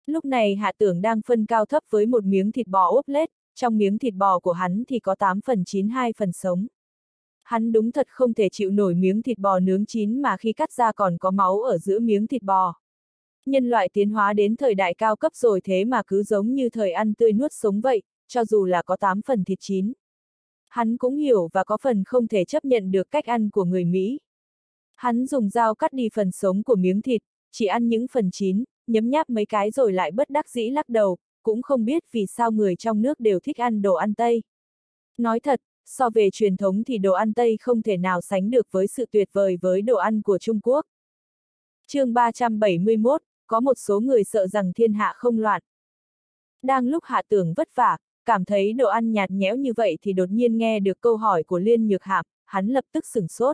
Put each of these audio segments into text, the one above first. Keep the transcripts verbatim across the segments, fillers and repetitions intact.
Lúc này Hạ Tưởng đang phân cao thấp với một miếng thịt bò ốp lết, trong miếng thịt bò của hắn thì có tám phần chín hai phần sống. Hắn đúng thật không thể chịu nổi miếng thịt bò nướng chín mà khi cắt ra còn có máu ở giữa miếng thịt bò. Nhân loại tiến hóa đến thời đại cao cấp rồi thế mà cứ giống như thời ăn tươi nuốt sống vậy, cho dù là có tám phần thịt chín. Hắn cũng hiểu và có phần không thể chấp nhận được cách ăn của người Mỹ. Hắn dùng dao cắt đi phần sống của miếng thịt, chỉ ăn những phần chín, nhấm nháp mấy cái rồi lại bất đắc dĩ lắc đầu, cũng không biết vì sao người trong nước đều thích ăn đồ ăn Tây. Nói thật, so về truyền thống thì đồ ăn Tây không thể nào sánh được với sự tuyệt vời với đồ ăn của Trung Quốc. Chương ba trăm bảy mươi mốt, có một số người sợ rằng thiên hạ không loạn. Đang lúc Hạ Tưởng vất vả, cảm thấy đồ ăn nhạt nhẽo như vậy thì đột nhiên nghe được câu hỏi của Liên Nhược Hạm, hắn lập tức sửng sốt.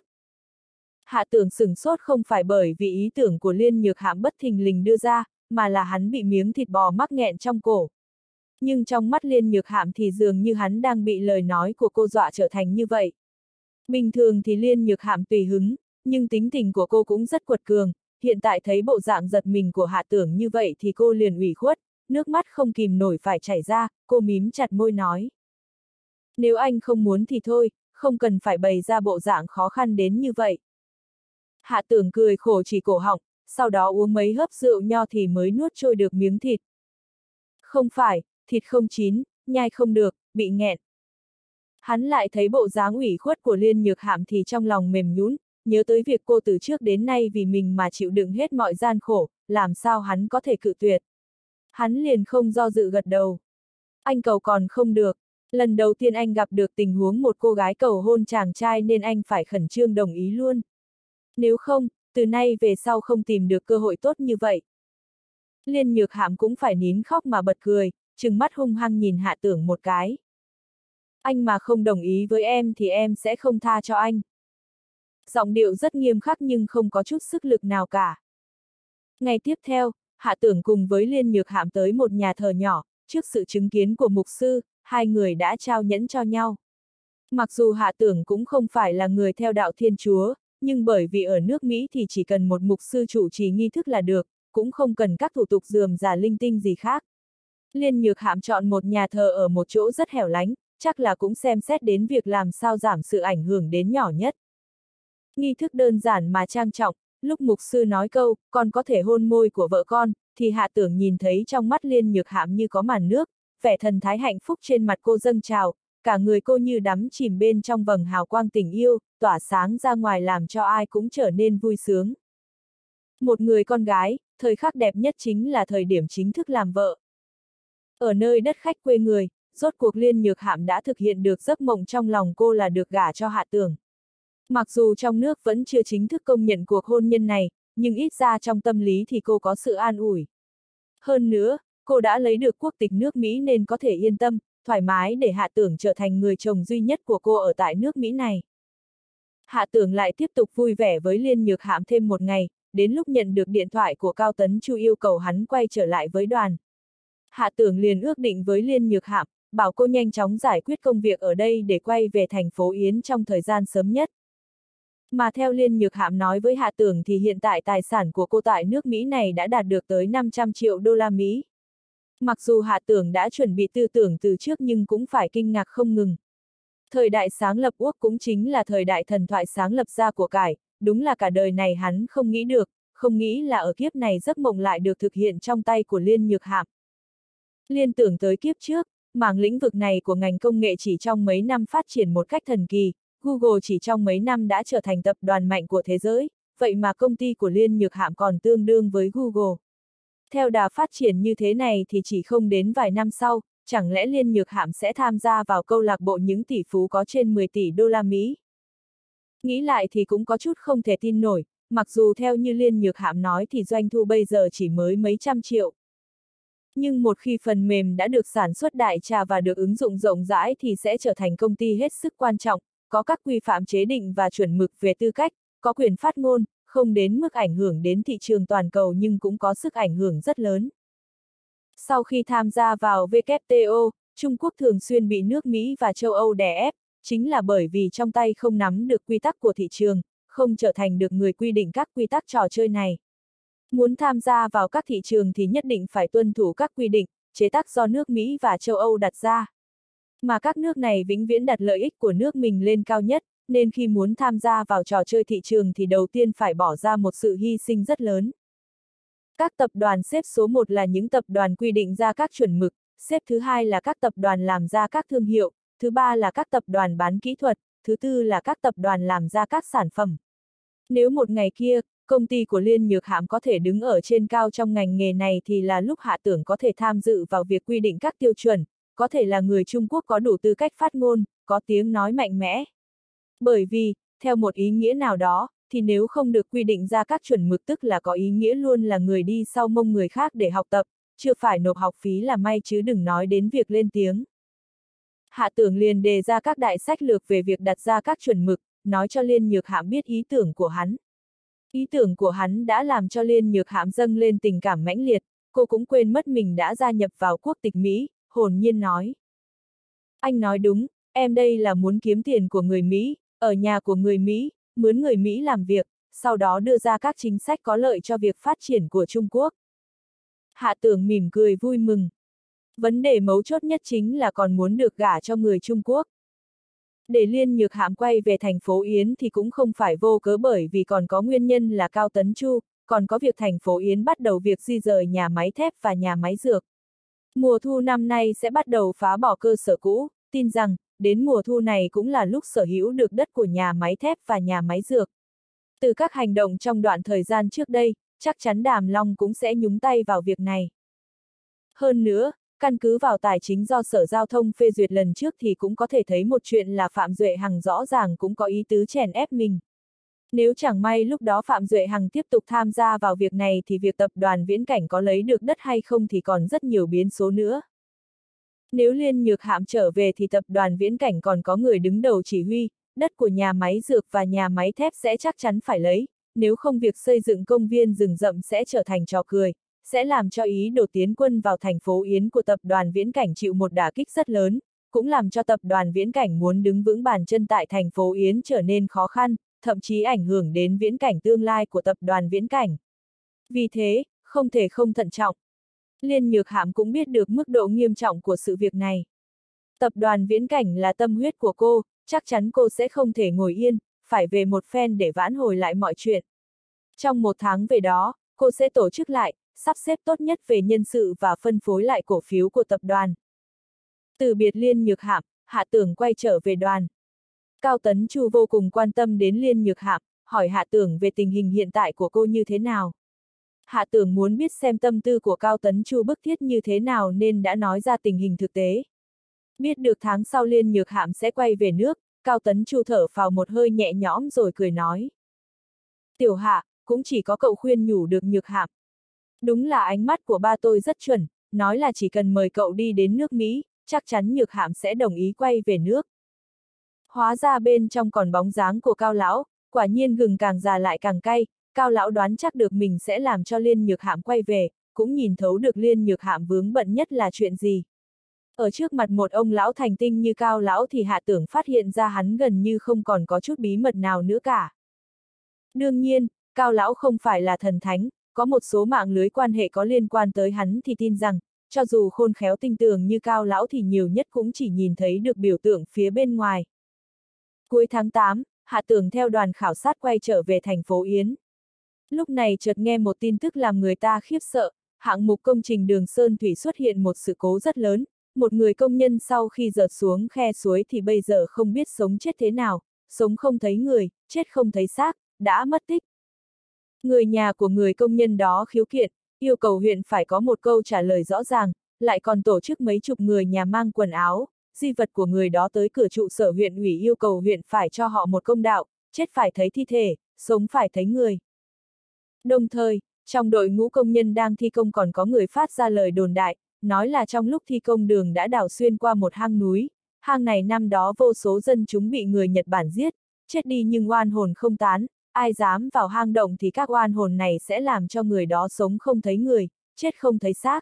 Hạ Tưởng sửng sốt không phải bởi vì ý tưởng của Liên Nhược Hạm bất thình lình đưa ra, mà là hắn bị miếng thịt bò mắc nghẹn trong cổ. Nhưng trong mắt Liên Nhược Hạm thì dường như hắn đang bị lời nói của cô dọa trở thành như vậy. Bình thường thì Liên Nhược Hạm tùy hứng, nhưng tính tình của cô cũng rất quật cường, hiện tại thấy bộ dạng giật mình của Hạ Tưởng như vậy thì cô liền ủy khuất, nước mắt không kìm nổi phải chảy ra, cô mím chặt môi nói. Nếu anh không muốn thì thôi, không cần phải bày ra bộ dạng khó khăn đến như vậy. Hạ Tưởng cười khổ chỉ cổ họng, sau đó uống mấy hớp rượu nho thì mới nuốt trôi được miếng thịt. Không phải, thịt không chín, nhai không được, bị nghẹn. Hắn lại thấy bộ dáng ủy khuất của Liên Nhược Hạm thì trong lòng mềm nhũn, nhớ tới việc cô từ trước đến nay vì mình mà chịu đựng hết mọi gian khổ, làm sao hắn có thể cự tuyệt. Hắn liền không do dự gật đầu. Anh cầu còn không được, lần đầu tiên anh gặp được tình huống một cô gái cầu hôn chàng trai nên anh phải khẩn trương đồng ý luôn. Nếu không, từ nay về sau không tìm được cơ hội tốt như vậy. Liên Nhược Hạm cũng phải nín khóc mà bật cười, trừng mắt hung hăng nhìn Hạ Tưởng một cái. Anh mà không đồng ý với em thì em sẽ không tha cho anh. Giọng điệu rất nghiêm khắc nhưng không có chút sức lực nào cả. Ngày tiếp theo, Hạ Tưởng cùng với Liên Nhược Hạm tới một nhà thờ nhỏ, trước sự chứng kiến của mục sư, hai người đã trao nhẫn cho nhau. Mặc dù Hạ Tưởng cũng không phải là người theo đạo Thiên Chúa, nhưng bởi vì ở nước Mỹ thì chỉ cần một mục sư chủ trì nghi thức là được, cũng không cần các thủ tục rườm rà linh tinh gì khác. Liên Nhược Hạm chọn một nhà thờ ở một chỗ rất hẻo lánh, chắc là cũng xem xét đến việc làm sao giảm sự ảnh hưởng đến nhỏ nhất. Nghi thức đơn giản mà trang trọng, lúc mục sư nói câu, con có thể hôn môi của vợ con, thì Hạ Tưởng nhìn thấy trong mắt Liên Nhược Hạm như có màn nước, vẻ thần thái hạnh phúc trên mặt cô dâng trào, cả người cô như đắm chìm bên trong vầng hào quang tình yêu, tỏa sáng ra ngoài làm cho ai cũng trở nên vui sướng. Một người con gái, thời khắc đẹp nhất chính là thời điểm chính thức làm vợ. Ở nơi đất khách quê người, rốt cuộc Liên Nhược Hạm đã thực hiện được giấc mộng trong lòng cô là được gả cho Hạ Tưởng. Mặc dù trong nước vẫn chưa chính thức công nhận cuộc hôn nhân này, nhưng ít ra trong tâm lý thì cô có sự an ủi. Hơn nữa, cô đã lấy được quốc tịch nước Mỹ nên có thể yên tâm, thoải mái để Hạ Tưởng trở thành người chồng duy nhất của cô ở tại nước Mỹ này. Hạ Tưởng lại tiếp tục vui vẻ với Liên Nhược Hạm thêm một ngày, đến lúc nhận được điện thoại của Cao Tấn Chu yêu cầu hắn quay trở lại với đoàn. Hạ Tưởng liền ước định với Liên Nhược Hạm, bảo cô nhanh chóng giải quyết công việc ở đây để quay về thành phố Yến trong thời gian sớm nhất. Mà theo Liên Nhược Hạm nói với Hạ Tưởng thì hiện tại tài sản của cô tại nước Mỹ này đã đạt được tới năm trăm triệu đô la Mỹ. Mặc dù Hạ Tưởng đã chuẩn bị tư tưởng từ trước nhưng cũng phải kinh ngạc không ngừng. Thời đại sáng lập Úc cũng chính là thời đại thần thoại sáng lập ra của cải, đúng là cả đời này hắn không nghĩ được, không nghĩ là ở kiếp này giấc mộng lại được thực hiện trong tay của Liên Nhược Hạm. Liên tưởng tới kiếp trước, mảng lĩnh vực này của ngành công nghệ chỉ trong mấy năm phát triển một cách thần kỳ, Google chỉ trong mấy năm đã trở thành tập đoàn mạnh của thế giới, vậy mà công ty của Liên Nhược Hạm còn tương đương với Google. Theo đà phát triển như thế này thì chỉ không đến vài năm sau, chẳng lẽ Liên Nhược Hạm sẽ tham gia vào câu lạc bộ những tỷ phú có trên mười tỷ đô la Mỹ? Nghĩ lại thì cũng có chút không thể tin nổi, mặc dù theo như Liên Nhược Hạm nói thì doanh thu bây giờ chỉ mới mấy trăm triệu. Nhưng một khi phần mềm đã được sản xuất đại trà và được ứng dụng rộng rãi thì sẽ trở thành công ty hết sức quan trọng, có các quy phạm chế định và chuẩn mực về tư cách, có quyền phát ngôn, không đến mức ảnh hưởng đến thị trường toàn cầu nhưng cũng có sức ảnh hưởng rất lớn. Sau khi tham gia vào vê kép tê o, Trung Quốc thường xuyên bị nước Mỹ và châu Âu đè ép, chính là bởi vì trong tay không nắm được quy tắc của thị trường, không trở thành được người quy định các quy tắc trò chơi này. Muốn tham gia vào các thị trường thì nhất định phải tuân thủ các quy định, chế tắc do nước Mỹ và châu Âu đặt ra. Mà các nước này vĩnh viễn đặt lợi ích của nước mình lên cao nhất, nên khi muốn tham gia vào trò chơi thị trường thì đầu tiên phải bỏ ra một sự hy sinh rất lớn. Các tập đoàn xếp số một là những tập đoàn quy định ra các chuẩn mực, xếp thứ hai là các tập đoàn làm ra các thương hiệu, thứ ba là các tập đoàn bán kỹ thuật, thứ tư là các tập đoàn làm ra các sản phẩm. Nếu một ngày kia, công ty của Liên Nhược Hãm có thể đứng ở trên cao trong ngành nghề này thì là lúc Hạ Tưởng có thể tham dự vào việc quy định các tiêu chuẩn, có thể là người Trung Quốc có đủ tư cách phát ngôn, có tiếng nói mạnh mẽ. Bởi vì, theo một ý nghĩa nào đó, thì nếu không được quy định ra các chuẩn mực tức là có ý nghĩa luôn là người đi sau mông người khác để học tập, chưa phải nộp học phí là may chứ đừng nói đến việc lên tiếng. Hạ Tưởng liền đề ra các đại sách lược về việc đặt ra các chuẩn mực, nói cho Liên Nhược Hãm biết ý tưởng của hắn. Ý tưởng của hắn đã làm cho Liên Nhược Hãm dâng lên tình cảm mãnh liệt, cô cũng quên mất mình đã gia nhập vào quốc tịch Mỹ, hồn nhiên nói. Anh nói đúng, em đây là muốn kiếm tiền của người Mỹ, ở nhà của người Mỹ, mướn người Mỹ làm việc, sau đó đưa ra các chính sách có lợi cho việc phát triển của Trung Quốc. Hạ Tưởng mỉm cười vui mừng. Vấn đề mấu chốt nhất chính là còn muốn được gả cho người Trung Quốc. Để Liên Nhược Hãm quay về thành phố Yến thì cũng không phải vô cớ bởi vì còn có nguyên nhân là Cao Tấn Chu, còn có việc thành phố Yến bắt đầu việc di rời nhà máy thép và nhà máy dược. Mùa thu năm nay sẽ bắt đầu phá bỏ cơ sở cũ, tin rằng, đến mùa thu này cũng là lúc sở hữu được đất của nhà máy thép và nhà máy dược. Từ các hành động trong đoạn thời gian trước đây, chắc chắn Đàm Long cũng sẽ nhúng tay vào việc này. Hơn nữa, căn cứ vào tài chính do Sở Giao thông phê duyệt lần trước thì cũng có thể thấy một chuyện là Phạm Duệ Hằng rõ ràng cũng có ý tứ chèn ép mình. Nếu chẳng may lúc đó Phạm Duệ Hằng tiếp tục tham gia vào việc này thì việc tập đoàn Viễn Cảnh có lấy được đất hay không thì còn rất nhiều biến số nữa. Nếu Liên Nhược Hãm trở về thì tập đoàn Viễn Cảnh còn có người đứng đầu chỉ huy, đất của nhà máy dược và nhà máy thép sẽ chắc chắn phải lấy, nếu không việc xây dựng công viên rừng rậm sẽ trở thành trò cười, sẽ làm cho ý đồ tiến quân vào thành phố Yến của tập đoàn Viễn Cảnh chịu một đả kích rất lớn, cũng làm cho tập đoàn Viễn Cảnh muốn đứng vững bàn chân tại thành phố Yến trở nên khó khăn, thậm chí ảnh hưởng đến viễn cảnh tương lai của tập đoàn Viễn Cảnh. Vì thế, không thể không thận trọng. Liên Nhược Hãm cũng biết được mức độ nghiêm trọng của sự việc này. Tập đoàn Viễn Cảnh là tâm huyết của cô, chắc chắn cô sẽ không thể ngồi yên, phải về một phen để vãn hồi lại mọi chuyện. Trong một tháng về đó, cô sẽ tổ chức lại, sắp xếp tốt nhất về nhân sự và phân phối lại cổ phiếu của tập đoàn. Từ biệt Liên Nhược Hãm, Hạ Tưởng quay trở về đoàn. Cao Tấn Chu vô cùng quan tâm đến Liên Nhược Hãm, hỏi Hạ Tưởng về tình hình hiện tại của cô như thế nào. Hạ Tưởng muốn biết xem tâm tư của Cao Tấn Chu bức thiết như thế nào nên đã nói ra tình hình thực tế. Biết được tháng sau Liên Nhược Hãm sẽ quay về nước, Cao Tấn Chu thở phào một hơi nhẹ nhõm rồi cười nói. Tiểu Hạ, cũng chỉ có cậu khuyên nhủ được Nhược Hãm. Đúng là ánh mắt của ba tôi rất chuẩn, nói là chỉ cần mời cậu đi đến nước Mỹ, chắc chắn Nhược Hãm sẽ đồng ý quay về nước. Hóa ra bên trong còn bóng dáng của Cao Lão, quả nhiên gừng càng già lại càng cay, Cao Lão đoán chắc được mình sẽ làm cho Liên Nhược Hãm quay về, cũng nhìn thấu được Liên Nhược Hãm vướng bận nhất là chuyện gì. Ở trước mặt một ông lão thành tinh như Cao Lão thì Hạ Tưởng phát hiện ra hắn gần như không còn có chút bí mật nào nữa cả. Đương nhiên, Cao Lão không phải là thần thánh, có một số mạng lưới quan hệ có liên quan tới hắn thì tin rằng, cho dù khôn khéo tinh tường như Cao Lão thì nhiều nhất cũng chỉ nhìn thấy được biểu tượng phía bên ngoài. Cuối tháng tám, Hạ Tưởng theo đoàn khảo sát quay trở về thành phố Yến. Lúc này chợt nghe một tin tức làm người ta khiếp sợ, hạng mục công trình đường Sơn Thủy xuất hiện một sự cố rất lớn, một người công nhân sau khi rớt xuống khe suối thì bây giờ không biết sống chết thế nào, sống không thấy người, chết không thấy xác, đã mất tích. Người nhà của người công nhân đó khiếu kiện, yêu cầu huyện phải có một câu trả lời rõ ràng, lại còn tổ chức mấy chục người nhà mang quần áo, di vật của người đó tới cửa trụ sở huyện ủy yêu cầu huyện phải cho họ một công đạo, chết phải thấy thi thể, sống phải thấy người. Đồng thời, trong đội ngũ công nhân đang thi công còn có người phát ra lời đồn đại, nói là trong lúc thi công đường đã đào xuyên qua một hang núi, hang này năm đó vô số dân chúng bị người Nhật Bản giết, chết đi nhưng oan hồn không tán, ai dám vào hang động thì các oan hồn này sẽ làm cho người đó sống không thấy người, chết không thấy xác.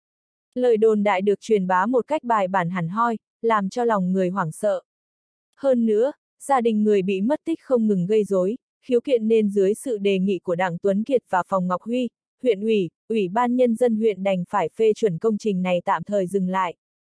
Lời đồn đại được truyền bá một cách bài bản hẳn hoi, làm cho lòng người hoảng sợ. Hơn nữa, gia đình người bị mất tích không ngừng gây rối, khiếu kiện nên dưới sự đề nghị của Đặng Tuấn Kiệt và Phòng Ngọc Huy, huyện ủy, ủy ban nhân dân huyện đành phải phê chuẩn công trình này tạm thời dừng lại.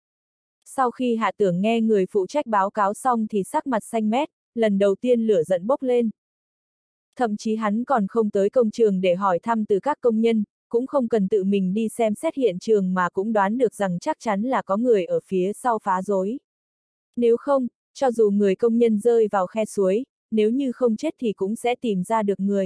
Sau khi Hạ Tưởng nghe người phụ trách báo cáo xong thì sắc mặt xanh mét, lần đầu tiên lửa giận bốc lên. Thậm chí hắn còn không tới công trường để hỏi thăm từ các công nhân, cũng không cần tự mình đi xem xét hiện trường mà cũng đoán được rằng chắc chắn là có người ở phía sau phá rối. Nếu không, cho dù người công nhân rơi vào khe suối, nếu như không chết thì cũng sẽ tìm ra được người.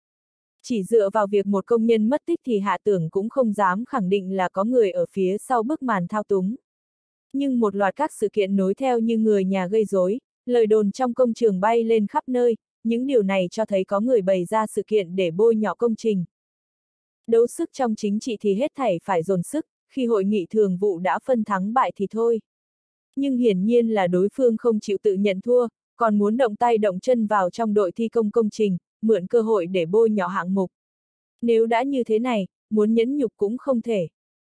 Chỉ dựa vào việc một công nhân mất tích thì Hạ Tưởng cũng không dám khẳng định là có người ở phía sau bức màn thao túng. Nhưng một loạt các sự kiện nối theo như người nhà gây rối, lời đồn trong công trường bay lên khắp nơi, những điều này cho thấy có người bày ra sự kiện để bôi nhọ công trình. Đấu sức trong chính trị thì hết thảy phải dồn sức, khi hội nghị thường vụ đã phân thắng bại thì thôi. Nhưng hiển nhiên là đối phương không chịu tự nhận thua, còn muốn động tay động chân vào trong đội thi công công trình, mượn cơ hội để bôi nhọ hạng mục. Nếu đã như thế này, muốn nhẫn nhục cũng không thể.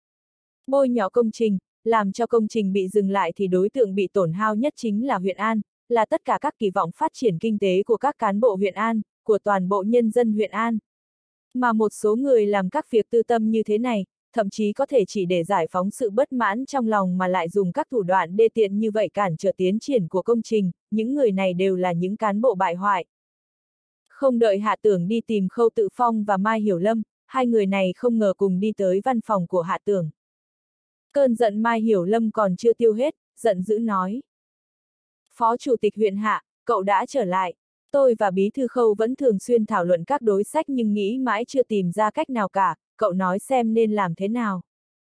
Bôi nhọ công trình, làm cho công trình bị dừng lại thì đối tượng bị tổn hao nhất chính là huyện An, là tất cả các kỳ vọng phát triển kinh tế của các cán bộ huyện An, của toàn bộ nhân dân huyện An. Mà một số người làm các việc tư tâm như thế này, thậm chí có thể chỉ để giải phóng sự bất mãn trong lòng mà lại dùng các thủ đoạn đê tiện như vậy cản trở tiến triển của công trình, những người này đều là những cán bộ bại hoại. Không đợi Hạ Tưởng đi tìm Khâu Tự Phong và Mai Hiểu Lâm, hai người này không ngờ cùng đi tới văn phòng của Hạ Tưởng. Cơn giận Mai Hiểu Lâm còn chưa tiêu hết, giận dữ nói. Phó Chủ tịch huyện Hạ, cậu đã trở lại. Tôi và Bí thư Khâu vẫn thường xuyên thảo luận các đối sách nhưng nghĩ mãi chưa tìm ra cách nào cả, cậu nói xem nên làm thế nào.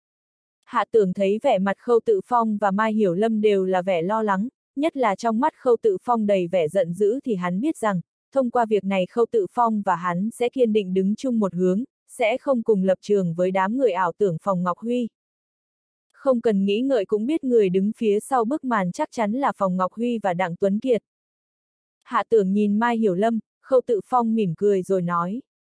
Hạ Tưởng thấy vẻ mặt Khâu Tự Phong và Mai Hiểu Lâm đều là vẻ lo lắng, nhất là trong mắt Khâu Tự Phong đầy vẻ giận dữ thì hắn biết rằng, thông qua việc này Khâu Tự Phong và hắn sẽ kiên định đứng chung một hướng, sẽ không cùng lập trường với đám người ảo tưởng Phòng Ngọc Huy. Không cần nghĩ ngợi cũng biết người đứng phía sau bức màn chắc chắn là Phòng Ngọc Huy và Đặng Tuấn Kiệt. Hạ Tưởng nhìn Mai Hiểu Lâm, Khâu Tự Phong mỉm cười rồi nói.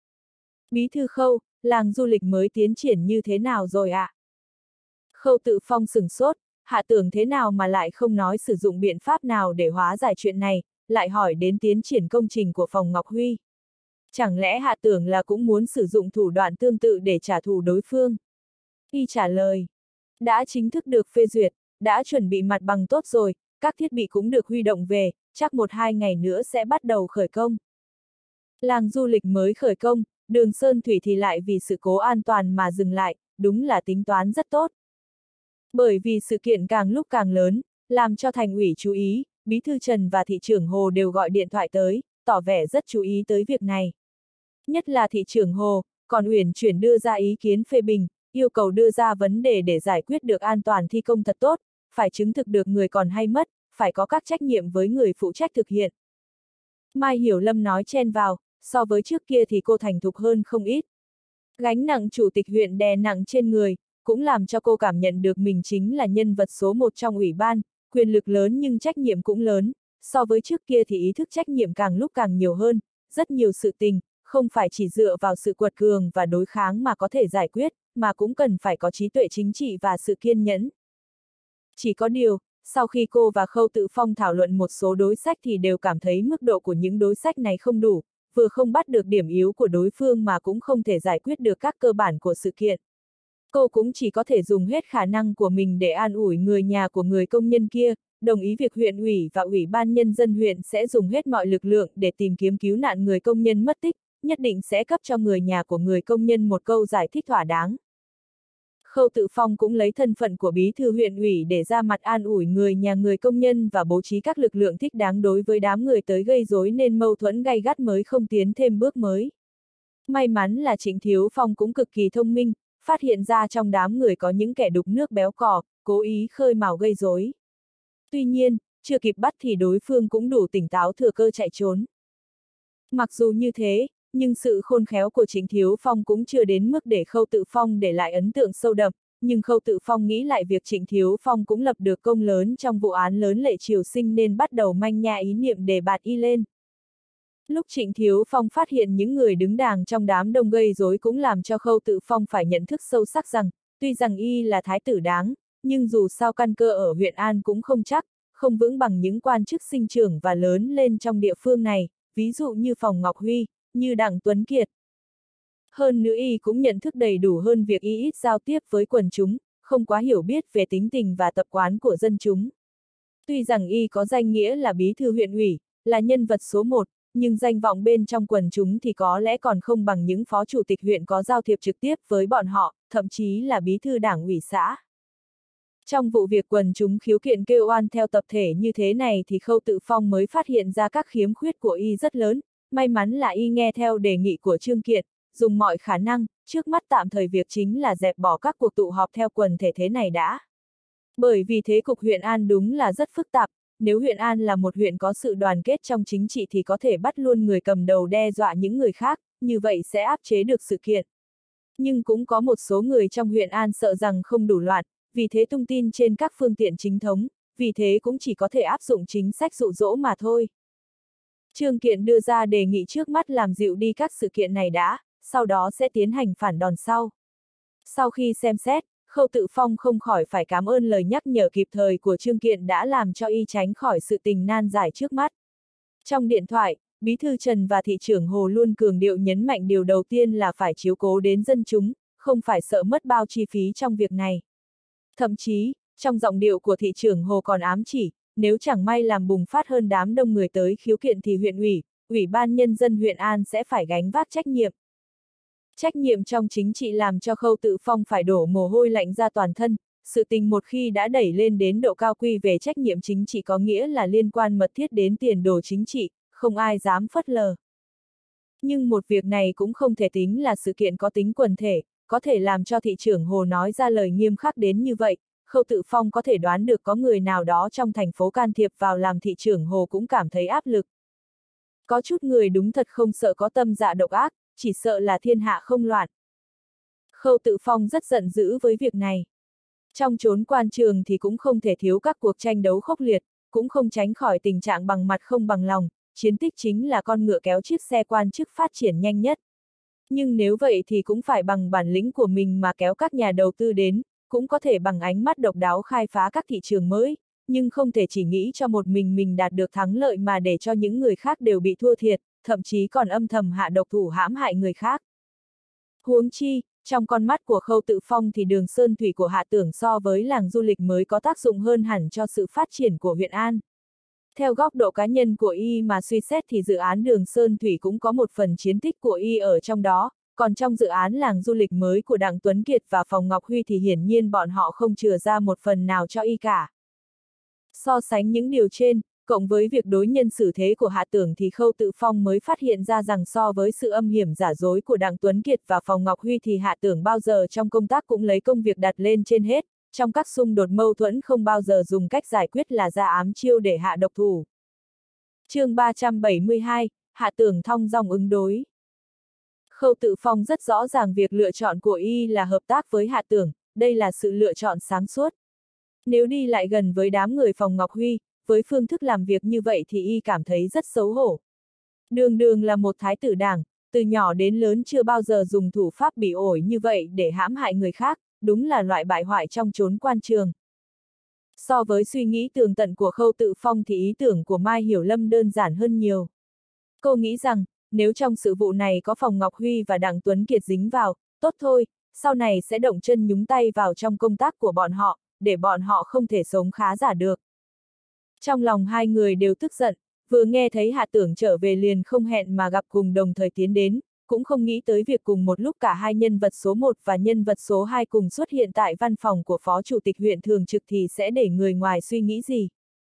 Bí thư Khâu, làng du lịch mới tiến triển như thế nào rồi ạ? À? Khâu Tự Phong sửng sốt, Hạ Tưởng thế nào mà lại không nói sử dụng biện pháp nào để hóa giải chuyện này, lại hỏi đến tiến triển công trình của Phòng Ngọc Huy. Chẳng lẽ Hạ Tưởng là cũng muốn sử dụng thủ đoạn tương tự để trả thù đối phương? Y trả lời, đã chính thức được phê duyệt, đã chuẩn bị mặt bằng tốt rồi, các thiết bị cũng được huy động về, chắc một hai ngày nữa sẽ bắt đầu khởi công. Làng du lịch mới khởi công, đường Sơn Thủy thì lại vì sự cố an toàn mà dừng lại, đúng là tính toán rất tốt. Bởi vì sự kiện càng lúc càng lớn, làm cho thành ủy chú ý, Bí thư Trần và thị trưởng Hồ đều gọi điện thoại tới, tỏ vẻ rất chú ý tới việc này. Nhất là thị trưởng Hồ, còn uyển chuyển đưa ra ý kiến phê bình, yêu cầu đưa ra vấn đề để giải quyết được an toàn thi công thật tốt, phải chứng thực được người còn hay mất, phải có các trách nhiệm với người phụ trách thực hiện. Mai Hiểu Lâm nói chen vào, so với trước kia thì cô thành thục hơn không ít. Gánh nặng chủ tịch huyện đè nặng trên người, cũng làm cho cô cảm nhận được mình chính là nhân vật số một trong ủy ban, quyền lực lớn nhưng trách nhiệm cũng lớn, so với trước kia thì ý thức trách nhiệm càng lúc càng nhiều hơn, rất nhiều sự tình, không phải chỉ dựa vào sự quật cường và đối kháng mà có thể giải quyết, mà cũng cần phải có trí tuệ chính trị và sự kiên nhẫn. Chỉ có điều, sau khi cô và Khâu Tự Phong thảo luận một số đối sách thì đều cảm thấy mức độ của những đối sách này không đủ, vừa không bắt được điểm yếu của đối phương mà cũng không thể giải quyết được các cơ bản của sự kiện. Cô cũng chỉ có thể dùng hết khả năng của mình để an ủi người nhà của người công nhân kia, đồng ý việc huyện ủy và ủy ban nhân dân huyện sẽ dùng hết mọi lực lượng để tìm kiếm cứu nạn người công nhân mất tích, nhất định sẽ cấp cho người nhà của người công nhân một câu giải thích thỏa đáng. Khâu Tự Phong cũng lấy thân phận của bí thư huyện ủy để ra mặt an ủi người nhà người công nhân và bố trí các lực lượng thích đáng đối với đám người tới gây rối nên mâu thuẫn gay gắt mới không tiến thêm bước mới. May mắn là Trịnh Thiếu Phong cũng cực kỳ thông minh, phát hiện ra trong đám người có những kẻ đục nước béo cò, cố ý khơi mào gây rối. Tuy nhiên, chưa kịp bắt thì đối phương cũng đủ tỉnh táo thừa cơ chạy trốn. Mặc dù như thế, nhưng sự khôn khéo của Trịnh Thiếu Phong cũng chưa đến mức để Khâu Tự Phong để lại ấn tượng sâu đậm, nhưng Khâu Tự Phong nghĩ lại việc Trịnh Thiếu Phong cũng lập được công lớn trong vụ án lớn Lệ Triều Sinh nên bắt đầu manh nha ý niệm đề bạt y lên. Lúc Trịnh Thiếu Phong phát hiện những người đứng đàng trong đám đông gây rối cũng làm cho Khâu Tự Phong phải nhận thức sâu sắc rằng, tuy rằng y là thái tử đáng, nhưng dù sao căn cơ ở huyện An cũng không chắc, không vững bằng những quan chức sinh trưởng và lớn lên trong địa phương này, ví dụ như Phòng Ngọc Huy, như Đặng Tuấn Kiệt. Hơn nữa y cũng nhận thức đầy đủ hơn việc y ít giao tiếp với quần chúng, không quá hiểu biết về tính tình và tập quán của dân chúng. Tuy rằng y có danh nghĩa là bí thư huyện ủy, là nhân vật số một, nhưng danh vọng bên trong quần chúng thì có lẽ còn không bằng những phó chủ tịch huyện có giao thiệp trực tiếp với bọn họ, thậm chí là bí thư đảng ủy xã. Trong vụ việc quần chúng khiếu kiện kêu oan theo tập thể như thế này thì Khâu Tự Phong mới phát hiện ra các khiếm khuyết của y rất lớn, may mắn là y nghe theo đề nghị của Trương Kiện, dùng mọi khả năng, trước mắt tạm thời việc chính là dẹp bỏ các cuộc tụ họp theo quần thể thế này đã. Bởi vì thế cục huyện An đúng là rất phức tạp, nếu huyện An là một huyện có sự đoàn kết trong chính trị thì có thể bắt luôn người cầm đầu đe dọa những người khác, như vậy sẽ áp chế được sự kiện. Nhưng cũng có một số người trong huyện An sợ rằng không đủ loạn, vì thế tung tin trên các phương tiện chính thống, vì thế cũng chỉ có thể áp dụng chính sách dụ dỗ mà thôi. Trương Kiện đưa ra đề nghị trước mắt làm dịu đi các sự kiện này đã, sau đó sẽ tiến hành phản đòn sau. Sau khi xem xét, Khâu Tự Phong không khỏi phải cảm ơn lời nhắc nhở kịp thời của Trương Kiện đã làm cho y tránh khỏi sự tình nan giải trước mắt. Trong điện thoại, Bí thư Trần và thị trưởng Hồ luôn cường điệu nhấn mạnh điều đầu tiên là phải chiếu cố đến dân chúng, không phải sợ mất bao chi phí trong việc này. Thậm chí, trong giọng điệu của thị trưởng Hồ còn ám chỉ, nếu chẳng may làm bùng phát hơn đám đông người tới khiếu kiện thì huyện ủy, Ủy ban Nhân dân huyện An sẽ phải gánh vác trách nhiệm. Trách nhiệm trong chính trị làm cho Khâu Tự Phong phải đổ mồ hôi lạnh ra toàn thân, sự tình một khi đã đẩy lên đến độ cao quy về trách nhiệm chính trị có nghĩa là liên quan mật thiết đến tiền đồ chính trị, không ai dám phớt lờ. Nhưng một việc này cũng không thể tính là sự kiện có tính quần thể, có thể làm cho thị trưởng Hồ nói ra lời nghiêm khắc đến như vậy, Khâu Tự Phong có thể đoán được có người nào đó trong thành phố can thiệp vào làm thị trưởng Hồ cũng cảm thấy áp lực. Có chút người đúng thật không sợ có tâm dạ độc ác, chỉ sợ là thiên hạ không loạn. Khâu Tự Phong rất giận dữ với việc này. Trong chốn quan trường thì cũng không thể thiếu các cuộc tranh đấu khốc liệt, cũng không tránh khỏi tình trạng bằng mặt không bằng lòng, chiến tích chính là con ngựa kéo chiếc xe quan chức phát triển nhanh nhất. Nhưng nếu vậy thì cũng phải bằng bản lĩnh của mình mà kéo các nhà đầu tư đến, cũng có thể bằng ánh mắt độc đáo khai phá các thị trường mới, nhưng không thể chỉ nghĩ cho một mình mình đạt được thắng lợi mà để cho những người khác đều bị thua thiệt, thậm chí còn âm thầm hạ độc thủ hãm hại người khác. Huống chi, trong con mắt của Khâu Tự Phong thì đường sơn thủy của Hạ Tưởng so với làng du lịch mới có tác dụng hơn hẳn cho sự phát triển của huyện An. Theo góc độ cá nhân của y mà suy xét thì dự án đường Sơn Thủy cũng có một phần chiến tích của y ở trong đó, còn trong dự án làng du lịch mới của Đặng Tuấn Kiệt và Phòng Ngọc Huy thì hiển nhiên bọn họ không chừa ra một phần nào cho y cả. So sánh những điều trên, cộng với việc đối nhân xử thế của Hạ Tưởng thì Khâu Tự Phong mới phát hiện ra rằng so với sự âm hiểm giả dối của Đặng Tuấn Kiệt và Phòng Ngọc Huy thì Hạ Tưởng bao giờ trong công tác cũng lấy công việc đặt lên trên hết. Trong các xung đột mâu thuẫn không bao giờ dùng cách giải quyết là ra ám chiêu để hạ độc thủ. Chương ba trăm bảy mươi hai, Hạ Tưởng thong dong ứng đối. Khâu Tự Phong rất rõ ràng việc lựa chọn của y là hợp tác với Hạ Tưởng, đây là sự lựa chọn sáng suốt. Nếu đi lại gần với đám người Phòng Ngọc Huy, với phương thức làm việc như vậy thì y cảm thấy rất xấu hổ. Đường đường là một thái tử đảng, từ nhỏ đến lớn chưa bao giờ dùng thủ pháp bỉ ổi như vậy để hãm hại người khác, đúng là loại bại hoại trong chốn quan trường. So với suy nghĩ tường tận của Khâu Tự Phong thì ý tưởng của Mai Hiểu Lâm đơn giản hơn nhiều. Cô nghĩ rằng, nếu trong sự vụ này có Phòng Ngọc Huy và Đặng Tuấn Kiệt dính vào, tốt thôi, sau này sẽ động chân nhúng tay vào trong công tác của bọn họ, để bọn họ không thể sống khá giả được. Trong lòng hai người đều tức giận, vừa nghe thấy Hạ Tưởng trở về liền không hẹn mà gặp cùng đồng thời tiến đến, cũng không nghĩ tới việc cùng một lúc cả hai nhân vật số một và nhân vật số hai cùng xuất hiện tại văn phòng của Phó Chủ tịch huyện thường trực thì sẽ để người ngoài suy nghĩ gì.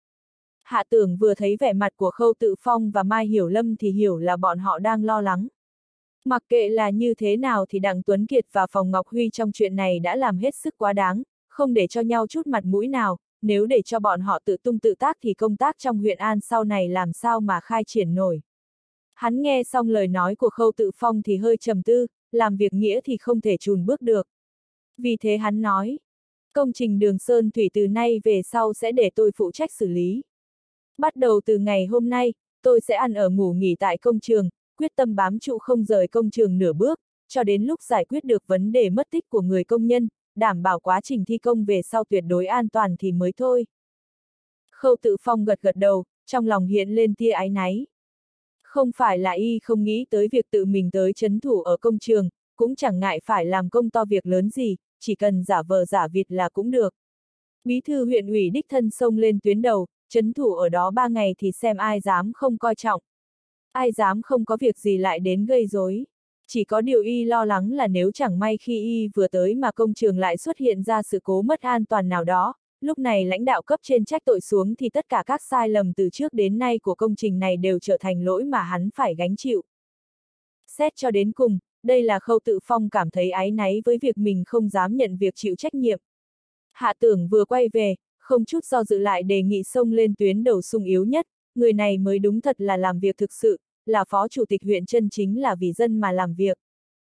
Hạ Tưởng vừa thấy vẻ mặt của Khâu Tự Phong và Mai Hiểu Lâm thì hiểu là bọn họ đang lo lắng. Mặc kệ là như thế nào thì Đặng Tuấn Kiệt và Phòng Ngọc Huy trong chuyện này đã làm hết sức quá đáng, không để cho nhau chút mặt mũi nào, nếu để cho bọn họ tự tung tự tác thì công tác trong huyện An sau này làm sao mà khai triển nổi. Hắn nghe xong lời nói của Khâu Tự Phong thì hơi trầm tư, làm việc nghĩa thì không thể chùn bước được. Vì thế hắn nói, công trình đường Sơn Thủy từ nay về sau sẽ để tôi phụ trách xử lý. Bắt đầu từ ngày hôm nay, tôi sẽ ăn ở ngủ nghỉ tại công trường, quyết tâm bám trụ không rời công trường nửa bước, cho đến lúc giải quyết được vấn đề mất tích của người công nhân, đảm bảo quá trình thi công về sau tuyệt đối an toàn thì mới thôi. Khâu Tự Phong gật gật đầu, trong lòng hiện lên tia áy náy. Không phải là y không nghĩ tới việc tự mình tới trấn thủ ở công trường, cũng chẳng ngại phải làm công to việc lớn gì, chỉ cần giả vờ giả vịt là cũng được. Bí thư huyện ủy đích thân xông lên tuyến đầu, trấn thủ ở đó ba ngày thì xem ai dám không coi trọng. Ai dám không có việc gì lại đến gây rối. Chỉ có điều y lo lắng là nếu chẳng may khi y vừa tới mà công trường lại xuất hiện ra sự cố mất an toàn nào đó, lúc này lãnh đạo cấp trên trách tội xuống thì tất cả các sai lầm từ trước đến nay của công trình này đều trở thành lỗi mà hắn phải gánh chịu. Xét cho đến cùng, đây là Khâu Tự Phong cảm thấy áy náy với việc mình không dám nhận việc chịu trách nhiệm. Hạ Tưởng vừa quay về, không chút do dự lại đề nghị xông lên tuyến đầu sung yếu nhất, người này mới đúng thật là làm việc thực sự, là phó chủ tịch huyện chân chính là vì dân mà làm việc.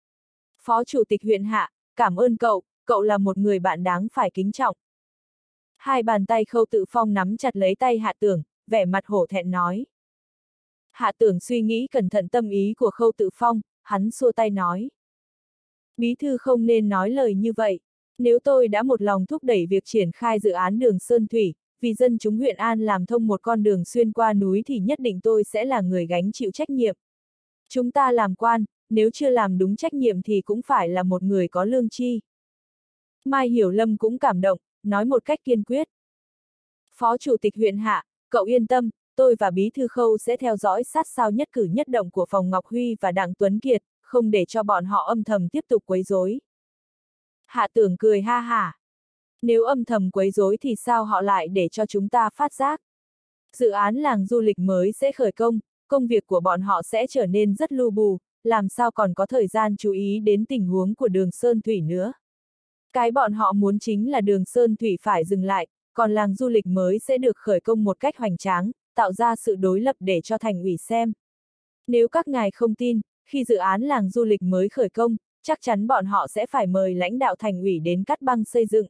Phó chủ tịch huyện Hạ, cảm ơn cậu, cậu là một người bạn đáng phải kính trọng. Hai bàn tay Khâu Tự Phong nắm chặt lấy tay Hạ Tưởng, vẻ mặt hổ thẹn nói. Hạ Tưởng suy nghĩ cẩn thận tâm ý của Khâu Tự Phong, hắn xua tay nói. Bí thư không nên nói lời như vậy. Nếu tôi đã một lòng thúc đẩy việc triển khai dự án đường Sơn Thủy, vì dân chúng huyện An làm thông một con đường xuyên qua núi thì nhất định tôi sẽ là người gánh chịu trách nhiệm. Chúng ta làm quan, nếu chưa làm đúng trách nhiệm thì cũng phải là một người có lương tri. Mai Hiểu Lâm cũng cảm động, nói một cách kiên quyết. Phó chủ tịch huyện Hạ, cậu yên tâm, tôi và Bí thư Khâu sẽ theo dõi sát sao nhất cử nhất động của Phòng Ngọc Huy và Đặng Tuấn Kiệt, không để cho bọn họ âm thầm tiếp tục quấy rối. Hạ Tưởng cười ha hả. Nếu âm thầm quấy rối thì sao họ lại để cho chúng ta phát giác? Dự án làng du lịch mới sẽ khởi công, công việc của bọn họ sẽ trở nên rất lu bù, làm sao còn có thời gian chú ý đến tình huống của đường Sơn Thủy nữa. Cái bọn họ muốn chính là đường Sơn Thủy phải dừng lại, còn làng du lịch mới sẽ được khởi công một cách hoành tráng, tạo ra sự đối lập để cho thành ủy xem. Nếu các ngài không tin, khi dự án làng du lịch mới khởi công, chắc chắn bọn họ sẽ phải mời lãnh đạo thành ủy đến cắt băng xây dựng.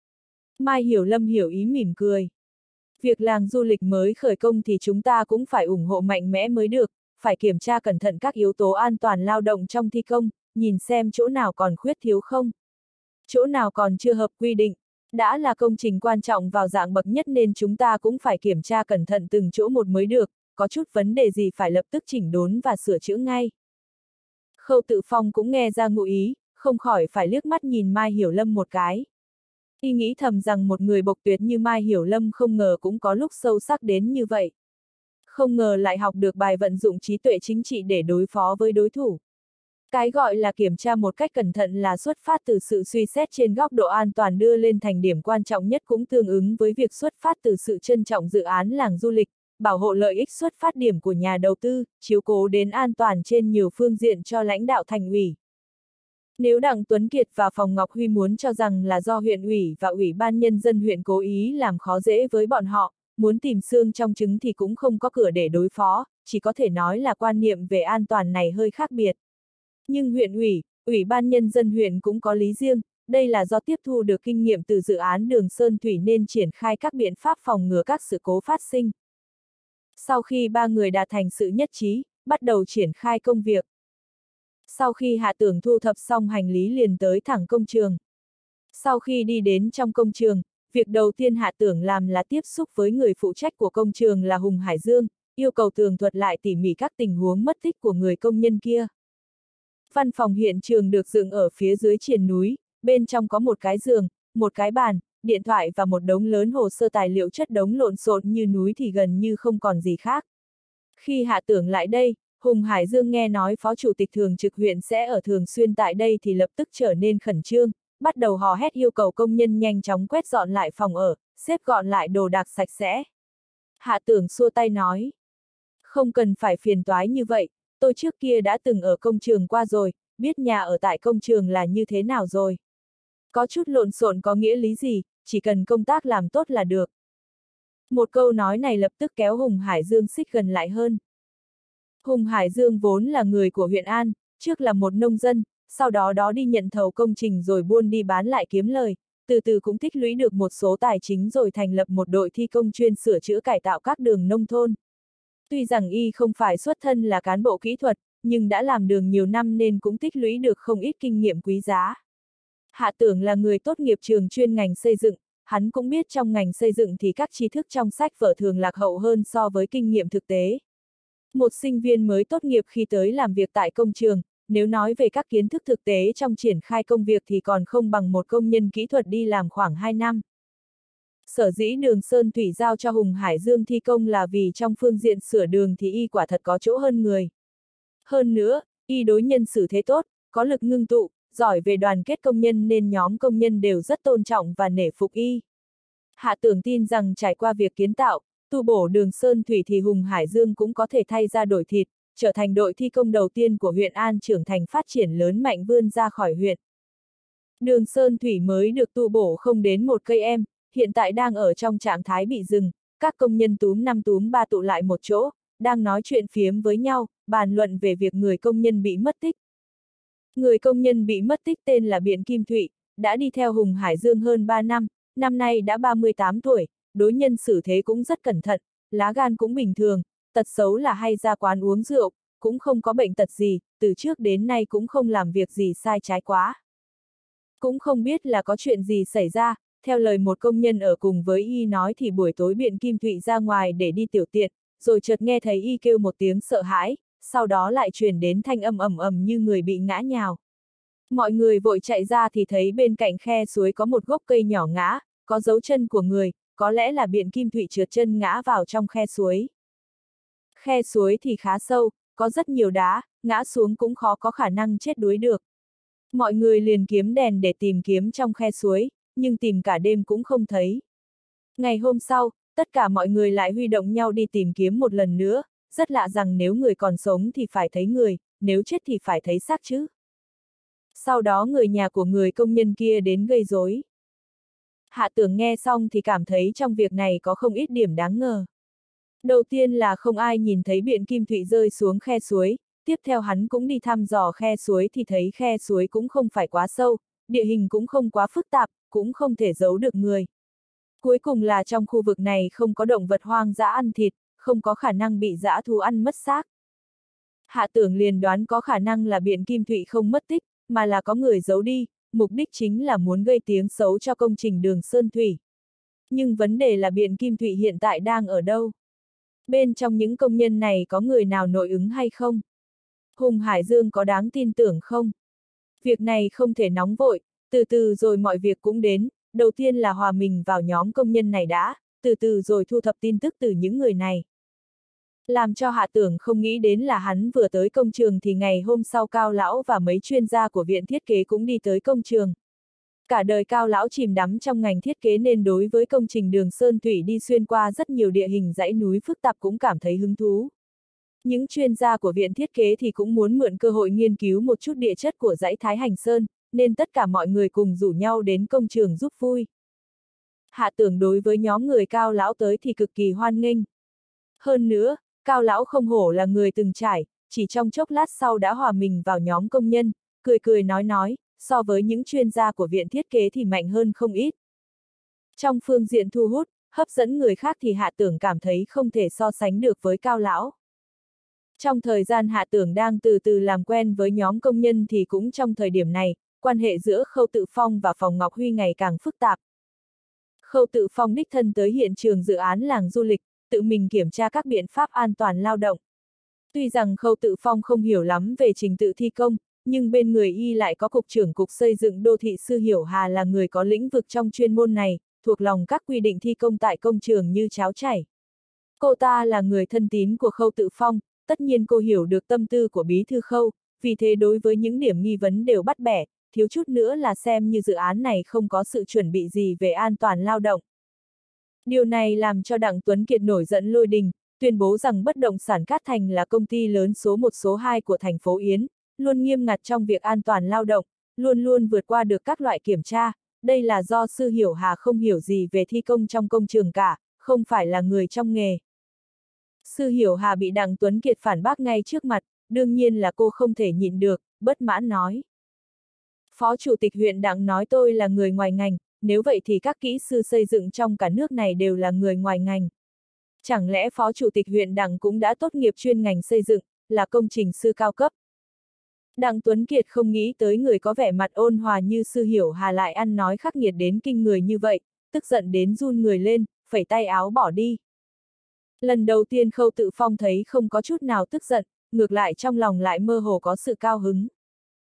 Mai Hiểu Lâm hiểu ý mỉm cười. Việc làng du lịch mới khởi công thì chúng ta cũng phải ủng hộ mạnh mẽ mới được, phải kiểm tra cẩn thận các yếu tố an toàn lao động trong thi công, nhìn xem chỗ nào còn khuyết thiếu không. Chỗ nào còn chưa hợp quy định. Đã là công trình quan trọng vào dạng bậc nhất nên chúng ta cũng phải kiểm tra cẩn thận từng chỗ một mới được, có chút vấn đề gì phải lập tức chỉnh đốn và sửa chữa ngay. Khâu Tự Phong cũng nghe ra ngụ ý, không khỏi phải liếc mắt nhìn Mai Hiểu Lâm một cái. Y nghĩ thầm rằng một người bộc tuyệt như Mai Hiểu Lâm không ngờ cũng có lúc sâu sắc đến như vậy. Không ngờ lại học được bài vận dụng trí tuệ chính trị để đối phó với đối thủ. Cái gọi là kiểm tra một cách cẩn thận là xuất phát từ sự suy xét trên góc độ an toàn đưa lên thành điểm quan trọng nhất, cũng tương ứng với việc xuất phát từ sự trân trọng dự án làng du lịch, bảo hộ lợi ích xuất phát điểm của nhà đầu tư, chiếu cố đến an toàn trên nhiều phương diện cho lãnh đạo thành ủy. Nếu Đặng Tuấn Kiệt và Phòng Ngọc Huy muốn cho rằng là do huyện ủy và Ủy ban Nhân dân huyện cố ý làm khó dễ với bọn họ, muốn tìm xương trong trứng thì cũng không có cửa để đối phó, chỉ có thể nói là quan niệm về an toàn này hơi khác biệt. Nhưng huyện ủy, Ủy ban Nhân dân huyện cũng có lý riêng, đây là do tiếp thu được kinh nghiệm từ dự án đường Sơn Thủy nên triển khai các biện pháp phòng ngừa các sự cố phát sinh. Sau khi ba người đạt thành sự nhất trí, bắt đầu triển khai công việc. Sau khi Hạ Tưởng thu thập xong hành lý liền tới thẳng công trường. Sau khi đi đến trong công trường, việc đầu tiên Hạ Tưởng làm là tiếp xúc với người phụ trách của công trường là Hùng Hải Dương, yêu cầu tường thuật lại tỉ mỉ các tình huống mất tích của người công nhân kia. Văn phòng hiện trường được dựng ở phía dưới triền núi, bên trong có một cái giường, một cái bàn, điện thoại và một đống lớn hồ sơ tài liệu chất đống lộn xộn như núi thì gần như không còn gì khác. Khi Hạ Tưởng lại đây, Hùng Hải Dương nghe nói Phó Chủ tịch Thường trực huyện sẽ ở thường xuyên tại đây thì lập tức trở nên khẩn trương, bắt đầu hò hét yêu cầu công nhân nhanh chóng quét dọn lại phòng ở, xếp gọn lại đồ đạc sạch sẽ. Hạ Tưởng xua tay nói, không cần phải phiền toái như vậy, tôi trước kia đã từng ở công trường qua rồi, biết nhà ở tại công trường là như thế nào rồi. Có chút lộn xộn có nghĩa lý gì, chỉ cần công tác làm tốt là được. Một câu nói này lập tức kéo Hùng Hải Dương xích gần lại hơn. Hùng Hải Dương vốn là người của huyện An, trước là một nông dân, sau đó đó đi nhận thầu công trình rồi buôn đi bán lại kiếm lời, từ từ cũng tích lũy được một số tài chính rồi thành lập một đội thi công chuyên sửa chữa cải tạo các đường nông thôn. Tuy rằng y không phải xuất thân là cán bộ kỹ thuật, nhưng đã làm đường nhiều năm nên cũng tích lũy được không ít kinh nghiệm quý giá. Hạ Tưởng là người tốt nghiệp trường chuyên ngành xây dựng, hắn cũng biết trong ngành xây dựng thì các tri thức trong sách vở thường lạc hậu hơn so với kinh nghiệm thực tế. Một sinh viên mới tốt nghiệp khi tới làm việc tại công trường, nếu nói về các kiến thức thực tế trong triển khai công việc thì còn không bằng một công nhân kỹ thuật đi làm khoảng hai năm. Sở dĩ Đường Sơn Thủy giao cho Hùng Hải Dương thi công là vì trong phương diện sửa đường thì y quả thật có chỗ hơn người. Hơn nữa, y đối nhân xử thế tốt, có lực ngưng tụ, giỏi về đoàn kết công nhân nên nhóm công nhân đều rất tôn trọng và nể phục y. Hạ Tưởng tin rằng trải qua việc kiến tạo, tu bổ đường Sơn Thủy thì Hùng Hải Dương cũng có thể thay ra đổi thịt, trở thành đội thi công đầu tiên của huyện An trưởng thành phát triển lớn mạnh vươn ra khỏi huyện. Đường Sơn Thủy mới được tu bổ không đến một cây em, hiện tại đang ở trong trạng thái bị dừng, các công nhân túm năm túm ba tụ lại một chỗ, đang nói chuyện phiếm với nhau, bàn luận về việc người công nhân bị mất tích. Người công nhân bị mất tích tên là Biện Kim Thụy, đã đi theo Hùng Hải Dương hơn ba năm, năm nay đã ba mươi tám tuổi, đối nhân xử thế cũng rất cẩn thận, lá gan cũng bình thường, tật xấu là hay ra quán uống rượu, cũng không có bệnh tật gì, từ trước đến nay cũng không làm việc gì sai trái quá. Cũng không biết là có chuyện gì xảy ra, theo lời một công nhân ở cùng với y nói thì buổi tối Biện Kim Thụy ra ngoài để đi tiểu tiện, rồi chợt nghe thấy y kêu một tiếng sợ hãi, sau đó lại truyền đến thanh âm ầm ầm như người bị ngã nhào. Mọi người vội chạy ra thì thấy bên cạnh khe suối có một gốc cây nhỏ ngã, có dấu chân của người, có lẽ là Biện Kim Thụy trượt chân ngã vào trong khe suối. Khe suối thì khá sâu, có rất nhiều đá, ngã xuống cũng khó có khả năng chết đuối được. Mọi người liền kiếm đèn để tìm kiếm trong khe suối, nhưng tìm cả đêm cũng không thấy. Ngày hôm sau, tất cả mọi người lại huy động nhau đi tìm kiếm một lần nữa, rất lạ rằng nếu người còn sống thì phải thấy người, nếu chết thì phải thấy xác chứ. Sau đó người nhà của người công nhân kia đến gây rối. Hạ Tưởng nghe xong thì cảm thấy trong việc này có không ít điểm đáng ngờ. Đầu tiên là không ai nhìn thấy Biện Kim Thụy rơi xuống khe suối, tiếp theo hắn cũng đi thăm dò khe suối thì thấy khe suối cũng không phải quá sâu, địa hình cũng không quá phức tạp, cũng không thể giấu được người. Cuối cùng là trong khu vực này không có động vật hoang dã ăn thịt, không có khả năng bị dã thú ăn mất xác. Hạ Tưởng liền đoán có khả năng là Biện Kim Thụy không mất tích, mà là có người giấu đi, mục đích chính là muốn gây tiếng xấu cho công trình đường Sơn Thủy. Nhưng vấn đề là Biện Kim Thụy hiện tại đang ở đâu? Bên trong những công nhân này có người nào nội ứng hay không? Hùng Hải Dương có đáng tin tưởng không? Việc này không thể nóng vội, từ từ rồi mọi việc cũng đến, đầu tiên là hòa mình vào nhóm công nhân này đã, từ từ rồi thu thập tin tức từ những người này. Làm cho Hạ Tưởng không nghĩ đến là hắn vừa tới công trường thì ngày hôm sau Cao Lão và mấy chuyên gia của viện thiết kế cũng đi tới công trường. Cả đời Cao Lão chìm đắm trong ngành thiết kế nên đối với công trình đường Sơn Thủy đi xuyên qua rất nhiều địa hình dãy núi phức tạp cũng cảm thấy hứng thú. Những chuyên gia của viện thiết kế thì cũng muốn mượn cơ hội nghiên cứu một chút địa chất của dãy Thái Hành Sơn, nên tất cả mọi người cùng rủ nhau đến công trường giúp vui. Hạ Tưởng đối với nhóm người Cao Lão tới thì cực kỳ hoan nghênh. Hơn nữa, Cao Lão không hổ là người từng trải, chỉ trong chốc lát sau đã hòa mình vào nhóm công nhân, cười cười nói nói, so với những chuyên gia của viện thiết kế thì mạnh hơn không ít. Trong phương diện thu hút, hấp dẫn người khác thì Hạ Tưởng cảm thấy không thể so sánh được với Cao Lão. Trong thời gian Hạ Tưởng đang từ từ làm quen với nhóm công nhân thì cũng trong thời điểm này, quan hệ giữa Khâu Tự Phong và Phòng Ngọc Huy ngày càng phức tạp. Khâu Tự Phong đích thân tới hiện trường dự án làng du lịch, tự mình kiểm tra các biện pháp an toàn lao động. Tuy rằng Khâu Tự Phong không hiểu lắm về trình tự thi công, nhưng bên người y lại có Cục trưởng Cục Xây dựng Đô thị Sư Hiểu Hà là người có lĩnh vực trong chuyên môn này, thuộc lòng các quy định thi công tại công trường như cháo chảy. Cô ta là người thân tín của Khâu Tự Phong, tất nhiên cô hiểu được tâm tư của bí thư Khâu, vì thế đối với những điểm nghi vấn đều bắt bẻ, thiếu chút nữa là xem như dự án này không có sự chuẩn bị gì về an toàn lao động. Điều này làm cho Đặng Tuấn Kiệt nổi giận lôi đình, tuyên bố rằng bất động sản Cát Thành là công ty lớn số một số hai của thành phố Yến, luôn nghiêm ngặt trong việc an toàn lao động, luôn luôn vượt qua được các loại kiểm tra, đây là do Sư Hiểu Hà không hiểu gì về thi công trong công trường cả, không phải là người trong nghề. Sư Hiểu Hà bị Đặng Tuấn Kiệt phản bác ngay trước mặt, đương nhiên là cô không thể nhịn được, bất mãn nói. Phó Chủ tịch huyện Đặng nói tôi là người ngoài ngành, nếu vậy thì các kỹ sư xây dựng trong cả nước này đều là người ngoài ngành. Chẳng lẽ Phó Chủ tịch huyện Đặng cũng đã tốt nghiệp chuyên ngành xây dựng, là công trình sư cao cấp? Đặng Tuấn Kiệt không nghĩ tới người có vẻ mặt ôn hòa như Sư Hiểu Hà lại ăn nói khắc nghiệt đến kinh người như vậy, tức giận đến run người lên, phẩy tay áo bỏ đi. Lần đầu tiên Khâu Tự Phong thấy không có chút nào tức giận, ngược lại trong lòng lại mơ hồ có sự cao hứng.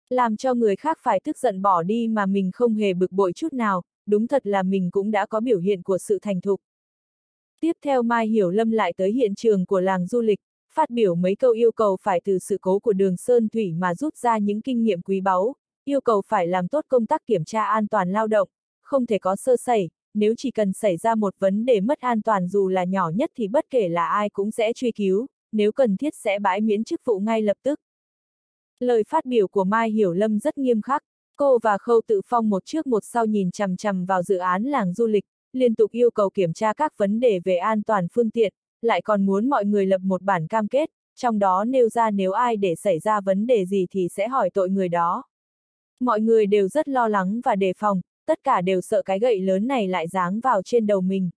Làm cho người khác phải tức giận bỏ đi mà mình không hề bực bội chút nào, đúng thật là mình cũng đã có biểu hiện của sự thành thục. Tiếp theo Mai Hiểu Lâm lại tới hiện trường của làng du lịch, phát biểu mấy câu yêu cầu phải từ sự cố của đường Sơn Thủy mà rút ra những kinh nghiệm quý báu, yêu cầu phải làm tốt công tác kiểm tra an toàn lao động, không thể có sơ sẩy, nếu chỉ cần xảy ra một vấn đề mất an toàn dù là nhỏ nhất thì bất kể là ai cũng sẽ truy cứu, nếu cần thiết sẽ bãi miễn chức vụ ngay lập tức. Lời phát biểu của Mai Hiểu Lâm rất nghiêm khắc, cô và Khâu Tự Phong một trước một sau nhìn chằm chằm vào dự án làng du lịch, liên tục yêu cầu kiểm tra các vấn đề về an toàn phương tiện, lại còn muốn mọi người lập một bản cam kết, trong đó nêu ra nếu ai để xảy ra vấn đề gì thì sẽ hỏi tội người đó. Mọi người đều rất lo lắng và đề phòng, tất cả đều sợ cái gậy lớn này lại giáng vào trên đầu mình.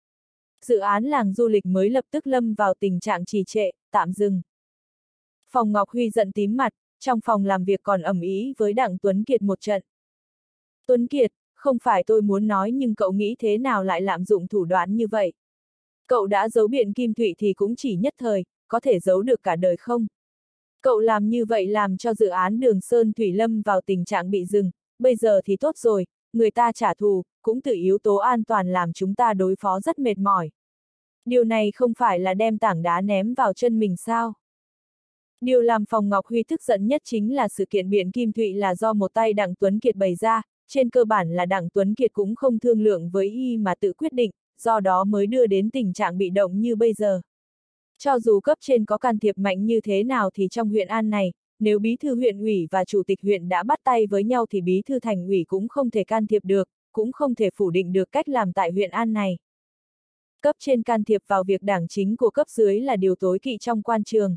Dự án làng du lịch mới lập tức lâm vào tình trạng trì trệ, tạm dừng. Phòng Ngọc Huy giận tím mặt, trong phòng làm việc còn ầm ĩ với Đặng Tuấn Kiệt một trận. Tuấn Kiệt, không phải tôi muốn nói nhưng cậu nghĩ thế nào lại lạm dụng thủ đoạn như vậy? Cậu đã giấu biện Kim Thụy thì cũng chỉ nhất thời, có thể giấu được cả đời không? Cậu làm như vậy làm cho dự án đường Sơn Thủy lâm vào tình trạng bị dừng, bây giờ thì tốt rồi, người ta trả thù, cũng từ yếu tố an toàn làm chúng ta đối phó rất mệt mỏi. Điều này không phải là đem tảng đá ném vào chân mình sao? Điều làm Phòng Ngọc Huy tức giận nhất chính là sự kiện biện Kim Thụy là do một tay Đặng Tuấn Kiệt bày ra, trên cơ bản là Đặng Tuấn Kiệt cũng không thương lượng với y mà tự quyết định, do đó mới đưa đến tình trạng bị động như bây giờ. Cho dù cấp trên có can thiệp mạnh như thế nào thì trong huyện An này, nếu bí thư huyện ủy và chủ tịch huyện đã bắt tay với nhau thì bí thư thành ủy cũng không thể can thiệp được, cũng không thể phủ định được cách làm tại huyện An này. Cấp trên can thiệp vào việc đảng chính của cấp dưới là điều tối kỵ trong quan trường.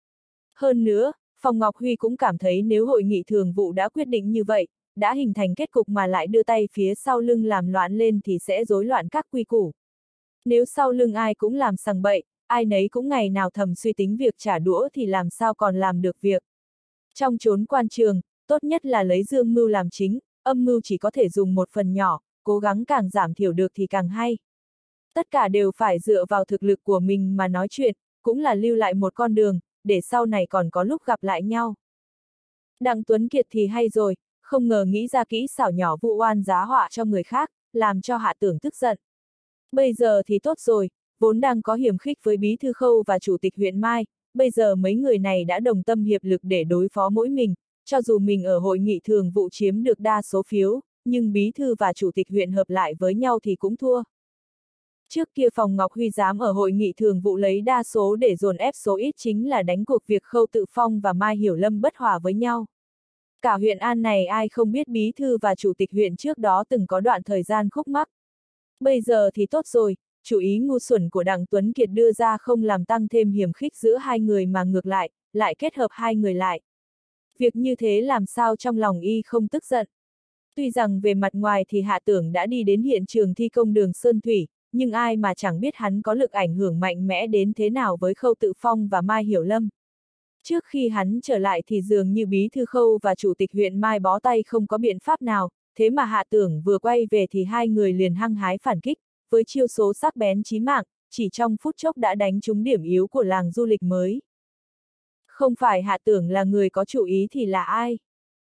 Hơn nữa, Phòng Ngọc Huy cũng cảm thấy nếu hội nghị thường vụ đã quyết định như vậy, đã hình thành kết cục mà lại đưa tay phía sau lưng làm loạn lên thì sẽ rối loạn các quy củ. Nếu sau lưng ai cũng làm sằng bậy, ai nấy cũng ngày nào thầm suy tính việc trả đũa thì làm sao còn làm được việc. Trong chốn quan trường, tốt nhất là lấy dương mưu làm chính, âm mưu chỉ có thể dùng một phần nhỏ, cố gắng càng giảm thiểu được thì càng hay. Tất cả đều phải dựa vào thực lực của mình mà nói chuyện, cũng là lưu lại một con đường, để sau này còn có lúc gặp lại nhau. Đặng Tuấn Kiệt thì hay rồi, không ngờ nghĩ ra kỹ xảo nhỏ vụ oan giá họa cho người khác, làm cho Hạ Tưởng tức giận. Bây giờ thì tốt rồi, vốn đang có hiểm khích với Bí Thư Khâu và Chủ tịch huyện Mai, bây giờ mấy người này đã đồng tâm hiệp lực để đối phó mỗi mình, cho dù mình ở hội nghị thường vụ chiếm được đa số phiếu, nhưng Bí Thư và Chủ tịch huyện hợp lại với nhau thì cũng thua. Trước kia Phòng Ngọc Huy dám ở hội nghị thường vụ lấy đa số để dồn ép số ít chính là đánh cuộc việc Khâu Tự Phong và Mai Hiểu Lâm bất hòa với nhau. Cả huyện An này ai không biết Bí Thư và Chủ tịch huyện trước đó từng có đoạn thời gian khúc mắc. Bây giờ thì tốt rồi, chủ ý ngu xuẩn của Đặng Tuấn Kiệt đưa ra không làm tăng thêm hiểm khích giữa hai người mà ngược lại, lại kết hợp hai người lại. Việc như thế làm sao trong lòng y không tức giận. Tuy rằng về mặt ngoài thì Hạ Tưởng đã đi đến hiện trường thi công đường Sơn Thủy, nhưng ai mà chẳng biết hắn có lực ảnh hưởng mạnh mẽ đến thế nào với Khâu Tự Phong và Mai Hiểu Lâm. Trước khi hắn trở lại thì dường như Bí Thư Khâu và Chủ tịch huyện Mai bó tay không có biện pháp nào, thế mà Hạ Tưởng vừa quay về thì hai người liền hăng hái phản kích, với chiêu số sắc bén chí mạng, chỉ trong phút chốc đã đánh trúng điểm yếu của làng du lịch mới. Không phải Hạ Tưởng là người có chủ ý thì là ai?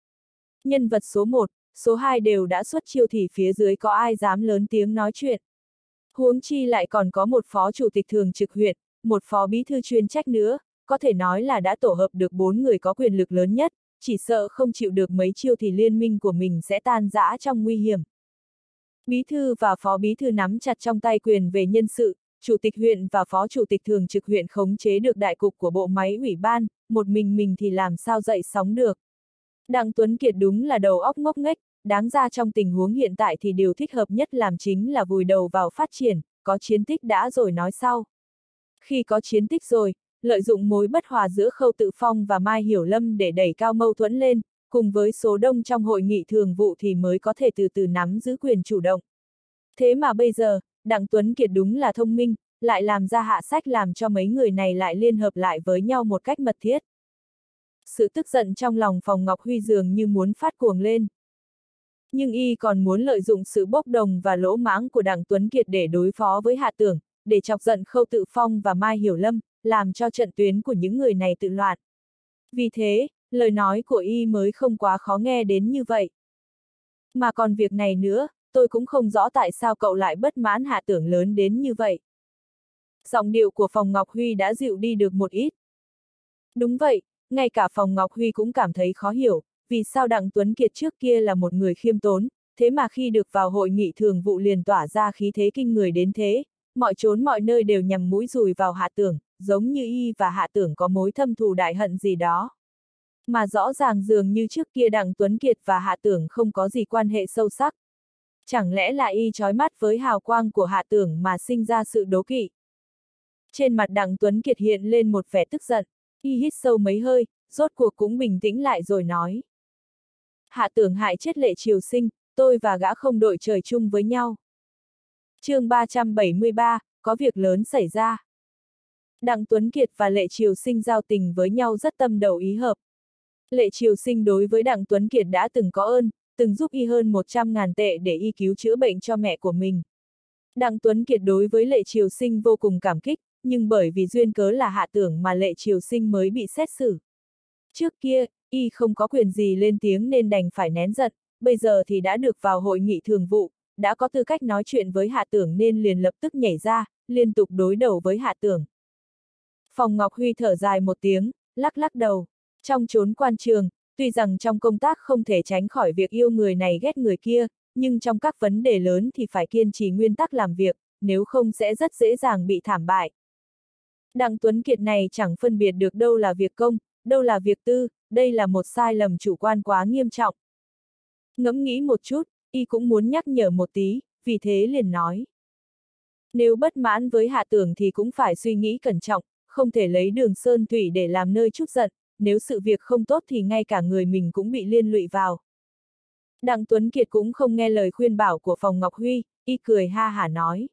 Nhân vật số một, số hai đều đã xuất chiêu thì phía dưới có ai dám lớn tiếng nói chuyện. Huống chi lại còn có một phó chủ tịch thường trực huyện, một phó bí thư chuyên trách nữa, có thể nói là đã tổ hợp được bốn người có quyền lực lớn nhất, chỉ sợ không chịu được mấy chiêu thì liên minh của mình sẽ tan rã trong nguy hiểm. Bí thư và phó bí thư nắm chặt trong tay quyền về nhân sự, chủ tịch huyện và phó chủ tịch thường trực huyện khống chế được đại cục của bộ máy ủy ban, một mình mình thì làm sao dậy sóng được. Đặng Tuấn Kiệt đúng là đầu óc ngốc nghếch, đáng ra trong tình huống hiện tại thì điều thích hợp nhất làm chính là vùi đầu vào phát triển, có chiến tích đã rồi nói sau. Khi có chiến tích rồi, lợi dụng mối bất hòa giữa Khâu Tự Phong và Mai Hiểu Lâm để đẩy cao mâu thuẫn lên, cùng với số đông trong hội nghị thường vụ thì mới có thể từ từ nắm giữ quyền chủ động. Thế mà bây giờ, Đặng Tuấn Kiệt đúng là thông minh, lại làm ra hạ sách làm cho mấy người này lại liên hợp lại với nhau một cách mật thiết. Sự tức giận trong lòng Phòng Ngọc Huy dường như muốn phát cuồng lên. Nhưng y còn muốn lợi dụng sự bốc đồng và lỗ mãng của Đặng Tuấn Kiệt để đối phó với Hạ Tưởng, để chọc giận Khâu Tự Phong và Mai Hiểu Lâm, làm cho trận tuyến của những người này tự loạn. Vì thế, lời nói của y mới không quá khó nghe đến như vậy. Mà còn việc này nữa, tôi cũng không rõ tại sao cậu lại bất mãn Hạ Tưởng lớn đến như vậy. Giọng điệu của Phòng Ngọc Huy đã dịu đi được một ít. Đúng vậy, ngay cả Phòng Ngọc Huy cũng cảm thấy khó hiểu, vì sao Đặng Tuấn Kiệt trước kia là một người khiêm tốn, thế mà khi được vào hội nghị thường vụ liền tỏa ra khí thế kinh người đến thế, mọi chốn mọi nơi đều nhằm mũi dùi vào Hạ Tưởng, giống như y và Hạ Tưởng có mối thâm thù đại hận gì đó. Mà rõ ràng dường như trước kia Đặng Tuấn Kiệt và Hạ Tưởng không có gì quan hệ sâu sắc. Chẳng lẽ là y chói mắt với hào quang của Hạ Tưởng mà sinh ra sự đố kỵ? Trên mặt Đặng Tuấn Kiệt hiện lên một vẻ tức giận, y hít sâu mấy hơi, rốt cuộc cũng bình tĩnh lại rồi nói. Hạ Tưởng hại chết Lệ Triều Sinh, tôi và gã không đội trời chung với nhau. chương ba trăm bảy mươi ba, có việc lớn xảy ra. Đặng Tuấn Kiệt và Lệ Triều Sinh giao tình với nhau rất tâm đầu ý hợp. Lệ Triều Sinh đối với Đặng Tuấn Kiệt đã từng có ơn, từng giúp y hơn một trăm ngàn tệ để y cứu chữa bệnh cho mẹ của mình. Đặng Tuấn Kiệt đối với Lệ Triều Sinh vô cùng cảm kích, nhưng bởi vì duyên cớ là Hạ Tưởng mà Lệ Triều Sinh mới bị xét xử. Trước kia, y không có quyền gì lên tiếng nên đành phải nén giận, bây giờ thì đã được vào hội nghị thường vụ, đã có tư cách nói chuyện với Hạ Tưởng nên liền lập tức nhảy ra, liên tục đối đầu với Hạ Tưởng. Phòng Ngọc Huy thở dài một tiếng, lắc lắc đầu. Trong chốn quan trường, tuy rằng trong công tác không thể tránh khỏi việc yêu người này ghét người kia, nhưng trong các vấn đề lớn thì phải kiên trì nguyên tắc làm việc, nếu không sẽ rất dễ dàng bị thảm bại. Đặng Tuấn Kiệt này chẳng phân biệt được đâu là việc công, đâu là việc tư, đây là một sai lầm chủ quan quá nghiêm trọng. Ngẫm nghĩ một chút, y cũng muốn nhắc nhở một tí, vì thế liền nói. Nếu bất mãn với Hạ Tưởng thì cũng phải suy nghĩ cẩn trọng, không thể lấy Đường Sơn Thủy để làm nơi trút giận, nếu sự việc không tốt thì ngay cả người mình cũng bị liên lụy vào. Đặng Tuấn Kiệt cũng không nghe lời khuyên bảo của Phòng Ngọc Huy, y cười ha hả nói.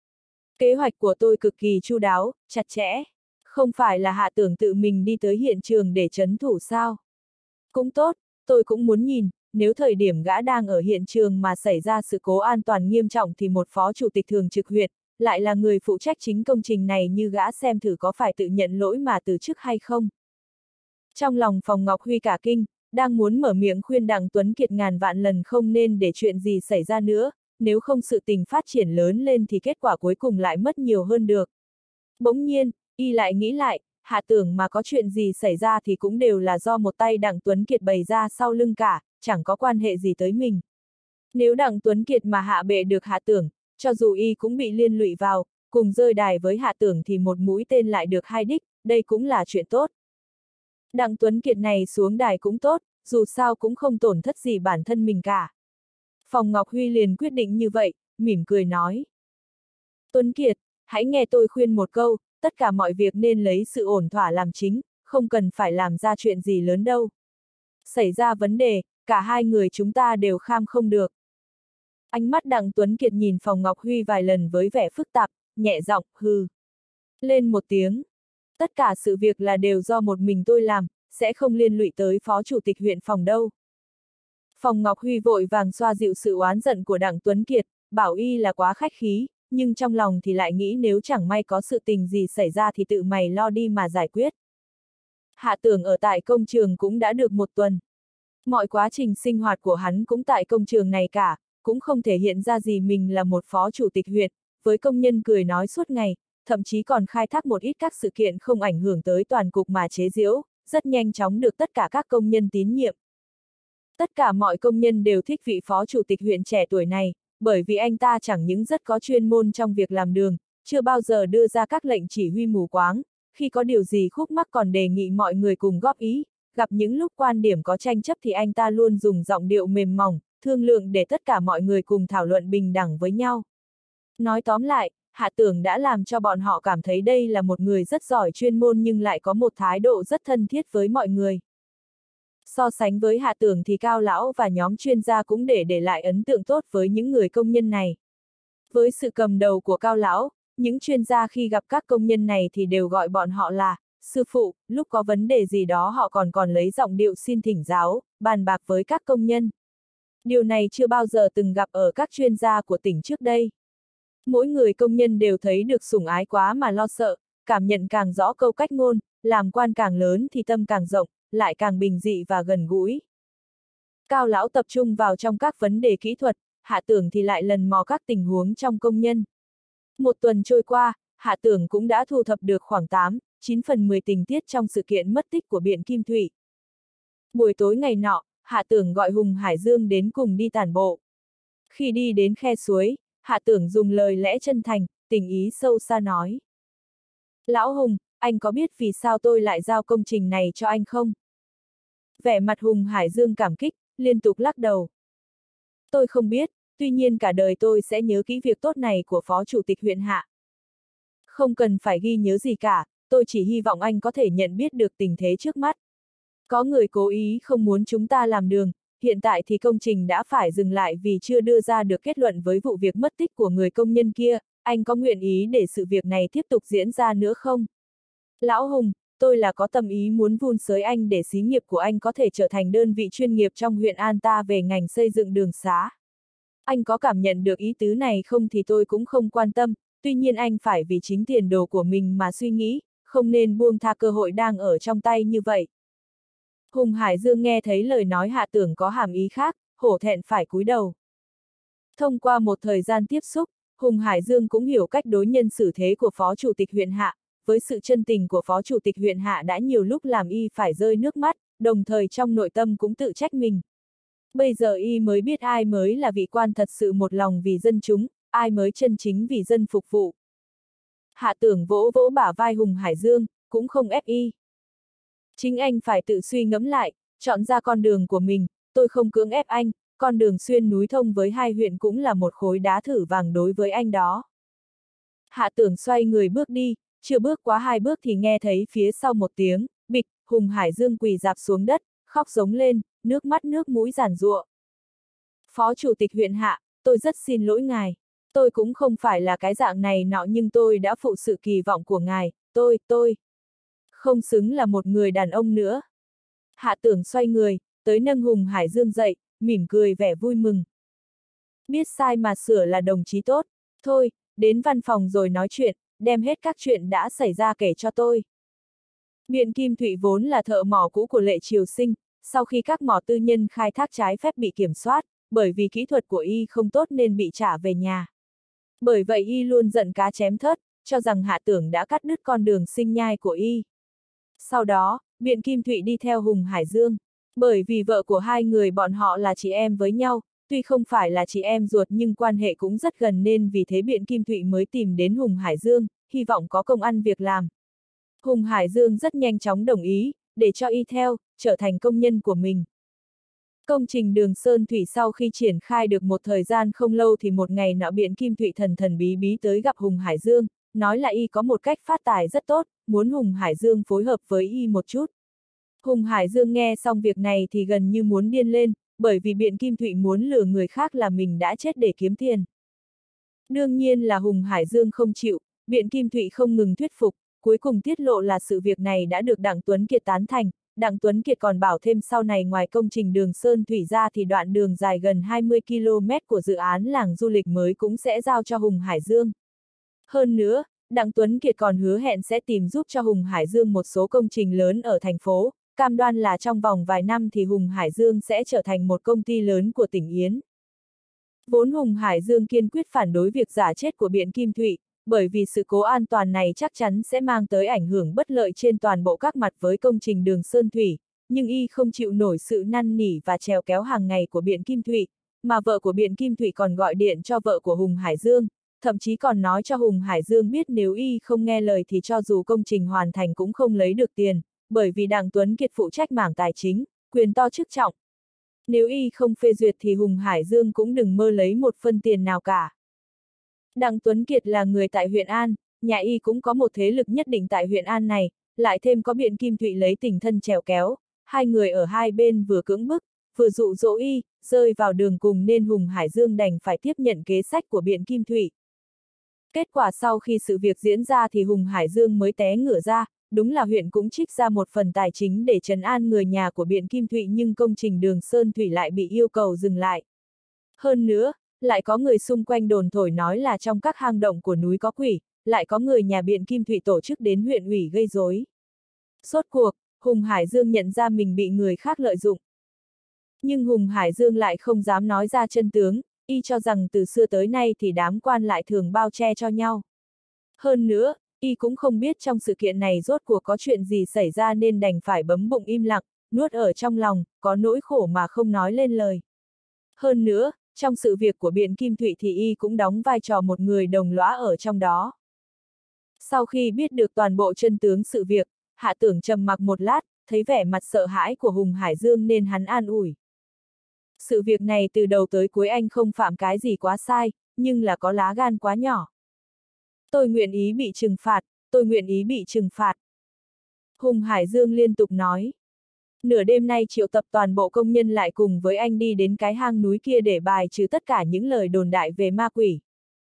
Kế hoạch của tôi cực kỳ chu đáo, chặt chẽ. Không phải là Hạ Tưởng tự mình đi tới hiện trường để trấn thủ sao? Cũng tốt, tôi cũng muốn nhìn, nếu thời điểm gã đang ở hiện trường mà xảy ra sự cố an toàn nghiêm trọng thì một phó chủ tịch thường trực huyện, lại là người phụ trách chính công trình này như gã xem thử có phải tự nhận lỗi mà từ chức hay không. Trong lòng Phòng Ngọc Huy cả kinh, đang muốn mở miệng khuyên Đặng Tuấn Kiệt ngàn vạn lần không nên để chuyện gì xảy ra nữa, nếu không sự tình phát triển lớn lên thì kết quả cuối cùng lại mất nhiều hơn được. Bỗng nhiên, y lại nghĩ lại, Hạ Tưởng mà có chuyện gì xảy ra thì cũng đều là do một tay Đặng Tuấn Kiệt bày ra sau lưng cả, chẳng có quan hệ gì tới mình. Nếu Đặng Tuấn Kiệt mà hạ bệ được Hạ Tưởng, cho dù y cũng bị liên lụy vào, cùng rơi đài với Hạ Tưởng thì một mũi tên lại được hai đích, đây cũng là chuyện tốt. Đặng Tuấn Kiệt này xuống đài cũng tốt, dù sao cũng không tổn thất gì bản thân mình cả. Phòng Ngọc Huy liền quyết định như vậy, mỉm cười nói. Tuấn Kiệt, hãy nghe tôi khuyên một câu, tất cả mọi việc nên lấy sự ổn thỏa làm chính, không cần phải làm ra chuyện gì lớn đâu. Xảy ra vấn đề, cả hai người chúng ta đều kham không được. Ánh mắt Đặng Tuấn Kiệt nhìn Phòng Ngọc Huy vài lần với vẻ phức tạp, nhẹ giọng, hừ. Lên một tiếng. Tất cả sự việc là đều do một mình tôi làm, sẽ không liên lụy tới phó chủ tịch huyện phòng đâu. Phòng Ngọc Huy vội vàng xoa dịu sự oán giận của Đặng Tuấn Kiệt, bảo y là quá khách khí, nhưng trong lòng thì lại nghĩ nếu chẳng may có sự tình gì xảy ra thì tự mày lo đi mà giải quyết. Hạ Tưởng ở tại công trường cũng đã được một tuần. Mọi quá trình sinh hoạt của hắn cũng tại công trường này cả, cũng không thể hiện ra gì mình là một phó chủ tịch huyện, với công nhân cười nói suốt ngày, thậm chí còn khai thác một ít các sự kiện không ảnh hưởng tới toàn cục mà chế giễu, rất nhanh chóng được tất cả các công nhân tín nhiệm. Tất cả mọi công nhân đều thích vị phó chủ tịch huyện trẻ tuổi này, bởi vì anh ta chẳng những rất có chuyên môn trong việc làm đường, chưa bao giờ đưa ra các lệnh chỉ huy mù quáng, khi có điều gì khúc mắc còn đề nghị mọi người cùng góp ý, gặp những lúc quan điểm có tranh chấp thì anh ta luôn dùng giọng điệu mềm mỏng, thương lượng để tất cả mọi người cùng thảo luận bình đẳng với nhau. Nói tóm lại, Hạ Tưởng đã làm cho bọn họ cảm thấy đây là một người rất giỏi chuyên môn nhưng lại có một thái độ rất thân thiết với mọi người. So sánh với Hạ Tưởng thì Cao Lão và nhóm chuyên gia cũng để để lại ấn tượng tốt với những người công nhân này. Với sự cầm đầu của Cao Lão, những chuyên gia khi gặp các công nhân này thì đều gọi bọn họ là sư phụ, lúc có vấn đề gì đó họ còn còn lấy giọng điệu xin thỉnh giáo, bàn bạc với các công nhân. Điều này chưa bao giờ từng gặp ở các chuyên gia của tỉnh trước đây. Mỗi người công nhân đều thấy được sủng ái quá mà lo sợ, cảm nhận càng rõ câu cách ngôn, làm quan càng lớn thì tâm càng rộng, lại càng bình dị và gần gũi. Cao lão tập trung vào trong các vấn đề kỹ thuật, Hạ Tưởng thì lại lần mò các tình huống trong công nhân. Một tuần trôi qua, Hạ Tưởng cũng đã thu thập được khoảng tám, chín phần mười tình tiết trong sự kiện mất tích của Biện Kim Thụy. Buổi tối ngày nọ, Hạ Tưởng gọi Hùng Hải Dương đến cùng đi tản bộ. Khi đi đến khe suối, Hạ Tưởng dùng lời lẽ chân thành, tình ý sâu xa nói. Lão Hùng, anh có biết vì sao tôi lại giao công trình này cho anh không? Vẻ mặt Hùng Hải Dương cảm kích, liên tục lắc đầu. Tôi không biết, tuy nhiên cả đời tôi sẽ nhớ kỹ việc tốt này của Phó Chủ tịch huyện Hạ. Không cần phải ghi nhớ gì cả, tôi chỉ hy vọng anh có thể nhận biết được tình thế trước mắt. Có người cố ý không muốn chúng ta làm đường, hiện tại thì công trình đã phải dừng lại vì chưa đưa ra được kết luận với vụ việc mất tích của người công nhân kia, anh có nguyện ý để sự việc này tiếp tục diễn ra nữa không? Lão Hùng, tôi là có tâm ý muốn vun sới anh để xí nghiệp của anh có thể trở thành đơn vị chuyên nghiệp trong huyện An ta về ngành xây dựng đường xá. Anh có cảm nhận được ý tứ này không thì tôi cũng không quan tâm, tuy nhiên anh phải vì chính tiền đồ của mình mà suy nghĩ, không nên buông tha cơ hội đang ở trong tay như vậy. Hùng Hải Dương nghe thấy lời nói Hạ Tưởng có hàm ý khác, hổ thẹn phải cúi đầu. Thông qua một thời gian tiếp xúc, Hùng Hải Dương cũng hiểu cách đối nhân xử thế của Phó Chủ tịch huyện Hạ, với sự chân tình của Phó Chủ tịch huyện Hạ đã nhiều lúc làm y phải rơi nước mắt, đồng thời trong nội tâm cũng tự trách mình. Bây giờ y mới biết ai mới là vị quan thật sự một lòng vì dân chúng, ai mới chân chính vì dân phục vụ. Hạ Tưởng vỗ vỗ bả vai Hùng Hải Dương, cũng không ép y. Chính anh phải tự suy ngẫm lại, chọn ra con đường của mình, tôi không cưỡng ép anh, con đường xuyên núi thông với hai huyện cũng là một khối đá thử vàng đối với anh đó. Hạ Tưởng xoay người bước đi, chưa bước quá hai bước thì nghe thấy phía sau một tiếng, bịch, Hùng Hải Dương quỳ rạp xuống đất, khóc giống lên, nước mắt nước mũi giàn giụa. Phó Chủ tịch huyện Hạ, tôi rất xin lỗi ngài. Tôi cũng không phải là cái dạng này nọ nhưng tôi đã phụ sự kỳ vọng của ngài, tôi, tôi. Không xứng là một người đàn ông nữa. Hạ Tưởng xoay người, tới nâng Hùng Hải Dương dậy, mỉm cười vẻ vui mừng. Biết sai mà sửa là đồng chí tốt, thôi, đến văn phòng rồi nói chuyện, đem hết các chuyện đã xảy ra kể cho tôi. Biện Kim Thụy vốn là thợ mỏ cũ của Lệ Triều Sinh, sau khi các mỏ tư nhân khai thác trái phép bị kiểm soát, bởi vì kỹ thuật của y không tốt nên bị trả về nhà. Bởi vậy y luôn giận cá chém thớt, cho rằng Hạ Tưởng đã cắt đứt con đường sinh nhai của y. Sau đó, Biện Kim Thụy đi theo Hùng Hải Dương, bởi vì vợ của hai người bọn họ là chị em với nhau, tuy không phải là chị em ruột nhưng quan hệ cũng rất gần nên vì thế Biện Kim Thụy mới tìm đến Hùng Hải Dương, hy vọng có công ăn việc làm. Hùng Hải Dương rất nhanh chóng đồng ý, để cho y theo, trở thành công nhân của mình. Công trình đường Sơn Thủy sau khi triển khai được một thời gian không lâu thì một ngày nọ Biện Kim Thụy thần thần bí bí tới gặp Hùng Hải Dương, nói là y có một cách phát tài rất tốt, muốn Hùng Hải Dương phối hợp với y một chút. Hùng Hải Dương nghe xong việc này thì gần như muốn điên lên, bởi vì Biện Kim Thụy muốn lừa người khác là mình đã chết để kiếm tiền. Đương nhiên là Hùng Hải Dương không chịu, Biện Kim Thụy không ngừng thuyết phục, cuối cùng tiết lộ là sự việc này đã được Đặng Tuấn Kiệt tán thành. Đặng Tuấn Kiệt còn bảo thêm sau này ngoài công trình đường Sơn Thủy ra thì đoạn đường dài gần hai mươi ki lô mét của dự án làng du lịch mới cũng sẽ giao cho Hùng Hải Dương. Hơn nữa, Đặng Tuấn Kiệt còn hứa hẹn sẽ tìm giúp cho Hùng Hải Dương một số công trình lớn ở thành phố, cam đoan là trong vòng vài năm thì Hùng Hải Dương sẽ trở thành một công ty lớn của tỉnh Yến. Vốn Hùng Hải Dương kiên quyết phản đối việc giả chết của Biện Kim Thụy, bởi vì sự cố an toàn này chắc chắn sẽ mang tới ảnh hưởng bất lợi trên toàn bộ các mặt với công trình đường Sơn Thủy, nhưng y không chịu nổi sự năn nỉ và trèo kéo hàng ngày của Biện Kim Thụy, mà vợ của Biện Kim Thụy còn gọi điện cho vợ của Hùng Hải Dương, thậm chí còn nói cho Hùng Hải Dương biết nếu y không nghe lời thì cho dù công trình hoàn thành cũng không lấy được tiền, bởi vì Đặng Tuấn Kiệt phụ trách mảng tài chính, quyền to chức trọng. Nếu y không phê duyệt thì Hùng Hải Dương cũng đừng mơ lấy một phân tiền nào cả. Đặng Tuấn Kiệt là người tại huyện An, nhà y cũng có một thế lực nhất định tại huyện An này, lại thêm có Biện Kim Thụy lấy tình thân trèo kéo, hai người ở hai bên vừa cưỡng bức, vừa dụ dỗ y, rơi vào đường cùng nên Hùng Hải Dương đành phải tiếp nhận kế sách của Biện Kim Thụy. Kết quả sau khi sự việc diễn ra thì Hùng Hải Dương mới té ngửa ra, đúng là huyện cũng trích ra một phần tài chính để trấn an người nhà của Biện Kim Thụy nhưng công trình đường Sơn Thủy lại bị yêu cầu dừng lại. Hơn nữa, lại có người xung quanh đồn thổi nói là trong các hang động của núi có quỷ, lại có người nhà Biện Kim Thụy tổ chức đến huyện ủy gây rối. Rốt cuộc, Hùng Hải Dương nhận ra mình bị người khác lợi dụng. Nhưng Hùng Hải Dương lại không dám nói ra chân tướng, y cho rằng từ xưa tới nay thì đám quan lại thường bao che cho nhau. Hơn nữa, y cũng không biết trong sự kiện này rốt cuộc có chuyện gì xảy ra nên đành phải bấm bụng im lặng, nuốt ở trong lòng, có nỗi khổ mà không nói lên lời. Hơn nữa, trong sự việc của Biện Kim Thụy thì y cũng đóng vai trò một người đồng lõa ở trong đó. Sau khi biết được toàn bộ chân tướng sự việc, Hạ Tưởng trầm mặc một lát, thấy vẻ mặt sợ hãi của Hùng Hải Dương nên hắn an ủi. Sự việc này từ đầu tới cuối anh không phạm cái gì quá sai, nhưng là có lá gan quá nhỏ. Tôi nguyện ý bị trừng phạt, tôi nguyện ý bị trừng phạt. Hùng Hải Dương liên tục nói. Nửa đêm nay triệu tập toàn bộ công nhân lại cùng với anh đi đến cái hang núi kia để bài trừ tất cả những lời đồn đại về ma quỷ.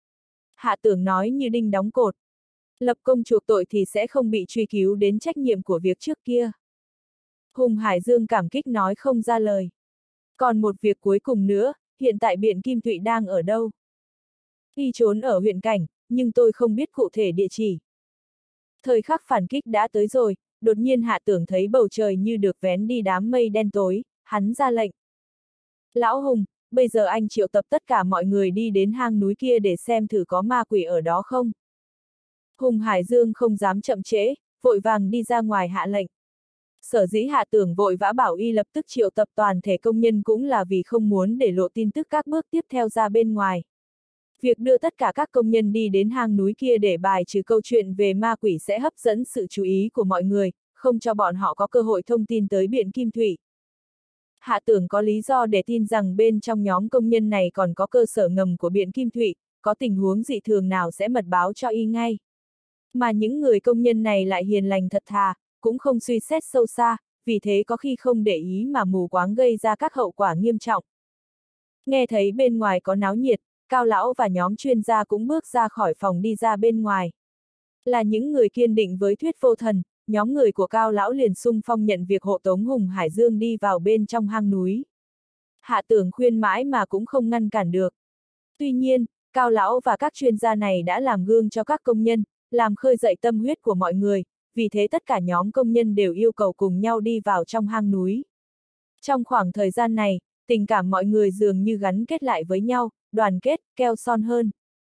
Hạ Tưởng nói như đinh đóng cột. Lập công chuộc tội thì sẽ không bị truy cứu đến trách nhiệm của việc trước kia. Hùng Hải Dương cảm kích nói không ra lời. Còn một việc cuối cùng nữa, hiện tại Biện Kim Thụy đang ở đâu? Y trốn ở huyện Cảnh, nhưng tôi không biết cụ thể địa chỉ. Thời khắc phản kích đã tới rồi, đột nhiên Hạ Tưởng thấy bầu trời như được vén đi đám mây đen tối, hắn ra lệnh. Lão Hùng, bây giờ anh triệu tập tất cả mọi người đi đến hang núi kia để xem thử có ma quỷ ở đó không? Hùng Hải Dương không dám chậm trễ, vội vàng đi ra ngoài hạ lệnh. Sở dĩ Hạ Tưởng vội vã bảo y lập tức triệu tập toàn thể công nhân cũng là vì không muốn để lộ tin tức các bước tiếp theo ra bên ngoài. Việc đưa tất cả các công nhân đi đến hang núi kia để bài trừ câu chuyện về ma quỷ sẽ hấp dẫn sự chú ý của mọi người, không cho bọn họ có cơ hội thông tin tới Biện Kim Thụy. Hạ Tưởng có lý do để tin rằng bên trong nhóm công nhân này còn có cơ sở ngầm của Biện Kim Thụy, có tình huống dị thường nào sẽ mật báo cho y ngay. Mà những người công nhân này lại hiền lành thật thà, cũng không suy xét sâu xa, vì thế có khi không để ý mà mù quáng gây ra các hậu quả nghiêm trọng. Nghe thấy bên ngoài có náo nhiệt, Cao Lão và nhóm chuyên gia cũng bước ra khỏi phòng đi ra bên ngoài. Là những người kiên định với thuyết vô thần, nhóm người của Cao Lão liền xung phong nhận việc hộ tống Hùng Hải Dương đi vào bên trong hang núi. Hạ Tưởng khuyên mãi mà cũng không ngăn cản được. Tuy nhiên, Cao Lão và các chuyên gia này đã làm gương cho các công nhân, làm khơi dậy tâm huyết của mọi người, vì thế tất cả nhóm công nhân đều yêu cầu cùng nhau đi vào trong hang núi. Trong khoảng thời gian này, tình cảm mọi người dường như gắn kết lại với nhau, đoàn kết, keo son hơn.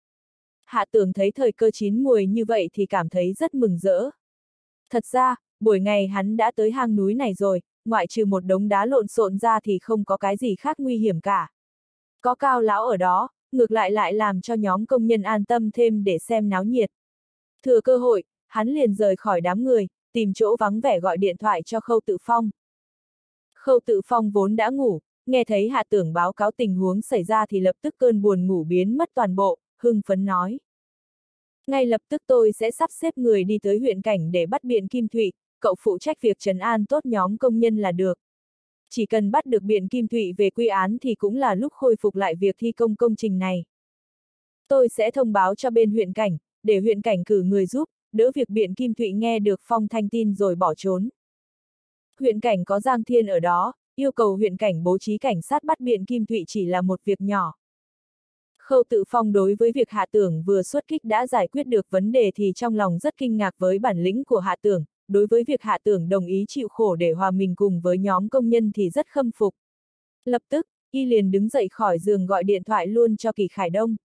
Hạ Tưởng thấy thời cơ chín muồi như vậy thì cảm thấy rất mừng rỡ. Thật ra, buổi ngày hắn đã tới hang núi này rồi, ngoại trừ một đống đá lộn xộn ra thì không có cái gì khác nguy hiểm cả. Có Cao Lão ở đó, ngược lại lại làm cho nhóm công nhân an tâm thêm để xem náo nhiệt. Thừa cơ hội, hắn liền rời khỏi đám người, tìm chỗ vắng vẻ gọi điện thoại cho Khâu Tự Phong. Khâu Tự Phong vốn đã ngủ, nghe thấy Hạ Tưởng báo cáo tình huống xảy ra thì lập tức cơn buồn ngủ biến mất toàn bộ, hưng phấn nói. Ngay lập tức tôi sẽ sắp xếp người đi tới huyện Cảnh để bắt Biện Kim Thụy, cậu phụ trách việc trấn an tốt nhóm công nhân là được. Chỉ cần bắt được Biện Kim Thụy về quy án thì cũng là lúc khôi phục lại việc thi công công trình này. Tôi sẽ thông báo cho bên huyện Cảnh, để huyện Cảnh cử người giúp, đỡ việc Biện Kim Thụy nghe được phong thanh tin rồi bỏ trốn. Huyện Cảnh có Giang Thiên ở đó, yêu cầu huyện Cảnh bố trí cảnh sát bắt Biện Kim Thụy chỉ là một việc nhỏ. Khâu Tự Phong đối với việc Hạ Tưởng vừa xuất kích đã giải quyết được vấn đề thì trong lòng rất kinh ngạc với bản lĩnh của Hạ Tưởng, đối với việc Hạ Tưởng đồng ý chịu khổ để hòa mình cùng với nhóm công nhân thì rất khâm phục. Lập tức, y liền đứng dậy khỏi giường gọi điện thoại luôn cho Kỳ Khải Đông.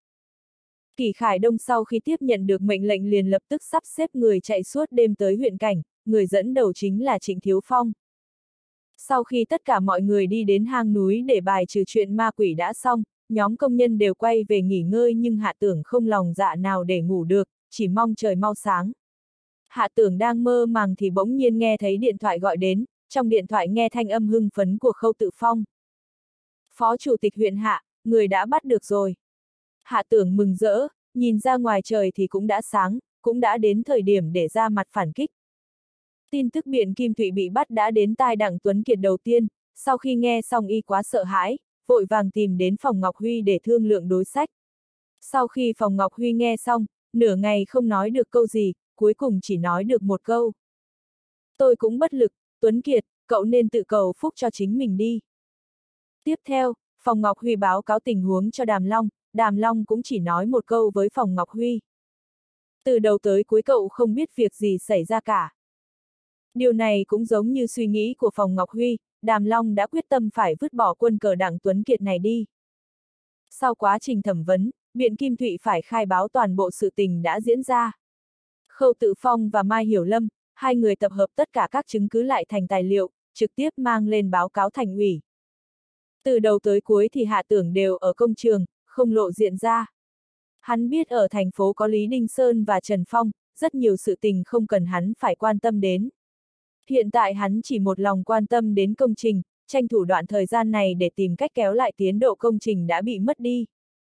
Kỳ Khải Đông sau khi tiếp nhận được mệnh lệnh liền lập tức sắp xếp người chạy suốt đêm tới huyện Cảnh, người dẫn đầu chính là Trịnh Thiếu Phong. Sau khi tất cả mọi người đi đến hang núi để bài trừ chuyện ma quỷ đã xong, nhóm công nhân đều quay về nghỉ ngơi nhưng Hạ Tưởng không lòng dạ nào để ngủ được, chỉ mong trời mau sáng. Hạ Tưởng đang mơ màng thì bỗng nhiên nghe thấy điện thoại gọi đến, trong điện thoại nghe thanh âm hưng phấn của Khâu Tự Phong. Phó Chủ tịch huyện Hạ, người đã bắt được rồi. Hạ Tưởng mừng rỡ, nhìn ra ngoài trời thì cũng đã sáng, cũng đã đến thời điểm để ra mặt phản kích. Tin tức Biện Kim Thụy bị bắt đã đến tai Đặng Tuấn Kiệt đầu tiên, sau khi nghe xong y quá sợ hãi, vội vàng tìm đến phòng Ngọc Huy để thương lượng đối sách. Sau khi phòng Ngọc Huy nghe xong, nửa ngày không nói được câu gì, cuối cùng chỉ nói được một câu. Tôi cũng bất lực, Tuấn Kiệt, cậu nên tự cầu phúc cho chính mình đi. Tiếp theo, phòng Ngọc Huy báo cáo tình huống cho Đàm Long, Đàm Long cũng chỉ nói một câu với phòng Ngọc Huy. Từ đầu tới cuối cậu không biết việc gì xảy ra cả. Điều này cũng giống như suy nghĩ của Phòng Ngọc Huy, Đàm Long đã quyết tâm phải vứt bỏ quân cờ Đặng Tuấn Kiệt này đi. Sau quá trình thẩm vấn, Biện Kim Thụy phải khai báo toàn bộ sự tình đã diễn ra. Khâu Tự Phong và Mai Hiểu Lâm, hai người tập hợp tất cả các chứng cứ lại thành tài liệu, trực tiếp mang lên báo cáo thành ủy. Từ đầu tới cuối thì Hạ Tưởng đều ở công trường, không lộ diện ra. Hắn biết ở thành phố có Lý Đinh Sơn và Trần Phong, rất nhiều sự tình không cần hắn phải quan tâm đến. Hiện tại hắn chỉ một lòng quan tâm đến công trình, tranh thủ đoạn thời gian này để tìm cách kéo lại tiến độ công trình đã bị mất đi.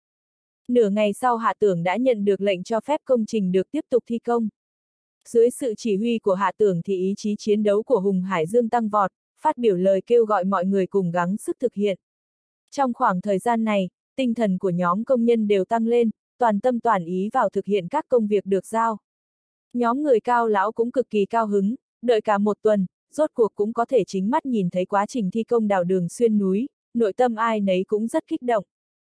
Nửa ngày sau Hạ Tưởng đã nhận được lệnh cho phép công trình được tiếp tục thi công. Dưới sự chỉ huy của Hạ Tưởng thì ý chí chiến đấu của Hùng Hải Dương tăng vọt, phát biểu lời kêu gọi mọi người cùng gắng sức thực hiện. Trong khoảng thời gian này, tinh thần của nhóm công nhân đều tăng lên, toàn tâm toàn ý vào thực hiện các công việc được giao. Nhóm người cao lão cũng cực kỳ cao hứng, đợi cả một tuần, rốt cuộc cũng có thể chính mắt nhìn thấy quá trình thi công đào đường xuyên núi, nội tâm ai nấy cũng rất kích động.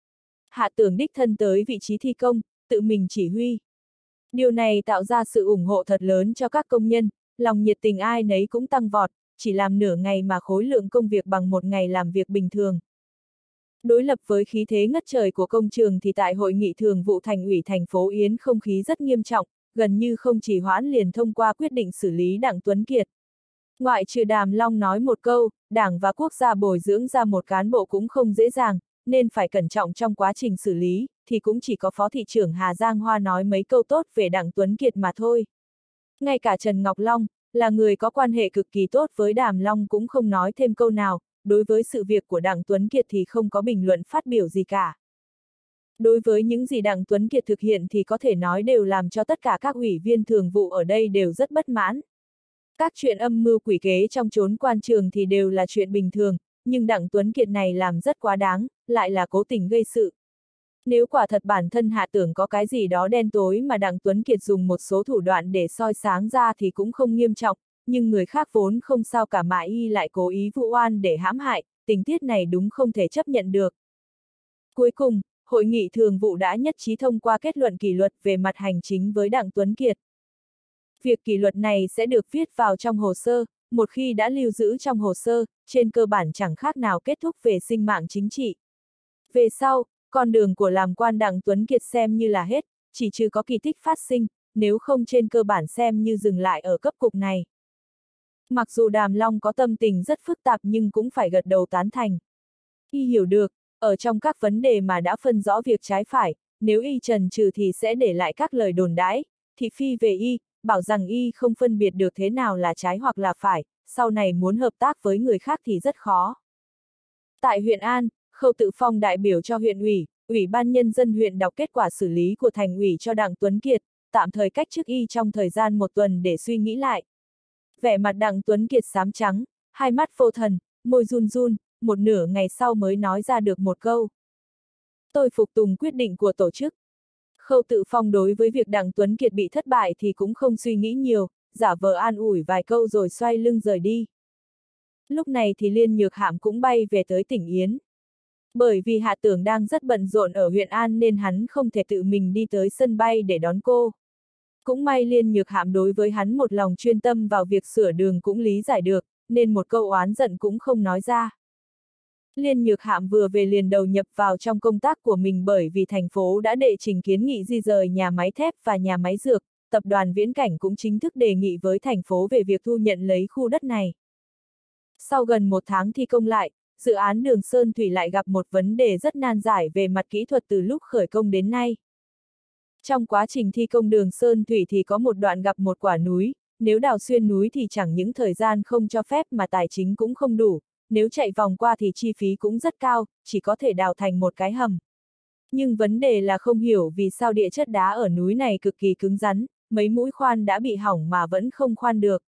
Hạ Tưởng đích thân tới vị trí thi công, tự mình chỉ huy. Điều này tạo ra sự ủng hộ thật lớn cho các công nhân, lòng nhiệt tình ai nấy cũng tăng vọt, chỉ làm nửa ngày mà khối lượng công việc bằng một ngày làm việc bình thường. Đối lập với khí thế ngất trời của công trường thì tại hội nghị thường vụ thành ủy thành phố Yến không khí rất nghiêm trọng, gần như không chỉ hoãn liền thông qua quyết định xử lý Đặng Tuấn Kiệt. Ngoại trừ Đàm Long nói một câu, Đảng và quốc gia bồi dưỡng ra một cán bộ cũng không dễ dàng, nên phải cẩn trọng trong quá trình xử lý, thì cũng chỉ có Phó thị trưởng Hà Giang Hoa nói mấy câu tốt về Đặng Tuấn Kiệt mà thôi. Ngay cả Trần Ngọc Long, là người có quan hệ cực kỳ tốt với Đàm Long cũng không nói thêm câu nào, đối với sự việc của Đặng Tuấn Kiệt thì không có bình luận phát biểu gì cả. Đối với những gì Đặng Tuấn Kiệt thực hiện thì có thể nói đều làm cho tất cả các ủy viên thường vụ ở đây đều rất bất mãn. Các chuyện âm mưu quỷ kế trong chốn quan trường thì đều là chuyện bình thường, nhưng Đặng Tuấn Kiệt này làm rất quá đáng, lại là cố tình gây sự. Nếu quả thật bản thân Hạ Tưởng có cái gì đó đen tối mà Đặng Tuấn Kiệt dùng một số thủ đoạn để soi sáng ra thì cũng không nghiêm trọng, nhưng người khác vốn không sao cả mà y lại cố ý vu oan để hãm hại, tình tiết này đúng không thể chấp nhận được. Cuối cùng, hội nghị thường vụ đã nhất trí thông qua kết luận kỷ luật về mặt hành chính với Đặng Tuấn Kiệt. Việc kỷ luật này sẽ được viết vào trong hồ sơ, một khi đã lưu giữ trong hồ sơ, trên cơ bản chẳng khác nào kết thúc về sinh mạng chính trị. Về sau, con đường của làm quan Đặng Tuấn Kiệt xem như là hết, chỉ trừ có kỳ tích phát sinh, nếu không trên cơ bản xem như dừng lại ở cấp cục này. Mặc dù Đàm Long có tâm tình rất phức tạp nhưng cũng phải gật đầu tán thành. Y hiểu được, ở trong các vấn đề mà đã phân rõ việc trái phải, nếu y trần trừ thì sẽ để lại các lời đồn đãi, thị phi về y, bảo rằng y không phân biệt được thế nào là trái hoặc là phải, sau này muốn hợp tác với người khác thì rất khó. Tại huyện An, Khâu Tự Phong đại biểu cho huyện ủy, Ủy ban Nhân dân huyện đọc kết quả xử lý của thành ủy cho Đặng Tuấn Kiệt, tạm thời cách chức y trong thời gian một tuần để suy nghĩ lại. Vẻ mặt Đặng Tuấn Kiệt xám trắng, hai mắt vô thần, môi run run, một nửa ngày sau mới nói ra được một câu. Tôi phục tùng quyết định của tổ chức. Khâu Tự Phong đối với việc Đặng Tuấn Kiệt bị thất bại thì cũng không suy nghĩ nhiều, giả vờ an ủi vài câu rồi xoay lưng rời đi. Lúc này thì Liên Nhược Hạm cũng bay về tới tỉnh Yến. Bởi vì Hạ Tưởng đang rất bận rộn ở huyện An nên hắn không thể tự mình đi tới sân bay để đón cô. Cũng may Liên Nhược Hạm đối với hắn một lòng chuyên tâm vào việc sửa đường cũng lý giải được, nên một câu oán giận cũng không nói ra. Liên Nhược Hạm vừa về liền đầu nhập vào trong công tác của mình bởi vì thành phố đã đệ trình kiến nghị di rời nhà máy thép và nhà máy dược, tập đoàn Viễn Cảnh cũng chính thức đề nghị với thành phố về việc thu nhận lấy khu đất này. Sau gần một tháng thi công lại, dự án đường Sơn Thủy lại gặp một vấn đề rất nan giải về mặt kỹ thuật từ lúc khởi công đến nay. Trong quá trình thi công đường Sơn Thủy thì có một đoạn gặp một quả núi, nếu đào xuyên núi thì chẳng những thời gian không cho phép mà tài chính cũng không đủ, nếu chạy vòng qua thì chi phí cũng rất cao, chỉ có thể đào thành một cái hầm. Nhưng vấn đề là không hiểu vì sao địa chất đá ở núi này cực kỳ cứng rắn, mấy mũi khoan đã bị hỏng mà vẫn không khoan được.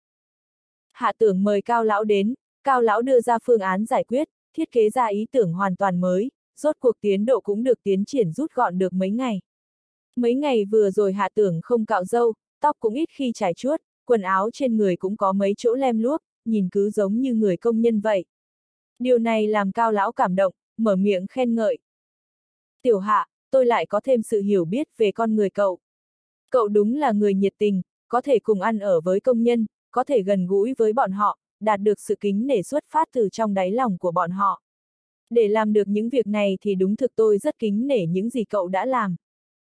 Hạ Tưởng mời Cao Lão đến, Cao Lão đưa ra phương án giải quyết, thiết kế ra ý tưởng hoàn toàn mới, rốt cuộc tiến độ cũng được tiến triển rút gọn được mấy ngày. Mấy ngày vừa rồi Hạ Tưởng không cạo râu, tóc cũng ít khi chải chuốt, quần áo trên người cũng có mấy chỗ lem luốc, nhìn cứ giống như người công nhân vậy. Điều này làm Cao Lão cảm động, mở miệng khen ngợi. Tiểu Hạ, tôi lại có thêm sự hiểu biết về con người cậu. Cậu đúng là người nhiệt tình, có thể cùng ăn ở với công nhân, có thể gần gũi với bọn họ, đạt được sự kính nể xuất phát từ trong đáy lòng của bọn họ. Để làm được những việc này thì đúng thực tôi rất kính nể những gì cậu đã làm.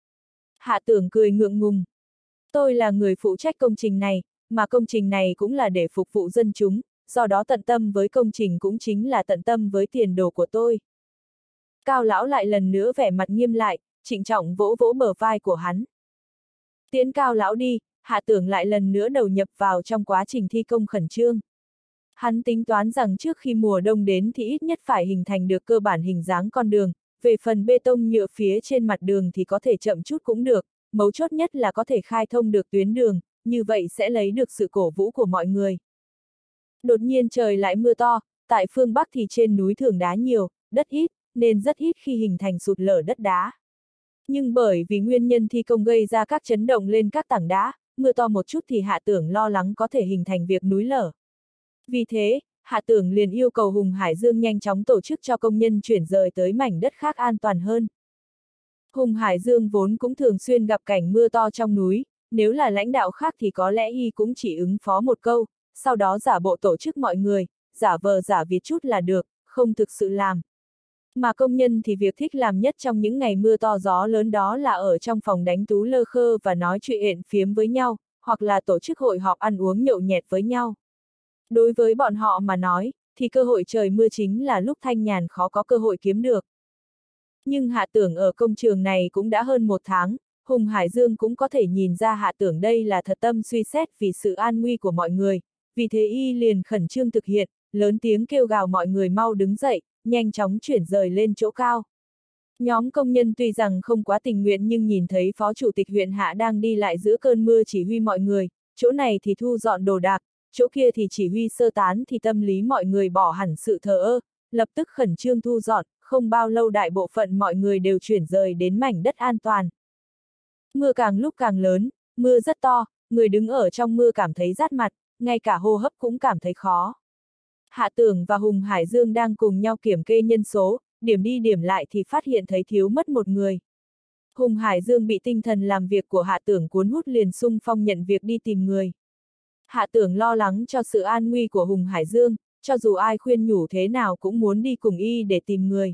Hạ Tưởng cười ngượng ngùng. Tôi là người phụ trách công trình này, mà công trình này cũng là để phục vụ dân chúng, do đó tận tâm với công trình cũng chính là tận tâm với tiền đồ của tôi. Cao lão lại lần nữa vẻ mặt nghiêm lại, trịnh trọng vỗ vỗ bờ vai của hắn. Tiễn Cao lão đi, Hạ Tưởng lại lần nữa đầu nhập vào trong quá trình thi công khẩn trương. Hắn tính toán rằng trước khi mùa đông đến thì ít nhất phải hình thành được cơ bản hình dáng con đường, về phần bê tông nhựa phía trên mặt đường thì có thể chậm chút cũng được, mấu chốt nhất là có thể khai thông được tuyến đường, như vậy sẽ lấy được sự cổ vũ của mọi người. Đột nhiên trời lại mưa to, tại phương Bắc thì trên núi thường đá nhiều, đất ít, nên rất ít khi hình thành sụt lở đất đá. Nhưng bởi vì nguyên nhân thi công gây ra các chấn động lên các tảng đá, mưa to một chút thì Hạ Tưởng lo lắng có thể hình thành việc núi lở. Vì thế, Hạ Tưởng liền yêu cầu Hùng Hải Dương nhanh chóng tổ chức cho công nhân chuyển rời tới mảnh đất khác an toàn hơn. Hùng Hải Dương vốn cũng thường xuyên gặp cảnh mưa to trong núi, nếu là lãnh đạo khác thì có lẽ y cũng chỉ ứng phó một câu, sau đó giả bộ tổ chức mọi người, giả vờ giả vịt chút là được, không thực sự làm. Mà công nhân thì việc thích làm nhất trong những ngày mưa to gió lớn đó là ở trong phòng đánh tú lơ khơ và nói chuyện ện phiếm với nhau, hoặc là tổ chức hội họp ăn uống nhậu nhẹt với nhau. Đối với bọn họ mà nói, thì cơ hội trời mưa chính là lúc thanh nhàn khó có cơ hội kiếm được. Nhưng Hạ Tưởng ở công trường này cũng đã hơn một tháng, Hùng Hải Dương cũng có thể nhìn ra Hạ Tưởng đây là thật tâm suy xét vì sự an nguy của mọi người, vì thế y liền khẩn trương thực hiện, lớn tiếng kêu gào mọi người mau đứng dậy, nhanh chóng chuyển rời lên chỗ cao. Nhóm công nhân tuy rằng không quá tình nguyện nhưng nhìn thấy Phó Chủ tịch huyện Hạ đang đi lại giữa cơn mưa chỉ huy mọi người, chỗ này thì thu dọn đồ đạc, chỗ kia thì chỉ huy sơ tán thì tâm lý mọi người bỏ hẳn sự thờ ơ, lập tức khẩn trương thu dọn, không bao lâu đại bộ phận mọi người đều chuyển rời đến mảnh đất an toàn. Mưa càng lúc càng lớn, mưa rất to, người đứng ở trong mưa cảm thấy rát mặt, ngay cả hô hấp cũng cảm thấy khó. Hạ Tưởng và Hùng Hải Dương đang cùng nhau kiểm kê nhân số, điểm đi điểm lại thì phát hiện thấy thiếu mất một người. Hùng Hải Dương bị tinh thần làm việc của Hạ Tưởng cuốn hút liền xung phong nhận việc đi tìm người. Hạ Tưởng lo lắng cho sự an nguy của Hùng Hải Dương, cho dù ai khuyên nhủ thế nào cũng muốn đi cùng y để tìm người.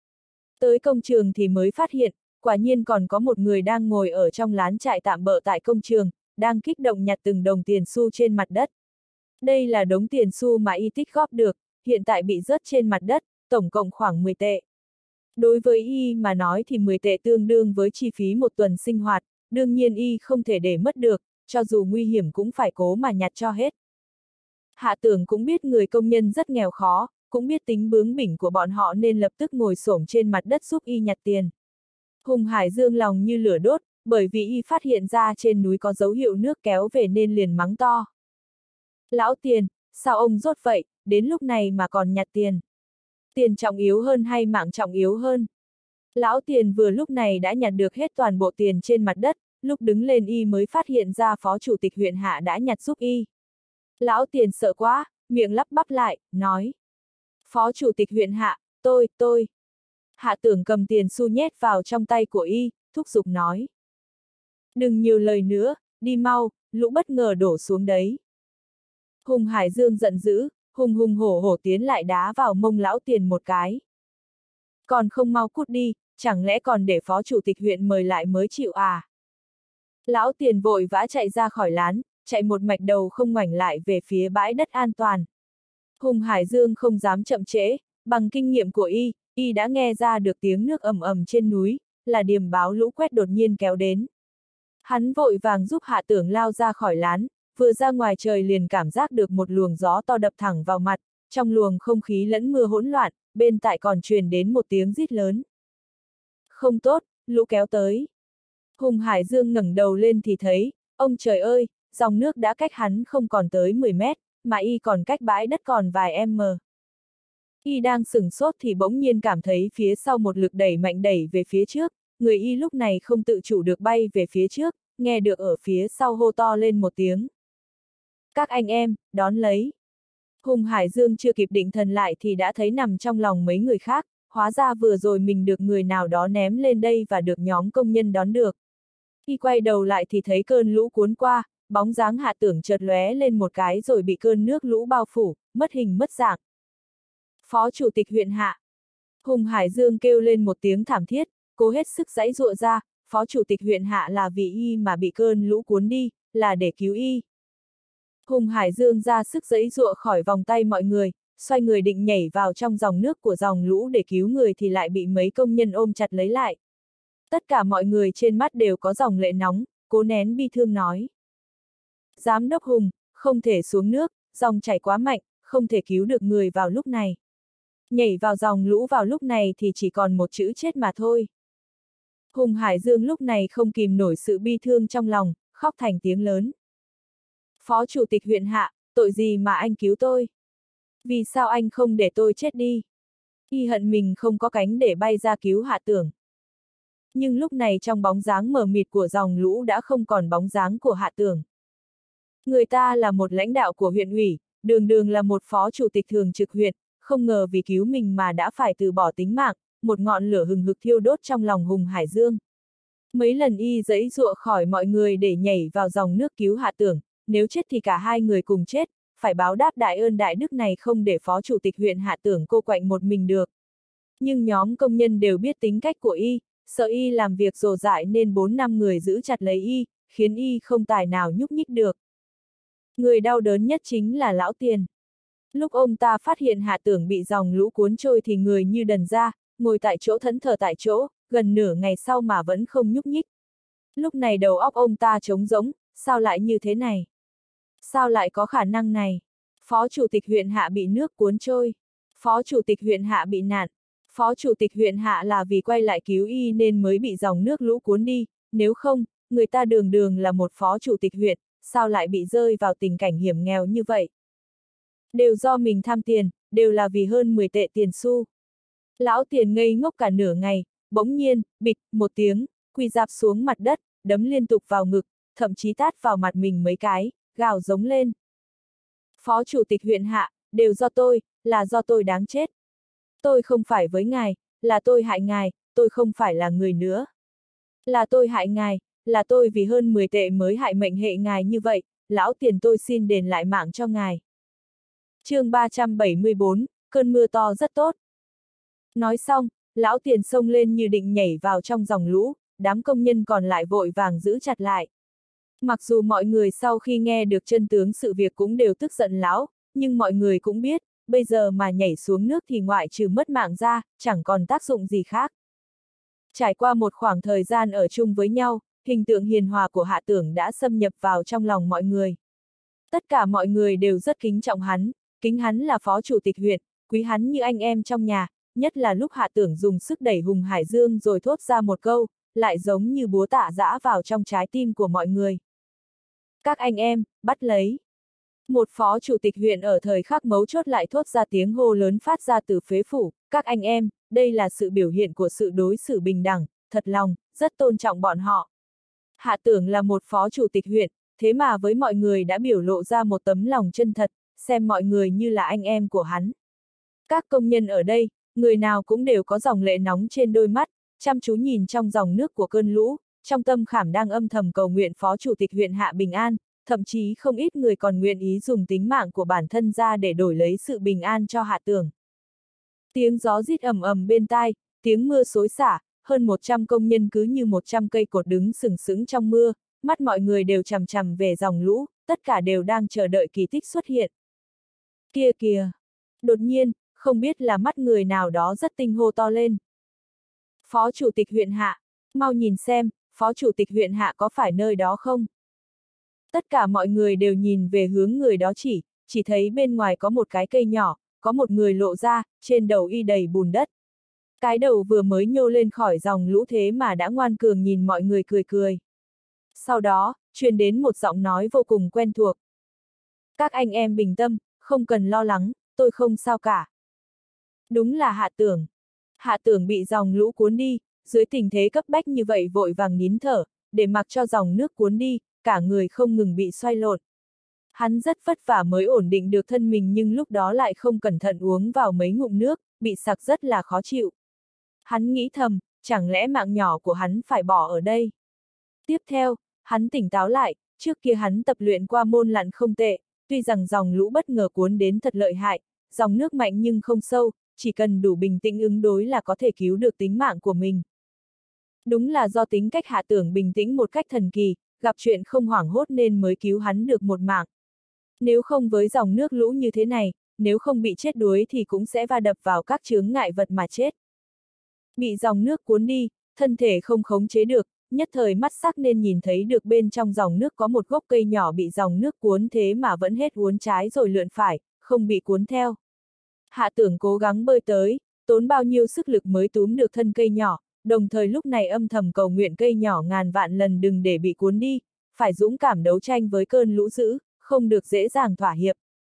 Tới công trường thì mới phát hiện, quả nhiên còn có một người đang ngồi ở trong lán trại tạm bợ tại công trường, đang kích động nhặt từng đồng tiền xu trên mặt đất. Đây là đống tiền xu mà y tích góp được, hiện tại bị rớt trên mặt đất, tổng cộng khoảng mười tệ. Đối với y mà nói thì mười tệ tương đương với chi phí một tuần sinh hoạt, đương nhiên y không thể để mất được, cho dù nguy hiểm cũng phải cố mà nhặt cho hết. Hạ Tưởng cũng biết người công nhân rất nghèo khó, cũng biết tính bướng bỉnh của bọn họ nên lập tức ngồi xổm trên mặt đất giúp y nhặt tiền. Hùng Hải Dương lòng như lửa đốt, bởi vì y phát hiện ra trên núi có dấu hiệu nước kéo về nên liền mắng to. Lão Tiền, sao ông rốt vậy, đến lúc này mà còn nhặt tiền? Tiền trọng yếu hơn hay mạng trọng yếu hơn? Lão Tiền vừa lúc này đã nhặt được hết toàn bộ tiền trên mặt đất, lúc đứng lên y mới phát hiện ra Phó Chủ tịch huyện Hạ đã nhặt giúp y. Lão Tiền sợ quá, miệng lắp bắp lại, nói. Phó Chủ tịch huyện Hạ, tôi, tôi. Hạ Tưởng cầm tiền xu nhét vào trong tay của y, thúc giục nói. Đừng nhiều lời nữa, đi mau, lũ bất ngờ đổ xuống đấy. Hùng Hải Dương giận dữ, hùng hùng hổ hổ tiến lại đá vào mông Lão Tiền một cái. Còn không mau cút đi, chẳng lẽ còn để Phó Chủ tịch huyện mời lại mới chịu à? Lão Tiền vội vã chạy ra khỏi lán, chạy một mạch đầu không ngoảnh lại về phía bãi đất an toàn. Hùng Hải Dương không dám chậm trễ, bằng kinh nghiệm của y, y đã nghe ra được tiếng nước ầm ầm trên núi, là điềm báo lũ quét đột nhiên kéo đến. Hắn vội vàng giúp Hạ Tưởng lao ra khỏi lán, vừa ra ngoài trời liền cảm giác được một luồng gió to đập thẳng vào mặt, trong luồng không khí lẫn mưa hỗn loạn, bên tại còn truyền đến một tiếng rít lớn. Không tốt, lũ kéo tới. Hùng Hải Dương ngẩng đầu lên thì thấy, ông trời ơi, dòng nước đã cách hắn không còn tới mười mét, mà y còn cách bãi đất còn vài m. Y đang sửng sốt thì bỗng nhiên cảm thấy phía sau một lực đẩy mạnh đẩy về phía trước, người y lúc này không tự chủ được bay về phía trước, nghe được ở phía sau hô to lên một tiếng. Các anh em, đón lấy. Hùng Hải Dương chưa kịp định thần lại thì đã thấy nằm trong lòng mấy người khác, hóa ra vừa rồi mình được người nào đó ném lên đây và được nhóm công nhân đón được. Y quay đầu lại thì thấy cơn lũ cuốn qua, bóng dáng Hạ Tưởng chợt lóe lên một cái rồi bị cơn nước lũ bao phủ, mất hình mất dạng. Phó chủ tịch huyện Hạ. Hùng Hải Dương kêu lên một tiếng thảm thiết, cố hết sức giãy giụa ra, phó chủ tịch huyện Hạ là vì y mà bị cơn lũ cuốn đi, là để cứu y. Hùng Hải Dương ra sức giãy giụa khỏi vòng tay mọi người, xoay người định nhảy vào trong dòng nước của dòng lũ để cứu người thì lại bị mấy công nhân ôm chặt lấy lại. Tất cả mọi người trên mắt đều có dòng lệ nóng, cố nén bi thương nói. Giám đốc Hùng, không thể xuống nước, dòng chảy quá mạnh, không thể cứu được người vào lúc này. Nhảy vào dòng lũ vào lúc này thì chỉ còn một chữ chết mà thôi. Hùng Hải Dương lúc này không kìm nổi sự bi thương trong lòng, khóc thành tiếng lớn. Phó chủ tịch huyện Hạ, tội gì mà anh cứu tôi? Vì sao anh không để tôi chết đi? Y hận mình không có cánh để bay ra cứu Hạ Tưởng. Nhưng lúc này trong bóng dáng mờ mịt của dòng lũ đã không còn bóng dáng của Hạ Tưởng. Người ta là một lãnh đạo của huyện ủy, đường đường là một phó chủ tịch thường trực huyện, không ngờ vì cứu mình mà đã phải từ bỏ tính mạng, một ngọn lửa hừng hực thiêu đốt trong lòng Hùng Hải Dương. Mấy lần y giãy giụa khỏi mọi người để nhảy vào dòng nước cứu Hạ Tưởng, nếu chết thì cả hai người cùng chết, phải báo đáp đại ơn đại đức này không để phó chủ tịch huyện Hạ Tưởng cô quạnh một mình được. Nhưng nhóm công nhân đều biết tính cách của y, sợ y làm việc rồ dại nên bốn năm người giữ chặt lấy y, khiến y không tài nào nhúc nhích được. Người đau đớn nhất chính là Lão Tiền. Lúc ông ta phát hiện Hạ Tưởng bị dòng lũ cuốn trôi thì người như đần ra, ngồi tại chỗ thẫn thờ tại chỗ, gần nửa ngày sau mà vẫn không nhúc nhích. Lúc này đầu óc ông ta trống rỗng, sao lại như thế này? Sao lại có khả năng này? Phó chủ tịch huyện Hạ bị nước cuốn trôi. Phó chủ tịch huyện Hạ bị nạn. Phó chủ tịch huyện Hạ là vì quay lại cứu y nên mới bị dòng nước lũ cuốn đi, nếu không, người ta đường đường là một phó chủ tịch huyện, sao lại bị rơi vào tình cảnh hiểm nghèo như vậy? Đều do mình tham tiền, đều là vì hơn mười tệ tiền xu. Lão Tiền ngây ngốc cả nửa ngày, bỗng nhiên, bịch, một tiếng, quỳ rạp xuống mặt đất, đấm liên tục vào ngực, thậm chí tát vào mặt mình mấy cái, gào giống lên. Phó chủ tịch huyện Hạ, đều do tôi, là do tôi đáng chết. Tôi không phải với ngài, là tôi hại ngài, tôi không phải là người nữa. Là tôi hại ngài, là tôi vì hơn mười tệ mới hại mệnh hệ ngài như vậy, lão Tiền tôi xin đền lại mạng cho ngài. Chương ba trăm bảy mươi bốn, cơn mưa to rất tốt. Nói xong, lão Tiền xông lên như định nhảy vào trong dòng lũ, đám công nhân còn lại vội vàng giữ chặt lại. Mặc dù mọi người sau khi nghe được chân tướng sự việc cũng đều tức giận lão, nhưng mọi người cũng biết, bây giờ mà nhảy xuống nước thì ngoại trừ mất mạng ra, chẳng còn tác dụng gì khác. Trải qua một khoảng thời gian ở chung với nhau, hình tượng hiền hòa của Hạ Tưởng đã xâm nhập vào trong lòng mọi người. Tất cả mọi người đều rất kính trọng hắn, kính hắn là phó chủ tịch huyện, quý hắn như anh em trong nhà, nhất là lúc Hạ Tưởng dùng sức đẩy Hùng Hải Dương rồi thốt ra một câu, lại giống như búa tạ giã vào trong trái tim của mọi người. Các anh em, bắt lấy. Một phó chủ tịch huyện ở thời khắc mấu chốt lại thốt ra tiếng hô lớn phát ra từ phế phủ, các anh em, đây là sự biểu hiện của sự đối xử bình đẳng, thật lòng, rất tôn trọng bọn họ. Hạ Tưởng là một phó chủ tịch huyện, thế mà với mọi người đã biểu lộ ra một tấm lòng chân thật, xem mọi người như là anh em của hắn. Các công nhân ở đây, người nào cũng đều có dòng lệ nóng trên đôi mắt, chăm chú nhìn trong dòng nước của cơn lũ, trong tâm khảm đang âm thầm cầu nguyện phó chủ tịch huyện Hạ bình an, thậm chí không ít người còn nguyện ý dùng tính mạng của bản thân ra để đổi lấy sự bình an cho Hạ Tưởng. Tiếng gió rít ầm ầm bên tai, tiếng mưa xối xả, hơn một trăm công nhân cứ như một trăm cây cột đứng sừng sững trong mưa, mắt mọi người đều chằm chằm về dòng lũ, tất cả đều đang chờ đợi kỳ tích xuất hiện. Kia kìa! Đột nhiên, không biết là mắt người nào đó rất tinh hô to lên. Phó chủ tịch huyện Hạ, mau nhìn xem, phó chủ tịch huyện Hạ có phải nơi đó không? Tất cả mọi người đều nhìn về hướng người đó chỉ, chỉ thấy bên ngoài có một cái cây nhỏ, có một người lộ ra, trên đầu y đầy bùn đất. Cái đầu vừa mới nhô lên khỏi dòng lũ thế mà đã ngoan cường nhìn mọi người cười cười. Sau đó, truyền đến một giọng nói vô cùng quen thuộc. Các anh em bình tâm, không cần lo lắng, tôi không sao cả. Đúng là Hạ Tưởng. Hạ Tưởng bị dòng lũ cuốn đi, dưới tình thế cấp bách như vậy vội vàng nín thở, để mặc cho dòng nước cuốn đi, cả người không ngừng bị xoay lộn. Hắn rất vất vả mới ổn định được thân mình nhưng lúc đó lại không cẩn thận uống vào mấy ngụm nước, bị sặc rất là khó chịu. Hắn nghĩ thầm, chẳng lẽ mạng nhỏ của hắn phải bỏ ở đây? Tiếp theo, hắn tỉnh táo lại, Trước kia hắn tập luyện qua môn lặn không tệ, tuy rằng dòng lũ bất ngờ cuốn đến thật lợi hại, dòng nước mạnh nhưng không sâu, chỉ cần đủ bình tĩnh ứng đối là có thể cứu được tính mạng của mình. Đúng là do tính cách Hạ Tưởng bình tĩnh một cách thần kỳ, gặp chuyện không hoảng hốt nên mới cứu hắn được một mạng. Nếu không với dòng nước lũ như thế này, nếu không bị chết đuối thì cũng sẽ va đập vào các chướng ngại vật mà chết. Bị dòng nước cuốn đi, thân thể không khống chế được, nhất thời mắt sắc nên nhìn thấy được bên trong dòng nước có một gốc cây nhỏ bị dòng nước cuốn thế mà vẫn hết uốn trái rồi lượn phải, không bị cuốn theo. Hạ Tưởng cố gắng bơi tới, tốn bao nhiêu sức lực mới túm được thân cây nhỏ, đồng thời lúc này âm thầm cầu nguyện cây nhỏ ngàn vạn lần đừng để bị cuốn đi, phải dũng cảm đấu tranh với cơn lũ dữ, không được dễ dàng thỏa hiệp.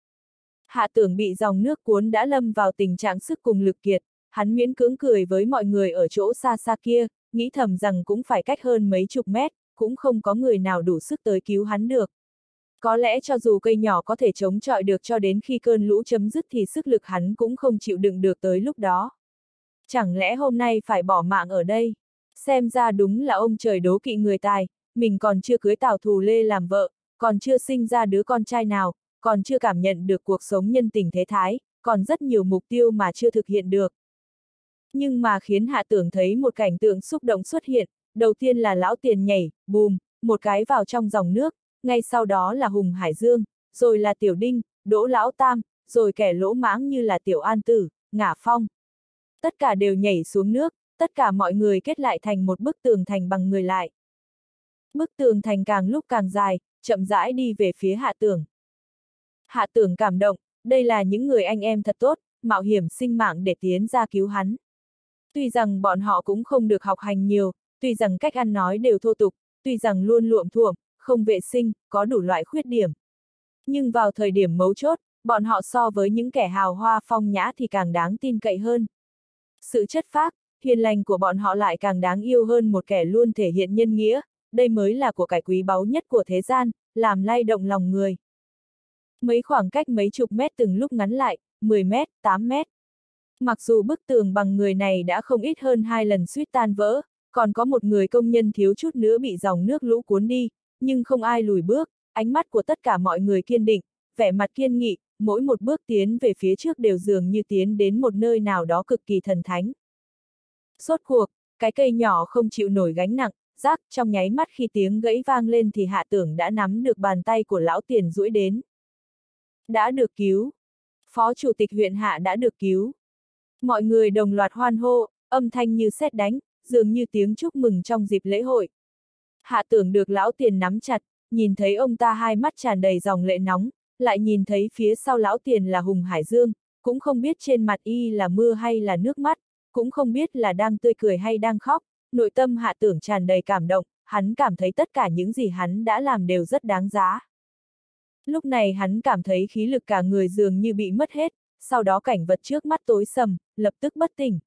Hạ Tưởng bị dòng nước cuốn đã lâm vào tình trạng sức cùng lực kiệt, hắn miễn cưỡng cười với mọi người ở chỗ xa xa kia, nghĩ thầm rằng cũng phải cách hơn mấy chục mét, cũng không có người nào đủ sức tới cứu hắn được. Có lẽ cho dù cây nhỏ có thể chống chọi được cho đến khi cơn lũ chấm dứt thì sức lực hắn cũng không chịu đựng được tới lúc đó. Chẳng lẽ hôm nay phải bỏ mạng ở đây? Xem ra đúng là ông trời đố kỵ người tài, mình còn chưa cưới Tào Thù Lê làm vợ, còn chưa sinh ra đứa con trai nào, còn chưa cảm nhận được cuộc sống nhân tình thế thái, còn rất nhiều mục tiêu mà chưa thực hiện được. Nhưng mà khiến Hạ Tưởng thấy một cảnh tượng xúc động xuất hiện, đầu tiên là Lão Tiền nhảy, bùm, một cái vào trong dòng nước, ngay sau đó là Hùng Hải Dương, rồi là Tiểu Đinh, Đỗ Lão Tam, rồi kẻ lỗ mãng như là Tiểu An Tử, Ngả Phong. Tất cả đều nhảy xuống nước, tất cả mọi người kết lại thành một bức tường thành bằng người lại. Bức tường thành càng lúc càng dài, chậm rãi đi về phía Hạ Tưởng. Hạ Tưởng cảm động, đây là những người anh em thật tốt, mạo hiểm sinh mạng để tiến ra cứu hắn. Tuy rằng bọn họ cũng không được học hành nhiều, tuy rằng cách ăn nói đều thô tục, tuy rằng luôn luộm thuộm, không vệ sinh, có đủ loại khuyết điểm. Nhưng vào thời điểm mấu chốt, bọn họ so với những kẻ hào hoa phong nhã thì càng đáng tin cậy hơn. Sự chất phác, hiền lành của bọn họ lại càng đáng yêu hơn một kẻ luôn thể hiện nhân nghĩa, đây mới là của cải quý báu nhất của thế gian, làm lay động lòng người. Mấy khoảng cách mấy chục mét từng lúc ngắn lại, mười mét, tám mét. Mặc dù bức tường bằng người này đã không ít hơn hai lần suýt tan vỡ, còn có một người công nhân thiếu chút nữa bị dòng nước lũ cuốn đi, nhưng không ai lùi bước, ánh mắt của tất cả mọi người kiên định, vẻ mặt kiên nghị, mỗi một bước tiến về phía trước đều dường như tiến đến một nơi nào đó cực kỳ thần thánh. Rốt cuộc, cái cây nhỏ không chịu nổi gánh nặng, rác, trong nháy mắt khi tiếng gãy vang lên thì Hạ Tưởng đã nắm được bàn tay của Lão Tiền duỗi đến. Đã được cứu. Phó chủ tịch huyện Hạ đã được cứu. Mọi người đồng loạt hoan hô, âm thanh như sét đánh, dường như tiếng chúc mừng trong dịp lễ hội. Hạ Tưởng được Lão Tiền nắm chặt, nhìn thấy ông ta hai mắt tràn đầy dòng lệ nóng, lại nhìn thấy phía sau Lão Tiền là Hùng Hải Dương, cũng không biết trên mặt y là mưa hay là nước mắt, cũng không biết là đang tươi cười hay đang khóc, nội tâm Hạ Tưởng tràn đầy cảm động, hắn cảm thấy tất cả những gì hắn đã làm đều rất đáng giá. Lúc này hắn cảm thấy khí lực cả người dường như bị mất hết, sau đó cảnh vật trước mắt tối sầm, lập tức bất tỉnh.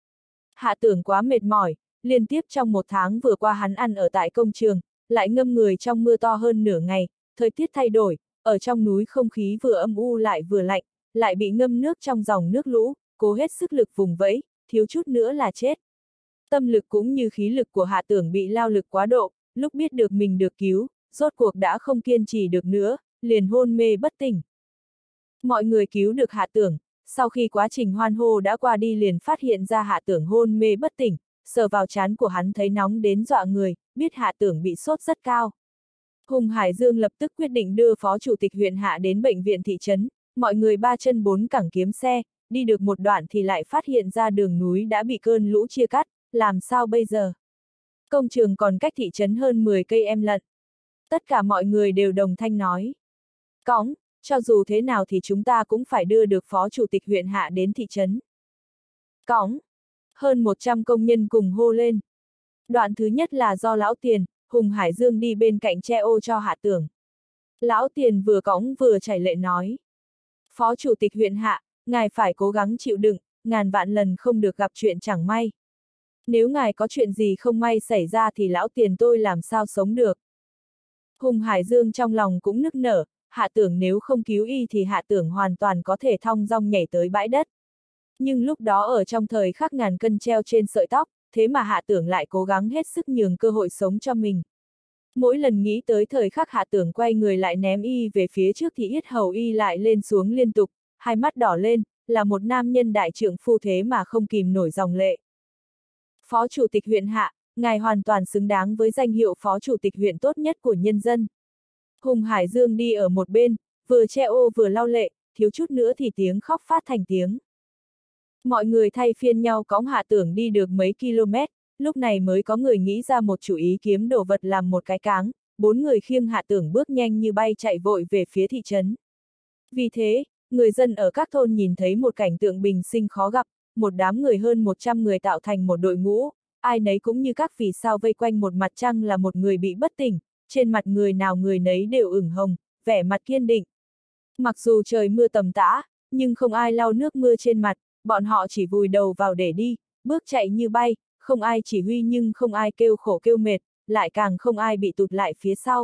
Hạ Tưởng quá mệt mỏi, liên tiếp trong một tháng vừa qua hắn ăn ở tại công trường, lại ngâm người trong mưa to hơn nửa ngày, thời tiết thay đổi, ở trong núi không khí vừa âm u lại vừa lạnh, lại bị ngâm nước trong dòng nước lũ, cố hết sức lực vùng vẫy, thiếu chút nữa là chết. Tâm lực cũng như khí lực của Hạ Tưởng bị lao lực quá độ, lúc biết được mình được cứu, rốt cuộc đã không kiên trì được nữa, liền hôn mê bất tỉnh. Mọi người cứu được Hạ Tưởng, sau khi quá trình hoan hô đã qua đi liền phát hiện ra Hạ Tưởng hôn mê bất tỉnh, sờ vào trán của hắn thấy nóng đến dọa người, biết Hạ Tưởng bị sốt rất cao. Hùng Hải Dương lập tức quyết định đưa phó chủ tịch huyện Hạ đến bệnh viện thị trấn, mọi người ba chân bốn cẳng kiếm xe, đi được một đoạn thì lại phát hiện ra đường núi đã bị cơn lũ chia cắt, làm sao bây giờ? Công trường còn cách thị trấn hơn mười cây em lận. Tất cả mọi người đều đồng thanh nói. Cõng, cho dù thế nào thì chúng ta cũng phải đưa được phó chủ tịch huyện Hạ đến thị trấn. Cõng, hơn một trăm công nhân cùng hô lên. Đoạn thứ nhất là do Lão Tiền, Hùng Hải Dương đi bên cạnh che ô cho Hạ Tưởng. Lão Tiền vừa cõng vừa chảy lệ nói. Phó chủ tịch huyện Hạ, ngài phải cố gắng chịu đựng, ngàn vạn lần không được gặp chuyện chẳng may. Nếu ngài có chuyện gì không may xảy ra thì Lão Tiền tôi làm sao sống được. Hùng Hải Dương trong lòng cũng nức nở, Hạ Tưởng nếu không cứu y thì Hạ Tưởng hoàn toàn có thể thong dong nhảy tới bãi đất. Nhưng lúc đó ở trong thời khắc ngàn cân treo trên sợi tóc, thế mà Hạ Tưởng lại cố gắng hết sức nhường cơ hội sống cho mình. Mỗi lần nghĩ tới thời khắc Hạ Tưởng quay người lại ném y về phía trước thì yết hầu y lại lên xuống liên tục, hai mắt đỏ lên, là một nam nhân đại trượng phu thế mà không kìm nổi dòng lệ. Phó Chủ tịch huyện Hạ, ngài hoàn toàn xứng đáng với danh hiệu Phó Chủ tịch huyện tốt nhất của nhân dân. Hùng Hải Dương đi ở một bên, vừa che ô vừa lau lệ, thiếu chút nữa thì tiếng khóc phát thành tiếng. Mọi người thay phiên nhau cõng Hạ Tưởng đi được mấy km, lúc này mới có người nghĩ ra một chủ ý kiếm đồ vật làm một cái cáng, bốn người khiêng Hạ Tưởng bước nhanh như bay chạy vội về phía thị trấn. Vì thế, người dân ở các thôn nhìn thấy một cảnh tượng bình sinh khó gặp, một đám người hơn một trăm người tạo thành một đội ngũ, ai nấy cũng như các vì sao vây quanh một mặt trăng là một người bị bất tỉnh, trên mặt người nào người nấy đều ửng hồng, vẻ mặt kiên định. Mặc dù trời mưa tầm tã, nhưng không ai lau nước mưa trên mặt, bọn họ chỉ vùi đầu vào để đi, bước chạy như bay, không ai chỉ huy nhưng không ai kêu khổ kêu mệt, lại càng không ai bị tụt lại phía sau.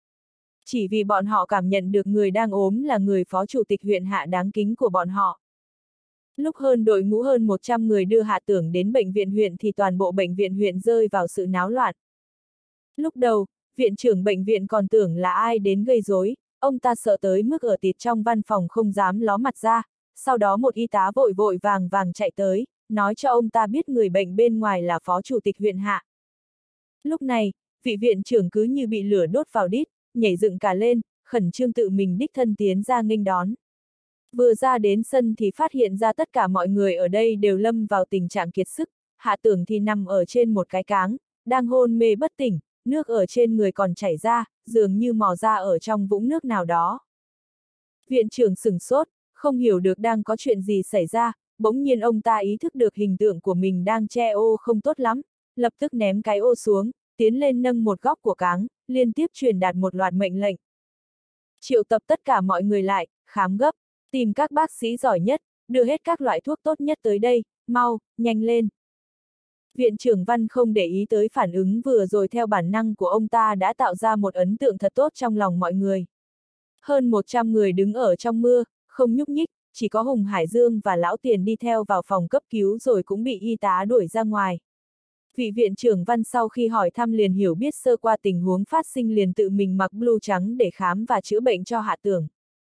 Chỉ vì bọn họ cảm nhận được người đang ốm là người phó chủ tịch huyện Hạ đáng kính của bọn họ. Lúc hơn đội ngũ hơn một trăm người đưa Hạ Tưởng đến bệnh viện huyện thì toàn bộ bệnh viện huyện rơi vào sự náo loạn. Lúc đầu, viện trưởng bệnh viện còn tưởng là ai đến gây rối, ông ta sợ tới mức ở tịt trong văn phòng không dám ló mặt ra, sau đó một y tá vội vội vàng vàng chạy tới, nói cho ông ta biết người bệnh bên ngoài là phó chủ tịch huyện Hạ. Lúc này, vị viện trưởng cứ như bị lửa đốt vào đít, nhảy dựng cả lên, khẩn trương tự mình đích thân tiến ra nghênh đón. Vừa ra đến sân thì phát hiện ra tất cả mọi người ở đây đều lâm vào tình trạng kiệt sức, Hạ Tưởng thì nằm ở trên một cái cáng, đang hôn mê bất tỉnh, nước ở trên người còn chảy ra, dường như mò ra ở trong vũng nước nào đó. Viện trưởng sửng sốt, không hiểu được đang có chuyện gì xảy ra, bỗng nhiên ông ta ý thức được hình tượng của mình đang che ô không tốt lắm, lập tức ném cái ô xuống, tiến lên nâng một góc của cáng, liên tiếp truyền đạt một loạt mệnh lệnh. Triệu tập tất cả mọi người lại, khám gấp, tìm các bác sĩ giỏi nhất, đưa hết các loại thuốc tốt nhất tới đây, mau, nhanh lên. Viện trưởng Văn không để ý tới phản ứng vừa rồi theo bản năng của ông ta đã tạo ra một ấn tượng thật tốt trong lòng mọi người. Hơn một trăm người đứng ở trong mưa, không nhúc nhích, chỉ có Hùng Hải Dương và Lão Tiền đi theo vào phòng cấp cứu rồi cũng bị y tá đuổi ra ngoài. Vị viện trưởng Văn sau khi hỏi thăm liền hiểu biết sơ qua tình huống phát sinh liền tự mình mặc blue trắng để khám và chữa bệnh cho Hạ Tưởng.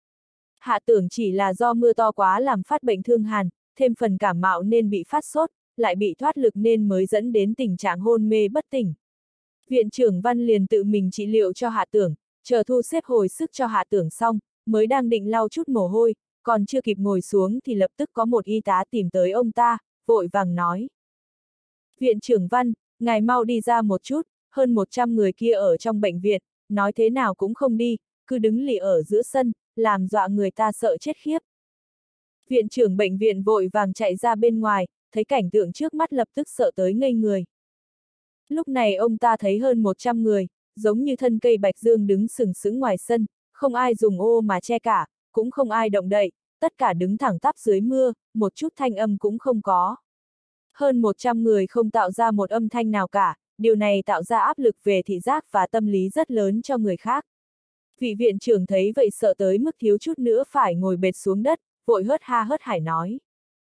Hạ Tưởng chỉ là do mưa to quá làm phát bệnh thương hàn, thêm phần cảm mạo nên bị phát sốt, lại bị thoát lực nên mới dẫn đến tình trạng hôn mê bất tỉnh. Viện trưởng Văn liền tự mình trị liệu cho Hạ Tưởng, chờ thu xếp hồi sức cho Hạ Tưởng xong, mới đang định lau chút mồ hôi, còn chưa kịp ngồi xuống thì lập tức có một y tá tìm tới ông ta, vội vàng nói. Viện trưởng Văn, ngài mau đi ra một chút, hơn một trăm người kia ở trong bệnh viện, nói thế nào cũng không đi, cứ đứng lì ở giữa sân, làm dọa người ta sợ chết khiếp. Viện trưởng bệnh viện vội vàng chạy ra bên ngoài, thấy cảnh tượng trước mắt lập tức sợ tới ngây người. Lúc này ông ta thấy hơn một trăm người, giống như thân cây bạch dương đứng sừng sững ngoài sân, không ai dùng ô mà che cả, cũng không ai động đậy, tất cả đứng thẳng tắp dưới mưa, một chút thanh âm cũng không có. Hơn một trăm người không tạo ra một âm thanh nào cả, điều này tạo ra áp lực về thị giác và tâm lý rất lớn cho người khác. Vị viện trưởng thấy vậy sợ tới mức thiếu chút nữa phải ngồi bệt xuống đất, vội hớt ha hớt hải nói.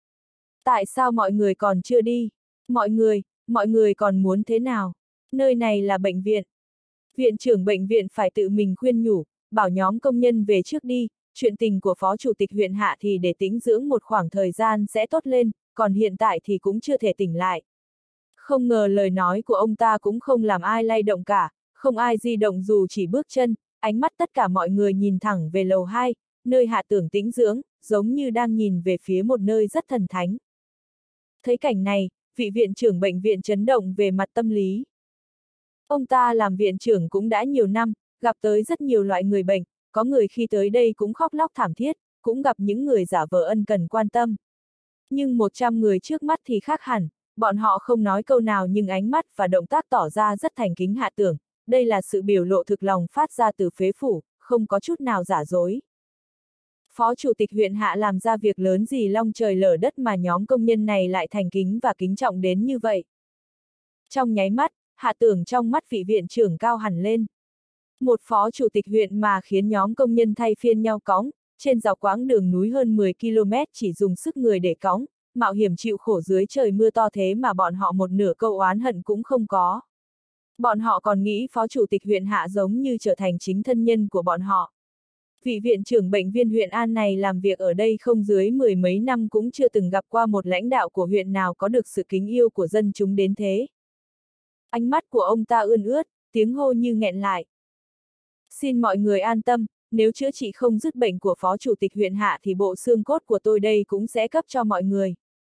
Tại sao mọi người còn chưa đi? Mọi người, mọi người còn muốn thế nào? Nơi này là bệnh viện. Viện trưởng bệnh viện phải tự mình khuyên nhủ, bảo nhóm công nhân về trước đi, chuyện tình của phó chủ tịch huyện Hạ thì để tĩnh dưỡng một khoảng thời gian sẽ tốt lên, còn hiện tại thì cũng chưa thể tỉnh lại. Không ngờ lời nói của ông ta cũng không làm ai lay động cả, không ai di động dù chỉ bước chân, ánh mắt tất cả mọi người nhìn thẳng về lầu hai, nơi Hạ Tưởng tĩnh dưỡng, giống như đang nhìn về phía một nơi rất thần thánh. Thấy cảnh này, vị viện trưởng bệnh viện chấn động về mặt tâm lý. Ông ta làm viện trưởng cũng đã nhiều năm, gặp tới rất nhiều loại người bệnh, có người khi tới đây cũng khóc lóc thảm thiết, cũng gặp những người giả vờ ân cần quan tâm. Nhưng một trăm người trước mắt thì khác hẳn, bọn họ không nói câu nào nhưng ánh mắt và động tác tỏ ra rất thành kính Hạ Tưởng, đây là sự biểu lộ thực lòng phát ra từ phế phủ, không có chút nào giả dối. Phó chủ tịch huyện Hạ làm ra việc lớn gì long trời lở đất mà nhóm công nhân này lại thành kính và kính trọng đến như vậy. Trong nháy mắt, Hạ Tưởng trong mắt vị viện trưởng cao hẳn lên. Một phó chủ tịch huyện mà khiến nhóm công nhân thay phiên nhau cõng, trên dọc quãng đường núi hơn mười ki lô mét chỉ dùng sức người để cõng, mạo hiểm chịu khổ dưới trời mưa to thế mà bọn họ một nửa câu oán hận cũng không có. Bọn họ còn nghĩ phó chủ tịch huyện Hạ giống như trở thành chính thân nhân của bọn họ. Vị viện trưởng bệnh viên huyện An này làm việc ở đây không dưới mười mấy năm cũng chưa từng gặp qua một lãnh đạo của huyện nào có được sự kính yêu của dân chúng đến thế. Ánh mắt của ông ta ươn ướt, tiếng hô như nghẹn lại. Xin mọi người an tâm, nếu chữa trị không dứt bệnh của phó chủ tịch huyện Hạ thì bộ xương cốt của tôi đây cũng sẽ cấp cho mọi người.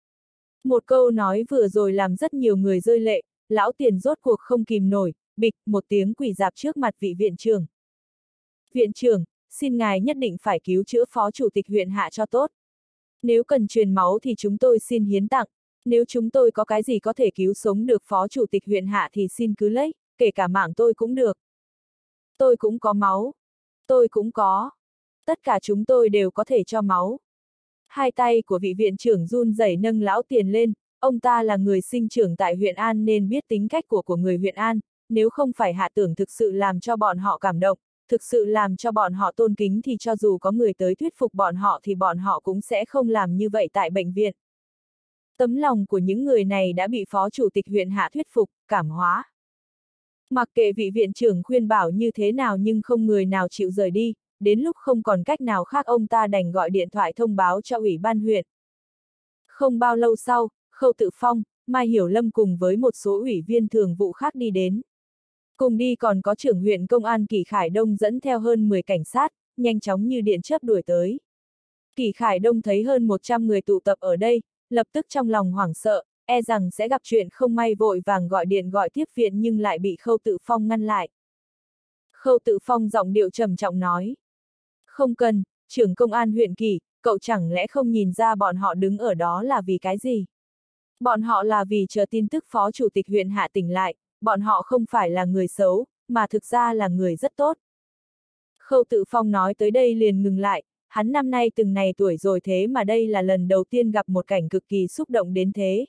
Một câu nói vừa rồi làm rất nhiều người rơi lệ, lão Tiền rốt cuộc không kìm nổi, bịch, một tiếng quỳ dạp trước mặt vị viện trưởng. Viện trưởng, xin ngài nhất định phải cứu chữa phó chủ tịch huyện Hạ cho tốt. Nếu cần truyền máu thì chúng tôi xin hiến tặng, nếu chúng tôi có cái gì có thể cứu sống được phó chủ tịch huyện Hạ thì xin cứ lấy, kể cả mạng tôi cũng được. Tôi cũng có máu. Tôi cũng có. Tất cả chúng tôi đều có thể cho máu. Hai tay của vị viện trưởng run rẩy nâng lão Tiền lên, ông ta là người sinh trưởng tại huyện An nên biết tính cách của của người huyện An, nếu không phải Hạ Tưởng thực sự làm cho bọn họ cảm động, thực sự làm cho bọn họ tôn kính thì cho dù có người tới thuyết phục bọn họ thì bọn họ cũng sẽ không làm như vậy tại bệnh viện. Tấm lòng của những người này đã bị phó chủ tịch huyện Hạ thuyết phục, cảm hóa. Mặc kệ vị viện trưởng khuyên bảo như thế nào nhưng không người nào chịu rời đi, đến lúc không còn cách nào khác ông ta đành gọi điện thoại thông báo cho ủy ban huyện. Không bao lâu sau, Khâu Tự Phong, Mai Hiểu Lâm cùng với một số ủy viên thường vụ khác đi đến. Cùng đi còn có trưởng huyện công an Kỷ Khải Đông dẫn theo hơn mười cảnh sát, nhanh chóng như điện chớp đuổi tới. Kỷ Khải Đông thấy hơn một trăm người tụ tập ở đây, lập tức trong lòng hoảng sợ, e rằng sẽ gặp chuyện không may vội vàng gọi điện gọi tiếp viện nhưng lại bị Khâu Tự Phong ngăn lại. Khâu Tự Phong giọng điệu trầm trọng nói. Không cần, trưởng công an huyện Kỷ, cậu chẳng lẽ không nhìn ra bọn họ đứng ở đó là vì cái gì? Bọn họ là vì chờ tin tức phó chủ tịch huyện Hạ tỉnh lại, bọn họ không phải là người xấu, mà thực ra là người rất tốt. Khâu Tự Phong nói tới đây liền ngừng lại, hắn năm nay từng này tuổi rồi thế mà đây là lần đầu tiên gặp một cảnh cực kỳ xúc động đến thế.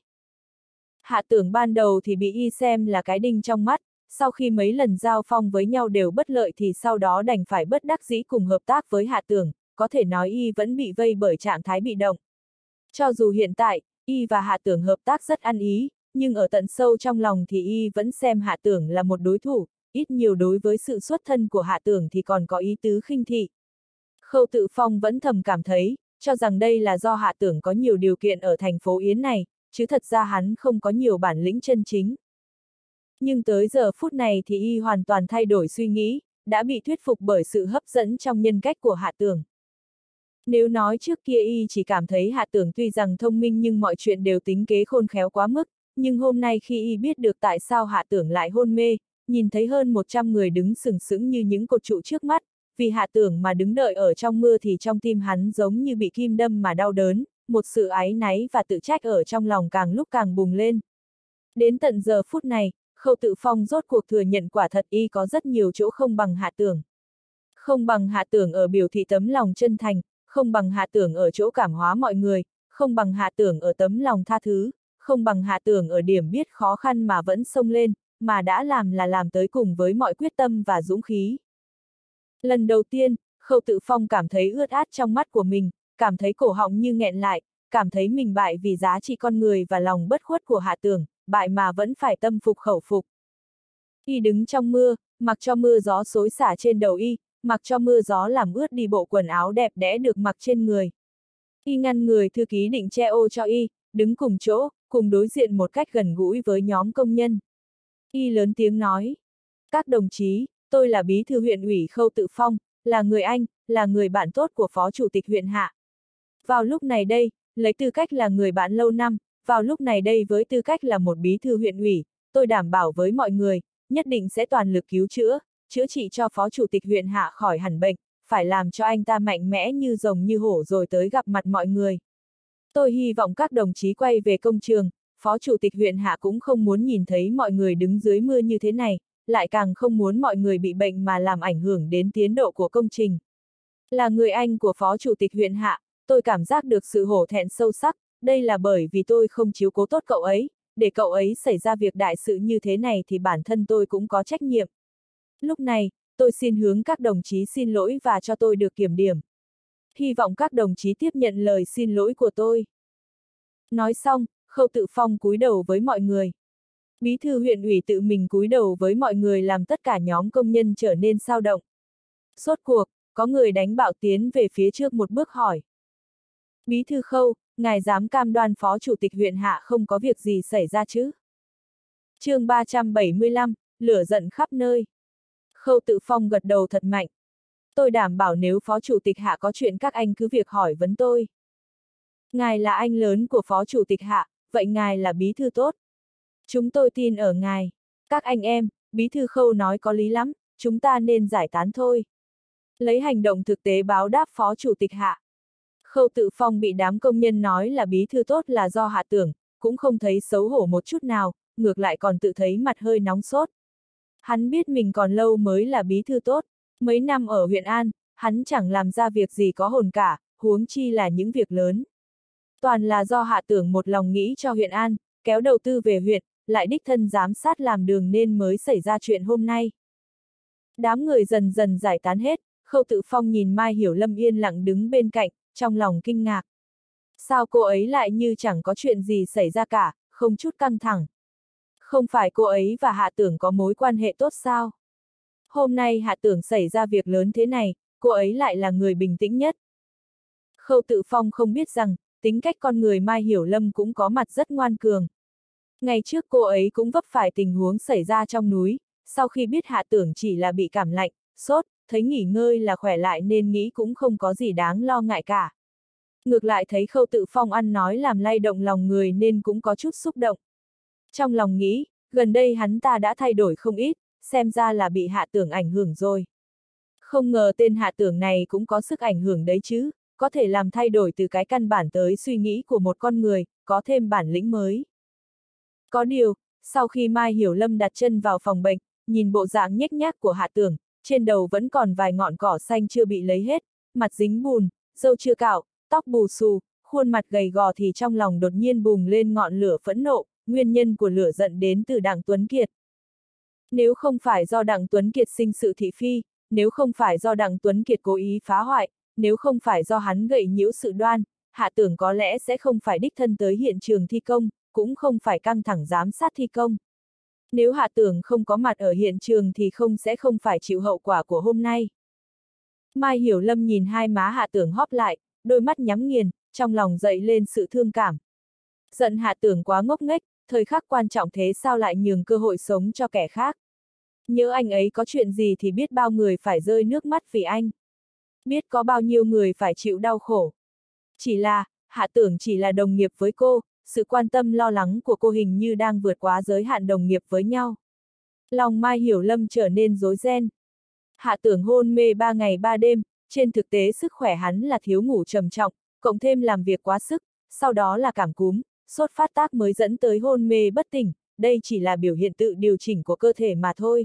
Hạ Tưởng ban đầu thì bị y xem là cái đinh trong mắt, sau khi mấy lần giao phong với nhau đều bất lợi thì sau đó đành phải bất đắc dĩ cùng hợp tác với Hạ Tưởng, có thể nói y vẫn bị vây bởi trạng thái bị động. Cho dù hiện tại, y và Hạ Tưởng hợp tác rất ăn ý, nhưng ở tận sâu trong lòng thì y vẫn xem Hạ Tưởng là một đối thủ, ít nhiều đối với sự xuất thân của Hạ Tưởng thì còn có ý tứ khinh thị. Khâu Tự Phong vẫn thầm cảm thấy, cho rằng đây là do Hạ Tưởng có nhiều điều kiện ở thành phố Yến này, chứ thật ra hắn không có nhiều bản lĩnh chân chính. Nhưng tới giờ phút này thì y hoàn toàn thay đổi suy nghĩ, đã bị thuyết phục bởi sự hấp dẫn trong nhân cách của Hạ Tưởng. Nếu nói trước kia y chỉ cảm thấy Hạ Tưởng tuy rằng thông minh nhưng mọi chuyện đều tính kế khôn khéo quá mức, nhưng hôm nay khi y biết được tại sao Hạ Tưởng lại hôn mê, nhìn thấy hơn một trăm người đứng sừng sững như những cột trụ trước mắt, vì Hạ Tưởng mà đứng đợi ở trong mưa thì trong tim hắn giống như bị kim đâm mà đau đớn, một sự áy náy và tự trách ở trong lòng càng lúc càng bùng lên. Đến tận giờ phút này, Khâu Tự Phong rốt cuộc thừa nhận quả thật y có rất nhiều chỗ không bằng Hạ Tưởng. Không bằng Hạ Tưởng ở biểu thị tấm lòng chân thành, không bằng Hạ Tưởng ở chỗ cảm hóa mọi người, không bằng Hạ Tưởng ở tấm lòng tha thứ, không bằng Hạ Tưởng ở điểm biết khó khăn mà vẫn xông lên, mà đã làm là làm tới cùng với mọi quyết tâm và dũng khí. Lần đầu tiên, Khâu Tự Phong cảm thấy ướt át trong mắt của mình, cảm thấy cổ họng như nghẹn lại, cảm thấy mình bại vì giá trị con người và lòng bất khuất của Hạ Tưởng, bại mà vẫn phải tâm phục khẩu phục. Y đứng trong mưa, mặc cho mưa gió xối xả trên đầu y, mặc cho mưa gió làm ướt đi bộ quần áo đẹp đẽ được mặc trên người. Y ngăn người thư ký định che ô cho y, đứng cùng chỗ, cùng đối diện một cách gần gũi với nhóm công nhân. Y lớn tiếng nói, các đồng chí, tôi là bí thư huyện ủy Khâu Tự Phong, là người anh, là người bạn tốt của phó chủ tịch huyện Hạ. Vào lúc này đây, lấy tư cách là người bạn lâu năm, vào lúc này đây với tư cách là một bí thư huyện ủy, tôi đảm bảo với mọi người, nhất định sẽ toàn lực cứu chữa, chữa trị cho phó chủ tịch huyện Hạ khỏi hẳn bệnh, phải làm cho anh ta mạnh mẽ như rồng như hổ rồi tới gặp mặt mọi người. Tôi hy vọng các đồng chí quay về công trường, phó chủ tịch huyện Hạ cũng không muốn nhìn thấy mọi người đứng dưới mưa như thế này, lại càng không muốn mọi người bị bệnh mà làm ảnh hưởng đến tiến độ của công trình. Là người anh của phó chủ tịch huyện Hạ, tôi cảm giác được sự hổ thẹn sâu sắc, đây là bởi vì tôi không chiếu cố tốt cậu ấy, để cậu ấy xảy ra việc đại sự như thế này thì bản thân tôi cũng có trách nhiệm. Lúc này, tôi xin hướng các đồng chí xin lỗi và cho tôi được kiểm điểm. Hy vọng các đồng chí tiếp nhận lời xin lỗi của tôi. Nói xong, Khâu Tự Phong cúi đầu với mọi người. Bí thư huyện ủy tự mình cúi đầu với mọi người làm tất cả nhóm công nhân trở nên xao động. Rốt cuộc, có người đánh bạo tiến về phía trước một bước hỏi. Bí thư Khâu, ngài dám cam đoan phó chủ tịch huyện Hạ không có việc gì xảy ra chứ? chương ba trăm bảy mươi lăm, lửa giận khắp nơi. Khâu Tự Phong gật đầu thật mạnh. Tôi đảm bảo nếu phó chủ tịch Hạ có chuyện các anh cứ việc hỏi vấn tôi. Ngài là anh lớn của phó chủ tịch Hạ, vậy ngài là bí thư tốt. Chúng tôi tin ở ngài. Các anh em, bí thư Khâu nói có lý lắm, chúng ta nên giải tán thôi. Lấy hành động thực tế báo đáp phó chủ tịch Hạ. Khâu Tự Phong bị đám công nhân nói là bí thư tốt là do Hạ tưởng, cũng không thấy xấu hổ một chút nào, ngược lại còn tự thấy mặt hơi nóng sốt. Hắn biết mình còn lâu mới là bí thư tốt, mấy năm ở huyện An, hắn chẳng làm ra việc gì có hồn cả, huống chi là những việc lớn. Toàn là do Hạ tưởng một lòng nghĩ cho huyện An, kéo đầu tư về huyện, lại đích thân giám sát làm đường nên mới xảy ra chuyện hôm nay. Đám người dần dần giải tán hết, Khâu Tự Phong nhìn Mai Hiểu Lâm yên lặng đứng bên cạnh, trong lòng kinh ngạc. Sao cô ấy lại như chẳng có chuyện gì xảy ra cả, không chút căng thẳng. Không phải cô ấy và Hạ tưởng có mối quan hệ tốt sao? Hôm nay Hạ tưởng xảy ra việc lớn thế này, cô ấy lại là người bình tĩnh nhất. Khâu Tự Phong không biết rằng, tính cách con người Mai Hiểu Lâm cũng có mặt rất ngoan cường. Ngày trước cô ấy cũng vấp phải tình huống xảy ra trong núi, sau khi biết Hạ tưởng chỉ là bị cảm lạnh, sốt, thấy nghỉ ngơi là khỏe lại nên nghĩ cũng không có gì đáng lo ngại cả. Ngược lại thấy Khâu Tự Phong ăn nói làm lay động lòng người nên cũng có chút xúc động. Trong lòng nghĩ, gần đây hắn ta đã thay đổi không ít, xem ra là bị Hạ tưởng ảnh hưởng rồi. Không ngờ tên Hạ tưởng này cũng có sức ảnh hưởng đấy chứ, có thể làm thay đổi từ cái căn bản tới suy nghĩ của một con người, có thêm bản lĩnh mới. Có điều, sau khi Mai Hiểu Lâm đặt chân vào phòng bệnh, nhìn bộ dạng nhếch nhác của Hạ tưởng, trên đầu vẫn còn vài ngọn cỏ xanh chưa bị lấy hết, mặt dính bùn, râu chưa cạo, tóc bù xù, khuôn mặt gầy gò thì trong lòng đột nhiên bùng lên ngọn lửa phẫn nộ, nguyên nhân của lửa giận đến từ Đặng Tuấn Kiệt. Nếu không phải do Đặng Tuấn Kiệt sinh sự thị phi, nếu không phải do Đặng Tuấn Kiệt cố ý phá hoại, nếu không phải do hắn gậy nhiễu sự đoan, Hạ tưởng có lẽ sẽ không phải đích thân tới hiện trường thi công, cũng không phải căng thẳng giám sát thi công. Nếu Hạ tưởng không có mặt ở hiện trường thì không sẽ không phải chịu hậu quả của hôm nay. Mai Hiểu Lâm nhìn hai má Hạ tưởng hóp lại, đôi mắt nhắm nghiền, trong lòng dậy lên sự thương cảm. Giận Hạ tưởng quá ngốc nghếch, thời khắc quan trọng thế sao lại nhường cơ hội sống cho kẻ khác. Nhớ anh ấy có chuyện gì thì biết bao người phải rơi nước mắt vì anh. Biết có bao nhiêu người phải chịu đau khổ. Chỉ là, Hạ tưởng chỉ là đồng nghiệp với cô, sự quan tâm lo lắng của cô hình như đang vượt quá giới hạn đồng nghiệp với nhau. Lòng Mai Hiểu Lâm trở nên rối ren. Hạ tưởng hôn mê ba ngày ba đêm, trên thực tế sức khỏe hắn là thiếu ngủ trầm trọng, cộng thêm làm việc quá sức, sau đó là cảm cúm, sốt phát tác mới dẫn tới hôn mê bất tỉnh, đây chỉ là biểu hiện tự điều chỉnh của cơ thể mà thôi.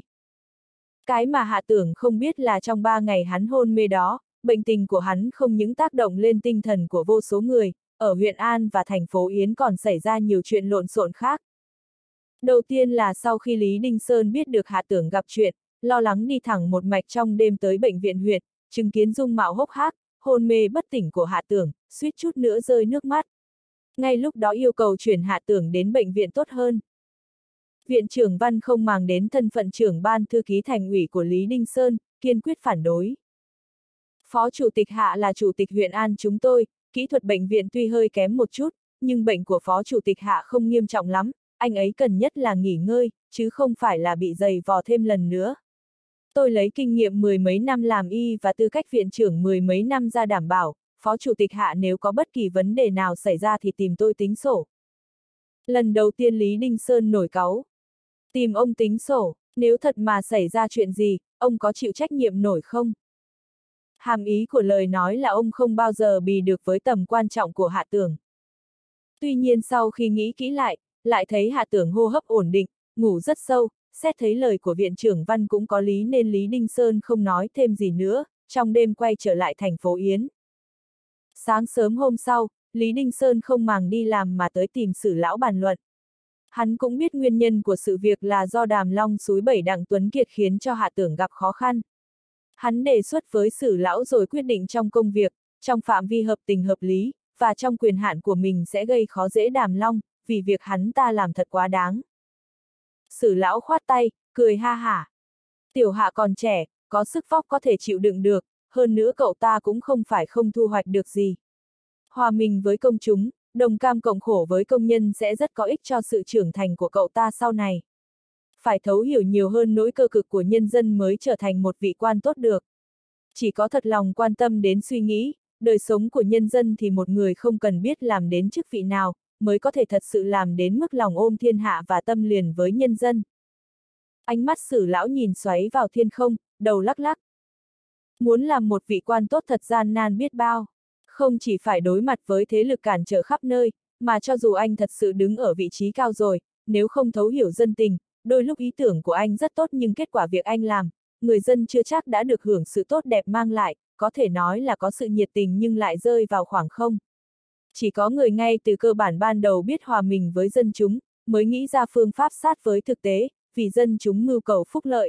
Cái mà Hạ tưởng không biết là trong ba ngày hắn hôn mê đó, bệnh tình của hắn không những tác động lên tinh thần của vô số người, ở huyện An và thành phố Yến còn xảy ra nhiều chuyện lộn xộn khác. Đầu tiên là sau khi Lý Đinh Sơn biết được Hạ tưởng gặp chuyện, lo lắng đi thẳng một mạch trong đêm tới bệnh viện huyện, chứng kiến dung mạo hốc hác, hôn mê bất tỉnh của Hạ tưởng, suýt chút nữa rơi nước mắt. Ngay lúc đó yêu cầu chuyển Hạ tưởng đến bệnh viện tốt hơn. Viện trưởng Văn không màng đến thân phận trưởng ban thư ký thành ủy của Lý Đinh Sơn, kiên quyết phản đối. Phó chủ tịch Hạ là chủ tịch huyện An chúng tôi, kỹ thuật bệnh viện tuy hơi kém một chút, nhưng bệnh của phó chủ tịch Hạ không nghiêm trọng lắm, anh ấy cần nhất là nghỉ ngơi, chứ không phải là bị dày vò thêm lần nữa. Tôi lấy kinh nghiệm mười mấy năm làm y và tư cách viện trưởng mười mấy năm ra đảm bảo, phó chủ tịch Hạ nếu có bất kỳ vấn đề nào xảy ra thì tìm tôi tính sổ. Lần đầu tiên Lý Đinh Sơn nổi cáu. Tìm ông tính sổ, nếu thật mà xảy ra chuyện gì, ông có chịu trách nhiệm nổi không? Hàm ý của lời nói là ông không bao giờ bì được với tầm quan trọng của Hạ tưởng. Tuy nhiên sau khi nghĩ kỹ lại, lại thấy Hạ tưởng hô hấp ổn định, ngủ rất sâu, xét thấy lời của viện trưởng Văn cũng có lý nên Lý Đinh Sơn không nói thêm gì nữa, trong đêm quay trở lại thành phố Yến. Sáng sớm hôm sau, Lý Đinh Sơn không màng đi làm mà tới tìm Sử lão bàn luận. Hắn cũng biết nguyên nhân của sự việc là do Đàm Long xúi bẩy Đặng Tuấn Kiệt khiến cho Hạ tưởng gặp khó khăn. Hắn đề xuất với Sử lão rồi quyết định trong công việc, trong phạm vi hợp tình hợp lý, và trong quyền hạn của mình sẽ gây khó dễ Đàm Long, vì việc hắn ta làm thật quá đáng. Sử lão khoát tay, cười ha hả. Tiểu Hạ còn trẻ, có sức vóc có thể chịu đựng được, hơn nữa cậu ta cũng không phải không thu hoạch được gì. Hòa mình với công chúng, đồng cam cộng khổ với công nhân sẽ rất có ích cho sự trưởng thành của cậu ta sau này. Phải thấu hiểu nhiều hơn nỗi cơ cực của nhân dân mới trở thành một vị quan tốt được. Chỉ có thật lòng quan tâm đến suy nghĩ, đời sống của nhân dân thì một người không cần biết làm đến chức vị nào, mới có thể thật sự làm đến mức lòng ôm thiên hạ và tâm liền với nhân dân. Ánh mắt Sử lão nhìn xoáy vào thiên không, đầu lắc lắc. Muốn làm một vị quan tốt thật gian nan biết bao. Không chỉ phải đối mặt với thế lực cản trở khắp nơi, mà cho dù anh thật sự đứng ở vị trí cao rồi, nếu không thấu hiểu dân tình, đôi lúc ý tưởng của anh rất tốt nhưng kết quả việc anh làm, người dân chưa chắc đã được hưởng sự tốt đẹp mang lại, có thể nói là có sự nhiệt tình nhưng lại rơi vào khoảng không. Chỉ có người ngay từ cơ bản ban đầu biết hòa mình với dân chúng, mới nghĩ ra phương pháp sát với thực tế, vì dân chúng mưu cầu phúc lợi.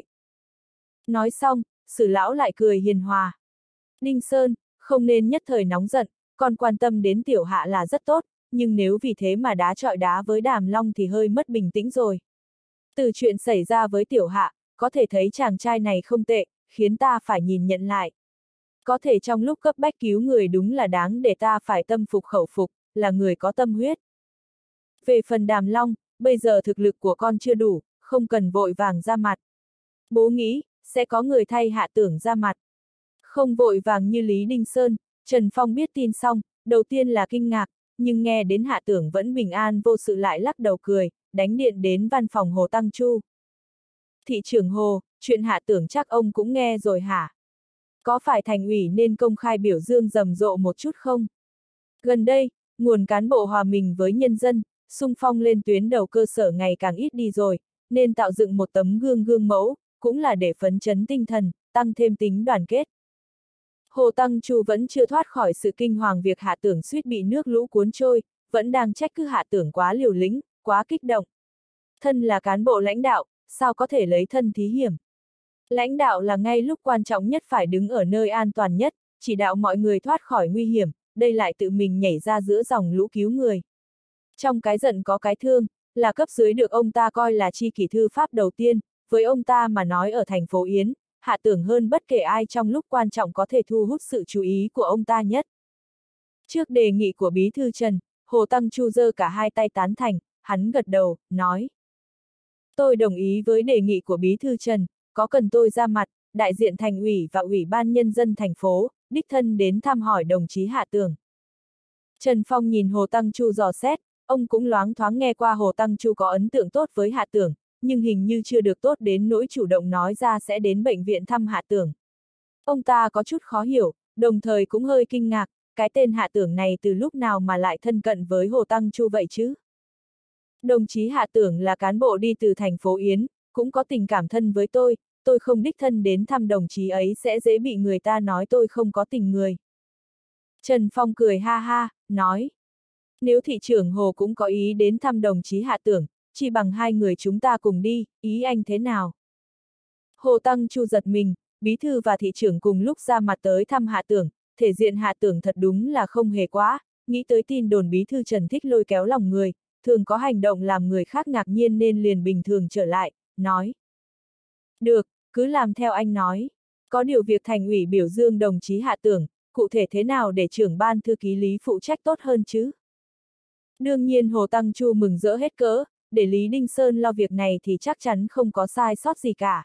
Nói xong, Sử lão lại cười hiền hòa. Đinh Sơn, không nên nhất thời nóng giận, còn quan tâm đến Tiểu Hạ là rất tốt, nhưng nếu vì thế mà đá chọi đá với Đàm Long thì hơi mất bình tĩnh rồi. Từ chuyện xảy ra với Tiểu Hạ, có thể thấy chàng trai này không tệ, khiến ta phải nhìn nhận lại. Có thể trong lúc cấp bách cứu người đúng là đáng để ta phải tâm phục khẩu phục, là người có tâm huyết. Về phần Đàm Long, bây giờ thực lực của con chưa đủ, không cần vội vàng ra mặt. Bố nghĩ, sẽ có người thay Hạ Tưởng ra mặt. Không vội vàng như Lý Đinh Sơn, Trần Phong biết tin xong, đầu tiên là kinh ngạc, nhưng nghe đến Hạ Tưởng vẫn bình an vô sự lại lắc đầu cười, đánh điện đến văn phòng Hồ Tăng Chu. Thị trưởng Hồ, chuyện Hạ Tưởng chắc ông cũng nghe rồi hả? Có phải thành ủy nên công khai biểu dương rầm rộ một chút không? Gần đây, nguồn cán bộ hòa mình với nhân dân, xung phong lên tuyến đầu cơ sở ngày càng ít đi rồi, nên tạo dựng một tấm gương gương mẫu, cũng là để phấn chấn tinh thần, tăng thêm tính đoàn kết. Hồ Tăng Chu vẫn chưa thoát khỏi sự kinh hoàng việc Hạ Tưởng suýt bị nước lũ cuốn trôi, vẫn đang trách cứ Hạ Tưởng quá liều lĩnh, quá kích động. Thân là cán bộ lãnh đạo, sao có thể lấy thân thí hiểm? Lãnh đạo là ngay lúc quan trọng nhất phải đứng ở nơi an toàn nhất, chỉ đạo mọi người thoát khỏi nguy hiểm, đây lại tự mình nhảy ra giữa dòng lũ cứu người. Trong cái giận có cái thương, là cấp dưới được ông ta coi là chi kỷ thư pháp đầu tiên, với ông ta mà nói ở thành phố Yến, Hạ Tưởng hơn bất kể ai trong lúc quan trọng có thể thu hút sự chú ý của ông ta nhất. Trước đề nghị của Bí thư Trần, Hồ Tăng Chu giơ cả hai tay tán thành, hắn gật đầu, nói. Tôi đồng ý với đề nghị của Bí thư Trần, có cần tôi ra mặt, đại diện thành ủy và ủy ban nhân dân thành phố, đích thân đến thăm hỏi đồng chí Hạ Tưởng. Trần Phong nhìn Hồ Tăng Chu dò xét, ông cũng loáng thoáng nghe qua Hồ Tăng Chu có ấn tượng tốt với Hạ Tưởng, nhưng hình như chưa được tốt đến nỗi chủ động nói ra sẽ đến bệnh viện thăm Hạ Tưởng. Ông ta có chút khó hiểu, đồng thời cũng hơi kinh ngạc, cái tên Hạ Tưởng này từ lúc nào mà lại thân cận với Hồ Tăng Chu vậy chứ? Đồng chí Hạ Tưởng là cán bộ đi từ thành phố Yến, cũng có tình cảm thân với tôi, tôi không đích thân đến thăm đồng chí ấy sẽ dễ bị người ta nói tôi không có tình người. Trần Phong cười ha ha, nói. Nếu thị trưởng Hồ cũng có ý đến thăm đồng chí Hạ Tưởng, chỉ bằng hai người chúng ta cùng đi, ý anh thế nào? Hồ Tăng Chu giật mình, bí thư và thị trưởng cùng lúc ra mặt tới thăm Hạ Tưởng, thể diện Hạ Tưởng thật đúng là không hề quá, nghĩ tới tin đồn bí thư Trần thích lôi kéo lòng người, thường có hành động làm người khác ngạc nhiên nên liền bình thường trở lại, nói. Được, cứ làm theo anh nói. Có điều việc thành ủy biểu dương đồng chí Hạ Tưởng, cụ thể thế nào để trưởng ban thư ký Lý phụ trách tốt hơn chứ? Đương nhiên Hồ Tăng Chu mừng rỡ hết cỡ, để Lý Đinh Sơn lo việc này thì chắc chắn không có sai sót gì cả.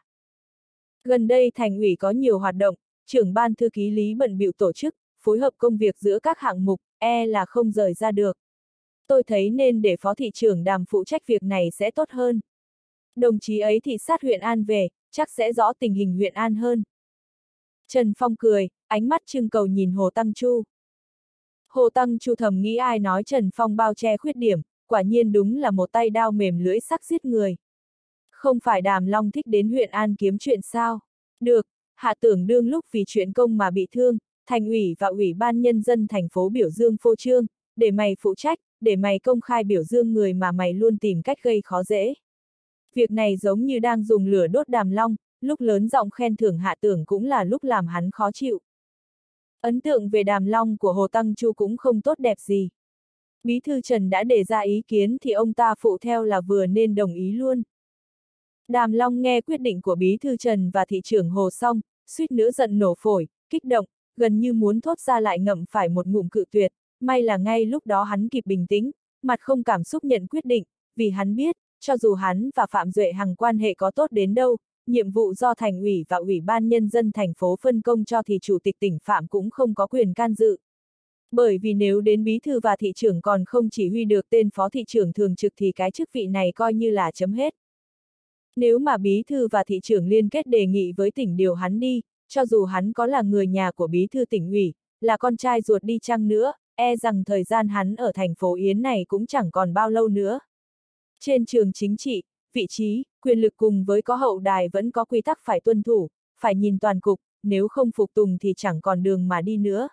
Gần đây thành ủy có nhiều hoạt động, trưởng ban thư ký Lý bận bịu tổ chức, phối hợp công việc giữa các hạng mục, e là không rời ra được. Tôi thấy nên để phó thị trưởng Đàm phụ trách việc này sẽ tốt hơn. Đồng chí ấy thị sát huyện An về, chắc sẽ rõ tình hình huyện An hơn. Trần Phong cười, ánh mắt trưng cầu nhìn Hồ Tăng Chu. Hồ Tăng Chu thầm nghĩ ai nói Trần Phong bao che khuyết điểm, quả nhiên đúng là một tay đao mềm lưỡi sắc giết người. Không phải Đàm Long thích đến huyện An kiếm chuyện sao? Được, Hạ Tưởng đương lúc vì chuyện công mà bị thương, thành ủy và ủy ban nhân dân thành phố biểu dương phô trương, để mày phụ trách, để mày công khai biểu dương người mà mày luôn tìm cách gây khó dễ. Việc này giống như đang dùng lửa đốt Đàm Long, lúc lớn giọng khen thưởng Hạ Tưởng cũng là lúc làm hắn khó chịu. Ấn tượng về Đàm Long của Hồ Tăng Chu cũng không tốt đẹp gì. Bí thư Trần đã đề ra ý kiến thì ông ta phụ theo là vừa nên đồng ý luôn. Đàm Long nghe quyết định của Bí thư Trần và thị trưởng Hồ xong, suýt nữa giận nổ phổi, kích động, gần như muốn thốt ra lại ngậm phải một ngụm cự tuyệt, may là ngay lúc đó hắn kịp bình tĩnh, mặt không cảm xúc nhận quyết định, vì hắn biết, cho dù hắn và Phạm Duệ Hằng quan hệ có tốt đến đâu, nhiệm vụ do thành ủy và ủy ban nhân dân thành phố phân công cho thì chủ tịch tỉnh Phạm cũng không có quyền can dự. Bởi vì nếu đến bí thư và thị trưởng còn không chỉ huy được tên phó thị trưởng thường trực thì cái chức vị này coi như là chấm hết. Nếu mà bí thư và thị trưởng liên kết đề nghị với tỉnh điều hắn đi, cho dù hắn có là người nhà của bí thư tỉnh ủy, là con trai ruột đi chăng nữa, e rằng thời gian hắn ở thành phố Yến này cũng chẳng còn bao lâu nữa. Trên trường chính trị, vị trí, quyền lực cùng với có hậu đài vẫn có quy tắc phải tuân thủ, phải nhìn toàn cục, nếu không phục tùng thì chẳng còn đường mà đi nữa.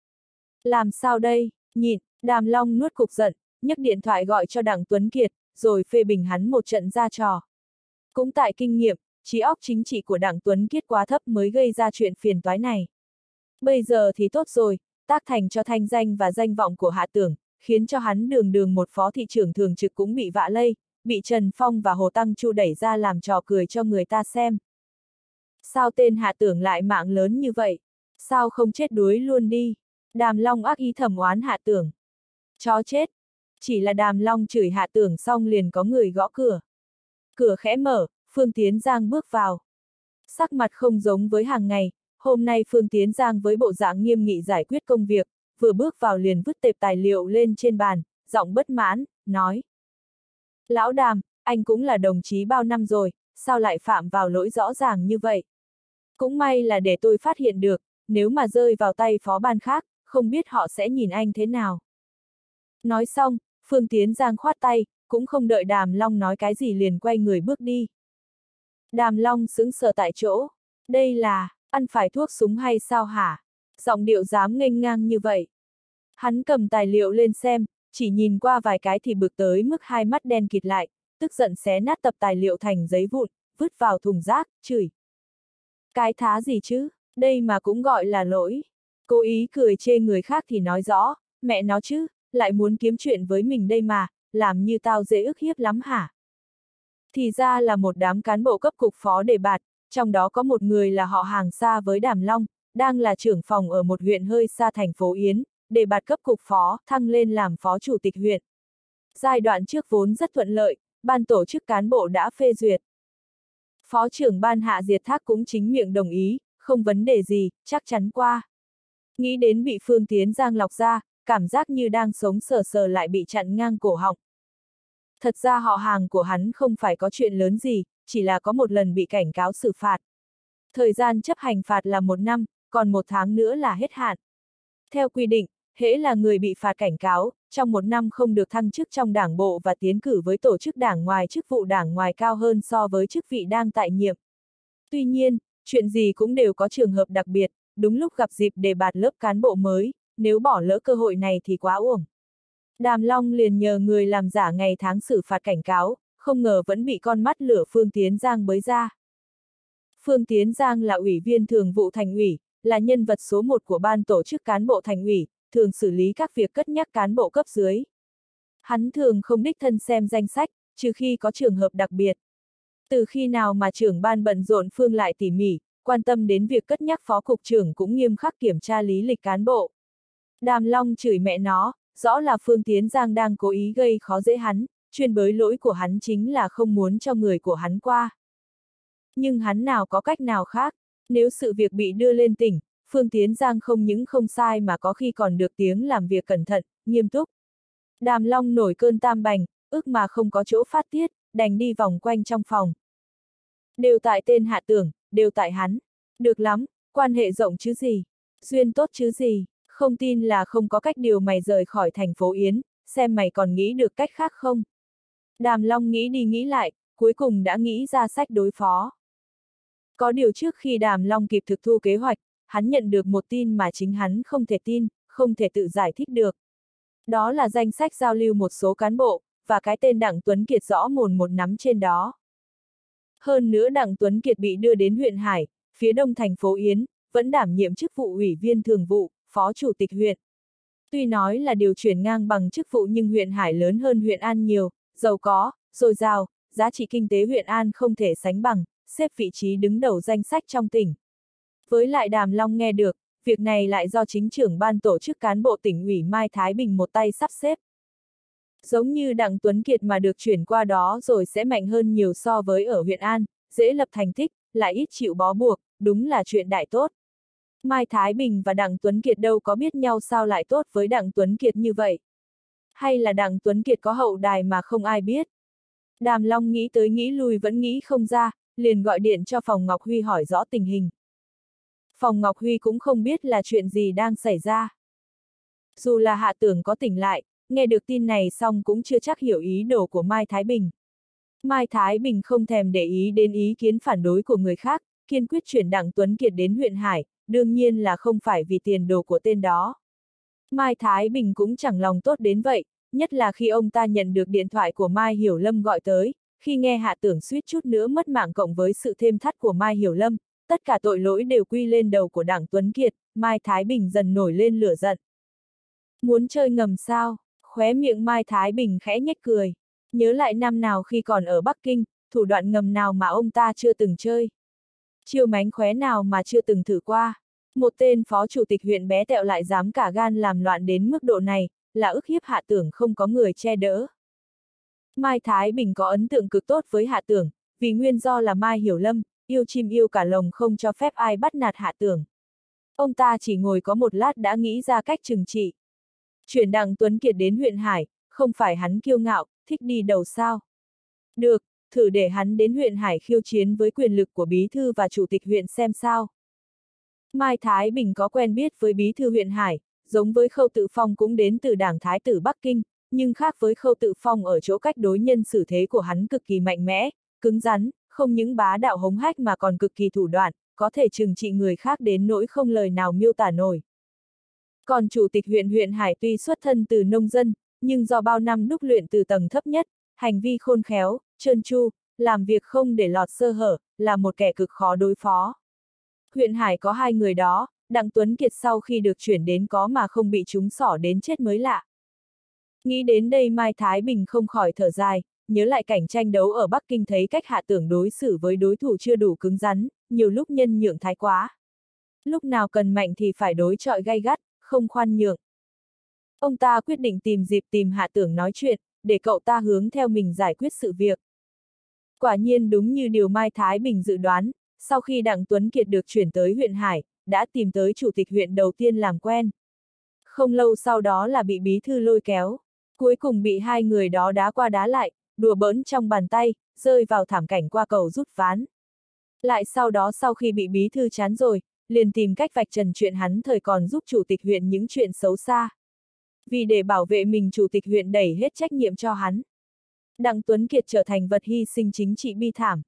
Làm sao đây? Nhịn, Đàm Long nuốt cục giận, nhấc điện thoại gọi cho Đặng Tuấn Kiệt, rồi phê bình hắn một trận ra trò. Cũng tại kinh nghiệm, trí óc chính trị của Đặng Tuấn Kiệt quá thấp mới gây ra chuyện phiền toái này. Bây giờ thì tốt rồi, tác thành cho thanh danh và danh vọng của Hạ Tưởng, khiến cho hắn đường đường một phó thị trưởng thường trực cũng bị vạ lây, bị Trần Phong và Hồ Tăng Chu đẩy ra làm trò cười cho người ta xem. Sao tên Hạ Tưởng lại mạng lớn như vậy? Sao không chết đuối luôn đi? Đàm Long ác ý thầm oán Hạ Tưởng. Chó chết! Chỉ là Đàm Long chửi Hạ Tưởng xong liền có người gõ cửa. Cửa khẽ mở, Phương Tiến Giang bước vào. Sắc mặt không giống với hàng ngày, hôm nay Phương Tiến Giang với bộ dạng nghiêm nghị giải quyết công việc, vừa bước vào liền vứt tệp tài liệu lên trên bàn, giọng bất mãn, nói. Lão Đàm, anh cũng là đồng chí bao năm rồi, sao lại phạm vào lỗi rõ ràng như vậy? Cũng may là để tôi phát hiện được, nếu mà rơi vào tay phó ban khác, không biết họ sẽ nhìn anh thế nào. Nói xong, Phương Tiến Giang khoát tay, cũng không đợi Đàm Long nói cái gì liền quay người bước đi. Đàm Long sững sờ tại chỗ. Đây là, ăn phải thuốc súng hay sao hả? Giọng điệu dám nghênh ngang như vậy. Hắn cầm tài liệu lên xem, chỉ nhìn qua vài cái thì bực tới mức hai mắt đen kịt lại, tức giận xé nát tập tài liệu thành giấy vụn, vứt vào thùng rác, chửi. Cái thá gì chứ, đây mà cũng gọi là lỗi. Cố ý cười chê người khác thì nói rõ, mẹ nó chứ, lại muốn kiếm chuyện với mình đây mà, làm như tao dễ ức hiếp lắm hả? Thì ra là một đám cán bộ cấp cục phó đề bạt, trong đó có một người là họ hàng xa với Đàm Long, đang là trưởng phòng ở một huyện hơi xa thành phố Yến, đề bạt cấp cục phó, thăng lên làm phó chủ tịch huyện. Giai đoạn trước vốn rất thuận lợi, ban tổ chức cán bộ đã phê duyệt. Phó trưởng ban Hạ Diệt Thác cũng chính miệng đồng ý, không vấn đề gì, chắc chắn qua. Nghĩ đến bị Phương Tiến Giang lọc ra, cảm giác như đang sống sờ sờ lại bị chặn ngang cổ họng. Thật ra họ hàng của hắn không phải có chuyện lớn gì, chỉ là có một lần bị cảnh cáo xử phạt. Thời gian chấp hành phạt là một năm, còn một tháng nữa là hết hạn. Theo quy định, hễ là người bị phạt cảnh cáo, trong một năm không được thăng chức trong đảng bộ và tiến cử với tổ chức đảng ngoài chức vụ đảng ngoài cao hơn so với chức vị đang tại nhiệm. Tuy nhiên, chuyện gì cũng đều có trường hợp đặc biệt, đúng lúc gặp dịp đề bạt lớp cán bộ mới, nếu bỏ lỡ cơ hội này thì quá uổng. Đàm Long liền nhờ người làm giả ngày tháng xử phạt cảnh cáo, không ngờ vẫn bị con mắt lửa Phương Tiến Giang bới ra. Phương Tiến Giang là ủy viên thường vụ thành ủy, là nhân vật số một của ban tổ chức cán bộ thành ủy, thường xử lý các việc cất nhắc cán bộ cấp dưới. Hắn thường không đích thân xem danh sách, trừ khi có trường hợp đặc biệt. Từ khi nào mà trưởng ban bận rộn Phương lại tỉ mỉ, quan tâm đến việc cất nhắc phó cục trưởng cũng nghiêm khắc kiểm tra lý lịch cán bộ. Đàm Long chửi mẹ nó, rõ là Phương Tiến Giang đang cố ý gây khó dễ hắn, chuyên bới lỗi của hắn chính là không muốn cho người của hắn qua. Nhưng hắn nào có cách nào khác, nếu sự việc bị đưa lên tỉnh, Phương Tiến Giang không những không sai mà có khi còn được tiếng làm việc cẩn thận, nghiêm túc. Đàm Long nổi cơn tam bành, ức mà không có chỗ phát tiết, đành đi vòng quanh trong phòng. Đều tại tên Hạ Tưởng, đều tại hắn. Được lắm, quan hệ rộng chứ gì, duyên tốt chứ gì, không tin là không có cách điều mày rời khỏi thành phố Yến, xem mày còn nghĩ được cách khác không. Đàm Long nghĩ đi nghĩ lại, cuối cùng đã nghĩ ra sách đối phó. Có điều trước khi Đàm Long kịp thực thu kế hoạch, hắn nhận được một tin mà chính hắn không thể tin, không thể tự giải thích được. Đó là danh sách giao lưu một số cán bộ, và cái tên Đặng Tuấn Kiệt rõ mồn một nắm trên đó. Hơn nữa Đặng Tuấn Kiệt bị đưa đến huyện Hải, phía đông thành phố Yến, vẫn đảm nhiệm chức vụ ủy viên thường vụ, phó chủ tịch huyện. Tuy nói là điều chuyển ngang bằng chức vụ nhưng huyện Hải lớn hơn huyện An nhiều, giàu có, dồi dào, giá trị kinh tế huyện An không thể sánh bằng, xếp vị trí đứng đầu danh sách trong tỉnh. Với lại Đàm Long nghe được, việc này lại do chính trưởng ban tổ chức cán bộ tỉnh ủy Mai Thái Bình một tay sắp xếp. Giống như Đặng Tuấn Kiệt mà được chuyển qua đó rồi sẽ mạnh hơn nhiều so với ở huyện An, dễ lập thành tích, lại ít chịu bó buộc, đúng là chuyện đại tốt. Mai Thái Bình và Đặng Tuấn Kiệt đâu có biết nhau sao lại tốt với Đặng Tuấn Kiệt như vậy? Hay là Đặng Tuấn Kiệt có hậu đài mà không ai biết? Đàm Long nghĩ tới nghĩ lui vẫn nghĩ không ra, liền gọi điện cho Phòng Ngọc Huy hỏi rõ tình hình. Phòng Ngọc Huy cũng không biết là chuyện gì đang xảy ra. Dù là Hạ Tưởng có tỉnh lại, nghe được tin này xong cũng chưa chắc hiểu ý đồ của Mai Thái Bình. Mai Thái Bình không thèm để ý đến ý kiến phản đối của người khác, kiên quyết chuyển Đặng Tuấn Kiệt đến huyện Hải, đương nhiên là không phải vì tiền đồ của tên đó. Mai Thái Bình cũng chẳng lòng tốt đến vậy, nhất là khi ông ta nhận được điện thoại của Mai Hiểu Lâm gọi tới, khi nghe Hạ Tưởng suýt chút nữa mất mạng cộng với sự thêm thắt của Mai Hiểu Lâm, tất cả tội lỗi đều quy lên đầu của Đặng Tuấn Kiệt, Mai Thái Bình dần nổi lên lửa giận. Muốn chơi ngầm sao? Khóe miệng Mai Thái Bình khẽ nhếch cười. Nhớ lại năm nào khi còn ở Bắc Kinh, thủ đoạn ngầm nào mà ông ta chưa từng chơi. Chiêu mánh khóe nào mà chưa từng thử qua. Một tên phó chủ tịch huyện bé tẹo lại dám cả gan làm loạn đến mức độ này, là ức hiếp Hạ Tưởng không có người che đỡ. Mai Thái Bình có ấn tượng cực tốt với Hạ Tưởng, vì nguyên do là Mai Hiểu Lâm, yêu chim yêu cả lồng không cho phép ai bắt nạt Hạ Tưởng. Ông ta chỉ ngồi có một lát đã nghĩ ra cách trừng trị. Chuyển Đặng Tuấn Kiệt đến huyện Hải, không phải hắn kiêu ngạo, thích đi đầu sao. Được, thử để hắn đến huyện Hải khiêu chiến với quyền lực của bí thư và chủ tịch huyện xem sao. Mai Thái Bình có quen biết với bí thư huyện Hải, giống với Khâu Tự Phong cũng đến từ đảng Thái tử Bắc Kinh, nhưng khác với Khâu Tự Phong ở chỗ cách đối nhân xử thế của hắn cực kỳ mạnh mẽ, cứng rắn, không những bá đạo hống hách mà còn cực kỳ thủ đoạn, có thể trừng trị người khác đến nỗi không lời nào miêu tả nổi. Còn chủ tịch huyện huyện Hải tuy xuất thân từ nông dân, nhưng do bao năm đúc luyện từ tầng thấp nhất, hành vi khôn khéo, trơn tru, làm việc không để lọt sơ hở, là một kẻ cực khó đối phó. Huyện Hải có hai người đó, Đặng Tuấn Kiệt sau khi được chuyển đến có mà không bị chúng xỏ đến chết mới lạ. Nghĩ đến đây Mai Thái Bình không khỏi thở dài, nhớ lại cảnh tranh đấu ở Bắc Kinh thấy cách Hạ Tưởng đối xử với đối thủ chưa đủ cứng rắn, nhiều lúc nhân nhượng thái quá. Lúc nào cần mạnh thì phải đối chọi gay gắt, không khoan nhượng. Ông ta quyết định tìm dịp tìm Hạ Tưởng nói chuyện, để cậu ta hướng theo mình giải quyết sự việc. Quả nhiên đúng như điều Mai Thái Bình dự đoán, sau khi Đặng Tuấn Kiệt được chuyển tới huyện Hải, đã tìm tới chủ tịch huyện đầu tiên làm quen. Không lâu sau đó là bị bí thư lôi kéo, cuối cùng bị hai người đó đá qua đá lại, đùa bỡn trong bàn tay, rơi vào thảm cảnh qua cầu rút ván. Lại sau đó sau khi bị bí thư chán rồi, liền tìm cách vạch trần chuyện hắn thời còn giúp chủ tịch huyện những chuyện xấu xa. Vì để bảo vệ mình chủ tịch huyện đẩy hết trách nhiệm cho hắn. Đặng Tuấn Kiệt trở thành vật hy sinh chính trị bi thảm.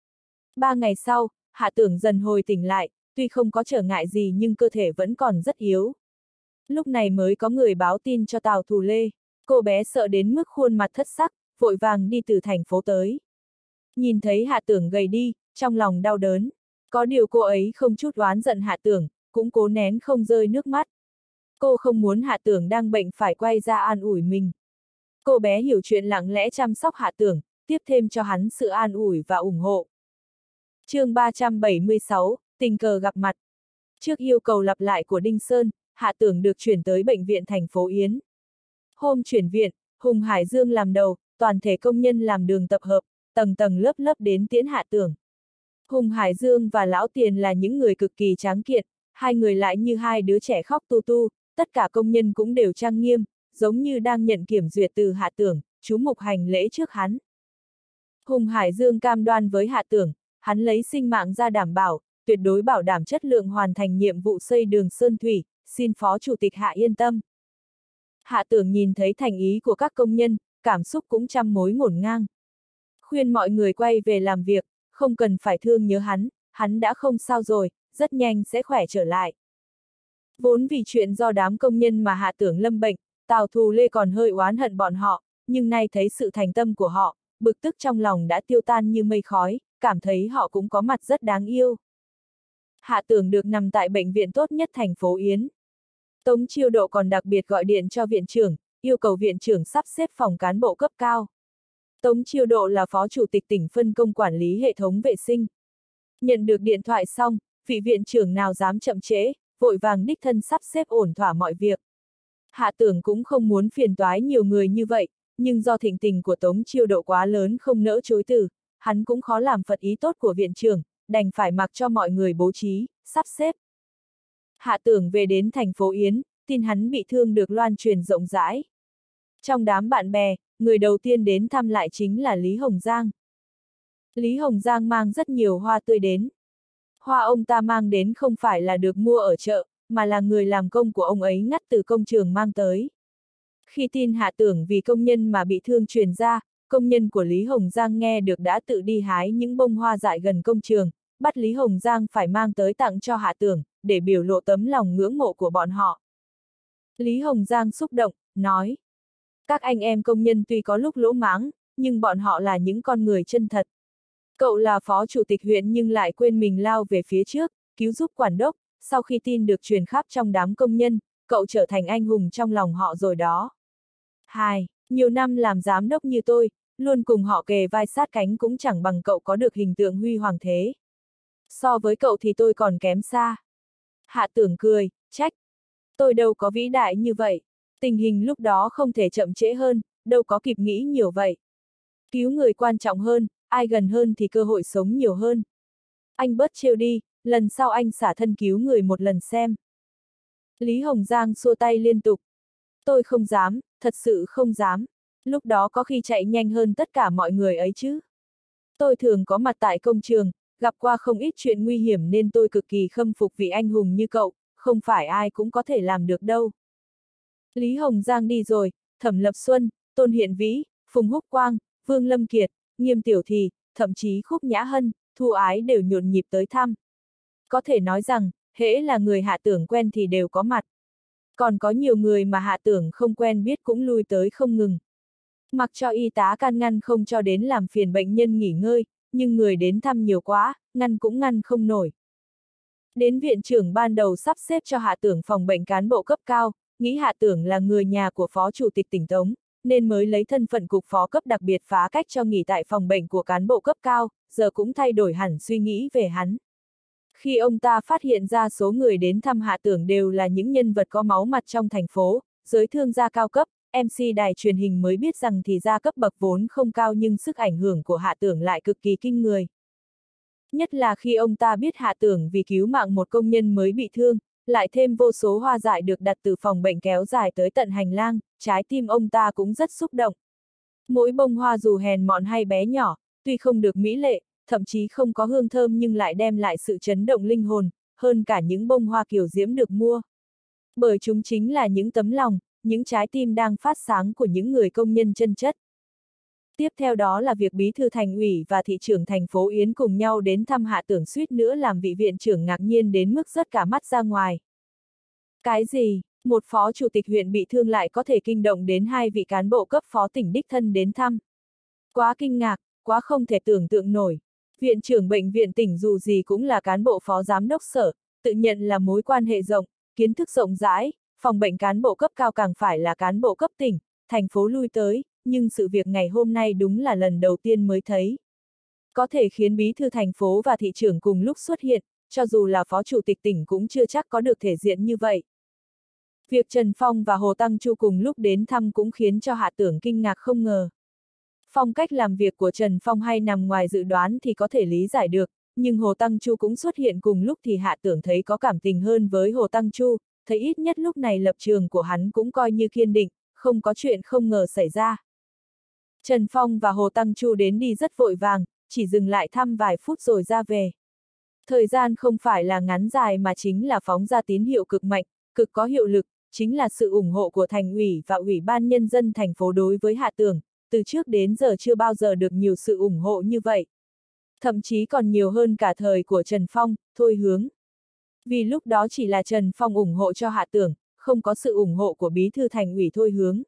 Ba ngày sau, Hạ Tưởng dần hồi tỉnh lại, tuy không có trở ngại gì nhưng cơ thể vẫn còn rất yếu. Lúc này mới có người báo tin cho Tào Thù Lê, cô bé sợ đến mức khuôn mặt thất sắc, vội vàng đi từ thành phố tới. Nhìn thấy Hạ Tưởng gầy đi, trong lòng đau đớn. Có điều cô ấy không chút oán giận Hạ Tưởng, cũng cố nén không rơi nước mắt. Cô không muốn Hạ Tưởng đang bệnh phải quay ra an ủi mình. Cô bé hiểu chuyện lặng lẽ chăm sóc Hạ Tưởng, tiếp thêm cho hắn sự an ủi và ủng hộ. Chương ba trăm bảy mươi sáu, tình cờ gặp mặt. Trước yêu cầu lặp lại của Đinh Sơn, Hạ Tưởng được chuyển tới bệnh viện thành phố Yến. Hôm chuyển viện, Hùng Hải Dương làm đầu, toàn thể công nhân làm đường tập hợp, tầng tầng lớp lớp đến tiễn Hạ Tưởng. Hùng Hải Dương và Lão Tiền là những người cực kỳ tráng kiện, hai người lại như hai đứa trẻ khóc tu tu, tất cả công nhân cũng đều trang nghiêm, giống như đang nhận kiểm duyệt từ Hạ Tưởng, chú mục hành lễ trước hắn. Hùng Hải Dương cam đoan với Hạ Tưởng, hắn lấy sinh mạng ra đảm bảo, tuyệt đối bảo đảm chất lượng hoàn thành nhiệm vụ xây đường Sơn Thủy, xin Phó Chủ tịch Hạ yên tâm. Hạ Tưởng nhìn thấy thành ý của các công nhân, cảm xúc cũng trăm mối ngổn ngang. Khuyên mọi người quay về làm việc, không cần phải thương nhớ hắn, hắn đã không sao rồi, rất nhanh sẽ khỏe trở lại. Vốn vì chuyện do đám công nhân mà Hạ Tưởng lâm bệnh, Tào Thù Lê còn hơi oán hận bọn họ, nhưng nay thấy sự thành tâm của họ, bực tức trong lòng đã tiêu tan như mây khói, cảm thấy họ cũng có mặt rất đáng yêu. Hạ Tưởng được nằm tại bệnh viện tốt nhất thành phố Yến. Tống Chiêu Độ còn đặc biệt gọi điện cho viện trưởng, yêu cầu viện trưởng sắp xếp phòng cán bộ cấp cao. Tống Chiêu Độ là phó chủ tịch tỉnh phân công quản lý hệ thống vệ sinh. Nhận được điện thoại xong, vị viện trưởng nào dám chậm trễ, vội vàng đích thân sắp xếp ổn thỏa mọi việc. Hạ Tưởng cũng không muốn phiền toái nhiều người như vậy, nhưng do thịnh tình của Tống Chiêu Độ quá lớn không nỡ chối từ, hắn cũng khó làm phật ý tốt của viện trưởng, đành phải mặc cho mọi người bố trí, sắp xếp. Hạ Tưởng về đến thành phố Yến, tin hắn bị thương được loan truyền rộng rãi. Trong đám bạn bè, người đầu tiên đến thăm lại chính là Lý Hồng Giang. Lý Hồng Giang mang rất nhiều hoa tươi đến. Hoa ông ta mang đến không phải là được mua ở chợ, mà là người làm công của ông ấy ngắt từ công trường mang tới. Khi tin Hạ Tưởng vì công nhân mà bị thương truyền ra, công nhân của Lý Hồng Giang nghe được đã tự đi hái những bông hoa dại gần công trường, bắt Lý Hồng Giang phải mang tới tặng cho Hạ Tưởng, để biểu lộ tấm lòng ngưỡng mộ của bọn họ. Lý Hồng Giang xúc động, nói: các anh em công nhân tuy có lúc lỗ mãng, nhưng bọn họ là những con người chân thật. Cậu là phó chủ tịch huyện nhưng lại quên mình lao về phía trước, cứu giúp quản đốc, sau khi tin được truyền khắp trong đám công nhân, cậu trở thành anh hùng trong lòng họ rồi đó. Hai, nhiều năm làm giám đốc như tôi, luôn cùng họ kề vai sát cánh cũng chẳng bằng cậu có được hình tượng huy hoàng thế. So với cậu thì tôi còn kém xa. Hạ Tưởng cười, trách. Tôi đâu có vĩ đại như vậy. Tình hình lúc đó không thể chậm trễ hơn, đâu có kịp nghĩ nhiều vậy. Cứu người quan trọng hơn, ai gần hơn thì cơ hội sống nhiều hơn. Anh bớt trêu đi, lần sau anh xả thân cứu người một lần xem. Lý Hồng Giang xua tay liên tục. Tôi không dám, thật sự không dám. Lúc đó có khi chạy nhanh hơn tất cả mọi người ấy chứ. Tôi thường có mặt tại công trường, gặp qua không ít chuyện nguy hiểm nên tôi cực kỳ khâm phục vị anh hùng như cậu, không phải ai cũng có thể làm được đâu. Lý Hồng Giang đi rồi, Thẩm Lập Xuân, Tôn Hiện Vĩ, Phùng Húc Quang, Vương Lâm Kiệt, Nghiêm Tiểu Thì, thậm chí Khúc Nhã Hân, Thu Ái đều nhộn nhịp tới thăm. Có thể nói rằng, hễ là người Hạ Tưởng quen thì đều có mặt. Còn có nhiều người mà Hạ Tưởng không quen biết cũng lui tới không ngừng. Mặc cho y tá can ngăn không cho đến làm phiền bệnh nhân nghỉ ngơi, nhưng người đến thăm nhiều quá, ngăn cũng ngăn không nổi. Đến viện trưởng ban đầu sắp xếp cho Hạ Tưởng phòng bệnh cán bộ cấp cao, nghĩ Hạ Tưởng là người nhà của phó chủ tịch tỉnh Tống, nên mới lấy thân phận cục phó cấp đặc biệt phá cách cho nghỉ tại phòng bệnh của cán bộ cấp cao, giờ cũng thay đổi hẳn suy nghĩ về hắn. Khi ông ta phát hiện ra số người đến thăm Hạ Tưởng đều là những nhân vật có máu mặt trong thành phố, giới thương gia cao cấp, em xê đài truyền hình mới biết rằng thì ra cấp bậc vốn không cao nhưng sức ảnh hưởng của Hạ Tưởng lại cực kỳ kinh người. Nhất là khi ông ta biết Hạ Tưởng vì cứu mạng một công nhân mới bị thương, lại thêm vô số hoa dại được đặt từ phòng bệnh kéo dài tới tận hành lang, trái tim ông ta cũng rất xúc động. Mỗi bông hoa dù hèn mọn hay bé nhỏ, tuy không được mỹ lệ, thậm chí không có hương thơm nhưng lại đem lại sự chấn động linh hồn, hơn cả những bông hoa kiều diễm được mua. Bởi chúng chính là những tấm lòng, những trái tim đang phát sáng của những người công nhân chân chất. Tiếp theo đó là việc bí thư thành ủy và thị trưởng thành phố Yến cùng nhau đến thăm Hạ Tưởng, suýt nữa làm vị viện trưởng ngạc nhiên đến mức rớt cả mắt ra ngoài. Cái gì, một phó chủ tịch huyện bị thương lại có thể kinh động đến hai vị cán bộ cấp phó tỉnh đích thân đến thăm? Quá kinh ngạc, quá không thể tưởng tượng nổi. Viện trưởng bệnh viện tỉnh dù gì cũng là cán bộ phó giám đốc sở, tự nhận là mối quan hệ rộng, kiến thức rộng rãi, phòng bệnh cán bộ cấp cao càng phải là cán bộ cấp tỉnh, thành phố lui tới, nhưng sự việc ngày hôm nay đúng là lần đầu tiên mới thấy. Có thể khiến bí thư thành phố và thị trưởng cùng lúc xuất hiện, cho dù là phó chủ tịch tỉnh cũng chưa chắc có được thể diện như vậy. Việc Trần Phong và Hồ Tăng Chu cùng lúc đến thăm cũng khiến cho Hạ Tưởng kinh ngạc không ngờ. Phong cách làm việc của Trần Phong hay nằm ngoài dự đoán thì có thể lý giải được, nhưng Hồ Tăng Chu cũng xuất hiện cùng lúc thì Hạ Tưởng thấy có cảm tình hơn với Hồ Tăng Chu, thấy ít nhất lúc này lập trường của hắn cũng coi như kiên định, không có chuyện không ngờ xảy ra. Trần Phong và Hồ Tăng Chu đến đi rất vội vàng, chỉ dừng lại thăm vài phút rồi ra về. Thời gian không phải là ngắn dài mà chính là phóng ra tín hiệu cực mạnh, cực có hiệu lực, chính là sự ủng hộ của thành ủy và ủy ban nhân dân thành phố đối với Hạ Tưởng, từ trước đến giờ chưa bao giờ được nhiều sự ủng hộ như vậy. Thậm chí còn nhiều hơn cả thời của Trần Phong, Thôi Hướng. Vì lúc đó chỉ là Trần Phong ủng hộ cho Hạ Tưởng, không có sự ủng hộ của bí thư thành ủy Thôi Hướng.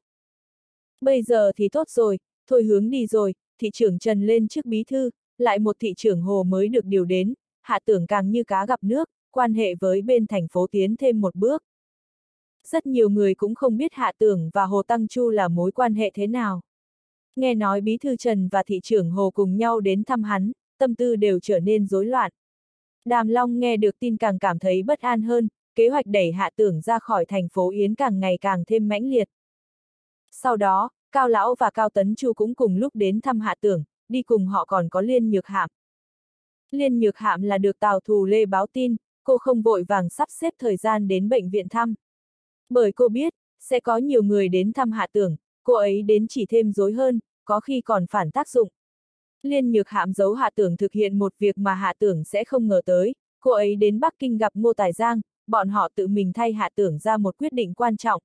Bây giờ thì tốt rồi, Thôi Hướng đi rồi, thị trưởng Trần lên chức bí thư, lại một thị trưởng Hồ mới được điều đến, Hạ Tưởng càng như cá gặp nước, quan hệ với bên thành phố tiến thêm một bước. Rất nhiều người cũng không biết Hạ Tưởng và Hồ Tăng Chu là mối quan hệ thế nào. Nghe nói bí thư Trần và thị trưởng Hồ cùng nhau đến thăm hắn, tâm tư đều trở nên rối loạn. Đàm Long nghe được tin càng cảm thấy bất an hơn, kế hoạch đẩy Hạ Tưởng ra khỏi thành phố Yến càng ngày càng thêm mãnh liệt. Sau đó, Cao Lão và Cao Tấn Chu cũng cùng lúc đến thăm Hạ Tưởng, đi cùng họ còn có Liên Nhược Hạm. Liên Nhược Hạm là được Tào Thù Lê báo tin, cô không vội vàng sắp xếp thời gian đến bệnh viện thăm. Bởi cô biết, sẽ có nhiều người đến thăm Hạ Tưởng, cô ấy đến chỉ thêm rối hơn, có khi còn phản tác dụng. Liên Nhược Hạm giấu Hạ Tưởng thực hiện một việc mà Hạ Tưởng sẽ không ngờ tới, cô ấy đến Bắc Kinh gặp Ngô Tài Giang, bọn họ tự mình thay Hạ Tưởng ra một quyết định quan trọng.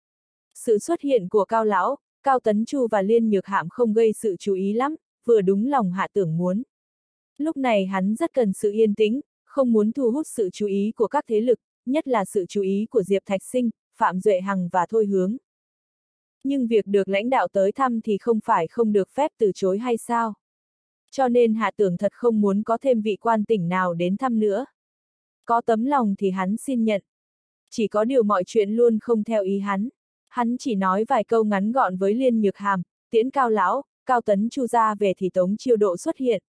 Sự xuất hiện của Cao Lão, Cao Tấn Chu và Liên Nhược Hạm không gây sự chú ý lắm, vừa đúng lòng Hạ Tưởng muốn. Lúc này hắn rất cần sự yên tĩnh, không muốn thu hút sự chú ý của các thế lực, nhất là sự chú ý của Diệp Thạch Sinh, Phạm Duệ Hằng và Thôi Hướng. Nhưng việc được lãnh đạo tới thăm thì không phải không được phép từ chối hay sao? Cho nên Hạ Tưởng thật không muốn có thêm vị quan tỉnh nào đến thăm nữa. Có tấm lòng thì hắn xin nhận. Chỉ có điều mọi chuyện luôn không theo ý hắn. Hắn chỉ nói vài câu ngắn gọn với Liên Nhược Hàm, tiễn Cao Lão, Cao Tấn Chu ra về thì Tống Chiêu Độ xuất hiện.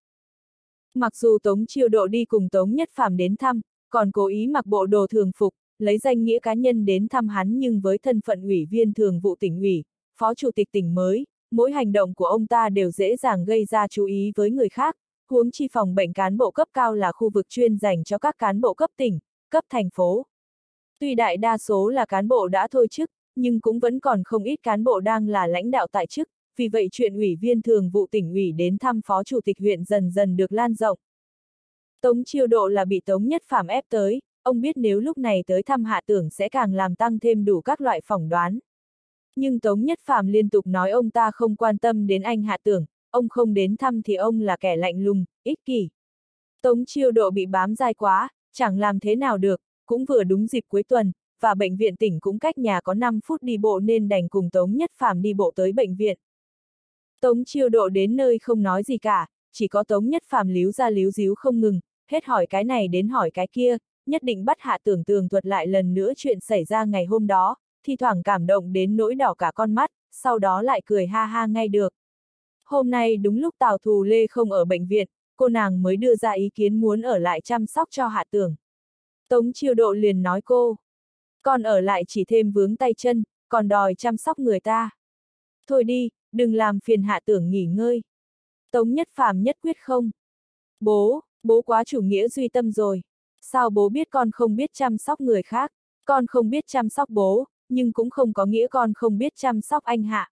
Mặc dù Tống Chiêu Độ đi cùng Tống Nhất Phàm đến thăm, còn cố ý mặc bộ đồ thường phục, lấy danh nghĩa cá nhân đến thăm hắn, nhưng với thân phận ủy viên thường vụ tỉnh ủy, phó chủ tịch tỉnh mới, mỗi hành động của ông ta đều dễ dàng gây ra chú ý với người khác, huống chi phòng bệnh cán bộ cấp cao là khu vực chuyên dành cho các cán bộ cấp tỉnh, cấp thành phố. Tuy đại đa số là cán bộ đã thôi chức, nhưng cũng vẫn còn không ít cán bộ đang là lãnh đạo tại chức, vì vậy chuyện ủy viên thường vụ tỉnh ủy đến thăm phó chủ tịch huyện dần dần được lan rộng. Tống Chiêu Độ là bị Tống Nhất Phàm ép tới, ông biết nếu lúc này tới thăm Hạ Tưởng sẽ càng làm tăng thêm đủ các loại phỏng đoán. Nhưng Tống Nhất Phàm liên tục nói ông ta không quan tâm đến anh Hạ Tưởng, ông không đến thăm thì ông là kẻ lạnh lùng, ích kỷ. Tống Chiêu Độ bị bám dai quá, chẳng làm thế nào được, cũng vừa đúng dịp cuối tuần, và bệnh viện tỉnh cũng cách nhà có năm phút đi bộ nên đành cùng Tống Nhất Phàm đi bộ tới bệnh viện. Tống Chiêu Độ đến nơi không nói gì cả, chỉ có Tống Nhất Phàm líu ra líu díu không ngừng, hết hỏi cái này đến hỏi cái kia, nhất định bắt Hạ Tưởng tường thuật lại lần nữa chuyện xảy ra ngày hôm đó, thi thoảng cảm động đến nỗi đỏ cả con mắt, sau đó lại cười ha ha ngay được. Hôm nay đúng lúc Tào Thù Lê không ở bệnh viện, cô nàng mới đưa ra ý kiến muốn ở lại chăm sóc cho Hạ Tưởng. Tống Chiêu Độ liền nói cô, con ở lại chỉ thêm vướng tay chân, còn đòi chăm sóc người ta. Thôi đi, đừng làm phiền Hạ Tưởng nghỉ ngơi. Tống Nhất Phàm nhất quyết không. Bố, bố quá chủ nghĩa duy tâm rồi. Sao bố biết con không biết chăm sóc người khác? Con không biết chăm sóc bố, nhưng cũng không có nghĩa con không biết chăm sóc anh Hạ.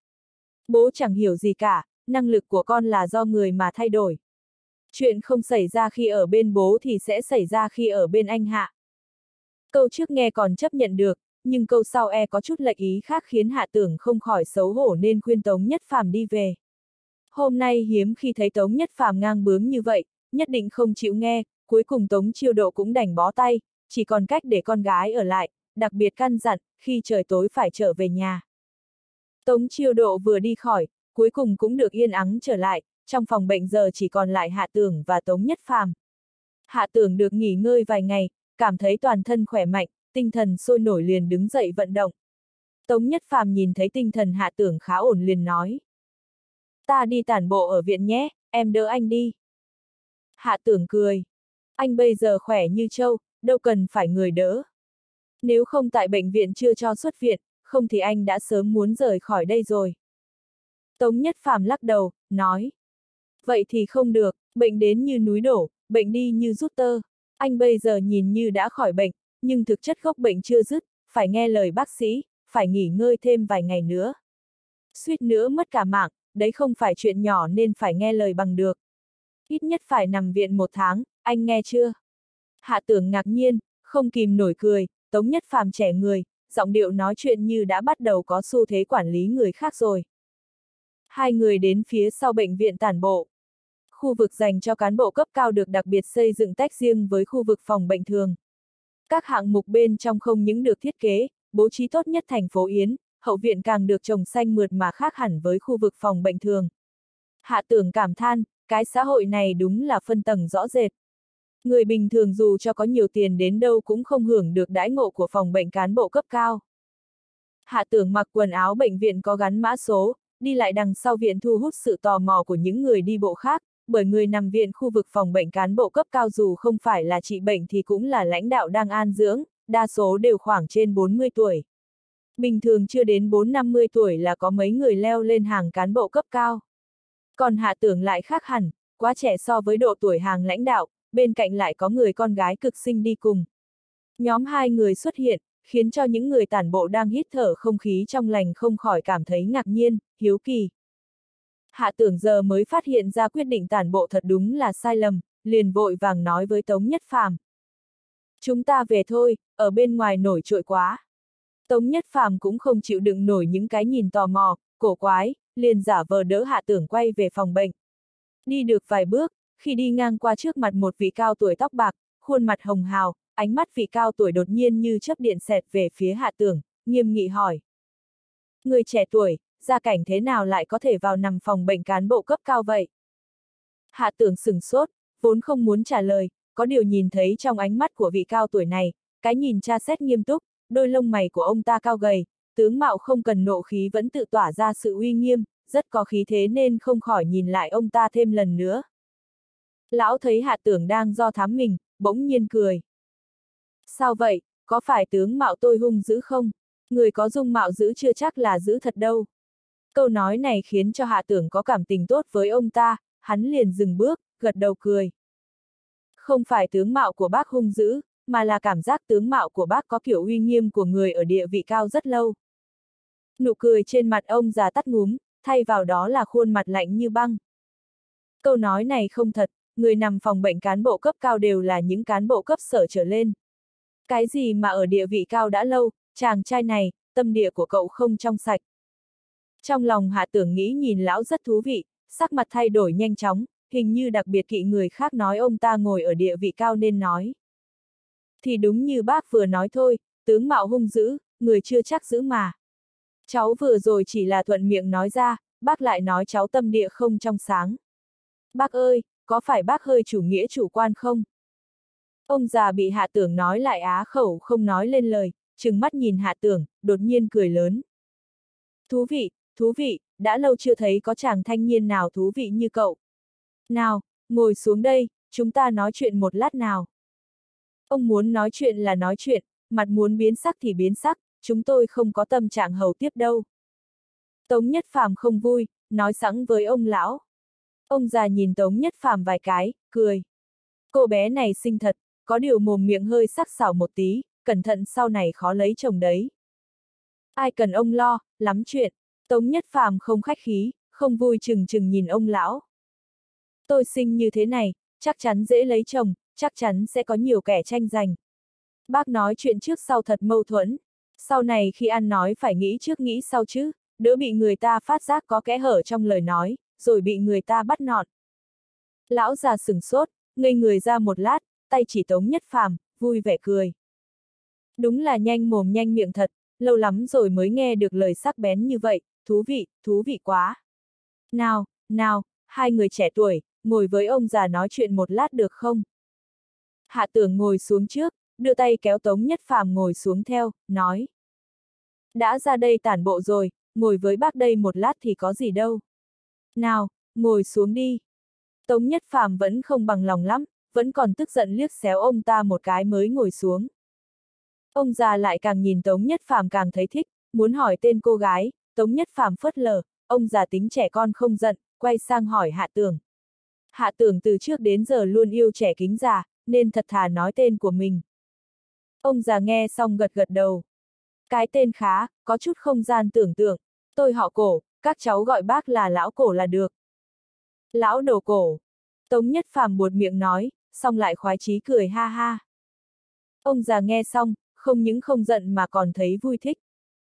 Bố chẳng hiểu gì cả, năng lực của con là do người mà thay đổi. Chuyện không xảy ra khi ở bên bố thì sẽ xảy ra khi ở bên anh Hạ. Câu trước nghe còn chấp nhận được, nhưng câu sau e có chút lệch ý khác khiến Hạ Tưởng không khỏi xấu hổ nên khuyên Tống Nhất Phàm đi về. Hôm nay hiếm khi thấy Tống Nhất Phàm ngang bướng như vậy, nhất định không chịu nghe, cuối cùng Tống Chiêu Độ cũng đành bó tay, chỉ còn cách để con gái ở lại, đặc biệt căn dặn, khi trời tối phải trở về nhà. Tống Chiêu Độ vừa đi khỏi, cuối cùng cũng được yên ắng trở lại, trong phòng bệnh giờ chỉ còn lại Hạ Tưởng và Tống Nhất Phàm. Hạ Tưởng được nghỉ ngơi vài ngày, cảm thấy toàn thân khỏe mạnh, tinh thần sôi nổi liền đứng dậy vận động. Tống Nhất Phàm nhìn thấy tinh thần Hạ Tưởng khá ổn liền nói. Ta đi tản bộ ở viện nhé, em đỡ anh đi. Hạ Tưởng cười. Anh bây giờ khỏe như trâu, đâu cần phải người đỡ. Nếu không tại bệnh viện chưa cho xuất viện, không thì anh đã sớm muốn rời khỏi đây rồi. Tống Nhất Phàm lắc đầu, nói. Vậy thì không được, bệnh đến như núi đổ, bệnh đi như rút tơ. Anh bây giờ nhìn như đã khỏi bệnh, nhưng thực chất gốc bệnh chưa dứt, phải nghe lời bác sĩ, phải nghỉ ngơi thêm vài ngày nữa. Suýt nữa mất cả mạng, đấy không phải chuyện nhỏ nên phải nghe lời bằng được. Ít nhất phải nằm viện một tháng, anh nghe chưa? Hạ Tưởng ngạc nhiên, không kìm nổi cười, Tống Nhất Phàm trẻ người, giọng điệu nói chuyện như đã bắt đầu có xu thế quản lý người khác rồi. Hai người đến phía sau bệnh viện tản bộ. Khu vực dành cho cán bộ cấp cao được đặc biệt xây dựng tách riêng với khu vực phòng bệnh thường. Các hạng mục bên trong không những được thiết kế, bố trí tốt nhất thành phố Yến, hậu viện càng được trồng xanh mượt mà khác hẳn với khu vực phòng bệnh thường. Hạ Tưởng cảm than, cái xã hội này đúng là phân tầng rõ rệt. Người bình thường dù cho có nhiều tiền đến đâu cũng không hưởng được đãi ngộ của phòng bệnh cán bộ cấp cao. Hạ Tưởng mặc quần áo bệnh viện có gắn mã số, đi lại đằng sau viện thu hút sự tò mò của những người đi bộ khác, bởi người nằm viện khu vực phòng bệnh cán bộ cấp cao dù không phải là trị bệnh thì cũng là lãnh đạo đang an dưỡng, đa số đều khoảng trên bốn mươi tuổi. Bình thường chưa đến bốn năm mươi tuổi là có mấy người leo lên hàng cán bộ cấp cao. Còn Hạ Tưởng lại khác hẳn, quá trẻ so với độ tuổi hàng lãnh đạo, bên cạnh lại có người con gái cực xinh đi cùng. Nhóm hai người xuất hiện, khiến cho những người tản bộ đang hít thở không khí trong lành không khỏi cảm thấy ngạc nhiên, hiếu kỳ. Hạ Tưởng giờ mới phát hiện ra quyết định tản bộ thật đúng là sai lầm, liền vội vàng nói với Tống Nhất Phàm. Chúng ta về thôi, ở bên ngoài nổi trội quá. Tống Nhất Phàm cũng không chịu đựng nổi những cái nhìn tò mò, cổ quái, liền giả vờ đỡ Hạ Tưởng quay về phòng bệnh. Đi được vài bước, khi đi ngang qua trước mặt một vị cao tuổi tóc bạc, khuôn mặt hồng hào, ánh mắt vị cao tuổi đột nhiên như chớp điện xẹt về phía Hạ Tưởng, nghiêm nghị hỏi. Người trẻ tuổi, gia cảnh thế nào lại có thể vào nằm phòng bệnh cán bộ cấp cao vậy? Hạ Tưởng sửng sốt, vốn không muốn trả lời, có điều nhìn thấy trong ánh mắt của vị cao tuổi này, cái nhìn tra xét nghiêm túc, đôi lông mày của ông ta cao gầy, tướng mạo không cần nộ khí vẫn tự tỏa ra sự uy nghiêm, rất có khí thế nên không khỏi nhìn lại ông ta thêm lần nữa. Lão thấy Hạ Tưởng đang do thám mình, bỗng nhiên cười. Sao vậy, có phải tướng mạo tôi hung dữ không? Người có dung mạo dữ chưa chắc là dữ thật đâu. Câu nói này khiến cho Hạ Tưởng có cảm tình tốt với ông ta, hắn liền dừng bước, gật đầu cười. Không phải tướng mạo của bác hung dữ, mà là cảm giác tướng mạo của bác có kiểu uy nghiêm của người ở địa vị cao rất lâu. Nụ cười trên mặt ông già tắt ngúm, thay vào đó là khuôn mặt lạnh như băng. Câu nói này không thật, người nằm phòng bệnh cán bộ cấp cao đều là những cán bộ cấp sở trở lên. Cái gì mà ở địa vị cao đã lâu, chàng trai này, tâm địa của cậu không trong sạch. Trong lòng Hạ Tưởng nghĩ nhìn lão rất thú vị, sắc mặt thay đổi nhanh chóng, hình như đặc biệt kỵ người khác nói ông ta ngồi ở địa vị cao nên nói. Thì đúng như bác vừa nói thôi, tướng mạo hung dữ, người chưa chắc giữ mà. Cháu vừa rồi chỉ là thuận miệng nói ra, bác lại nói cháu tâm địa không trong sáng. Bác ơi, có phải bác hơi chủ nghĩa chủ quan không? Ông già bị Hạ Tưởng nói lại á khẩu không nói lên lời, trừng mắt nhìn Hạ Tưởng, đột nhiên cười lớn. Thú vị, thú vị, đã lâu chưa thấy có chàng thanh niên nào thú vị như cậu. Nào, ngồi xuống đây, chúng ta nói chuyện một lát nào. Ông muốn nói chuyện là nói chuyện, mặt muốn biến sắc thì biến sắc, chúng tôi không có tâm trạng hầu tiếp đâu. Tống Nhất Phàm không vui, nói sẵn với ông lão. Ông già nhìn Tống Nhất Phàm vài cái, cười. Cô bé này xinh thật, có điều mồm miệng hơi sắc sảo một tí, cẩn thận sau này khó lấy chồng đấy. Ai cần ông lo, lắm chuyện. Tống Nhất Phàm không khách khí, không vui chừng chừng nhìn ông lão. Tôi sinh như thế này, chắc chắn dễ lấy chồng, chắc chắn sẽ có nhiều kẻ tranh giành. Bác nói chuyện trước sau thật mâu thuẫn. Sau này khi ăn nói phải nghĩ trước nghĩ sau chứ, đỡ bị người ta phát giác có kẽ hở trong lời nói, rồi bị người ta bắt nọt. Lão già sửng sốt, ngây người ra một lát, tay chỉ Tống Nhất Phàm, vui vẻ cười. Đúng là nhanh mồm nhanh miệng thật, lâu lắm rồi mới nghe được lời sắc bén như vậy, thú vị, thú vị quá. Nào, nào, hai người trẻ tuổi, ngồi với ông già nói chuyện một lát được không? Hạ Tưởng ngồi xuống trước, đưa tay kéo Tống Nhất Phàm ngồi xuống theo, nói. Đã ra đây tản bộ rồi, ngồi với bác đây một lát thì có gì đâu. Nào, ngồi xuống đi. Tống Nhất Phàm vẫn không bằng lòng lắm, vẫn còn tức giận liếc xéo ông ta một cái mới ngồi xuống. Ông già lại càng nhìn Tống Nhất Phàm càng thấy thích, muốn hỏi tên cô gái, Tống Nhất Phàm phớt lờ, ông già tính trẻ con không giận, quay sang hỏi Hạ Tưởng. Hạ Tưởng từ trước đến giờ luôn yêu trẻ kính già, nên thật thà nói tên của mình. Ông già nghe xong gật gật đầu. Cái tên khá, có chút không gian tưởng tượng. Tôi họ Cổ, các cháu gọi bác là lão Cổ là được. Lão đầu Cổ. Tống Nhất Phàm buột miệng nói, xong lại khoái chí cười ha ha. Ông già nghe xong, không những không giận mà còn thấy vui thích.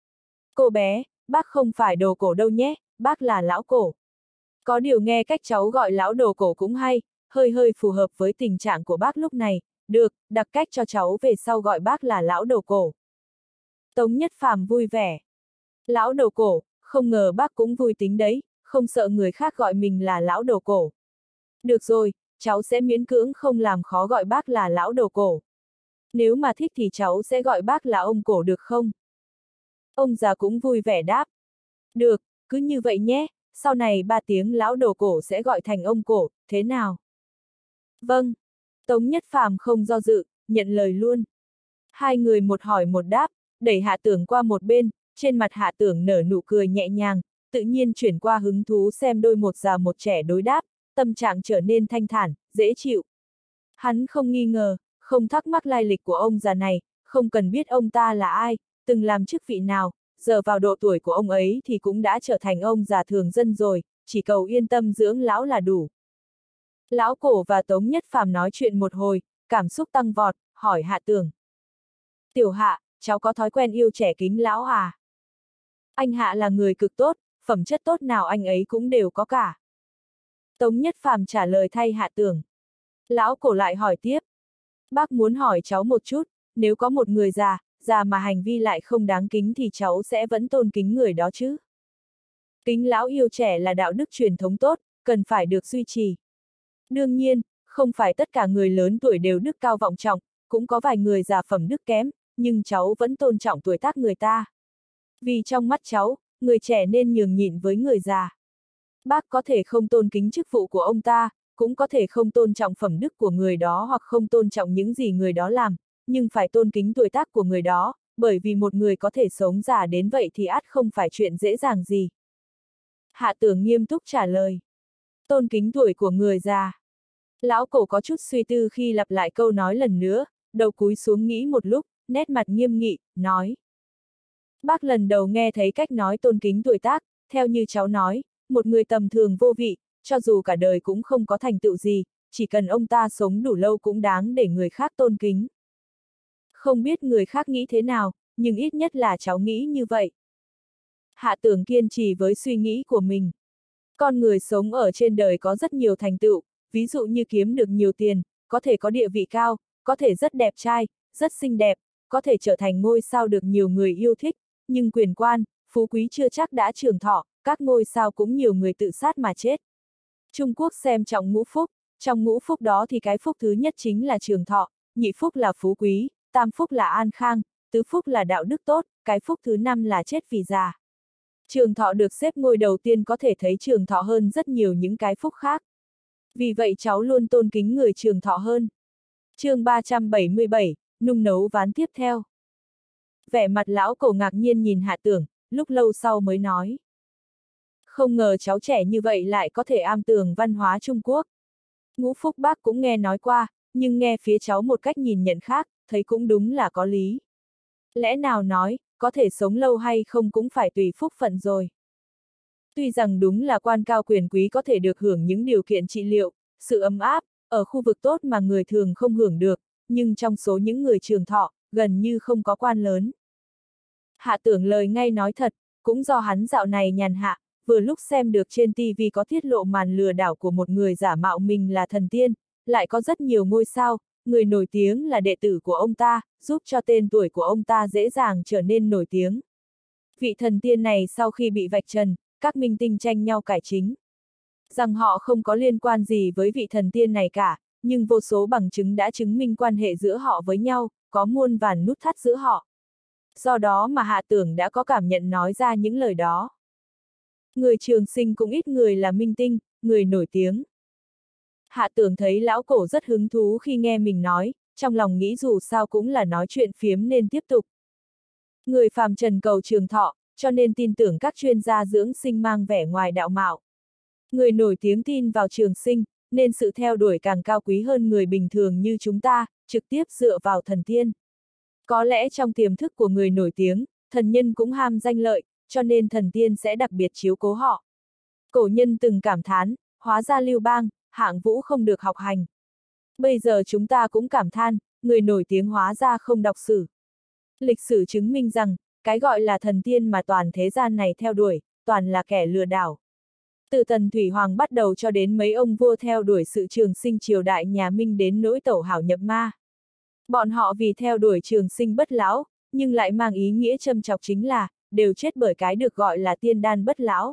Cô bé, bác không phải đồ cổ đâu nhé, bác là lão Cổ. Có điều nghe cách cháu gọi lão đồ cổ cũng hay, hơi hơi phù hợp với tình trạng của bác lúc này, được, đặt cách cho cháu về sau gọi bác là lão đồ cổ. Tống Nhất Phàm vui vẻ. Lão đồ cổ, không ngờ bác cũng vui tính đấy, không sợ người khác gọi mình là lão đồ cổ. Được rồi, cháu sẽ miễn cưỡng không làm khó gọi bác là lão đồ cổ. Nếu mà thích thì cháu sẽ gọi bác là ông Cổ được không? Ông già cũng vui vẻ đáp. Được, cứ như vậy nhé, sau này ba tiếng lão đồ cổ sẽ gọi thành ông cổ, thế nào? Vâng. Tống Nhất Phàm không do dự, nhận lời luôn. Hai người một hỏi một đáp, đẩy Hạ Tưởng qua một bên, trên mặt Hạ Tưởng nở nụ cười nhẹ nhàng, tự nhiên chuyển qua hứng thú xem đôi một già một trẻ đối đáp, tâm trạng trở nên thanh thản, dễ chịu. Hắn không nghi ngờ, không thắc mắc lai lịch của ông già này, không cần biết ông ta là ai, từng làm chức vị nào, giờ vào độ tuổi của ông ấy thì cũng đã trở thành ông già thường dân rồi, chỉ cầu yên tâm dưỡng lão là đủ. Lão cổ và Tống Nhất Phàm nói chuyện một hồi, cảm xúc tăng vọt, hỏi Hạ Tưởng. Tiểu Hạ, cháu có thói quen yêu trẻ kính lão à? Anh Hạ là người cực tốt, phẩm chất tốt nào anh ấy cũng đều có cả. Tống Nhất Phàm trả lời thay Hạ Tưởng. Lão cổ lại hỏi tiếp. Bác muốn hỏi cháu một chút, nếu có một người già, già mà hành vi lại không đáng kính thì cháu sẽ vẫn tôn kính người đó chứ? Kính lão yêu trẻ là đạo đức truyền thống tốt, cần phải được duy trì. Đương nhiên, không phải tất cả người lớn tuổi đều đức cao vọng trọng, cũng có vài người già phẩm đức kém, nhưng cháu vẫn tôn trọng tuổi tác người ta. Vì trong mắt cháu, người trẻ nên nhường nhịn với người già. Bác có thể không tôn kính chức vụ của ông ta, cũng có thể không tôn trọng phẩm đức của người đó hoặc không tôn trọng những gì người đó làm, nhưng phải tôn kính tuổi tác của người đó, bởi vì một người có thể sống già đến vậy thì ắt không phải chuyện dễ dàng gì. Hạ Tưởng nghiêm túc trả lời. Tôn kính tuổi của người già. Lão cổ có chút suy tư khi lặp lại câu nói lần nữa, đầu cúi xuống nghĩ một lúc, nét mặt nghiêm nghị, nói. Bác lần đầu nghe thấy cách nói tôn kính tuổi tác, theo như cháu nói, một người tầm thường vô vị, cho dù cả đời cũng không có thành tựu gì, chỉ cần ông ta sống đủ lâu cũng đáng để người khác tôn kính. Không biết người khác nghĩ thế nào, nhưng ít nhất là cháu nghĩ như vậy. Hạ Tưởng kiên trì với suy nghĩ của mình. Con người sống ở trên đời có rất nhiều thành tựu, ví dụ như kiếm được nhiều tiền, có thể có địa vị cao, có thể rất đẹp trai, rất xinh đẹp, có thể trở thành ngôi sao được nhiều người yêu thích, nhưng quyền quan, phú quý chưa chắc đã trường thọ, các ngôi sao cũng nhiều người tự sát mà chết. Trung Quốc xem trọng ngũ phúc, trong ngũ phúc đó thì cái phúc thứ nhất chính là trường thọ, nhị phúc là phú quý, tam phúc là an khang, tứ phúc là đạo đức tốt, cái phúc thứ năm là chết vì già. Trường thọ được xếp ngôi đầu tiên có thể thấy trường thọ hơn rất nhiều những cái phúc khác. Vì vậy cháu luôn tôn kính người trường thọ hơn. Chương ba trăm bảy mươi bảy, nung nấu ván tiếp theo. Vẻ mặt lão cổ ngạc nhiên nhìn Hạ Tưởng, lúc lâu sau mới nói. Không ngờ cháu trẻ như vậy lại có thể am tường văn hóa Trung Quốc. Ngũ phúc bác cũng nghe nói qua, nhưng nghe phía cháu một cách nhìn nhận khác, thấy cũng đúng là có lý. Lẽ nào nói, có thể sống lâu hay không cũng phải tùy phúc phận rồi. Tuy rằng đúng là quan cao quyền quý có thể được hưởng những điều kiện trị liệu, sự ấm áp, ở khu vực tốt mà người thường không hưởng được, nhưng trong số những người trường thọ, gần như không có quan lớn. Hạ Tưởng lời ngay nói thật, cũng do hắn dạo này nhàn hạ, vừa lúc xem được trên ti vi có tiết lộ màn lừa đảo của một người giả mạo mình là thần tiên, lại có rất nhiều ngôi sao, người nổi tiếng là đệ tử của ông ta, giúp cho tên tuổi của ông ta dễ dàng trở nên nổi tiếng. Vị thần tiên này sau khi bị vạch trần, các minh tinh tranh nhau cải chính. Rằng họ không có liên quan gì với vị thần tiên này cả, nhưng vô số bằng chứng đã chứng minh quan hệ giữa họ với nhau, có muôn vàn nút thắt giữa họ. Do đó mà Hạ Tưởng đã có cảm nhận nói ra những lời đó. Người trường sinh cũng ít người là minh tinh, người nổi tiếng. Hạ Tưởng thấy lão cổ rất hứng thú khi nghe mình nói, trong lòng nghĩ dù sao cũng là nói chuyện phiếm nên tiếp tục. Người phàm trần cầu trường thọ, cho nên tin tưởng các chuyên gia dưỡng sinh mang vẻ ngoài đạo mạo. Người nổi tiếng tin vào trường sinh, nên sự theo đuổi càng cao quý hơn người bình thường như chúng ta, trực tiếp dựa vào thần tiên. Có lẽ trong tiềm thức của người nổi tiếng, thần nhân cũng ham danh lợi, cho nên thần tiên sẽ đặc biệt chiếu cố họ. Cổ nhân từng cảm thán, hóa ra Lưu Bang, Hạng Vũ không được học hành. Bây giờ chúng ta cũng cảm than, người nổi tiếng hóa ra không đọc sử. Lịch sử chứng minh rằng, cái gọi là thần tiên mà toàn thế gian này theo đuổi, toàn là kẻ lừa đảo. Từ Tần Thủy Hoàng bắt đầu cho đến mấy ông vua theo đuổi sự trường sinh triều đại nhà Minh đến nỗi tẩu hảo nhập ma. Bọn họ vì theo đuổi trường sinh bất lão, nhưng lại mang ý nghĩa châm chọc chính là, đều chết bởi cái được gọi là tiên đan bất lão.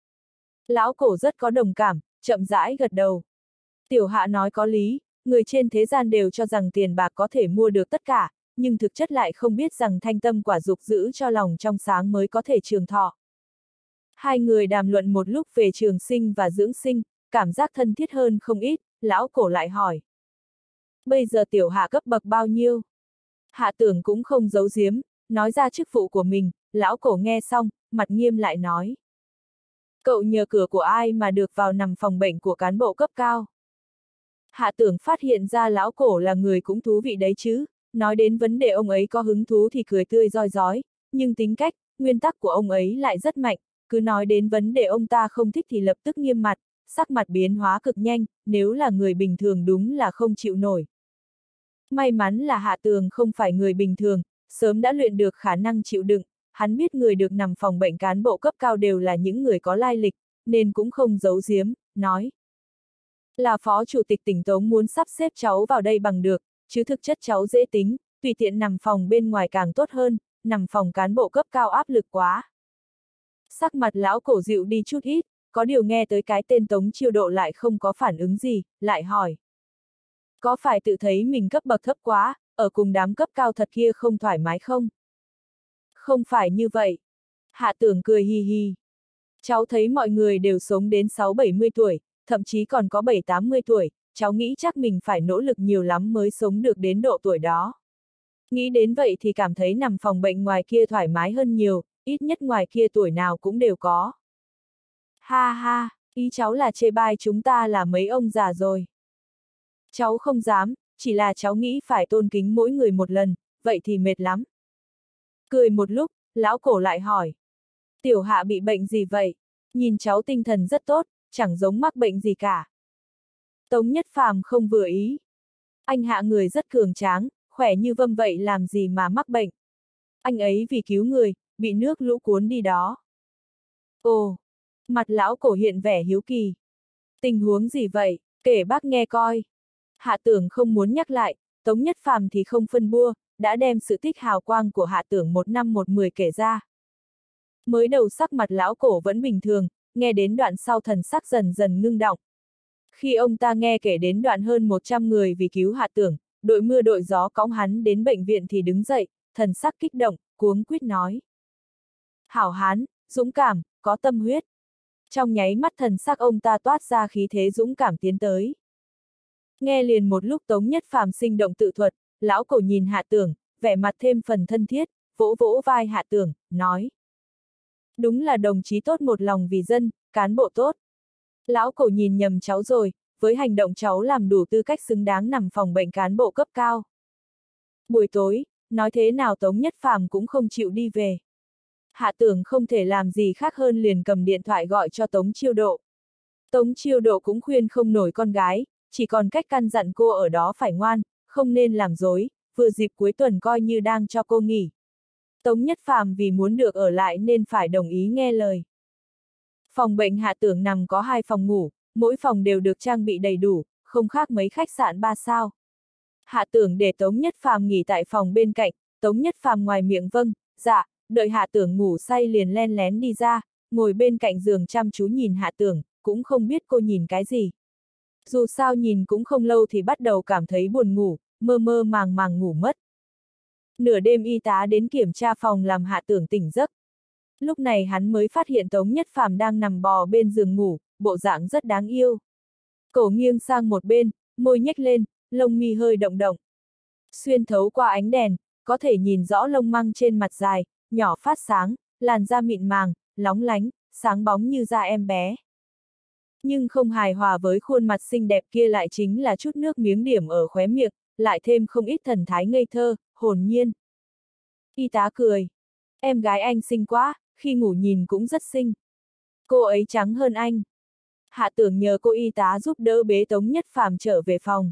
Lão cổ rất có đồng cảm, chậm rãi gật đầu. Tiểu Hạ nói có lý, người trên thế gian đều cho rằng tiền bạc có thể mua được tất cả, nhưng thực chất lại không biết rằng thanh tâm quả dục giữ cho lòng trong sáng mới có thể trường thọ. Hai người đàm luận một lúc về trường sinh và dưỡng sinh, cảm giác thân thiết hơn không ít, lão cổ lại hỏi. Bây giờ tiểu hạ cấp bậc bao nhiêu? Hạ tưởng cũng không giấu giếm, nói ra chức vụ của mình, lão cổ nghe xong, mặt nghiêm lại nói. Cậu nhờ cửa của ai mà được vào nằm phòng bệnh của cán bộ cấp cao? Hạ tưởng phát hiện ra lão cổ là người cũng thú vị đấy chứ, nói đến vấn đề ông ấy có hứng thú thì cười tươi roi rói, nhưng tính cách, nguyên tắc của ông ấy lại rất mạnh, cứ nói đến vấn đề ông ta không thích thì lập tức nghiêm mặt, sắc mặt biến hóa cực nhanh, nếu là người bình thường đúng là không chịu nổi. May mắn là Hạ Tường không phải người bình thường, sớm đã luyện được khả năng chịu đựng, hắn biết người được nằm phòng bệnh cán bộ cấp cao đều là những người có lai lịch, nên cũng không giấu giếm, nói. Là phó chủ tịch tỉnh Tống muốn sắp xếp cháu vào đây bằng được, chứ thực chất cháu dễ tính, tùy tiện nằm phòng bên ngoài càng tốt hơn, nằm phòng cán bộ cấp cao áp lực quá. Sắc mặt lão cổ dịu đi chút ít, có điều nghe tới cái tên Tống Chiêu Độ lại không có phản ứng gì, lại hỏi. Có phải tự thấy mình cấp bậc thấp quá, ở cùng đám cấp cao thật kia không thoải mái không? Không phải như vậy. Hạ Tưởng cười hi hi. Cháu thấy mọi người đều sống đến sáu bảy mươi tuổi, thậm chí còn có bảy tám mươi tuổi, cháu nghĩ chắc mình phải nỗ lực nhiều lắm mới sống được đến độ tuổi đó. Nghĩ đến vậy thì cảm thấy nằm phòng bệnh ngoài kia thoải mái hơn nhiều, ít nhất ngoài kia tuổi nào cũng đều có. Ha ha, ý cháu là chê bai chúng ta là mấy ông già rồi. Cháu không dám, chỉ là cháu nghĩ phải tôn kính mỗi người một lần, vậy thì mệt lắm. Cười một lúc, lão cổ lại hỏi. Tiểu Hạ bị bệnh gì vậy? Nhìn cháu tinh thần rất tốt, chẳng giống mắc bệnh gì cả. Tống Nhất Phàm không vừa ý. Anh Hạ người rất cường tráng, khỏe như vâm vậy làm gì mà mắc bệnh. Anh ấy vì cứu người, bị nước lũ cuốn đi đó. Ồ, mặt lão cổ hiện vẻ hiếu kỳ. Tình huống gì vậy, kể bác nghe coi. Hạ Tưởng không muốn nhắc lại, Tống Nhất Phàm thì không phân bua, đã đem sự tích hào quang của Hạ Tưởng một năm một mười kể ra. Mới đầu sắc mặt lão cổ vẫn bình thường, nghe đến đoạn sau thần sắc dần dần ngưng đọng. Khi ông ta nghe kể đến đoạn hơn một trăm người vì cứu Hạ Tưởng, đội mưa đội gió cõng hắn đến bệnh viện thì đứng dậy, thần sắc kích động, cuống quýt nói. Hảo hán, dũng cảm, có tâm huyết. Trong nháy mắt thần sắc ông ta toát ra khí thế dũng cảm tiến tới. Nghe liền một lúc Tống Nhất Phàm sinh động tự thuật, lão cổ nhìn Hạ Tưởng, vẻ mặt thêm phần thân thiết, vỗ vỗ vai Hạ Tưởng, nói. Đúng là đồng chí tốt một lòng vì dân, cán bộ tốt. Lão cổ nhìn nhầm cháu rồi, với hành động cháu làm đủ tư cách xứng đáng nằm phòng bệnh cán bộ cấp cao. Buổi tối, nói thế nào Tống Nhất Phàm cũng không chịu đi về. Hạ Tưởng không thể làm gì khác hơn liền cầm điện thoại gọi cho Tống Chiêu Độ. Tống Chiêu Độ cũng khuyên không nổi con gái, chỉ còn cách căn dặn cô ở đó phải ngoan, không nên làm dối, vừa dịp cuối tuần coi như đang cho cô nghỉ. Tống Nhất Phàm vì muốn được ở lại nên phải đồng ý nghe lời. Phòng bệnh Hạ Tưởng nằm có hai phòng ngủ, mỗi phòng đều được trang bị đầy đủ, không khác mấy khách sạn ba sao. Hạ Tưởng để Tống Nhất Phàm nghỉ tại phòng bên cạnh, Tống Nhất Phàm ngoài miệng vâng, dạ, đợi Hạ Tưởng ngủ say liền len lén đi ra, ngồi bên cạnh giường chăm chú nhìn Hạ Tưởng, cũng không biết cô nhìn cái gì. Dù sao nhìn cũng không lâu thì bắt đầu cảm thấy buồn ngủ, mơ mơ màng màng ngủ mất. Nửa đêm y tá đến kiểm tra phòng làm Hạ Tưởng tỉnh giấc. Lúc này hắn mới phát hiện Tống Nhất Phàm đang nằm bò bên giường ngủ, bộ dạng rất đáng yêu. Cổ nghiêng sang một bên, môi nhếch lên, lông mi hơi động động. Xuyên thấu qua ánh đèn, có thể nhìn rõ lông măng trên mặt dài, nhỏ phát sáng, làn da mịn màng, lóng lánh, sáng bóng như da em bé. Nhưng không hài hòa với khuôn mặt xinh đẹp kia lại chính là chút nước miếng điểm ở khóe miệng, lại thêm không ít thần thái ngây thơ, hồn nhiên. Y tá cười. Em gái anh xinh quá, khi ngủ nhìn cũng rất xinh. Cô ấy trắng hơn anh. Hạ Tưởng nhờ cô y tá giúp đỡ bế Tống Nhất Phàm trở về phòng.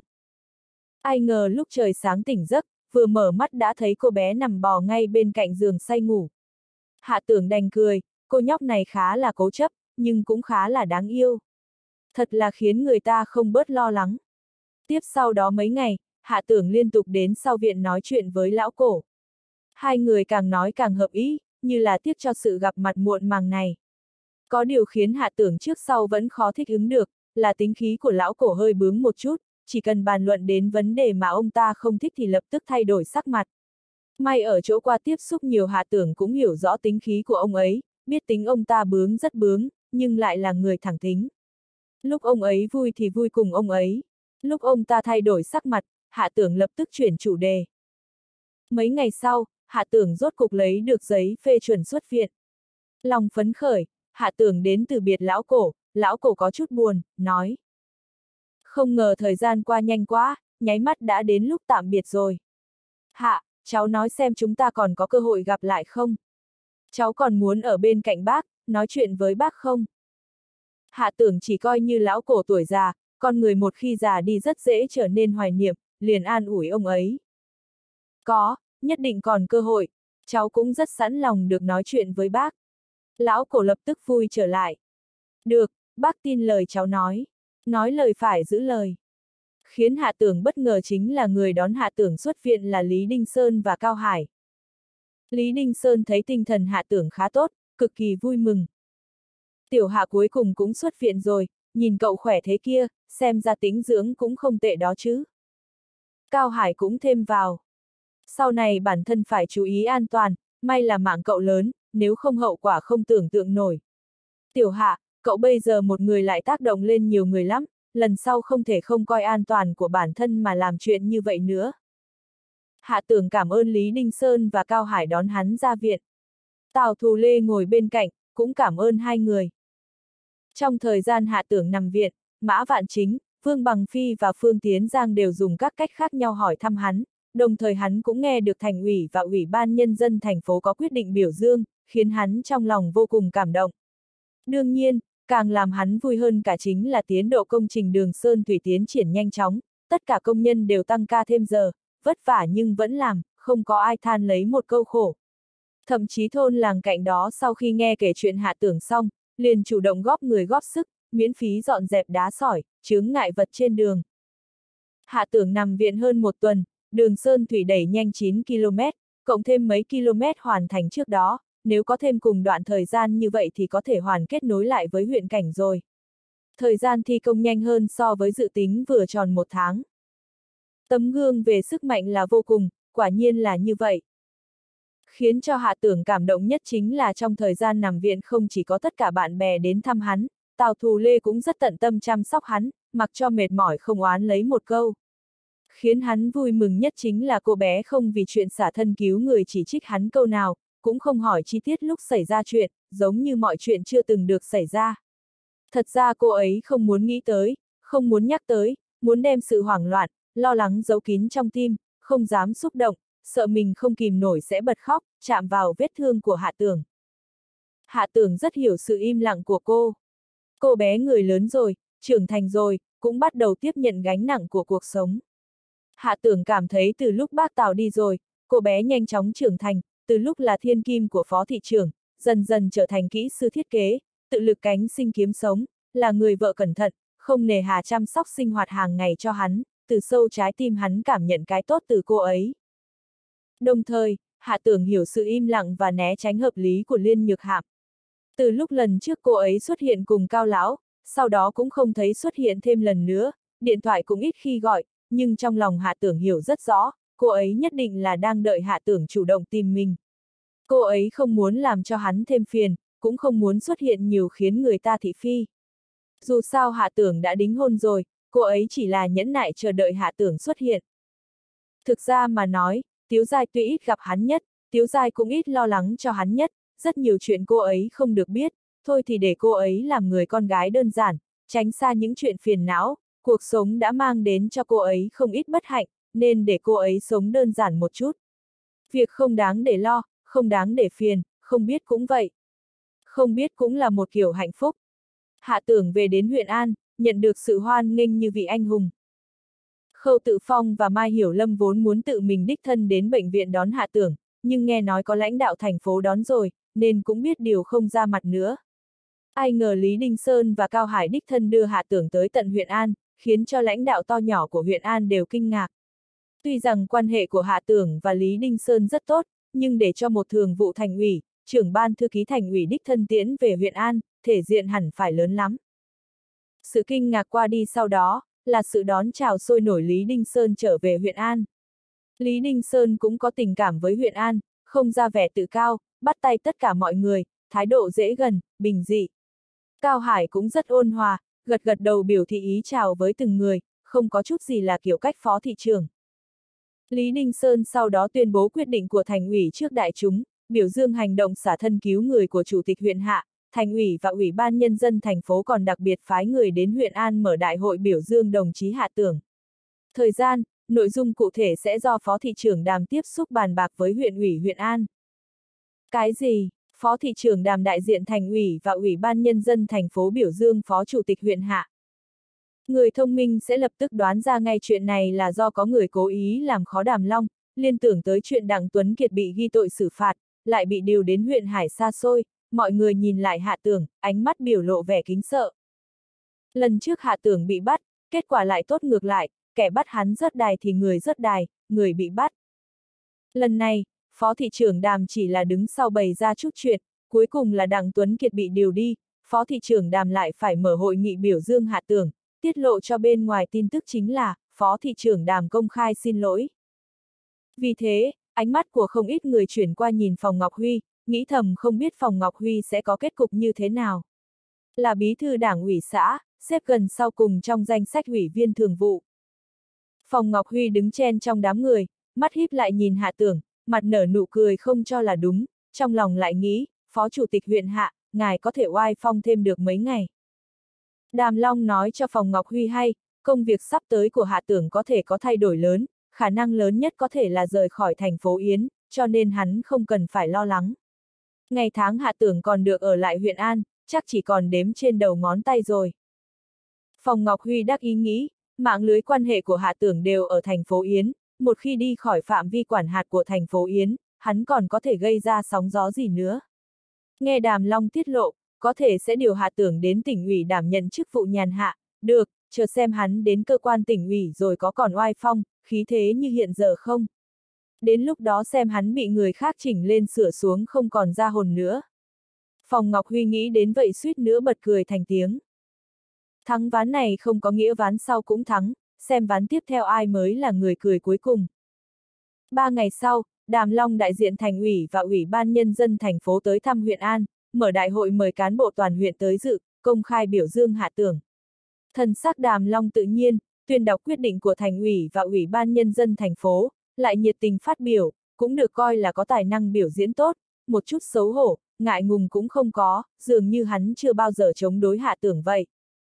Ai ngờ lúc trời sáng tỉnh giấc, vừa mở mắt đã thấy cô bé nằm bò ngay bên cạnh giường say ngủ. Hạ Tưởng đành cười, cô nhóc này khá là cố chấp, nhưng cũng khá là đáng yêu. Thật là khiến người ta không bớt lo lắng. Tiếp sau đó mấy ngày, Hạ Tưởng liên tục đến sau viện nói chuyện với lão cổ. Hai người càng nói càng hợp ý, như là tiếc cho sự gặp mặt muộn màng này. Có điều khiến Hạ Tưởng trước sau vẫn khó thích ứng được, là tính khí của lão cổ hơi bướng một chút, chỉ cần bàn luận đến vấn đề mà ông ta không thích thì lập tức thay đổi sắc mặt. May ở chỗ qua tiếp xúc nhiều Hạ Tưởng cũng hiểu rõ tính khí của ông ấy, biết tính ông ta bướng rất bướng, nhưng lại là người thẳng tính. Lúc ông ấy vui thì vui cùng ông ấy. Lúc ông ta thay đổi sắc mặt, Hạ Tưởng lập tức chuyển chủ đề. Mấy ngày sau, Hạ Tưởng rốt cục lấy được giấy phê chuẩn xuất viện. Lòng phấn khởi, Hạ Tưởng đến từ biệt lão cổ, lão cổ có chút buồn, nói. Không ngờ thời gian qua nhanh quá, nháy mắt đã đến lúc tạm biệt rồi. Hạ, cháu nói xem chúng ta còn có cơ hội gặp lại không? Cháu còn muốn ở bên cạnh bác, nói chuyện với bác không? Hạ Tưởng chỉ coi như lão cổ tuổi già, con người một khi già đi rất dễ trở nên hoài niệm, liền an ủi ông ấy. Có, nhất định còn cơ hội, cháu cũng rất sẵn lòng được nói chuyện với bác. Lão cổ lập tức vui trở lại. Được, bác tin lời cháu nói. Nói lời phải giữ lời. Khiến Hạ Tưởng bất ngờ chính là người đón Hạ Tưởng xuất viện là Lý Đinh Sơn và Cao Hải. Lý Đinh Sơn thấy tinh thần Hạ Tưởng khá tốt, cực kỳ vui mừng. Tiểu Hạ cuối cùng cũng xuất viện rồi, nhìn cậu khỏe thế kia, xem ra tĩnh dưỡng cũng không tệ đó chứ. Cao Hải cũng thêm vào. Sau này bản thân phải chú ý an toàn, may là mạng cậu lớn, nếu không hậu quả không tưởng tượng nổi. Tiểu Hạ, cậu bây giờ một người lại tác động lên nhiều người lắm, lần sau không thể không coi an toàn của bản thân mà làm chuyện như vậy nữa. Hạ Tưởng cảm ơn Lý Đinh Sơn và Cao Hải đón hắn ra viện. Tào Thù Lê ngồi bên cạnh, cũng cảm ơn hai người. Trong thời gian Hạ Tưởng nằm viện, Mã Vạn Chính, Vương Bằng Phi và Phương Tiến Giang đều dùng các cách khác nhau hỏi thăm hắn, đồng thời hắn cũng nghe được thành ủy và ủy ban nhân dân thành phố có quyết định biểu dương, khiến hắn trong lòng vô cùng cảm động. Đương nhiên, càng làm hắn vui hơn cả chính là tiến độ công trình đường Sơn Thủy tiến triển nhanh chóng, tất cả công nhân đều tăng ca thêm giờ, vất vả nhưng vẫn làm, không có ai than lấy một câu khổ. Thậm chí thôn làng cạnh đó sau khi nghe kể chuyện Hạ Tưởng xong, liền chủ động góp người góp sức, miễn phí dọn dẹp đá sỏi, chướng ngại vật trên đường. Hạ Tưởng nằm viện hơn một tuần, đường Sơn Thủy đẩy nhanh chín ki lô mét, cộng thêm mấy km hoàn thành trước đó, nếu có thêm cùng đoạn thời gian như vậy thì có thể hoàn kết nối lại với huyện cảnh rồi. Thời gian thi công nhanh hơn so với dự tính vừa tròn một tháng. Tấm gương về sức mạnh là vô cùng, quả nhiên là như vậy. Khiến cho Hạ Tưởng cảm động nhất chính là trong thời gian nằm viện không chỉ có tất cả bạn bè đến thăm hắn, Tào Thù Lê cũng rất tận tâm chăm sóc hắn, mặc cho mệt mỏi không oán lấy một câu. Khiến hắn vui mừng nhất chính là cô bé không vì chuyện xả thân cứu người chỉ trích hắn câu nào, cũng không hỏi chi tiết lúc xảy ra chuyện, giống như mọi chuyện chưa từng được xảy ra. Thật ra cô ấy không muốn nghĩ tới, không muốn nhắc tới, muốn đem sự hoảng loạn, lo lắng giấu kín trong tim, không dám xúc động, sợ mình không kìm nổi sẽ bật khóc, chạm vào vết thương của Hạ Tưởng. Hạ Tưởng rất hiểu sự im lặng của cô. Cô bé người lớn rồi, trưởng thành rồi, cũng bắt đầu tiếp nhận gánh nặng của cuộc sống. Hạ Tưởng cảm thấy từ lúc bác Tào đi rồi, cô bé nhanh chóng trưởng thành, từ lúc là thiên kim của phó thị trưởng, dần dần trở thành kỹ sư thiết kế, tự lực cánh sinh kiếm sống, là người vợ cẩn thận, không nề hà chăm sóc sinh hoạt hàng ngày cho hắn, từ sâu trái tim hắn cảm nhận cái tốt từ cô ấy. Đồng thời, Hạ Tưởng hiểu sự im lặng và né tránh hợp lý của Liên Nhược Hạm. Từ lúc lần trước cô ấy xuất hiện cùng Cao Lão, sau đó cũng không thấy xuất hiện thêm lần nữa, điện thoại cũng ít khi gọi, nhưng trong lòng Hạ Tưởng hiểu rất rõ, cô ấy nhất định là đang đợi Hạ Tưởng chủ động tìm mình. Cô ấy không muốn làm cho hắn thêm phiền, cũng không muốn xuất hiện nhiều khiến người ta thị phi. Dù sao Hạ Tưởng đã đính hôn rồi, cô ấy chỉ là nhẫn nại chờ đợi Hạ Tưởng xuất hiện. Thực ra mà nói, Tiếu Giai tuy ít gặp hắn nhất, Tiếu Giai cũng ít lo lắng cho hắn nhất, rất nhiều chuyện cô ấy không được biết, thôi thì để cô ấy làm người con gái đơn giản, tránh xa những chuyện phiền não, cuộc sống đã mang đến cho cô ấy không ít bất hạnh, nên để cô ấy sống đơn giản một chút. Việc không đáng để lo, không đáng để phiền, không biết cũng vậy. Không biết cũng là một kiểu hạnh phúc. Hạ Tưởng về đến huyện An, nhận được sự hoan nghênh như vị anh hùng. Khâu Tự Phong và Mai Hiểu Lâm vốn muốn tự mình đích thân đến bệnh viện đón Hạ Tưởng, nhưng nghe nói có lãnh đạo thành phố đón rồi, nên cũng biết điều không ra mặt nữa. Ai ngờ Lý Đinh Sơn và Cao Hải đích thân đưa Hạ Tưởng tới tận huyện An, khiến cho lãnh đạo to nhỏ của huyện An đều kinh ngạc. Tuy rằng quan hệ của Hạ Tưởng và Lý Đinh Sơn rất tốt, nhưng để cho một thường vụ thành ủy, trưởng ban thư ký thành ủy đích thân tiễn về huyện An, thể diện hẳn phải lớn lắm. Sự kinh ngạc qua đi sau đó, là sự đón chào sôi nổi Lý Đinh Sơn trở về huyện An. Lý Đinh Sơn cũng có tình cảm với huyện An, không ra vẻ tự cao, bắt tay tất cả mọi người, thái độ dễ gần, bình dị. Cao Hải cũng rất ôn hòa, gật gật đầu biểu thị ý chào với từng người, không có chút gì là kiểu cách phó thị trưởng. Lý Ninh Sơn sau đó tuyên bố quyết định của thành ủy trước đại chúng, biểu dương hành động xả thân cứu người của chủ tịch huyện Hạ. Thành ủy và Ủy ban Nhân dân thành phố còn đặc biệt phái người đến huyện An mở đại hội biểu dương đồng chí Hạ Tưởng. Thời gian, nội dung cụ thể sẽ do Phó thị trưởng Đàm tiếp xúc bàn bạc với huyện ủy huyện An. Cái gì? Phó thị trưởng Đàm đại diện Thành ủy và Ủy ban Nhân dân thành phố biểu dương Phó chủ tịch huyện Hạ. Người thông minh sẽ lập tức đoán ra ngay chuyện này là do có người cố ý làm khó Đàm Long, liên tưởng tới chuyện Đặng Tuấn Kiệt bị ghi tội xử phạt, lại bị điều đến huyện Hải xa xôi. Mọi người nhìn lại Hạ Tưởng, ánh mắt biểu lộ vẻ kính sợ. Lần trước Hạ Tưởng bị bắt, kết quả lại tốt ngược lại, kẻ bắt hắn rớt đài thì người rớt đài, người bị bắt. Lần này, Phó thị trưởng Đàm chỉ là đứng sau bày ra chút chuyện, cuối cùng là Đặng Tuấn Kiệt bị điều đi, Phó thị trưởng Đàm lại phải mở hội nghị biểu dương Hạ Tưởng, tiết lộ cho bên ngoài tin tức chính là, Phó thị trưởng Đàm công khai xin lỗi. Vì thế, ánh mắt của không ít người chuyển qua nhìn phòng Ngọc Huy, nghĩ thầm không biết phòng Ngọc Huy sẽ có kết cục như thế nào. Là bí thư đảng ủy xã, xếp gần sau cùng trong danh sách ủy viên thường vụ. Phòng Ngọc Huy đứng chen trong đám người, mắt híp lại nhìn Hạ Tưởng, mặt nở nụ cười không cho là đúng, trong lòng lại nghĩ, Phó chủ tịch huyện Hạ, ngài có thể oai phong thêm được mấy ngày. Đàm Long nói cho phòng Ngọc Huy hay, công việc sắp tới của Hạ Tưởng có thể có thay đổi lớn, khả năng lớn nhất có thể là rời khỏi thành phố Yến, cho nên hắn không cần phải lo lắng. Ngày tháng Hạ Tưởng còn được ở lại huyện An, chắc chỉ còn đếm trên đầu ngón tay rồi. Phòng Ngọc Huy đắc ý nghĩ, mạng lưới quan hệ của Hạ Tưởng đều ở thành phố Yến, một khi đi khỏi phạm vi quản hạt của thành phố Yến, hắn còn có thể gây ra sóng gió gì nữa. Nghe Đàm Long tiết lộ, có thể sẽ điều Hạ Tưởng đến tỉnh ủy đảm nhận chức vụ nhàn hạ, được, chờ xem hắn đến cơ quan tỉnh ủy rồi có còn oai phong, khí thế như hiện giờ không. Đến lúc đó xem hắn bị người khác chỉnh lên sửa xuống không còn ra hồn nữa. Phòng Ngọc Huy nghĩ đến vậy suýt nữa bật cười thành tiếng. Thắng ván này không có nghĩa ván sau cũng thắng, xem ván tiếp theo ai mới là người cười cuối cùng. Ba ngày sau, Đàm Long đại diện Thành ủy và Ủy ban Nhân dân thành phố tới thăm huyện An, mở đại hội mời cán bộ toàn huyện tới dự, công khai biểu dương Hạ Tưởng. Thần sắc Đàm Long tự nhiên, tuyên đọc quyết định của Thành ủy và Ủy ban Nhân dân thành phố, lại nhiệt tình phát biểu, cũng được coi là có tài năng biểu diễn tốt, một chút xấu hổ, ngại ngùng cũng không có, dường như hắn chưa bao giờ chống đối Hạ Tưởng vậy.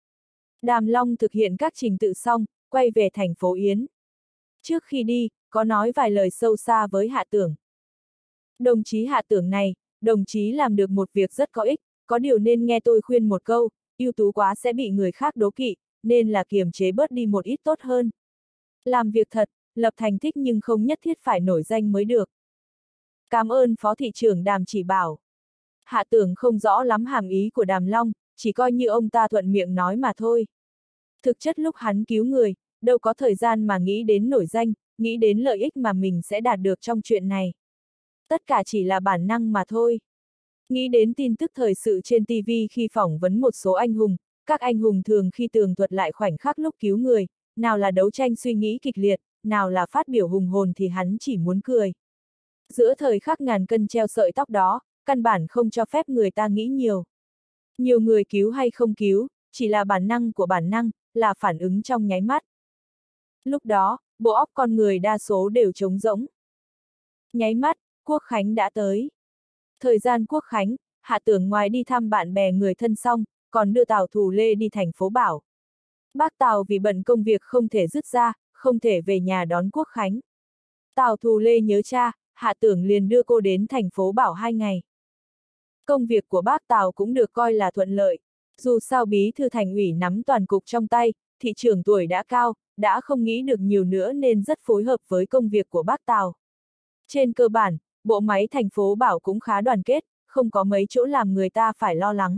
Đàm Long thực hiện các trình tự xong, quay về thành phố Yến. Trước khi đi, có nói vài lời sâu xa với Hạ Tưởng. Đồng chí Hạ Tưởng này, đồng chí làm được một việc rất có ích, có điều nên nghe tôi khuyên một câu, ưu tú quá sẽ bị người khác đố kỵ, nên là kiềm chế bớt đi một ít tốt hơn. Làm việc thật, lập thành tích nhưng không nhất thiết phải nổi danh mới được. Cảm ơn Phó thị trưởng Đàm chỉ bảo. Hạ Tưởng không rõ lắm hàm ý của Đàm Long, chỉ coi như ông ta thuận miệng nói mà thôi. Thực chất lúc hắn cứu người, đâu có thời gian mà nghĩ đến nổi danh, nghĩ đến lợi ích mà mình sẽ đạt được trong chuyện này. Tất cả chỉ là bản năng mà thôi. Nghĩ đến tin tức thời sự trên ti vi khi phỏng vấn một số anh hùng, các anh hùng thường khi tường thuật lại khoảnh khắc lúc cứu người, nào là đấu tranh suy nghĩ kịch liệt, nào là phát biểu hùng hồn thì hắn chỉ muốn cười. Giữa thời khắc ngàn cân treo sợi tóc đó, căn bản không cho phép người ta nghĩ nhiều. Nhiều người cứu hay không cứu, chỉ là bản năng của bản năng, là phản ứng trong nháy mắt. Lúc đó, bộ óc con người đa số đều trống rỗng. Nháy mắt, Quốc Khánh đã tới. Thời gian Quốc Khánh, Hạ Tưởng ngoài đi thăm bạn bè người thân xong, còn đưa Tào Thù Lê đi thành phố Bảo. Bác Tào vì bận công việc không thể dứt ra, không thể về nhà đón Quốc Khánh. Tào Thù Lê nhớ cha, Hạ Tưởng liền đưa cô đến thành phố Bảo hai ngày. Công việc của bác Tào cũng được coi là thuận lợi. Dù sao bí thư thành ủy nắm toàn cục trong tay, thị trưởng tuổi đã cao, đã không nghĩ được nhiều nữa nên rất phối hợp với công việc của bác Tào. Trên cơ bản, bộ máy thành phố Bảo cũng khá đoàn kết, không có mấy chỗ làm người ta phải lo lắng.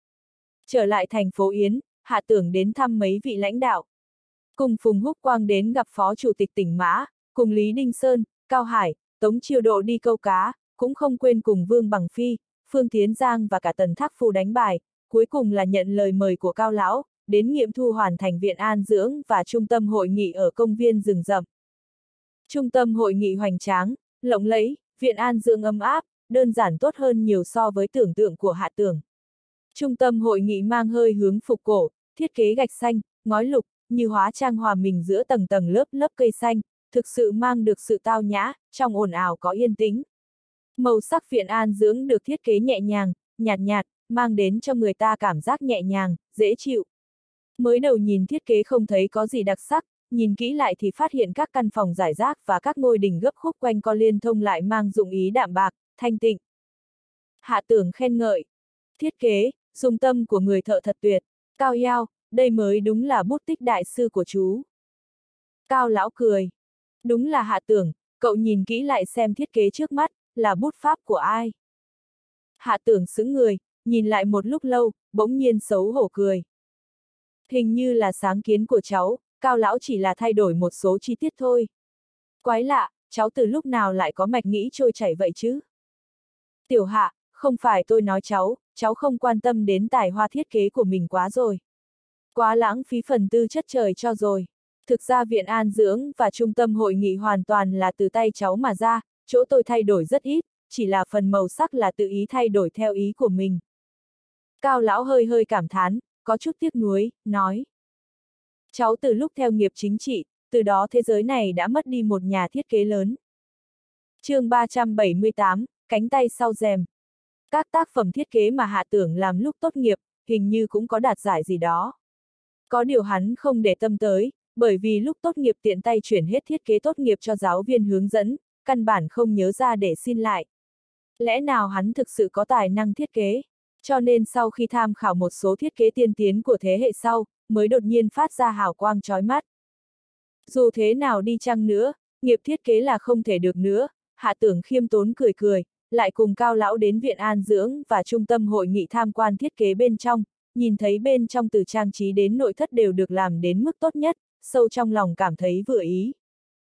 Trở lại thành phố Yến, Hạ Tưởng đến thăm mấy vị lãnh đạo. Cùng Phùng Húc Quang đến gặp Phó Chủ tịch tỉnh Mã, cùng Lý Đinh Sơn, Cao Hải, Tống Chiêu Độ đi câu cá, cũng không quên cùng Vương Bằng Phi, Phương Tiến Giang và cả Tần Thác Phu đánh bài, cuối cùng là nhận lời mời của Cao Lão, đến nghiệm thu hoàn thành viện an dưỡng và trung tâm hội nghị ở công viên rừng rậm. Trung tâm hội nghị hoành tráng, lộng lẫy, viện an dưỡng ấm áp, đơn giản tốt hơn nhiều so với tưởng tượng của Hạ Tưởng. Trung tâm hội nghị mang hơi hướng phục cổ, thiết kế gạch xanh, ngói lục, như hóa trang hòa mình giữa tầng tầng lớp lớp cây xanh, thực sự mang được sự tao nhã, trong ồn ào có yên tĩnh. Màu sắc viện an dưỡng được thiết kế nhẹ nhàng, nhạt nhạt, mang đến cho người ta cảm giác nhẹ nhàng, dễ chịu. Mới đầu nhìn thiết kế không thấy có gì đặc sắc, nhìn kỹ lại thì phát hiện các căn phòng rải rác và các ngôi đình gấp khúc quanh co liên thông lại mang dụng ý đạm bạc, thanh tịnh. Hạ Tưởng khen ngợi. Thiết kế, dùng tâm của người thợ thật tuyệt, Cao Yao, đây mới đúng là bút tích đại sư của chú. Cao lão cười. Đúng là Hạ Tưởng, cậu nhìn kỹ lại xem thiết kế trước mắt, là bút pháp của ai? Hạ Tưởng sững người, nhìn lại một lúc lâu, bỗng nhiên xấu hổ cười. Hình như là sáng kiến của cháu, Cao lão chỉ là thay đổi một số chi tiết thôi. Quái lạ, cháu từ lúc nào lại có mạch nghĩ trôi chảy vậy chứ? Tiểu Hạ, không phải tôi nói cháu, cháu không quan tâm đến tài hoa thiết kế của mình quá rồi. Quá lãng phí phần tư chất trời cho rồi. Thực ra viện an dưỡng và trung tâm hội nghị hoàn toàn là từ tay cháu mà ra, chỗ tôi thay đổi rất ít, chỉ là phần màu sắc là tự ý thay đổi theo ý của mình. Cao lão hơi hơi cảm thán, có chút tiếc nuối, nói. Cháu từ lúc theo nghiệp chính trị, từ đó thế giới này đã mất đi một nhà thiết kế lớn. chương ba trăm bảy mươi tám, cánh tay sau rèm. Các tác phẩm thiết kế mà Hạ Tưởng làm lúc tốt nghiệp, hình như cũng có đạt giải gì đó. Có điều hắn không để tâm tới, bởi vì lúc tốt nghiệp tiện tay chuyển hết thiết kế tốt nghiệp cho giáo viên hướng dẫn, căn bản không nhớ ra để xin lại. Lẽ nào hắn thực sự có tài năng thiết kế? Cho nên sau khi tham khảo một số thiết kế tiên tiến của thế hệ sau, mới đột nhiên phát ra hào quang chói mắt. Dù thế nào đi chăng nữa, nghiệp thiết kế là không thể được nữa, Hạ Tưởng khiêm tốn cười cười, lại cùng Cao lão đến viện an dưỡng và trung tâm hội nghị tham quan thiết kế bên trong, nhìn thấy bên trong từ trang trí đến nội thất đều được làm đến mức tốt nhất, sâu trong lòng cảm thấy vừa ý.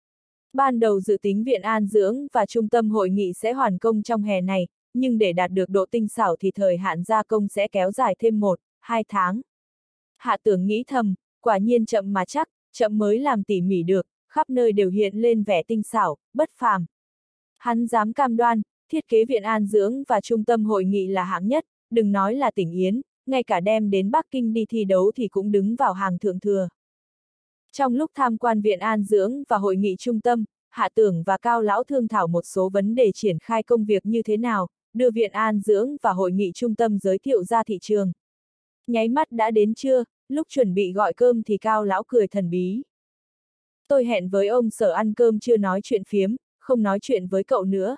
Ban đầu dự tính viện an dưỡng và trung tâm hội nghị sẽ hoàn công trong hè này, nhưng để đạt được độ tinh xảo thì thời hạn gia công sẽ kéo dài thêm một, hai tháng. Hạ Tưởng nghĩ thầm, quả nhiên chậm mà chắc, chậm mới làm tỉ mỉ được, khắp nơi đều hiện lên vẻ tinh xảo, bất phàm. Hắn dám cam đoan, thiết kế viện an dưỡng và trung tâm hội nghị là hạng nhất, đừng nói là tỉnh Yến, ngay cả đem đến Bắc Kinh đi thi đấu thì cũng đứng vào hàng thượng thừa. Trong lúc tham quan viện an dưỡng và hội nghị trung tâm, Hạ Tưởng và Cao lão thương thảo một số vấn đề triển khai công việc như thế nào, đưa viện an dưỡng và hội nghị trung tâm giới thiệu ra thị trường. Nháy mắt đã đến trưa, lúc chuẩn bị gọi cơm thì Cao lão cười thần bí. Tôi hẹn với ông Sở ăn cơm chưa nói chuyện phiếm, không nói chuyện với cậu nữa.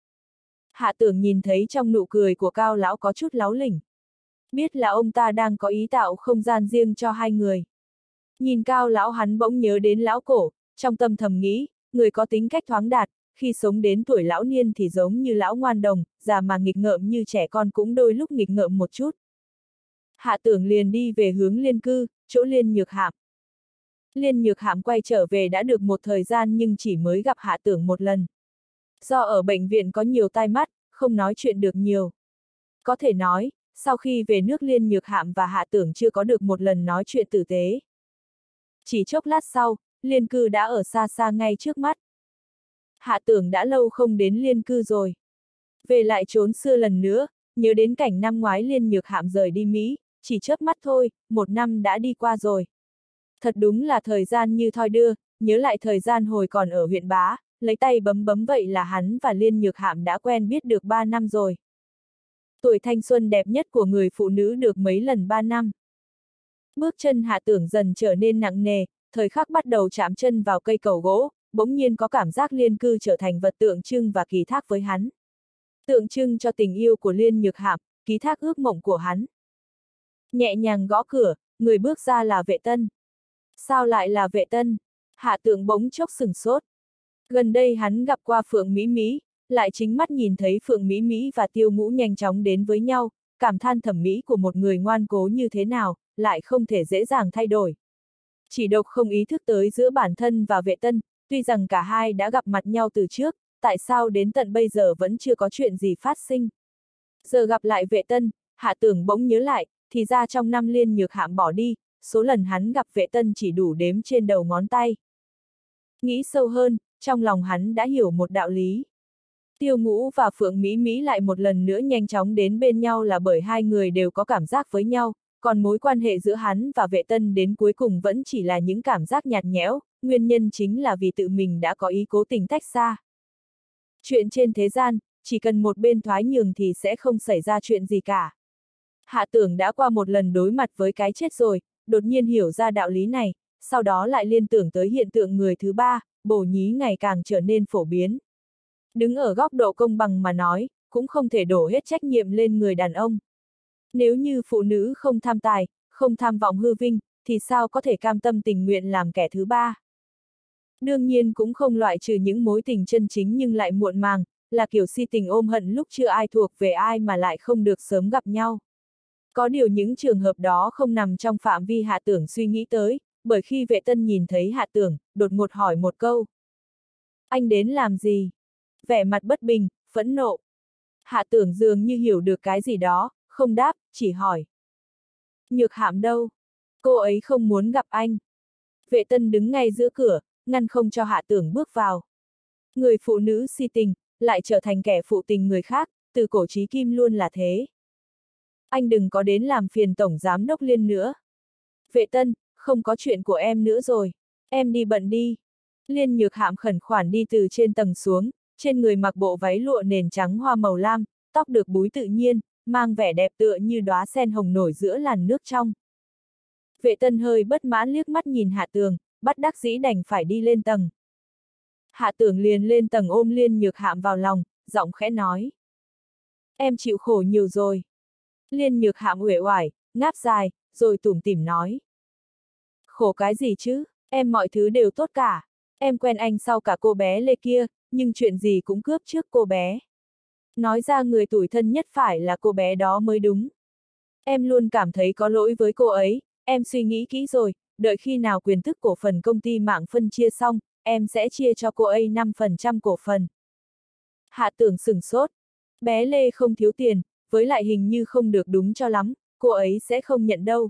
Hạ Tưởng nhìn thấy trong nụ cười của Cao lão có chút láu lỉnh. Biết là ông ta đang có ý tạo không gian riêng cho hai người. Nhìn Cao lão hắn bỗng nhớ đến lão cổ, trong tâm thầm nghĩ, người có tính cách thoáng đạt, khi sống đến tuổi lão niên thì giống như lão ngoan đồng, già mà nghịch ngợm như trẻ con cũng đôi lúc nghịch ngợm một chút. Hạ Tưởng liền đi về hướng Liên Cư, chỗ Liên Nhược Hạm. Liên Nhược Hạm quay trở về đã được một thời gian nhưng chỉ mới gặp Hạ Tưởng một lần. Do ở bệnh viện có nhiều tai mắt, không nói chuyện được nhiều. Có thể nói, sau khi về nước Liên Nhược Hạm và Hạ Tưởng chưa có được một lần nói chuyện tử tế. Chỉ chốc lát sau, Liên Cư đã ở xa xa ngay trước mắt. Hạ Tưởng đã lâu không đến Liên Cư rồi. Về lại trốn xưa lần nữa, nhớ đến cảnh năm ngoái Liên Nhược Hạm rời đi Mỹ, chỉ chớp mắt thôi, một năm đã đi qua rồi. Thật đúng là thời gian như thoi đưa, nhớ lại thời gian hồi còn ở huyện Bá, lấy tay bấm bấm vậy là hắn và Liên Nhược Hạm đã quen biết được ba năm rồi. Tuổi thanh xuân đẹp nhất của người phụ nữ được mấy lần ba năm. Bước chân Hạ Tưởng dần trở nên nặng nề, thời khắc bắt đầu chạm chân vào cây cầu gỗ, bỗng nhiên có cảm giác Liên Cư trở thành vật tượng trưng và ký thác với hắn. Tượng trưng cho tình yêu của Liên Nhược Hạm, ký thác ước mộng của hắn. Nhẹ nhàng gõ cửa, người bước ra là Vệ Tân. Sao lại là Vệ Tân? Hạ Tưởng bỗng chốc sửng sốt. Gần đây hắn gặp qua Phượng Mỹ Mỹ, lại chính mắt nhìn thấy Phượng Mỹ Mỹ và Tiêu Ngũ nhanh chóng đến với nhau, cảm than thẩm mỹ của một người ngoan cố như thế nào, lại không thể dễ dàng thay đổi. Chỉ độc không ý thức tới giữa bản thân và Vệ Tân, tuy rằng cả hai đã gặp mặt nhau từ trước, tại sao đến tận bây giờ vẫn chưa có chuyện gì phát sinh. Giờ gặp lại Vệ Tân, Hạ Tưởng bỗng nhớ lại, thì ra trong năm Liên Nhược Hạm bỏ đi, số lần hắn gặp Vệ Tân chỉ đủ đếm trên đầu ngón tay. Nghĩ sâu hơn, trong lòng hắn đã hiểu một đạo lý. Tiêu Ngũ và Phượng Mỹ Mỹ lại một lần nữa nhanh chóng đến bên nhau là bởi hai người đều có cảm giác với nhau, còn mối quan hệ giữa hắn và Vệ Tân đến cuối cùng vẫn chỉ là những cảm giác nhạt nhẽo, nguyên nhân chính là vì tự mình đã có ý cố tình tách xa. Chuyện trên thế gian, chỉ cần một bên thoái nhường thì sẽ không xảy ra chuyện gì cả. Hạ Tưởng đã qua một lần đối mặt với cái chết rồi, đột nhiên hiểu ra đạo lý này, sau đó lại liên tưởng tới hiện tượng người thứ ba, bổ nhí ngày càng trở nên phổ biến. Đứng ở góc độ công bằng mà nói, cũng không thể đổ hết trách nhiệm lên người đàn ông. Nếu như phụ nữ không tham tài, không tham vọng hư vinh, thì sao có thể cam tâm tình nguyện làm kẻ thứ ba? Đương nhiên cũng không loại trừ những mối tình chân chính nhưng lại muộn màng, là kiểu si tình ôm hận lúc chưa ai thuộc về ai mà lại không được sớm gặp nhau. Có điều những trường hợp đó không nằm trong phạm vi Hạ Tưởng suy nghĩ tới, bởi khi Vệ Tân nhìn thấy Hạ Tưởng, đột ngột hỏi một câu. Anh đến làm gì? Vẻ mặt bất bình, phẫn nộ. Hạ Tưởng dường như hiểu được cái gì đó, không đáp, chỉ hỏi. Nhược Hạm đâu? Cô ấy không muốn gặp anh. Vệ Tân đứng ngay giữa cửa, ngăn không cho Hạ Tưởng bước vào. Người phụ nữ si tình, lại trở thành kẻ phụ tình người khác, từ cổ chí kim luôn là thế. Anh đừng có đến làm phiền Tổng Giám đốc Liên nữa. Vệ Tân, không có chuyện của em nữa rồi. Em đi bận đi. Liên Nhược Hạm khẩn khoản đi từ trên tầng xuống, trên người mặc bộ váy lụa nền trắng hoa màu lam, tóc được búi tự nhiên, mang vẻ đẹp tựa như đóa sen hồng nổi giữa làn nước trong. Vệ Tân hơi bất mãn liếc mắt nhìn Hạ Tường, bất đắc dĩ đành phải đi lên tầng. Hạ Tưởng liền lên tầng ôm Liên Nhược Hạm vào lòng, giọng khẽ nói. Em chịu khổ nhiều rồi. Liên Nhược Hạm uể oải, ngáp dài, rồi tủm tỉm nói. Khổ cái gì chứ, em mọi thứ đều tốt cả. Em quen anh sau cả cô bé Lê kia, nhưng chuyện gì cũng cướp trước cô bé. Nói ra người tủi thân nhất phải là cô bé đó mới đúng. Em luôn cảm thấy có lỗi với cô ấy, em suy nghĩ kỹ rồi, đợi khi nào quyền thức cổ phần công ty mạng phân chia xong, em sẽ chia cho cô ấy năm phần trăm cổ phần. Hạ Tưởng sửng sốt. Bé Lê không thiếu tiền, với lại hình như không được đúng cho lắm, cô ấy sẽ không nhận đâu.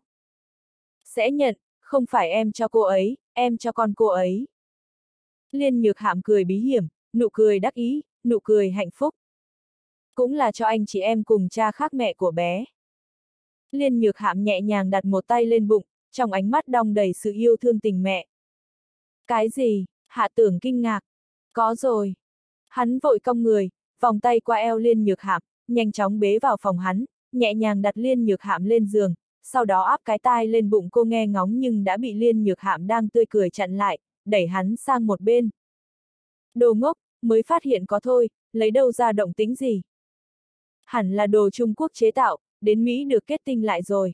Sẽ nhận, không phải em cho cô ấy, em cho con cô ấy. Liên Nhược Hạm cười bí hiểm, nụ cười đắc ý, nụ cười hạnh phúc. Cũng là cho anh chị em cùng cha khác mẹ của bé. Liên Nhược Hạm nhẹ nhàng đặt một tay lên bụng, trong ánh mắt đong đầy sự yêu thương tình mẹ. Cái gì? Hạ Tưởng kinh ngạc. Có rồi. Hắn vội cong người, vòng tay qua eo Liên Nhược Hạm, nhanh chóng bế vào phòng hắn, nhẹ nhàng đặt Liên Nhược Hạm lên giường, sau đó áp cái tai lên bụng cô nghe ngóng nhưng đã bị Liên Nhược Hạm đang tươi cười chặn lại, đẩy hắn sang một bên. Đồ ngốc, mới phát hiện có thôi, lấy đâu ra động tĩnh gì. Hẳn là đồ Trung Quốc chế tạo, đến Mỹ được kết tinh lại rồi.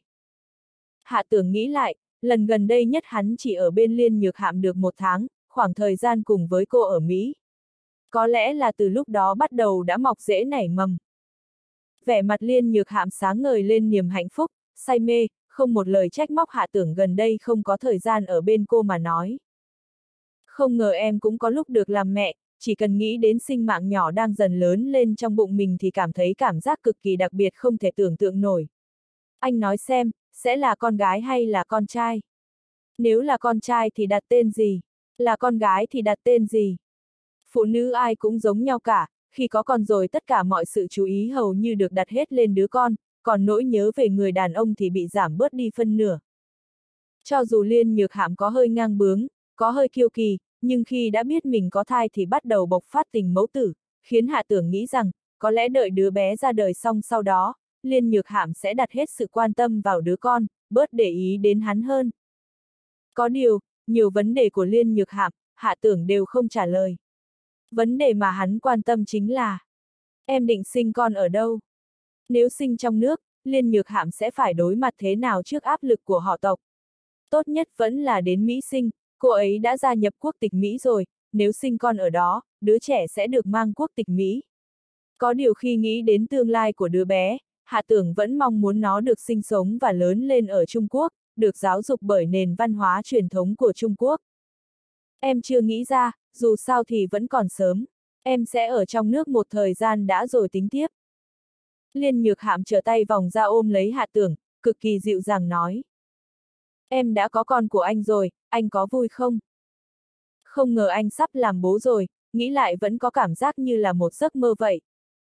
Hạ Tưởng nghĩ lại, lần gần đây nhất hắn chỉ ở bên Liên Nhược Hạm được một tháng, khoảng thời gian cùng với cô ở Mỹ. Có lẽ là từ lúc đó bắt đầu đã mọc rễ nảy mầm. Vẻ mặt Liên Nhược Hạm sáng ngời lên niềm hạnh phúc, say mê, không một lời trách móc Hạ Tưởng gần đây không có thời gian ở bên cô mà nói. Không ngờ em cũng có lúc được làm mẹ, chỉ cần nghĩ đến sinh mạng nhỏ đang dần lớn lên trong bụng mình thì cảm thấy cảm giác cực kỳ đặc biệt không thể tưởng tượng nổi. Anh nói xem, sẽ là con gái hay là con trai? Nếu là con trai thì đặt tên gì? Là con gái thì đặt tên gì? Phụ nữ ai cũng giống nhau cả, khi có con rồi tất cả mọi sự chú ý hầu như được đặt hết lên đứa con, còn nỗi nhớ về người đàn ông thì bị giảm bớt đi phân nửa. Cho dù Liên Nhược Hạm có hơi ngang bướng, có hơi kiêu kỳ, nhưng khi đã biết mình có thai thì bắt đầu bộc phát tình mẫu tử, khiến Hạ Tưởng nghĩ rằng, có lẽ đợi đứa bé ra đời xong sau đó, Liên Nhược Hạm sẽ đặt hết sự quan tâm vào đứa con, bớt để ý đến hắn hơn. Có điều, nhiều vấn đề của Liên Nhược Hạm, Hạ Tưởng đều không trả lời. Vấn đề mà hắn quan tâm chính là, em định sinh con ở đâu? Nếu sinh trong nước, Liên Nhược Hạm sẽ phải đối mặt thế nào trước áp lực của họ tộc? Tốt nhất vẫn là đến Mỹ sinh, cô ấy đã gia nhập quốc tịch Mỹ rồi, nếu sinh con ở đó, đứa trẻ sẽ được mang quốc tịch Mỹ. Có điều khi nghĩ đến tương lai của đứa bé, Hạ Tưởng vẫn mong muốn nó được sinh sống và lớn lên ở Trung Quốc, được giáo dục bởi nền văn hóa truyền thống của Trung Quốc. Em chưa nghĩ ra, dù sao thì vẫn còn sớm, em sẽ ở trong nước một thời gian đã rồi tính tiếp. Liên Nhược Hạm trở tay vòng ra ôm lấy Hạ Tưởng, cực kỳ dịu dàng nói. Em đã có con của anh rồi, anh có vui không? Không ngờ anh sắp làm bố rồi, nghĩ lại vẫn có cảm giác như là một giấc mơ vậy.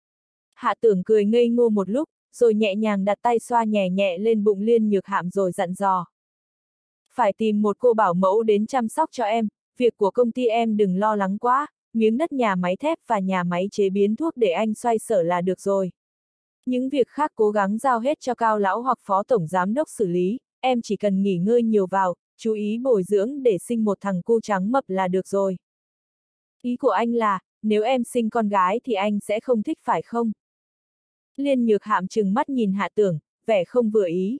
Hạ Tưởng cười ngây ngô một lúc, rồi nhẹ nhàng đặt tay xoa nhẹ nhẹ lên bụng Liên Nhược Hạm rồi dặn dò. Phải tìm một cô bảo mẫu đến chăm sóc cho em, việc của công ty em đừng lo lắng quá, miếng đất nhà máy thép và nhà máy chế biến thuốc để anh xoay sở là được rồi. Những việc khác cố gắng giao hết cho Cao lão hoặc phó tổng giám đốc xử lý, em chỉ cần nghỉ ngơi nhiều vào, chú ý bồi dưỡng để sinh một thằng cu trắng mập là được rồi. Ý của anh là, nếu em sinh con gái thì anh sẽ không thích phải không? Liên Nhược Hạm trừng mắt nhìn Hạ Tưởng, vẻ không vừa ý.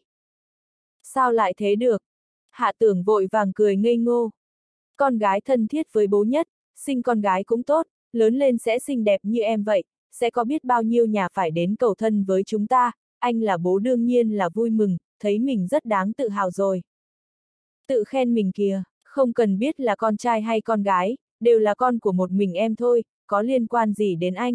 Sao lại thế được? Hạ Tưởng vội vàng cười ngây ngô. Con gái thân thiết với bố nhất, sinh con gái cũng tốt, lớn lên sẽ xinh đẹp như em vậy, sẽ có biết bao nhiêu nhà phải đến cầu thân với chúng ta, anh là bố đương nhiên là vui mừng, thấy mình rất đáng tự hào rồi. Tự khen mình kìa, không cần biết là con trai hay con gái, đều là con của một mình em thôi, có liên quan gì đến anh.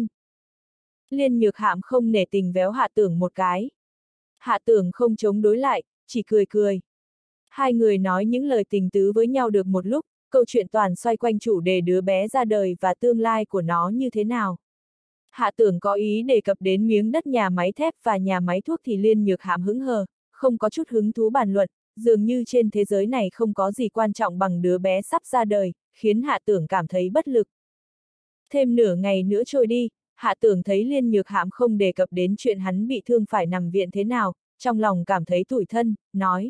Liên Nhược Hạm không nể tình véo Hạ Tưởng một cái. Hạ Tưởng không chống đối lại, chỉ cười cười. Hai người nói những lời tình tứ với nhau được một lúc, câu chuyện toàn xoay quanh chủ đề đứa bé ra đời và tương lai của nó như thế nào. Hạ Tưởng có ý đề cập đến miếng đất nhà máy thép và nhà máy thuốc thì Liên Nhược Hạm hững hờ, không có chút hứng thú bàn luận, dường như trên thế giới này không có gì quan trọng bằng đứa bé sắp ra đời, khiến Hạ Tưởng cảm thấy bất lực. Thêm nửa ngày nữa trôi đi, Hạ Tưởng thấy Liên Nhược Hạm không đề cập đến chuyện hắn bị thương phải nằm viện thế nào, trong lòng cảm thấy tủi thân, nói.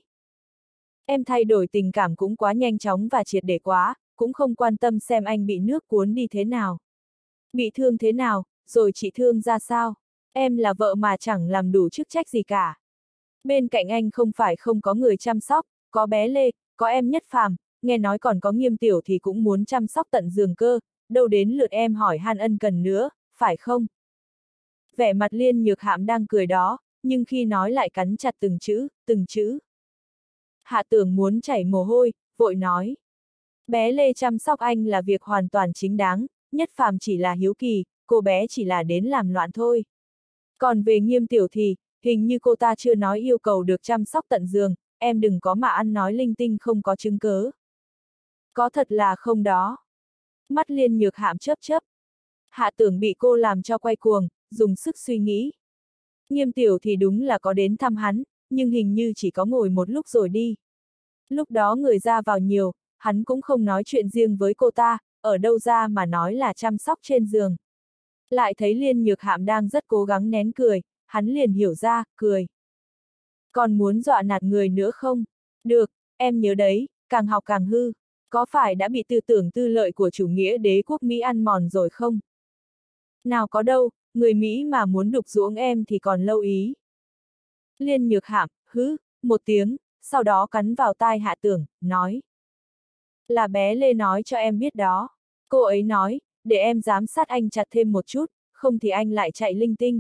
Em thay đổi tình cảm cũng quá nhanh chóng và triệt để quá, cũng không quan tâm xem anh bị nước cuốn đi thế nào. Bị thương thế nào, rồi chị thương ra sao? Em là vợ mà chẳng làm đủ chức trách gì cả. Bên cạnh anh không phải không có người chăm sóc, có bé Lê, có em Nhất Phàm, nghe nói còn có Nghiêm Tiểu thì cũng muốn chăm sóc tận giường cơ, đâu đến lượt em hỏi han ân cần nữa, phải không? Vẻ mặt Liên Nhược Hạm đang cười đó, nhưng khi nói lại cắn chặt từng chữ, từng chữ. Hạ Tưởng muốn chảy mồ hôi, vội nói. Bé Lê chăm sóc anh là việc hoàn toàn chính đáng, Nhất Phàm chỉ là hiếu kỳ, cô bé chỉ là đến làm loạn thôi. Còn về Nghiêm Tiểu thì, hình như cô ta chưa nói yêu cầu được chăm sóc tận giường, em đừng có mà ăn nói linh tinh không có chứng cớ. Có thật là không đó. Mắt Liên Nhược Hạm chớp chớp. Hạ Tưởng bị cô làm cho quay cuồng, dùng sức suy nghĩ. Nghiêm Tiểu thì đúng là có đến thăm hắn, nhưng hình như chỉ có ngồi một lúc rồi đi. Lúc đó người ra vào nhiều, hắn cũng không nói chuyện riêng với cô ta, ở đâu ra mà nói là chăm sóc trên giường. Lại thấy Liên Nhược Hạm đang rất cố gắng nén cười, hắn liền hiểu ra, cười. Còn muốn dọa nạt người nữa không? Được, em nhớ đấy, càng học càng hư. Có phải đã bị tư tưởng tư lợi của chủ nghĩa đế quốc Mỹ ăn mòn rồi không? Nào có đâu, người Mỹ mà muốn đục ruỗng em thì còn lâu ý. Liên Nhược Hạm, hứ, một tiếng, sau đó cắn vào tai Hạ Tưởng, nói. Là bé Lê nói cho em biết đó. Cô ấy nói, để em giám sát anh chặt thêm một chút, không thì anh lại chạy linh tinh.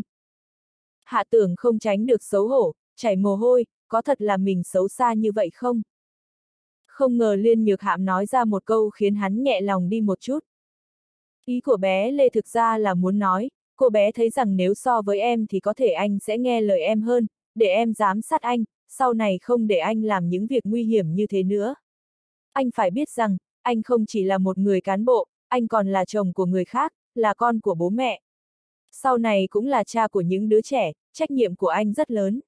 Hạ Tưởng không tránh được xấu hổ, chảy mồ hôi, có thật là mình xấu xa như vậy không? Không ngờ Liên Nhược Hạm nói ra một câu khiến hắn nhẹ lòng đi một chút. Ý của bé Lê thực ra là muốn nói, cô bé thấy rằng nếu so với em thì có thể anh sẽ nghe lời em hơn, để em giám sát anh, sau này không để anh làm những việc nguy hiểm như thế nữa. Anh phải biết rằng, anh không chỉ là một người cán bộ, anh còn là chồng của người khác, là con của bố mẹ. Sau này cũng là cha của những đứa trẻ, trách nhiệm của anh rất lớn.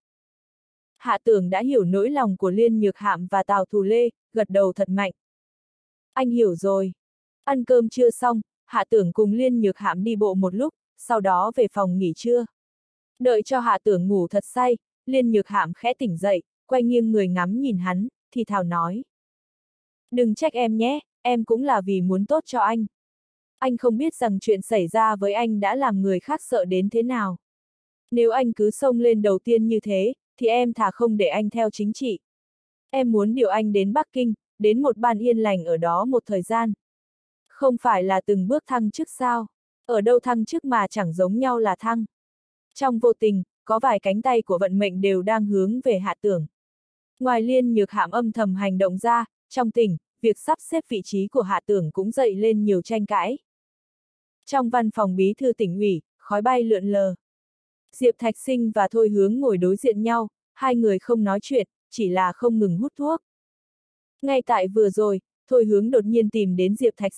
Hạ Tưởng đã hiểu nỗi lòng của Liên Nhược Hạm và Tào Thù Lê, gật đầu thật mạnh. Anh hiểu rồi. Ăn cơm trưa xong, Hạ Tưởng cùng Liên Nhược Hạm đi bộ một lúc, sau đó về phòng nghỉ trưa. Đợi cho Hạ Tưởng ngủ thật say, Liên Nhược Hạm khẽ tỉnh dậy, quay nghiêng người ngắm nhìn hắn, thì thào nói. Đừng trách em nhé, em cũng là vì muốn tốt cho anh. Anh không biết rằng chuyện xảy ra với anh đã làm người khác sợ đến thế nào. Nếu anh cứ xông lên đầu tiên như thế, thì em thà không để anh theo chính trị. Em muốn điều anh đến Bắc Kinh, đến một ban yên lành ở đó một thời gian. Không phải là từng bước thăng chức sao? Ở đâu thăng chức mà chẳng giống nhau là thăng. Trong vô tình, có vài cánh tay của vận mệnh đều đang hướng về Hạ Tưởng. Ngoài Liên Nhược Hạm âm thầm hành động ra, trong tỉnh, việc sắp xếp vị trí của Hạ Tưởng cũng dậy lên nhiều tranh cãi. Trong văn phòng bí thư tỉnh ủy, khói bay lượn lờ. Diệp Thạch Sinh và Thôi Hướng ngồi đối diện nhau, hai người không nói chuyện, chỉ là không ngừng hút thuốc. Ngay tại vừa rồi, Thôi Hướng đột nhiên tìm đến Diệp Thạch Sinh,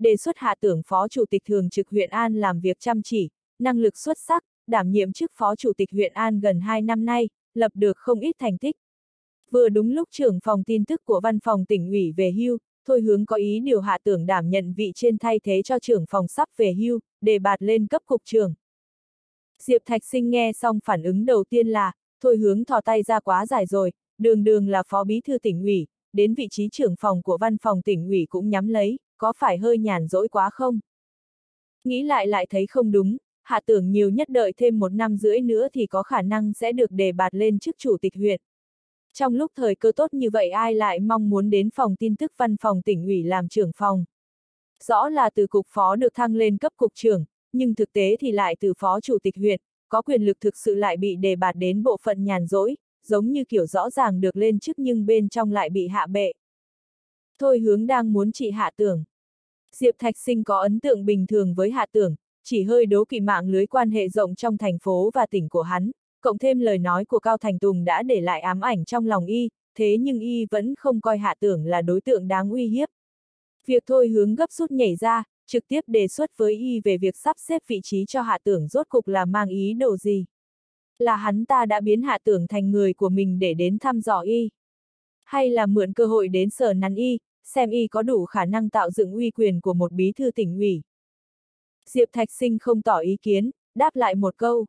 đề xuất Hạ Tưởng phó chủ tịch thường trực huyện An làm việc chăm chỉ, năng lực xuất sắc, đảm nhiệm chức phó chủ tịch huyện An gần hai năm nay, lập được không ít thành tích. Vừa đúng lúc trưởng phòng tin tức của văn phòng tỉnh ủy về hưu, Thôi Hướng có ý điều Hạ Tưởng đảm nhận vị trên thay thế cho trưởng phòng sắp về hưu, đề bạt lên cấp cục trưởng. Diệp Thạch Sinh nghe xong phản ứng đầu tiên là, Thôi Hướng thò tay ra quá dài rồi, đường đường là phó bí thư tỉnh ủy, đến vị trí trưởng phòng của văn phòng tỉnh ủy cũng nhắm lấy, có phải hơi nhàn rỗi quá không? Nghĩ lại lại thấy không đúng, Hạ Tưởng nhiều nhất đợi thêm một năm rưỡi nữa thì có khả năng sẽ được đề bạt lên chức chủ tịch huyện. Trong lúc thời cơ tốt như vậy ai lại mong muốn đến phòng tin tức văn phòng tỉnh ủy làm trưởng phòng. Rõ là từ cục phó được thăng lên cấp cục trưởng, nhưng thực tế thì lại từ phó chủ tịch huyện, có quyền lực thực sự lại bị đề bạt đến bộ phận nhàn rỗi, giống như kiểu rõ ràng được lên chức nhưng bên trong lại bị hạ bệ. Thôi Hướng đang muốn trị Hạ Tưởng. Diệp Thạch Sinh có ấn tượng bình thường với Hạ Tưởng, chỉ hơi đố kỵ mạng lưới quan hệ rộng trong thành phố và tỉnh của hắn, cộng thêm lời nói của Cao Thành Tùng đã để lại ám ảnh trong lòng y, thế nhưng y vẫn không coi Hạ Tưởng là đối tượng đáng uy hiếp. Việc Thôi Hướng gấp rút nhảy ra, trực tiếp đề xuất với y về việc sắp xếp vị trí cho Hạ Tưởng rốt cục là mang ý đồ gì? Là hắn ta đã biến Hạ Tưởng thành người của mình để đến thăm dò y? Hay là mượn cơ hội đến sờ nắn y, xem y có đủ khả năng tạo dựng uy quyền của một bí thư tỉnh ủy? Diệp Thạch Sinh không tỏ ý kiến, đáp lại một câu.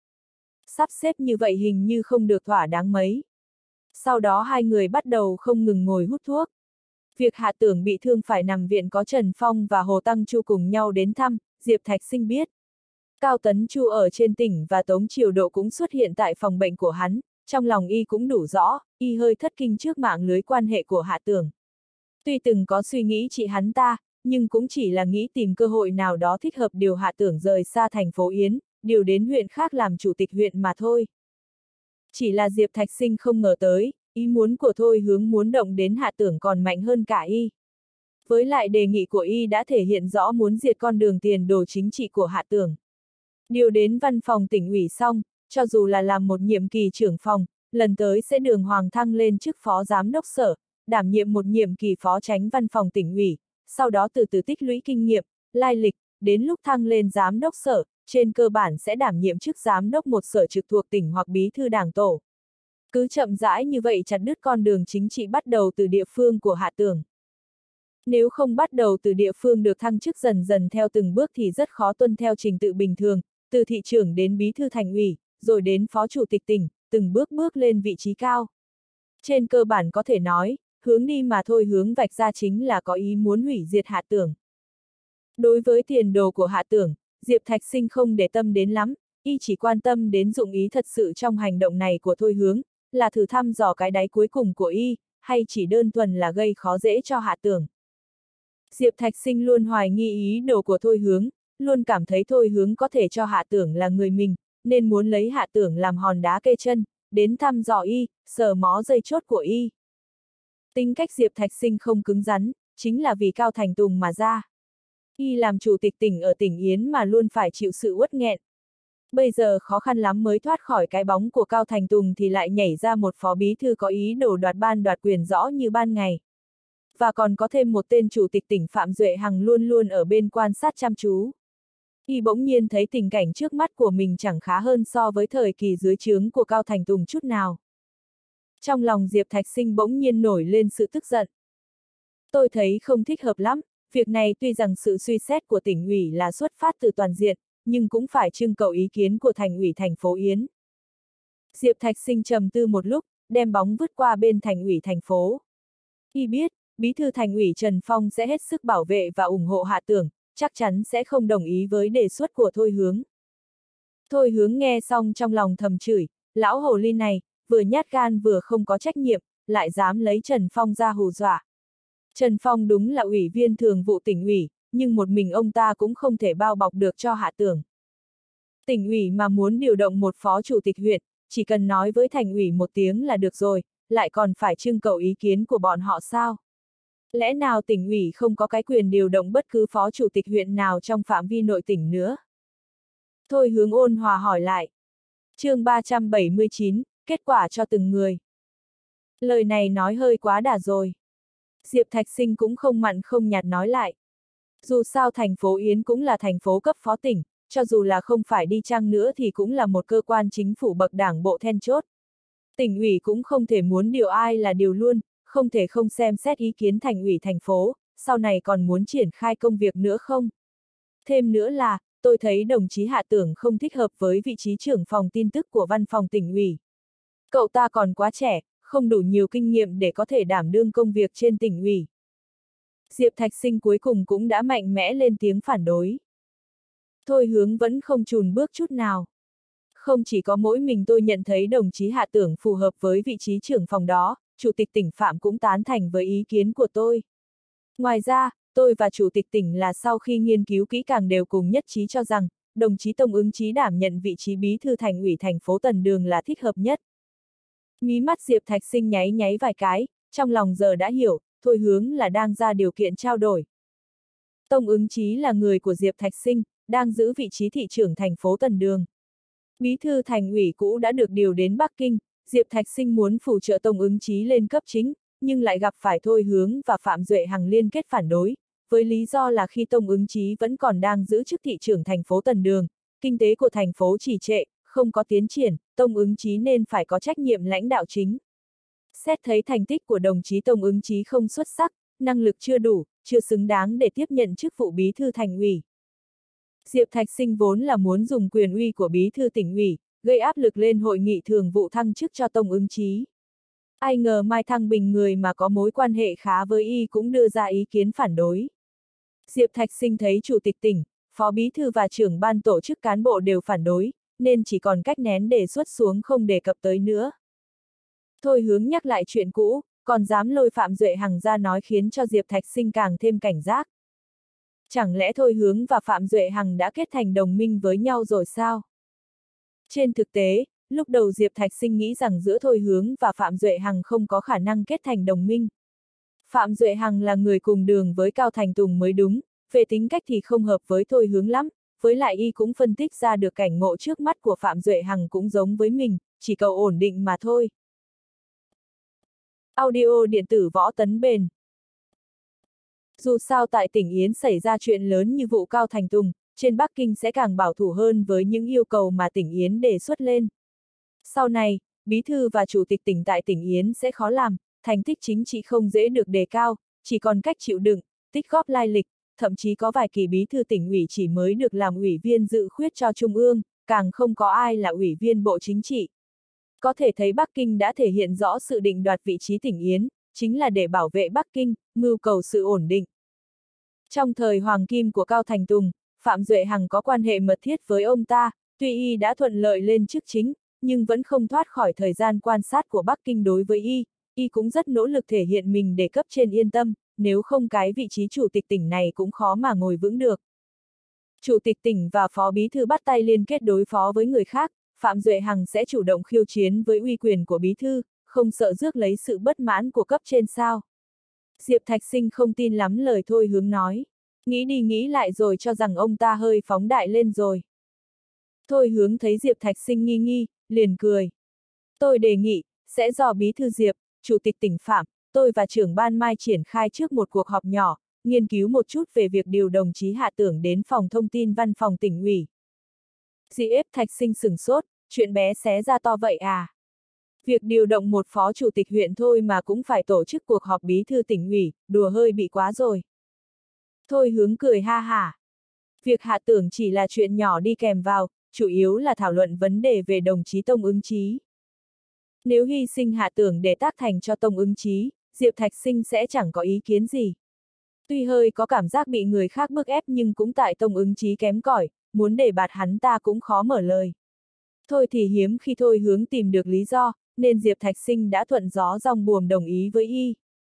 Sắp xếp như vậy hình như không được thỏa đáng mấy. Sau đó hai người bắt đầu không ngừng ngồi hút thuốc. Việc Hạ Tưởng bị thương phải nằm viện có Trần Phong và Hồ Tăng Chu cùng nhau đến thăm, Diệp Thạch Sinh biết. Cao Tấn Chu ở trên tỉnh và Tống Triều Độ cũng xuất hiện tại phòng bệnh của hắn, trong lòng y cũng đủ rõ, y hơi thất kinh trước mạng lưới quan hệ của Hạ Tưởng. Tuy từng có suy nghĩ trị hắn ta, nhưng cũng chỉ là nghĩ tìm cơ hội nào đó thích hợp điều Hạ Tưởng rời xa thành phố Yến, điều đến huyện khác làm chủ tịch huyện mà thôi. Chỉ là Diệp Thạch Sinh không ngờ tới, ý muốn của Thôi Hướng muốn động đến Hạ Tưởng còn mạnh hơn cả y. Với lại đề nghị của y đã thể hiện rõ muốn diệt con đường tiền đồ chính trị của Hạ Tưởng. Điều đến văn phòng tỉnh ủy xong, cho dù là làm một nhiệm kỳ trưởng phòng, lần tới sẽ đường hoàng thăng lên chức phó giám đốc sở, đảm nhiệm một nhiệm kỳ phó chánh văn phòng tỉnh ủy, sau đó từ từ tích lũy kinh nghiệm, lai lịch, đến lúc thăng lên giám đốc sở, trên cơ bản sẽ đảm nhiệm chức giám đốc một sở trực thuộc tỉnh hoặc bí thư đảng tổ. Cứ chậm rãi như vậy chặt đứt con đường chính trị bắt đầu từ địa phương của Hạ Tưởng. Nếu không bắt đầu từ địa phương được thăng chức dần dần theo từng bước thì rất khó tuân theo trình tự bình thường, từ thị trưởng đến bí thư thành ủy, rồi đến phó chủ tịch tỉnh, từng bước bước lên vị trí cao. Trên cơ bản có thể nói, hướng đi mà Thôi Hướng vạch ra chính là có ý muốn hủy diệt Hạ Tưởng. Đối với tiền đồ của Hạ Tưởng, Diệp Thạch Sinh không để tâm đến lắm, y chỉ quan tâm đến dụng ý thật sự trong hành động này của Thôi Hướng, là thử thăm dò cái đáy cuối cùng của y, hay chỉ đơn thuần là gây khó dễ cho Hạ Tưởng. Diệp Thạch Sinh luôn hoài nghi ý đồ của Thôi Hướng, luôn cảm thấy Thôi Hướng có thể cho Hạ Tưởng là người mình, nên muốn lấy Hạ Tưởng làm hòn đá kê chân, đến thăm dò y, sờ mó dây chốt của y. Tính cách Diệp Thạch Sinh không cứng rắn, chính là vì Cao Thành Tùng mà ra. Y làm chủ tịch tỉnh ở tỉnh Yến mà luôn phải chịu sự uất nghẹn. Bây giờ khó khăn lắm mới thoát khỏi cái bóng của Cao Thành Tùng thì lại nhảy ra một phó bí thư có ý đồ đoạt ban đoạt quyền rõ như ban ngày. Và còn có thêm một tên chủ tịch tỉnh Phạm Duệ Hằng luôn luôn ở bên quan sát chăm chú. Y bỗng nhiên thấy tình cảnh trước mắt của mình chẳng khá hơn so với thời kỳ dưới trướng của Cao Thành Tùng chút nào. Trong lòng Diệp Thạch Sinh bỗng nhiên nổi lên sự tức giận. Tôi thấy không thích hợp lắm, việc này tuy rằng sự suy xét của tỉnh ủy là xuất phát từ toàn diện, nhưng cũng phải trưng cầu ý kiến của thành ủy thành phố Yến. Diệp Thạch Sinh trầm tư một lúc, đem bóng vứt qua bên thành ủy thành phố. Y biết, bí thư thành ủy Trần Phong sẽ hết sức bảo vệ và ủng hộ Hạ Tưởng, chắc chắn sẽ không đồng ý với đề xuất của Thôi Hướng. Thôi Hướng nghe xong trong lòng thầm chửi, lão hồ ly này, vừa nhát gan vừa không có trách nhiệm, lại dám lấy Trần Phong ra hù dọa. Trần Phong đúng là ủy viên thường vụ tỉnh ủy, nhưng một mình ông ta cũng không thể bao bọc được cho Hạ Tưởng. Tỉnh ủy mà muốn điều động một phó chủ tịch huyện, chỉ cần nói với thành ủy một tiếng là được rồi, lại còn phải trưng cầu ý kiến của bọn họ sao? Lẽ nào tỉnh ủy không có cái quyền điều động bất cứ phó chủ tịch huyện nào trong phạm vi nội tỉnh nữa? Thôi Hướng ôn hòa hỏi lại. Chương ba trăm bảy mươi chín, kết quả cho từng người. Lời này nói hơi quá đà rồi. Diệp Thạch Sinh cũng không mặn không nhạt nói lại. Dù sao thành phố Yến cũng là thành phố cấp phó tỉnh, cho dù là không phải đi chăng nữa thì cũng là một cơ quan chính phủ bậc đảng bộ then chốt. Tỉnh ủy cũng không thể muốn điều ai là điều luôn, không thể không xem xét ý kiến thành ủy thành phố, sau này còn muốn triển khai công việc nữa không? Thêm nữa là, tôi thấy đồng chí Hạ Tưởng không thích hợp với vị trí trưởng phòng tin tức của văn phòng tỉnh ủy. Cậu ta còn quá trẻ, không đủ nhiều kinh nghiệm để có thể đảm đương công việc trên tỉnh ủy. Diệp Thạch Sinh cuối cùng cũng đã mạnh mẽ lên tiếng phản đối. Thôi Hướng vẫn không chùn bước chút nào. Không chỉ có mỗi mình tôi nhận thấy đồng chí Hạ Tưởng phù hợp với vị trí trưởng phòng đó, Chủ tịch tỉnh Phạm cũng tán thành với ý kiến của tôi. Ngoài ra, tôi và Chủ tịch tỉnh là sau khi nghiên cứu kỹ càng đều cùng nhất trí cho rằng, đồng chí Tông Ứng Chí đảm nhận vị trí bí thư thành ủy thành phố Tần Đường là thích hợp nhất. Mí mắt Diệp Thạch Sinh nháy nháy vài cái, trong lòng giờ đã hiểu, Thôi Hướng là đang ra điều kiện trao đổi. Tông Ứng Chí là người của Diệp Thạch Sinh, đang giữ vị trí thị trưởng thành phố Tần Đường. Bí thư thành ủy cũ đã được điều đến Bắc Kinh, Diệp Thạch Sinh muốn phù trợ Tông Ứng Chí lên cấp chính, nhưng lại gặp phải Thôi Hướng và Phạm Duệ Hằng liên kết phản đối, với lý do là khi Tông Ứng Chí vẫn còn đang giữ chức thị trưởng thành phố Tần Đường, kinh tế của thành phố trì trệ, không có tiến triển, Tông Ứng Chí nên phải có trách nhiệm lãnh đạo chính. Xét thấy thành tích của đồng chí Tông Ứng Chí không xuất sắc, năng lực chưa đủ, chưa xứng đáng để tiếp nhận chức vụ bí thư thành ủy. Diệp Thạch Sinh vốn là muốn dùng quyền uy của bí thư tỉnh ủy, gây áp lực lên hội nghị thường vụ thăng chức cho Tông Ứng Chí. Ai ngờ Mai Thăng Bình người mà có mối quan hệ khá với y cũng đưa ra ý kiến phản đối. Diệp Thạch Sinh thấy Chủ tịch tỉnh, Phó Bí thư và trưởng ban tổ chức cán bộ đều phản đối, nên chỉ còn cách nén đề xuất xuống không đề cập tới nữa. Thôi Hướng nhắc lại chuyện cũ, còn dám lôi Phạm Duệ Hằng ra nói khiến cho Diệp Thạch Sinh càng thêm cảnh giác. Chẳng lẽ Thôi Hướng và Phạm Duệ Hằng đã kết thành đồng minh với nhau rồi sao? Trên thực tế, lúc đầu Diệp Thạch Sinh nghĩ rằng giữa Thôi Hướng và Phạm Duệ Hằng không có khả năng kết thành đồng minh. Phạm Duệ Hằng là người cùng đường với Cao Thành Tùng mới đúng, về tính cách thì không hợp với Thôi Hướng lắm, với lại y cũng phân tích ra được cảnh ngộ trước mắt của Phạm Duệ Hằng cũng giống với mình, chỉ cầu ổn định mà thôi. Audio điện tử Võ Tấn Bền. Dù sao tại tỉnh Yến xảy ra chuyện lớn như vụ Cao Thành Tùng, trên Bắc Kinh sẽ càng bảo thủ hơn với những yêu cầu mà tỉnh Yến đề xuất lên. Sau này, bí thư và chủ tịch tỉnh tại tỉnh Yến sẽ khó làm, thành tích chính trị không dễ được đề cao, chỉ còn cách chịu đựng, tích góp lai lịch, thậm chí có vài kỳ bí thư tỉnh ủy chỉ mới được làm ủy viên dự khuyết cho Trung ương, càng không có ai là ủy viên Bộ Chính trị. Có thể thấy Bắc Kinh đã thể hiện rõ sự định đoạt vị trí tỉnh Yến, chính là để bảo vệ Bắc Kinh, mưu cầu sự ổn định. Trong thời hoàng kim của Cao Thành Tùng, Phạm Duệ Hằng có quan hệ mật thiết với ông ta, tuy y đã thuận lợi lên chức chính, nhưng vẫn không thoát khỏi thời gian quan sát của Bắc Kinh đối với y, y cũng rất nỗ lực thể hiện mình để cấp trên yên tâm, nếu không cái vị trí chủ tịch tỉnh này cũng khó mà ngồi vững được. Chủ tịch tỉnh và phó bí thư bắt tay liên kết đối phó với người khác, Phạm Duệ Hằng sẽ chủ động khiêu chiến với uy quyền của bí thư, không sợ rước lấy sự bất mãn của cấp trên sao. Diệp Thạch Sinh không tin lắm lời Thôi Hướng nói, nghĩ đi nghĩ lại rồi cho rằng ông ta hơi phóng đại lên rồi. Thôi Hướng thấy Diệp Thạch Sinh nghi nghi, liền cười. Tôi đề nghị, sẽ do bí thư Diệp, chủ tịch tỉnh Phạm, tôi và trưởng ban Mai triển khai trước một cuộc họp nhỏ, nghiên cứu một chút về việc điều đồng chí Hạ Tưởng đến phòng thông tin văn phòng tỉnh ủy. Diệp Thạch Sinh sửng sốt, chuyện bé xé ra to vậy à? Việc điều động một phó chủ tịch huyện thôi mà cũng phải tổ chức cuộc họp bí thư tỉnh ủy, đùa hơi bị quá rồi. Thôi Hướng cười ha hả. Việc Hạ Tưởng chỉ là chuyện nhỏ đi kèm vào, chủ yếu là thảo luận vấn đề về đồng chí Tông Ứng Chí. Nếu hy sinh Hạ Tưởng để tác thành cho Tông Ứng Chí, Diệp Thạch Sinh sẽ chẳng có ý kiến gì. Tuy hơi có cảm giác bị người khác bức ép nhưng cũng tại Tông Ứng Chí kém cỏi, muốn để bạt hắn ta cũng khó mở lời. Thôi thì hiếm khi Thôi Hướng tìm được lý do, nên Diệp Thạch Sinh đã thuận gió giong buồm đồng ý với y.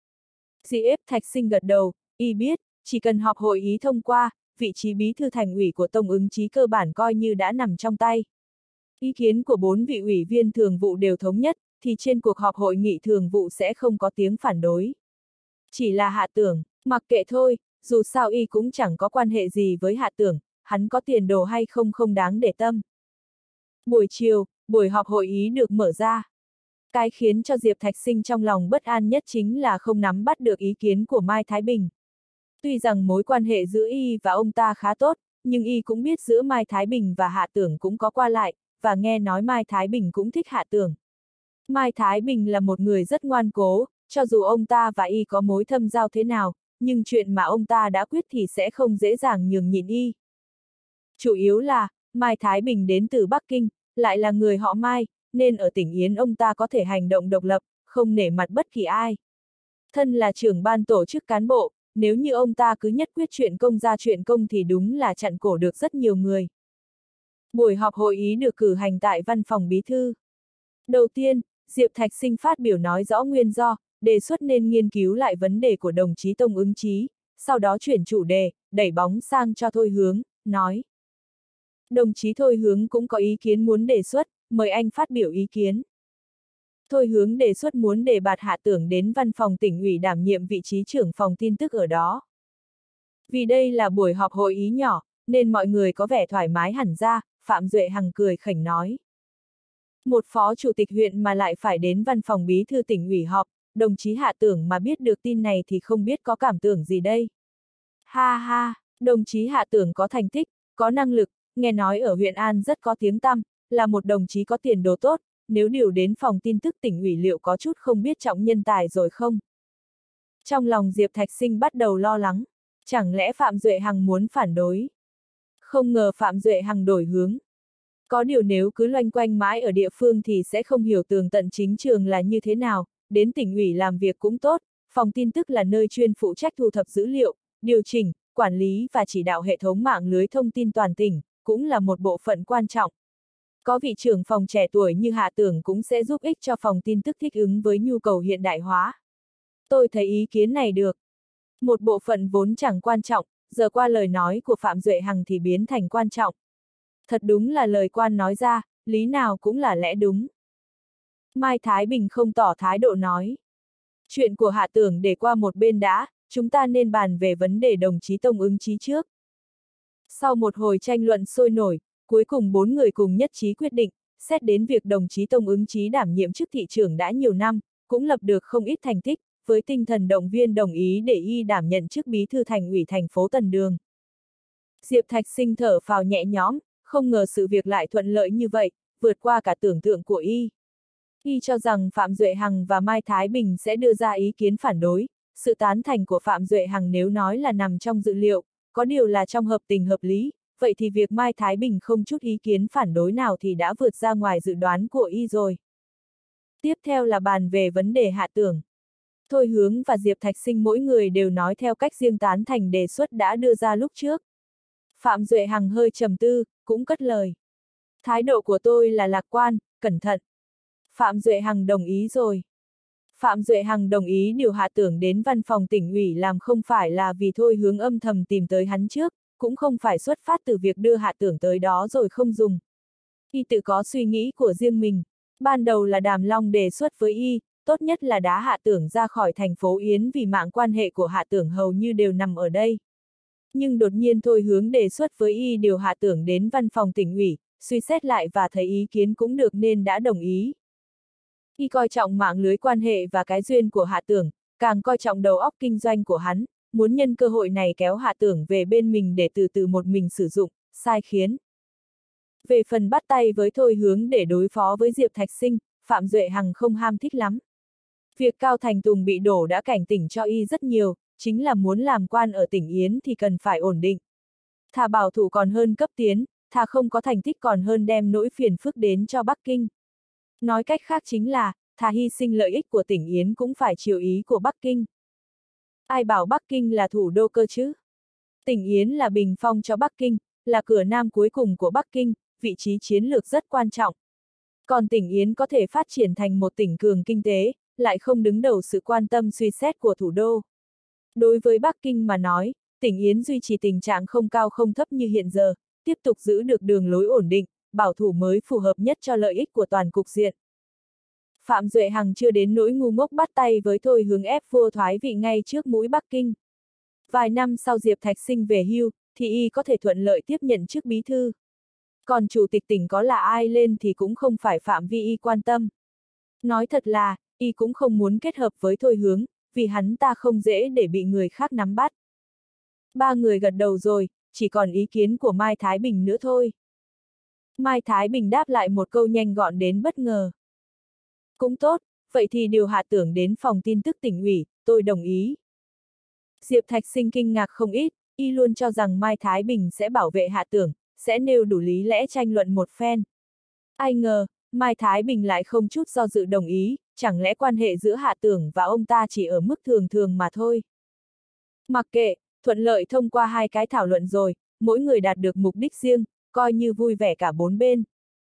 Diệp Thạch Sinh gật đầu, y biết, chỉ cần họp hội ý thông qua, vị trí bí thư thành ủy của Tông Ứng Chí cơ bản coi như đã nằm trong tay. Ý kiến của bốn vị ủy viên thường vụ đều thống nhất, thì trên cuộc họp hội nghị thường vụ sẽ không có tiếng phản đối. Chỉ là Hạ Tưởng, mặc kệ thôi, dù sao y cũng chẳng có quan hệ gì với Hạ Tưởng, hắn có tiền đồ hay không không đáng để tâm. Buổi chiều, buổi họp hội ý được mở ra. Cái khiến cho Diệp Thạch Sinh trong lòng bất an nhất chính là không nắm bắt được ý kiến của Mai Thái Bình. Tuy rằng mối quan hệ giữa y và ông ta khá tốt, nhưng y cũng biết giữa Mai Thái Bình và Hạ Tưởng cũng có qua lại, và nghe nói Mai Thái Bình cũng thích Hạ Tưởng. Mai Thái Bình là một người rất ngoan cố, cho dù ông ta và y có mối thâm giao thế nào, nhưng chuyện mà ông ta đã quyết thì sẽ không dễ dàng nhường nhịn y. Chủ yếu là, Mai Thái Bình đến từ Bắc Kinh, lại là người họ Mai, nên ở tỉnh Yến ông ta có thể hành động độc lập, không nể mặt bất kỳ ai. Thân là trưởng ban tổ chức cán bộ, nếu như ông ta cứ nhất quyết chuyện công ra chuyện công thì đúng là chặn cổ được rất nhiều người. Buổi họp hội ý được cử hành tại văn phòng bí thư. Đầu tiên, Diệp Thạch Sinh phát biểu nói rõ nguyên do, đề xuất nên nghiên cứu lại vấn đề của đồng chí Tông Ứng Chí, sau đó chuyển chủ đề, đẩy bóng sang cho Thôi Hướng, nói. Đồng chí Thôi Hướng cũng có ý kiến muốn đề xuất, mời anh phát biểu ý kiến. Thôi Hướng đề xuất muốn đề bạt Hạ Tưởng đến văn phòng tỉnh ủy đảm nhiệm vị trí trưởng phòng tin tức ở đó. Vì đây là buổi họp hội ý nhỏ, nên mọi người có vẻ thoải mái hẳn ra, Phạm Duệ Hằng cười khỉnh nói. Một phó chủ tịch huyện mà lại phải đến văn phòng bí thư tỉnh ủy họp, đồng chí Hạ Tưởng mà biết được tin này thì không biết có cảm tưởng gì đây. Ha ha, đồng chí Hạ Tưởng có thành tích, có năng lực, nghe nói ở huyện An rất có tiếng tăm, là một đồng chí có tiền đồ tốt, nếu điều đến phòng tin tức tỉnh ủy liệu có chút không biết trọng nhân tài rồi không? Trong lòng Diệp Thạch Sinh bắt đầu lo lắng, chẳng lẽ Phạm Duệ Hằng muốn phản đối? Không ngờ Phạm Duệ Hằng đổi hướng. Có điều nếu cứ loanh quanh mãi ở địa phương thì sẽ không hiểu tường tận chính trường là như thế nào, đến tỉnh ủy làm việc cũng tốt, phòng tin tức là nơi chuyên phụ trách thu thập dữ liệu, điều chỉnh, quản lý và chỉ đạo hệ thống mạng lưới thông tin toàn tỉnh, cũng là một bộ phận quan trọng. Có vị trưởng phòng trẻ tuổi như Hạ Tưởng cũng sẽ giúp ích cho phòng tin tức thích ứng với nhu cầu hiện đại hóa. Tôi thấy ý kiến này được. Một bộ phận vốn chẳng quan trọng, giờ qua lời nói của Phạm Duệ Hằng thì biến thành quan trọng. Thật đúng là lời quan nói ra, lý nào cũng là lẽ đúng. Mai Thái Bình không tỏ thái độ nói. Chuyện của Hạ Tưởng để qua một bên đã, chúng ta nên bàn về vấn đề đồng chí Tông Ứng Chí trước. Sau một hồi tranh luận sôi nổi, cuối cùng bốn người cùng nhất trí quyết định, xét đến việc đồng chí Tông Ứng Chí đảm nhiệm chức thị trưởng đã nhiều năm, cũng lập được không ít thành tích, với tinh thần động viên đồng ý để y đảm nhận chức bí thư thành ủy thành phố Tần Đường. Diệp Thạch Sinh thở phào nhẹ nhõm, không ngờ sự việc lại thuận lợi như vậy, vượt qua cả tưởng tượng của y. Y cho rằng Phạm Duệ Hằng và Mai Thái Bình sẽ đưa ra ý kiến phản đối, sự tán thành của Phạm Duệ Hằng nếu nói là nằm trong dự liệu, có điều là trong hợp tình hợp lý, vậy thì việc Mai Thái Bình không chút ý kiến phản đối nào thì đã vượt ra ngoài dự đoán của y rồi. Tiếp theo là bàn về vấn đề Hạ Tưởng. Thôi Hướng và Diệp Thạch Sinh mỗi người đều nói theo cách riêng tán thành đề xuất đã đưa ra lúc trước. Phạm Duệ Hằng hơi trầm tư, cũng cất lời. Thái độ của tôi là lạc quan, cẩn thận. Phạm Duệ Hằng đồng ý rồi. Phạm Duệ Hằng đồng ý điều Hạ Tưởng đến văn phòng tỉnh ủy làm không phải là vì Thôi Hướng âm thầm tìm tới hắn trước, cũng không phải xuất phát từ việc đưa Hạ Tưởng tới đó rồi không dùng. Y tự có suy nghĩ của riêng mình. Ban đầu là Đàm Long đề xuất với y, tốt nhất là đá Hạ Tưởng ra khỏi thành phố Yến vì mạng quan hệ của Hạ Tưởng hầu như đều nằm ở đây. Nhưng đột nhiên Thôi Hướng đề xuất với y điều Hạ Tưởng đến văn phòng tỉnh ủy, suy xét lại và thấy ý kiến cũng được nên đã đồng ý. Y coi trọng mạng lưới quan hệ và cái duyên của Hạ Tưởng, càng coi trọng đầu óc kinh doanh của hắn, muốn nhân cơ hội này kéo Hạ Tưởng về bên mình để từ từ một mình sử dụng, sai khiến. Về phần bắt tay với Thôi Hướng để đối phó với Diệp Thạch Sinh, Phạm Duệ Hằng không ham thích lắm. Việc Cao Thành Tùng bị đổ đã cảnh tỉnh cho y rất nhiều, chính là muốn làm quan ở tỉnh Yến thì cần phải ổn định. Thà bảo thủ còn hơn cấp tiến, thà không có thành tích còn hơn đem nỗi phiền phức đến cho Bắc Kinh. Nói cách khác chính là, thà hy sinh lợi ích của tỉnh Yến cũng phải chiều ý của Bắc Kinh. Ai bảo Bắc Kinh là thủ đô cơ chứ? Tỉnh Yến là bình phong cho Bắc Kinh, là cửa nam cuối cùng của Bắc Kinh, vị trí chiến lược rất quan trọng. Còn tỉnh Yến có thể phát triển thành một tỉnh cường kinh tế, lại không đứng đầu sự quan tâm suy xét của thủ đô. Đối với Bắc Kinh mà nói, tỉnh Yến duy trì tình trạng không cao không thấp như hiện giờ, tiếp tục giữ được đường lối ổn định, bảo thủ mới phù hợp nhất cho lợi ích của toàn cục diện. Phạm Duệ Hằng chưa đến nỗi ngu ngốc bắt tay với Thôi Hướng ép vua thoái vị ngay trước mũi Bắc Kinh. Vài năm sau Diệp Thạch Sinh về hưu, thì y có thể thuận lợi tiếp nhận chức bí thư. Còn chủ tịch tỉnh có là ai lên thì cũng không phải phạm vi y quan tâm. Nói thật là, y cũng không muốn kết hợp với Thôi Hướng, vì hắn ta không dễ để bị người khác nắm bắt. Ba người gật đầu rồi, chỉ còn ý kiến của Mai Thái Bình nữa thôi. Mai Thái Bình đáp lại một câu nhanh gọn đến bất ngờ. Cũng tốt, vậy thì điều Hạ Tưởng đến phòng tin tức tỉnh ủy, tôi đồng ý. Diệp Thạch Sinh kinh ngạc không ít, y luôn cho rằng Mai Thái Bình sẽ bảo vệ Hạ Tưởng, sẽ nêu đủ lý lẽ tranh luận một phen. Ai ngờ, Mai Thái Bình lại không chút do dự đồng ý, chẳng lẽ quan hệ giữa Hạ Tưởng và ông ta chỉ ở mức thường thường mà thôi. Mặc kệ, thuận lợi thông qua hai cái thảo luận rồi, mỗi người đạt được mục đích riêng, coi như vui vẻ cả bốn bên.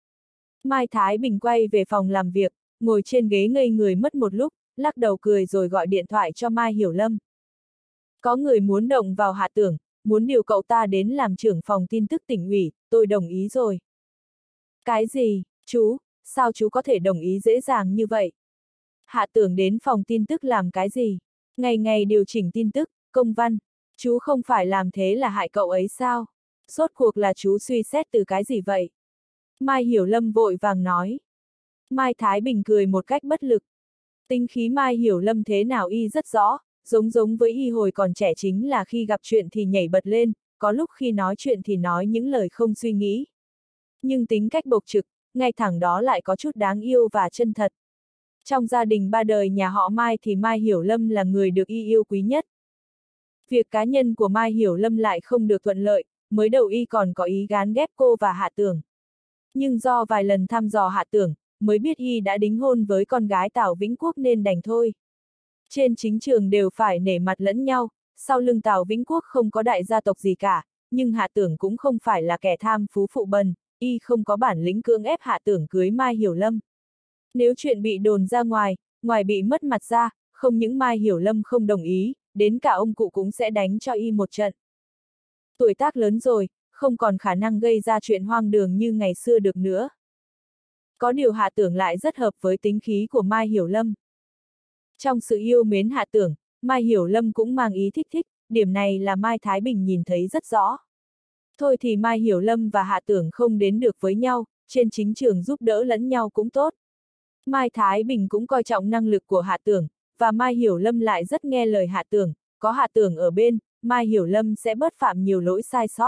Mai Thái Bình quay về phòng làm việc, ngồi trên ghế ngây người mất một lúc, lắc đầu cười rồi gọi điện thoại cho Mai Hiểu Lâm. Có người muốn động vào Hạ Tưởng, muốn điều cậu ta đến làm trưởng phòng tin tức tỉnh ủy, tôi đồng ý rồi. Cái gì, chú, sao chú có thể đồng ý dễ dàng như vậy? Hạ Tưởng đến phòng tin tức làm cái gì? Ngày ngày điều chỉnh tin tức, công văn, chú không phải làm thế là hại cậu ấy sao? Rốt cuộc là chú suy xét từ cái gì vậy? Mai Hiểu Lâm vội vàng nói. Mai Thái Bình cười một cách bất lực. Tính khí Mai Hiểu Lâm thế nào y rất rõ, giống giống với y hồi còn trẻ chính là khi gặp chuyện thì nhảy bật lên, có lúc khi nói chuyện thì nói những lời không suy nghĩ. Nhưng tính cách bộc trực, ngay thẳng đó lại có chút đáng yêu và chân thật. Trong gia đình ba đời nhà họ Mai thì Mai Hiểu Lâm là người được y yêu quý nhất. Việc cá nhân của Mai Hiểu Lâm lại không được thuận lợi, mới đầu y còn có ý gán ghép cô và Hạ Tưởng. Nhưng do vài lần thăm dò Hạ Tưởng, mới biết y đã đính hôn với con gái Tào Vĩnh Quốc nên đành thôi. Trên chính trường đều phải nể mặt lẫn nhau, sau lưng Tào Vĩnh Quốc không có đại gia tộc gì cả, nhưng Hạ Tưởng cũng không phải là kẻ tham phú phụ bần, y không có bản lĩnh cưỡng ép Hạ Tưởng cưới Mai Hiểu Lâm. Nếu chuyện bị đồn ra ngoài, ngoài bị mất mặt ra, không những Mai Hiểu Lâm không đồng ý, đến cả ông cụ cũng sẽ đánh cho y một trận. Tuổi tác lớn rồi, không còn khả năng gây ra chuyện hoang đường như ngày xưa được nữa. Có điều Hạ Tưởng lại rất hợp với tính khí của Mai Hiểu Lâm. Trong sự yêu mến Hạ Tưởng, Mai Hiểu Lâm cũng mang ý thích thích, điểm này là Mai Thái Bình nhìn thấy rất rõ. Thôi thì Mai Hiểu Lâm và Hạ Tưởng không đến được với nhau, trên chính trường giúp đỡ lẫn nhau cũng tốt. Mai Thái Bình cũng coi trọng năng lực của Hạ Tưởng, và Mai Hiểu Lâm lại rất nghe lời Hạ Tưởng, có Hạ Tưởng ở bên, Mai Hiểu Lâm sẽ bớt phạm nhiều lỗi sai sót.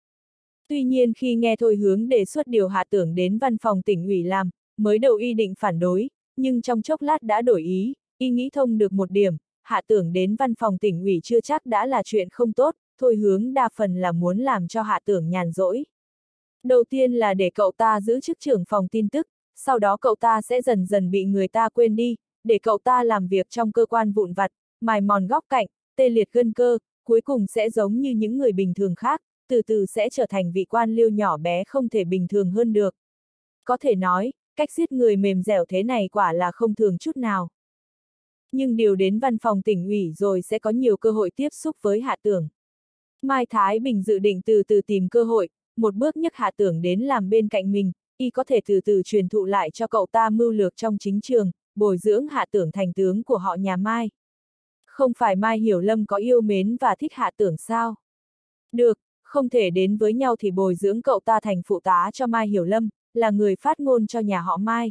Tuy nhiên khi nghe Thôi Hướng đề xuất điều Hạ Tưởng đến văn phòng tỉnh ủy làm, mới đầu y định phản đối, nhưng trong chốc lát đã đổi ý, y nghĩ thông được một điểm, Hạ Tưởng đến văn phòng tỉnh ủy chưa chắc đã là chuyện không tốt, Thôi Hướng đa phần là muốn làm cho Hạ Tưởng nhàn rỗi. Đầu tiên là để cậu ta giữ chức trưởng phòng tin tức, sau đó cậu ta sẽ dần dần bị người ta quên đi, để cậu ta làm việc trong cơ quan vụn vặt, mài mòn góc cạnh, tê liệt gân cơ, cuối cùng sẽ giống như những người bình thường khác, từ từ sẽ trở thành vị quan liêu nhỏ bé không thể bình thường hơn được. Có thể nói, cách giết người mềm dẻo thế này quả là không thường chút nào. Nhưng điều đến văn phòng tỉnh ủy rồi sẽ có nhiều cơ hội tiếp xúc với Hạ Tưởng. Mai Thái Bình dự định từ từ tìm cơ hội, một bước nhấc Hạ Tưởng đến làm bên cạnh mình, y có thể từ từ truyền thụ lại cho cậu ta mưu lược trong chính trường, bồi dưỡng Hạ Tưởng thành tướng của họ nhà Mai. Không phải Mai Hiểu Lâm có yêu mến và thích Hạ Tưởng sao? Được, không thể đến với nhau thì bồi dưỡng cậu ta thành phụ tá cho Mai Hiểu Lâm, là người phát ngôn cho nhà họ Mai.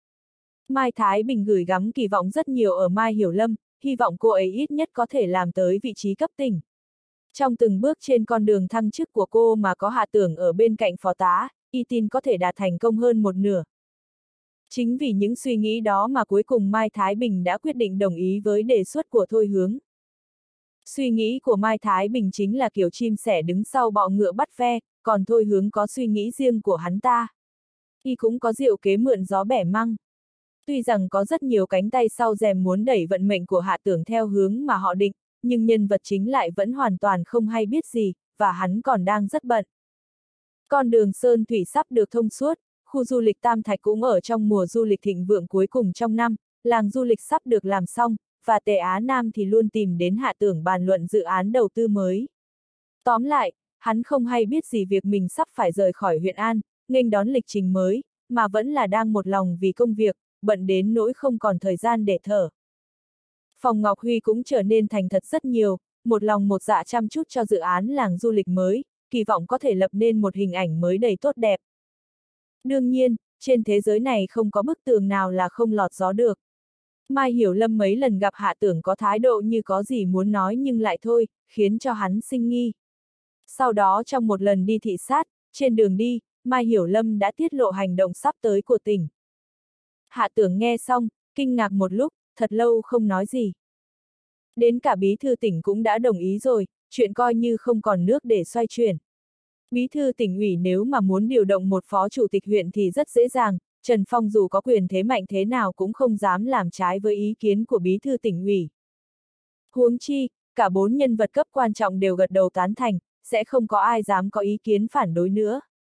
Mai Thái Bình gửi gắm kỳ vọng rất nhiều ở Mai Hiểu Lâm, hy vọng cô ấy ít nhất có thể làm tới vị trí cấp tỉnh. Trong từng bước trên con đường thăng chức của cô mà có Hạ Tưởng ở bên cạnh phó tá, y tin có thể đạt thành công hơn một nửa. Chính vì những suy nghĩ đó mà cuối cùng Mai Thái Bình đã quyết định đồng ý với đề xuất của Thôi Hướng. Suy nghĩ của Mai Thái Bình chính là kiểu chim sẻ đứng sau bọ ngựa bắt ve, còn Thôi Hướng có suy nghĩ riêng của hắn ta. Y cũng có diệu kế mượn gió bẻ măng. Tuy rằng có rất nhiều cánh tay sau rèm muốn đẩy vận mệnh của Hạ Tưởng theo hướng mà họ định, nhưng nhân vật chính lại vẫn hoàn toàn không hay biết gì, và hắn còn đang rất bận. Con đường Sơn Thủy sắp được thông suốt, khu du lịch Tam Thạch cũng ở trong mùa du lịch thịnh vượng cuối cùng trong năm, làng du lịch sắp được làm xong, và Tề Á Nam thì luôn tìm đến Hạ Tưởng bàn luận dự án đầu tư mới. Tóm lại, hắn không hay biết gì việc mình sắp phải rời khỏi huyện An, nghênh đón lịch trình mới, mà vẫn là đang một lòng vì công việc, bận đến nỗi không còn thời gian để thở. Phòng Ngọc Huy cũng trở nên thành thật rất nhiều, một lòng một dạ chăm chút cho dự án làng du lịch mới, kỳ vọng có thể lập nên một hình ảnh mới đầy tốt đẹp. Đương nhiên, trên thế giới này không có bức tường nào là không lọt gió được. Mai Hiểu Lâm mấy lần gặp Hạ Tưởng có thái độ như có gì muốn nói nhưng lại thôi, khiến cho hắn sinh nghi. Sau đó trong một lần đi thị sát, trên đường đi, Mai Hiểu Lâm đã tiết lộ hành động sắp tới của tỉnh. Hạ Tưởng nghe xong, kinh ngạc một lúc, thật lâu không nói gì. Đến cả bí thư tỉnh cũng đã đồng ý rồi, chuyện coi như không còn nước để xoay chuyển. Bí thư tỉnh ủy nếu mà muốn điều động một phó chủ tịch huyện thì rất dễ dàng, Trần Phong dù có quyền thế mạnh thế nào cũng không dám làm trái với ý kiến của bí thư tỉnh ủy. Huống chi, cả bốn nhân vật cấp quan trọng đều gật đầu tán thành, sẽ không có ai dám có ý kiến phản đối nữa.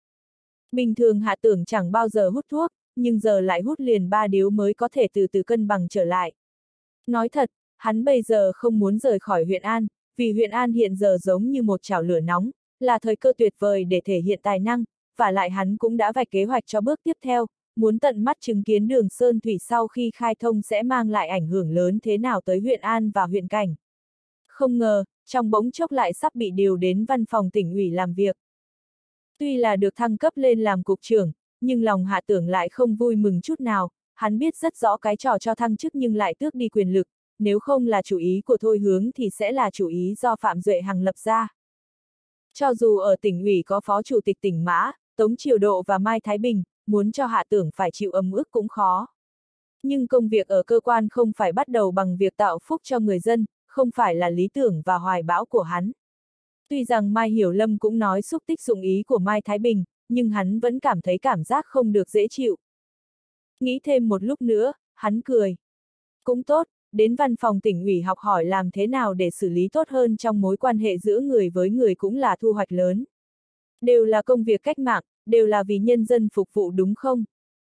Bình thường Hạ Tưởng chẳng bao giờ hút thuốc, nhưng giờ lại hút liền ba điếu mới có thể từ từ cân bằng trở lại. Nói thật, hắn bây giờ không muốn rời khỏi huyện An, vì huyện An hiện giờ giống như một chảo lửa nóng, là thời cơ tuyệt vời để thể hiện tài năng, và lại hắn cũng đã vạch kế hoạch cho bước tiếp theo, muốn tận mắt chứng kiến đường Sơn Thủy sau khi khai thông sẽ mang lại ảnh hưởng lớn thế nào tới huyện An và huyện Cảnh. Không ngờ, trong bỗng chốc lại sắp bị điều đến văn phòng tỉnh ủy làm việc. Tuy là được thăng cấp lên làm cục trưởng, nhưng lòng Hạ Tưởng lại không vui mừng chút nào, hắn biết rất rõ cái trò cho thăng chức nhưng lại tước đi quyền lực, nếu không là chủ ý của Thôi Hướng thì sẽ là chủ ý do Phạm Duệ Hằng lập ra. Cho dù ở tỉnh ủy có phó chủ tịch tỉnh Mã, Tống Triều Độ và Mai Thái Bình, muốn cho Hạ Tưởng phải chịu ấm ức cũng khó. Nhưng công việc ở cơ quan không phải bắt đầu bằng việc tạo phúc cho người dân, không phải là lý tưởng và hoài bão của hắn. Tuy rằng Mai Hiểu Lâm cũng nói xúc tích dụng ý của Mai Thái Bình, nhưng hắn vẫn cảm thấy cảm giác không được dễ chịu. Nghĩ thêm một lúc nữa, hắn cười. Cũng tốt, đến văn phòng tỉnh ủy học hỏi làm thế nào để xử lý tốt hơn trong mối quan hệ giữa người với người cũng là thu hoạch lớn. Đều là công việc cách mạng, đều là vì nhân dân phục vụ đúng không?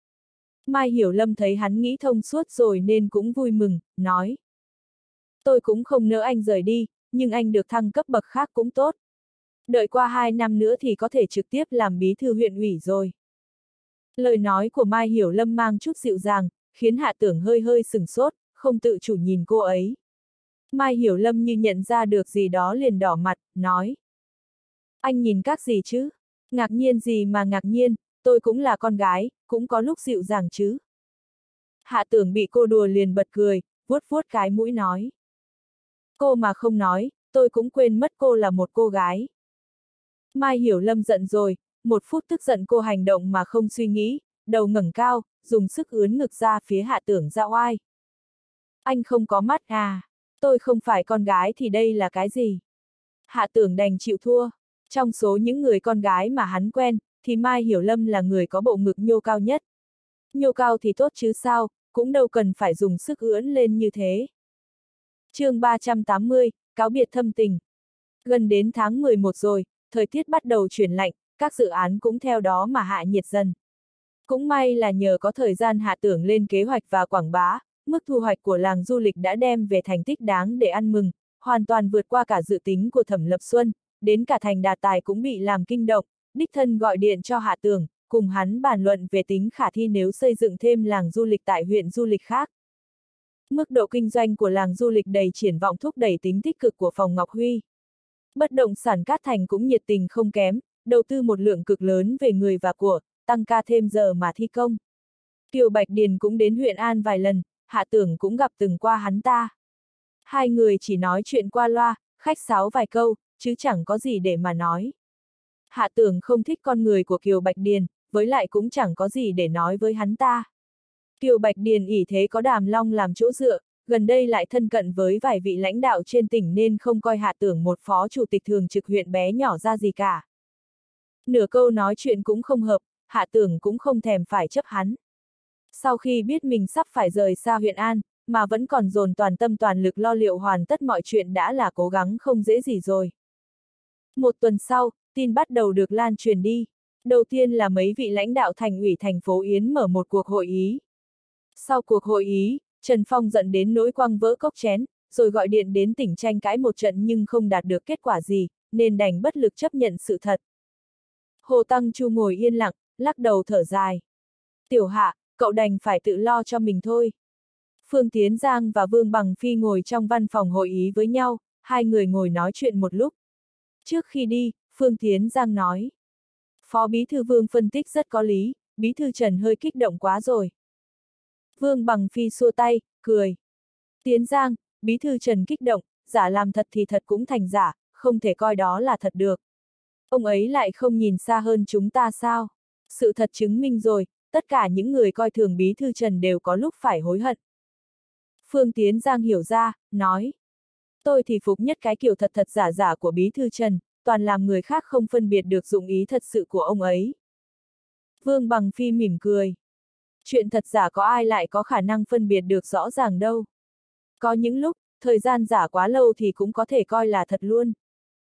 Mai Hiểu Lâm thấy hắn nghĩ thông suốt rồi nên cũng vui mừng, nói. Tôi cũng không nỡ anh rời đi, nhưng anh được thăng cấp bậc khác cũng tốt. Đợi qua hai năm nữa thì có thể trực tiếp làm bí thư huyện ủy rồi. Lời nói của Mai Hiểu Lâm mang chút dịu dàng, khiến Hạ Tưởng hơi hơi sửng sốt, không tự chủ nhìn cô ấy. Mai Hiểu Lâm như nhận ra được gì đó liền đỏ mặt, nói. Anh nhìn các gì chứ? Ngạc nhiên gì mà ngạc nhiên, tôi cũng là con gái, cũng có lúc dịu dàng chứ. Hạ Tưởng bị cô đùa liền bật cười, vuốt vuốt cái mũi nói. Cô mà không nói, tôi cũng quên mất cô là một cô gái. Mai Hiểu Lâm giận rồi, một phút tức giận cô hành động mà không suy nghĩ, đầu ngẩng cao, dùng sức ướn ngực ra phía Hạ Tưởng ra oai. Anh không có mắt à, tôi không phải con gái thì đây là cái gì? Hạ Tưởng đành chịu thua. Trong số những người con gái mà hắn quen, thì Mai Hiểu Lâm là người có bộ ngực nhô cao nhất. Nhô cao thì tốt chứ sao, cũng đâu cần phải dùng sức ưỡn lên như thế. chương ba trăm tám mươi, cáo biệt thâm tình. Gần đến tháng mười một rồi, thời tiết bắt đầu chuyển lạnh, các dự án cũng theo đó mà hạ nhiệt dần. Cũng may là nhờ có thời gian Hạ Tưởng lên kế hoạch và quảng bá, mức thu hoạch của làng du lịch đã đem về thành tích đáng để ăn mừng, hoàn toàn vượt qua cả dự tính của Thẩm Lập Xuân, đến cả Thành Đạt Tài cũng bị làm kinh động, đích thân gọi điện cho Hạ Tưởng, cùng hắn bàn luận về tính khả thi nếu xây dựng thêm làng du lịch tại huyện du lịch khác. Mức độ kinh doanh của làng du lịch đầy triển vọng thúc đẩy tính tích cực của Phòng Ngọc Huy. Bất động sản Cát Thành cũng nhiệt tình không kém, đầu tư một lượng cực lớn về người và của, tăng ca thêm giờ mà thi công. Kiều Bạch Điền cũng đến huyện An vài lần, Hạ Tưởng cũng gặp từng qua hắn ta. Hai người chỉ nói chuyện qua loa, khách sáo vài câu, chứ chẳng có gì để mà nói. Hạ Tưởng không thích con người của Kiều Bạch Điền, với lại cũng chẳng có gì để nói với hắn ta. Kiều Bạch Điền ỷ thế có Đàm Long làm chỗ dựa, gần đây lại thân cận với vài vị lãnh đạo trên tỉnh nên không coi Hạ Tưởng một phó chủ tịch thường trực huyện bé nhỏ ra gì cả. Nửa câu nói chuyện cũng không hợp, Hạ Tưởng cũng không thèm phải chấp hắn. Sau khi biết mình sắp phải rời xa huyện An, mà vẫn còn dồn toàn tâm toàn lực lo liệu hoàn tất mọi chuyện đã là cố gắng không dễ gì rồi. Một tuần sau, tin bắt đầu được lan truyền đi. Đầu tiên là mấy vị lãnh đạo thành ủy thành phố Yến mở một cuộc hội ý. Sau cuộc hội ý, Trần Phong giận đến nỗi quăng vỡ cốc chén, rồi gọi điện đến tỉnh tranh cãi một trận nhưng không đạt được kết quả gì, nên đành bất lực chấp nhận sự thật. Hồ Tăng Chu ngồi yên lặng, lắc đầu thở dài. Tiểu Hạ, cậu đành phải tự lo cho mình thôi. Phương Tiến Giang và Vương Bằng Phi ngồi trong văn phòng hội ý với nhau, hai người ngồi nói chuyện một lúc. Trước khi đi, Phương Tiến Giang nói. Phó Bí thư Vương phân tích rất có lý, Bí thư Trần hơi kích động quá rồi. Vương Bằng Phi xua tay, cười. Tiến Giang, bí thư Trần kích động, giả làm thật thì thật cũng thành giả, không thể coi đó là thật được. Ông ấy lại không nhìn xa hơn chúng ta sao? Sự thật chứng minh rồi, tất cả những người coi thường bí thư Trần đều có lúc phải hối hận. Phương Tiến Giang hiểu ra, nói. Tôi thì phục nhất cái kiểu thật thật giả giả của bí thư Trần, toàn làm người khác không phân biệt được dụng ý thật sự của ông ấy. Vương Bằng Phi mỉm cười. Chuyện thật giả có ai lại có khả năng phân biệt được rõ ràng đâu. Có những lúc, thời gian giả quá lâu thì cũng có thể coi là thật luôn.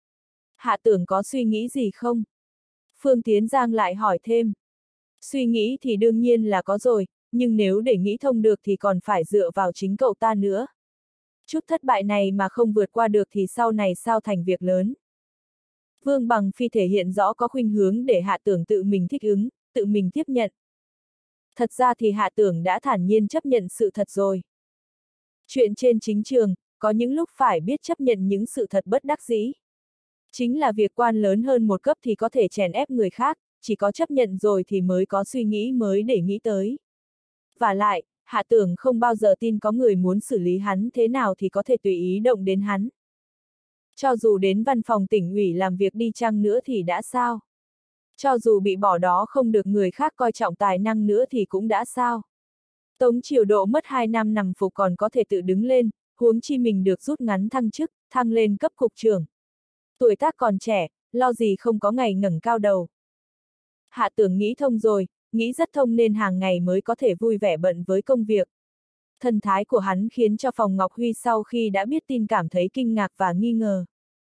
Hạ Tưởng có suy nghĩ gì không? Phương Tiến Giang lại hỏi thêm. Suy nghĩ thì đương nhiên là có rồi, nhưng nếu để nghĩ thông được thì còn phải dựa vào chính cậu ta nữa. Chút thất bại này mà không vượt qua được thì sau này sao thành việc lớn. Vương Bằng Phi thể hiện rõ có khuynh hướng để Hạ Tưởng tự mình thích ứng, tự mình tiếp nhận. Thật ra thì Hạ Tưởng đã thản nhiên chấp nhận sự thật rồi. Chuyện trên chính trường, có những lúc phải biết chấp nhận những sự thật bất đắc dĩ. Chính là việc quan lớn hơn một cấp thì có thể chèn ép người khác, chỉ có chấp nhận rồi thì mới có suy nghĩ mới để nghĩ tới. Và lại, Hạ Tưởng không bao giờ tin có người muốn xử lý hắn thế nào thì có thể tùy ý động đến hắn. Cho dù đến văn phòng tỉnh ủy làm việc đi chăng nữa thì đã sao? Cho dù bị bỏ đó không được người khác coi trọng tài năng nữa thì cũng đã sao? Tống Triều Độ mất hai năm nằm phục còn có thể tự đứng lên, huống chi mình được rút ngắn thăng chức, thăng lên cấp cục trưởng. Tuổi tác còn trẻ, lo gì không có ngày ngẩng cao đầu. Hạ Tưởng nghĩ thông rồi, nghĩ rất thông nên hàng ngày mới có thể vui vẻ bận với công việc. Thần thái của hắn khiến cho Phòng Ngọc Huy sau khi đã biết tin cảm thấy kinh ngạc và nghi ngờ.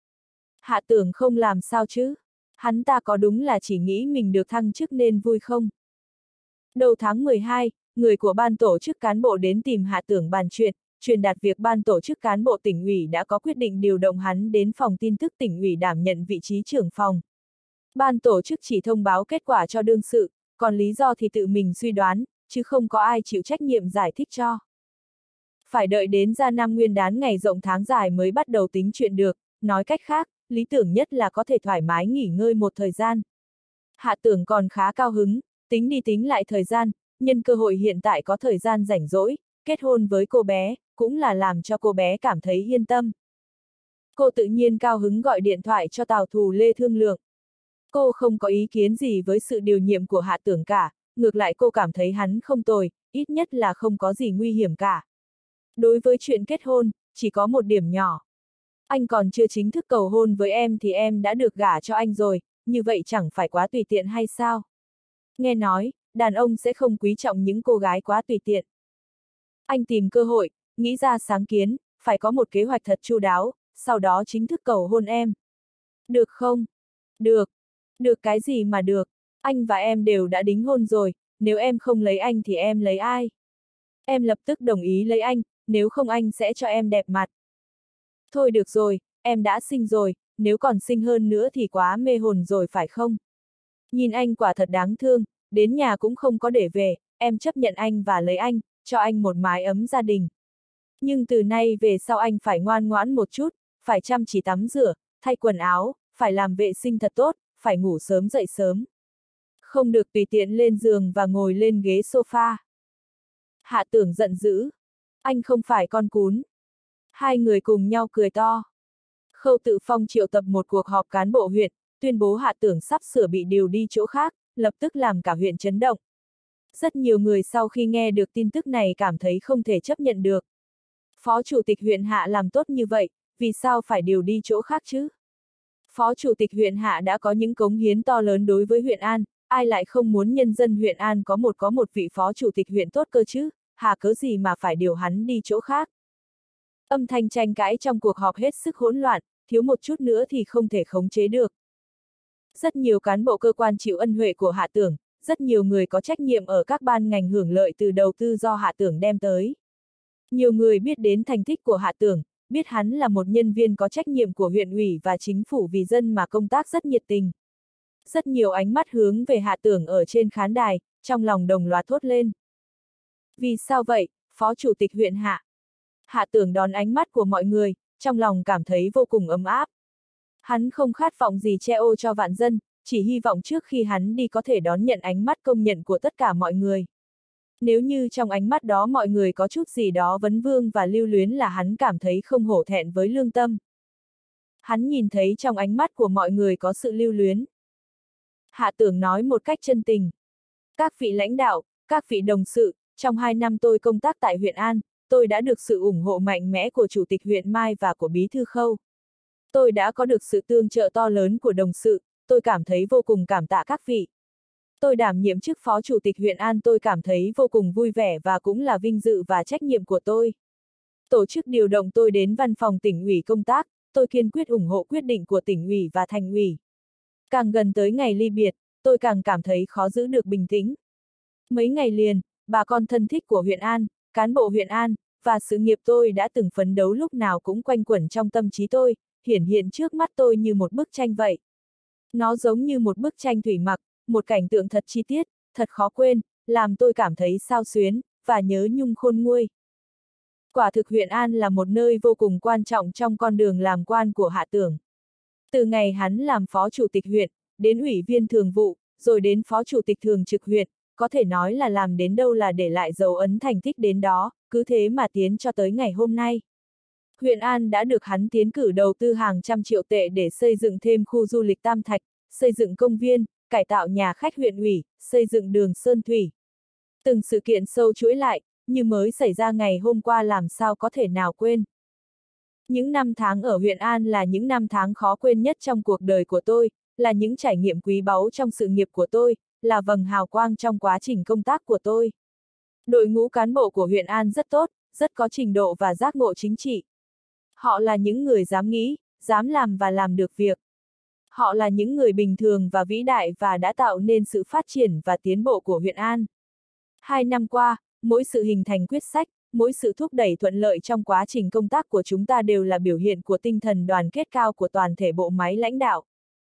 Hạ Tưởng không làm sao chứ? Hắn ta có đúng là chỉ nghĩ mình được thăng chức nên vui không? Đầu tháng mười hai, người của ban tổ chức cán bộ đến tìm Hạ Tưởng bàn chuyện, truyền đạt việc ban tổ chức cán bộ tỉnh ủy đã có quyết định điều động hắn đến phòng tin tức tỉnh ủy đảm nhận vị trí trưởng phòng. Ban tổ chức chỉ thông báo kết quả cho đương sự, còn lý do thì tự mình suy đoán, chứ không có ai chịu trách nhiệm giải thích cho. Phải đợi đến ra năm Nguyên đán ngày rộng tháng dài mới bắt đầu tính chuyện được, nói cách khác, lý tưởng nhất là có thể thoải mái nghỉ ngơi một thời gian. Hạ Tưởng còn khá cao hứng, tính đi tính lại thời gian, nhân cơ hội hiện tại có thời gian rảnh rỗi, kết hôn với cô bé, cũng là làm cho cô bé cảm thấy yên tâm. Cô tự nhiên cao hứng gọi điện thoại cho Tào Thù Lê thương lượng. Cô không có ý kiến gì với sự điều nhiệm của Hạ Tưởng cả, ngược lại cô cảm thấy hắn không tồi, ít nhất là không có gì nguy hiểm cả. Đối với chuyện kết hôn, chỉ có một điểm nhỏ. Anh còn chưa chính thức cầu hôn với em thì em đã được gả cho anh rồi, như vậy chẳng phải quá tùy tiện hay sao? Nghe nói, đàn ông sẽ không quý trọng những cô gái quá tùy tiện. Anh tìm cơ hội, nghĩ ra sáng kiến, phải có một kế hoạch thật chu đáo, sau đó chính thức cầu hôn em. Được không? Được. Được cái gì mà được? Anh và em đều đã đính hôn rồi, nếu em không lấy anh thì em lấy ai? Em lập tức đồng ý lấy anh, nếu không anh sẽ cho em đẹp mặt. Thôi được rồi, em đã sinh rồi, nếu còn sinh hơn nữa thì quá mê hồn rồi phải không? Nhìn anh quả thật đáng thương, đến nhà cũng không có để về, em chấp nhận anh và lấy anh, cho anh một mái ấm gia đình. Nhưng từ nay về sau anh phải ngoan ngoãn một chút, phải chăm chỉ tắm rửa, thay quần áo, phải làm vệ sinh thật tốt, phải ngủ sớm dậy sớm. Không được tùy tiện lên giường và ngồi lên ghế sofa. Hạ Tưởng giận dữ. Anh không phải con cún. Hai người cùng nhau cười to. Khâu Tự Phong triệu tập một cuộc họp cán bộ huyện, tuyên bố Hạ Tưởng sắp sửa bị điều đi chỗ khác, lập tức làm cả huyện chấn động. Rất nhiều người sau khi nghe được tin tức này cảm thấy không thể chấp nhận được. Phó Chủ tịch huyện Hạ làm tốt như vậy, vì sao phải điều đi chỗ khác chứ? Phó Chủ tịch huyện Hạ đã có những cống hiến to lớn đối với huyện An, ai lại không muốn nhân dân huyện An có một có một vị Phó Chủ tịch huyện tốt cơ chứ, hà cớ gì mà phải điều hắn đi chỗ khác. Âm thanh tranh cãi trong cuộc họp hết sức hỗn loạn, thiếu một chút nữa thì không thể khống chế được. Rất nhiều cán bộ cơ quan chịu ân huệ của Hạ Tưởng, rất nhiều người có trách nhiệm ở các ban ngành hưởng lợi từ đầu tư do Hạ Tưởng đem tới. Nhiều người biết đến thành tích của Hạ Tưởng, biết hắn là một nhân viên có trách nhiệm của huyện ủy và chính phủ vì dân mà công tác rất nhiệt tình. Rất nhiều ánh mắt hướng về Hạ Tưởng ở trên khán đài, trong lòng đồng loạt thốt lên. Vì sao vậy, Phó Chủ tịch huyện Hạ? Hạ Tưởng đón ánh mắt của mọi người, trong lòng cảm thấy vô cùng ấm áp. Hắn không khát vọng gì che ô cho vạn dân, chỉ hy vọng trước khi hắn đi có thể đón nhận ánh mắt công nhận của tất cả mọi người. Nếu như trong ánh mắt đó mọi người có chút gì đó vấn vương và lưu luyến là hắn cảm thấy không hổ thẹn với lương tâm. Hắn nhìn thấy trong ánh mắt của mọi người có sự lưu luyến. Hạ Tưởng nói một cách chân tình. Các vị lãnh đạo, các vị đồng sự, trong hai năm tôi công tác tại huyện An, tôi đã được sự ủng hộ mạnh mẽ của Chủ tịch huyện Mai và của Bí thư Khâu. Tôi đã có được sự tương trợ to lớn của đồng sự, tôi cảm thấy vô cùng cảm tạ các vị. Tôi đảm nhiệm chức Phó Chủ tịch huyện An, tôi cảm thấy vô cùng vui vẻ và cũng là vinh dự và trách nhiệm của tôi. Tổ chức điều động tôi đến văn phòng tỉnh ủy công tác, tôi kiên quyết ủng hộ quyết định của tỉnh ủy và thành ủy. Càng gần tới ngày ly biệt, tôi càng cảm thấy khó giữ được bình tĩnh. Mấy ngày liền, bà con thân thích của huyện An, cán bộ huyện An, và sự nghiệp tôi đã từng phấn đấu lúc nào cũng quanh quẩn trong tâm trí tôi, hiển hiện trước mắt tôi như một bức tranh vậy. Nó giống như một bức tranh thủy mặc, một cảnh tượng thật chi tiết, thật khó quên, làm tôi cảm thấy xao xuyến, và nhớ nhung khôn nguôi. Quả thực huyện An là một nơi vô cùng quan trọng trong con đường làm quan của Hạ Tưởng. Từ ngày hắn làm phó chủ tịch huyện, đến ủy viên thường vụ, rồi đến phó chủ tịch thường trực huyện, có thể nói là làm đến đâu là để lại dấu ấn thành tích đến đó, cứ thế mà tiến cho tới ngày hôm nay. Huyện An đã được hắn tiến cử đầu tư hàng trăm triệu tệ để xây dựng thêm khu du lịch Tam Thạch, xây dựng công viên, cải tạo nhà khách huyện ủy, xây dựng đường Sơn Thủy. Từng sự kiện sâu chuỗi lại, như mới xảy ra ngày hôm qua làm sao có thể nào quên. Những năm tháng ở huyện An là những năm tháng khó quên nhất trong cuộc đời của tôi, là những trải nghiệm quý báu trong sự nghiệp của tôi, là vầng hào quang trong quá trình công tác của tôi. Đội ngũ cán bộ của huyện An rất tốt, rất có trình độ và giác ngộ chính trị. Họ là những người dám nghĩ, dám làm và làm được việc. Họ là những người bình thường và vĩ đại và đã tạo nên sự phát triển và tiến bộ của huyện An. Hai năm qua, mỗi sự hình thành quyết sách, mỗi sự thúc đẩy thuận lợi trong quá trình công tác của chúng ta đều là biểu hiện của tinh thần đoàn kết cao của toàn thể bộ máy lãnh đạo.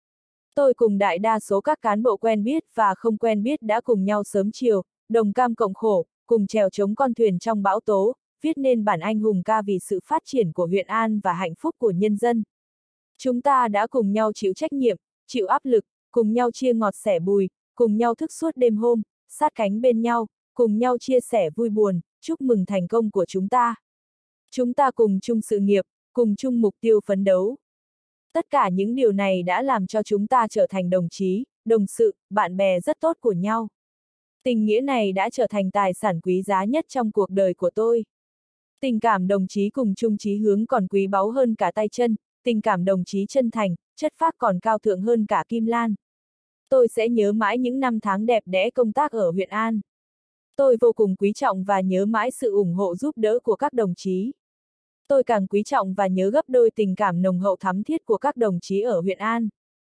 Tôi cùng đại đa số các cán bộ quen biết và không quen biết đã cùng nhau sớm chiều, đồng cam cộng khổ, cùng chèo chống con thuyền trong bão tố, viết nên bản anh hùng ca vì sự phát triển của huyện An và hạnh phúc của nhân dân. Chúng ta đã cùng nhau chịu trách nhiệm, chịu áp lực, cùng nhau chia ngọt sẻ bùi, cùng nhau thức suốt đêm hôm, sát cánh bên nhau, cùng nhau chia sẻ vui buồn, chúc mừng thành công của chúng ta. Chúng ta cùng chung sự nghiệp, cùng chung mục tiêu phấn đấu. Tất cả những điều này đã làm cho chúng ta trở thành đồng chí, đồng sự, bạn bè rất tốt của nhau. Tình nghĩa này đã trở thành tài sản quý giá nhất trong cuộc đời của tôi. Tình cảm đồng chí cùng chung chí hướng còn quý báu hơn cả tay chân, tình cảm đồng chí chân thành, chất phác còn cao thượng hơn cả kim lan. Tôi sẽ nhớ mãi những năm tháng đẹp đẽ công tác ở huyện An. Tôi vô cùng quý trọng và nhớ mãi sự ủng hộ giúp đỡ của các đồng chí. Tôi càng quý trọng và nhớ gấp đôi tình cảm nồng hậu thắm thiết của các đồng chí ở huyện An.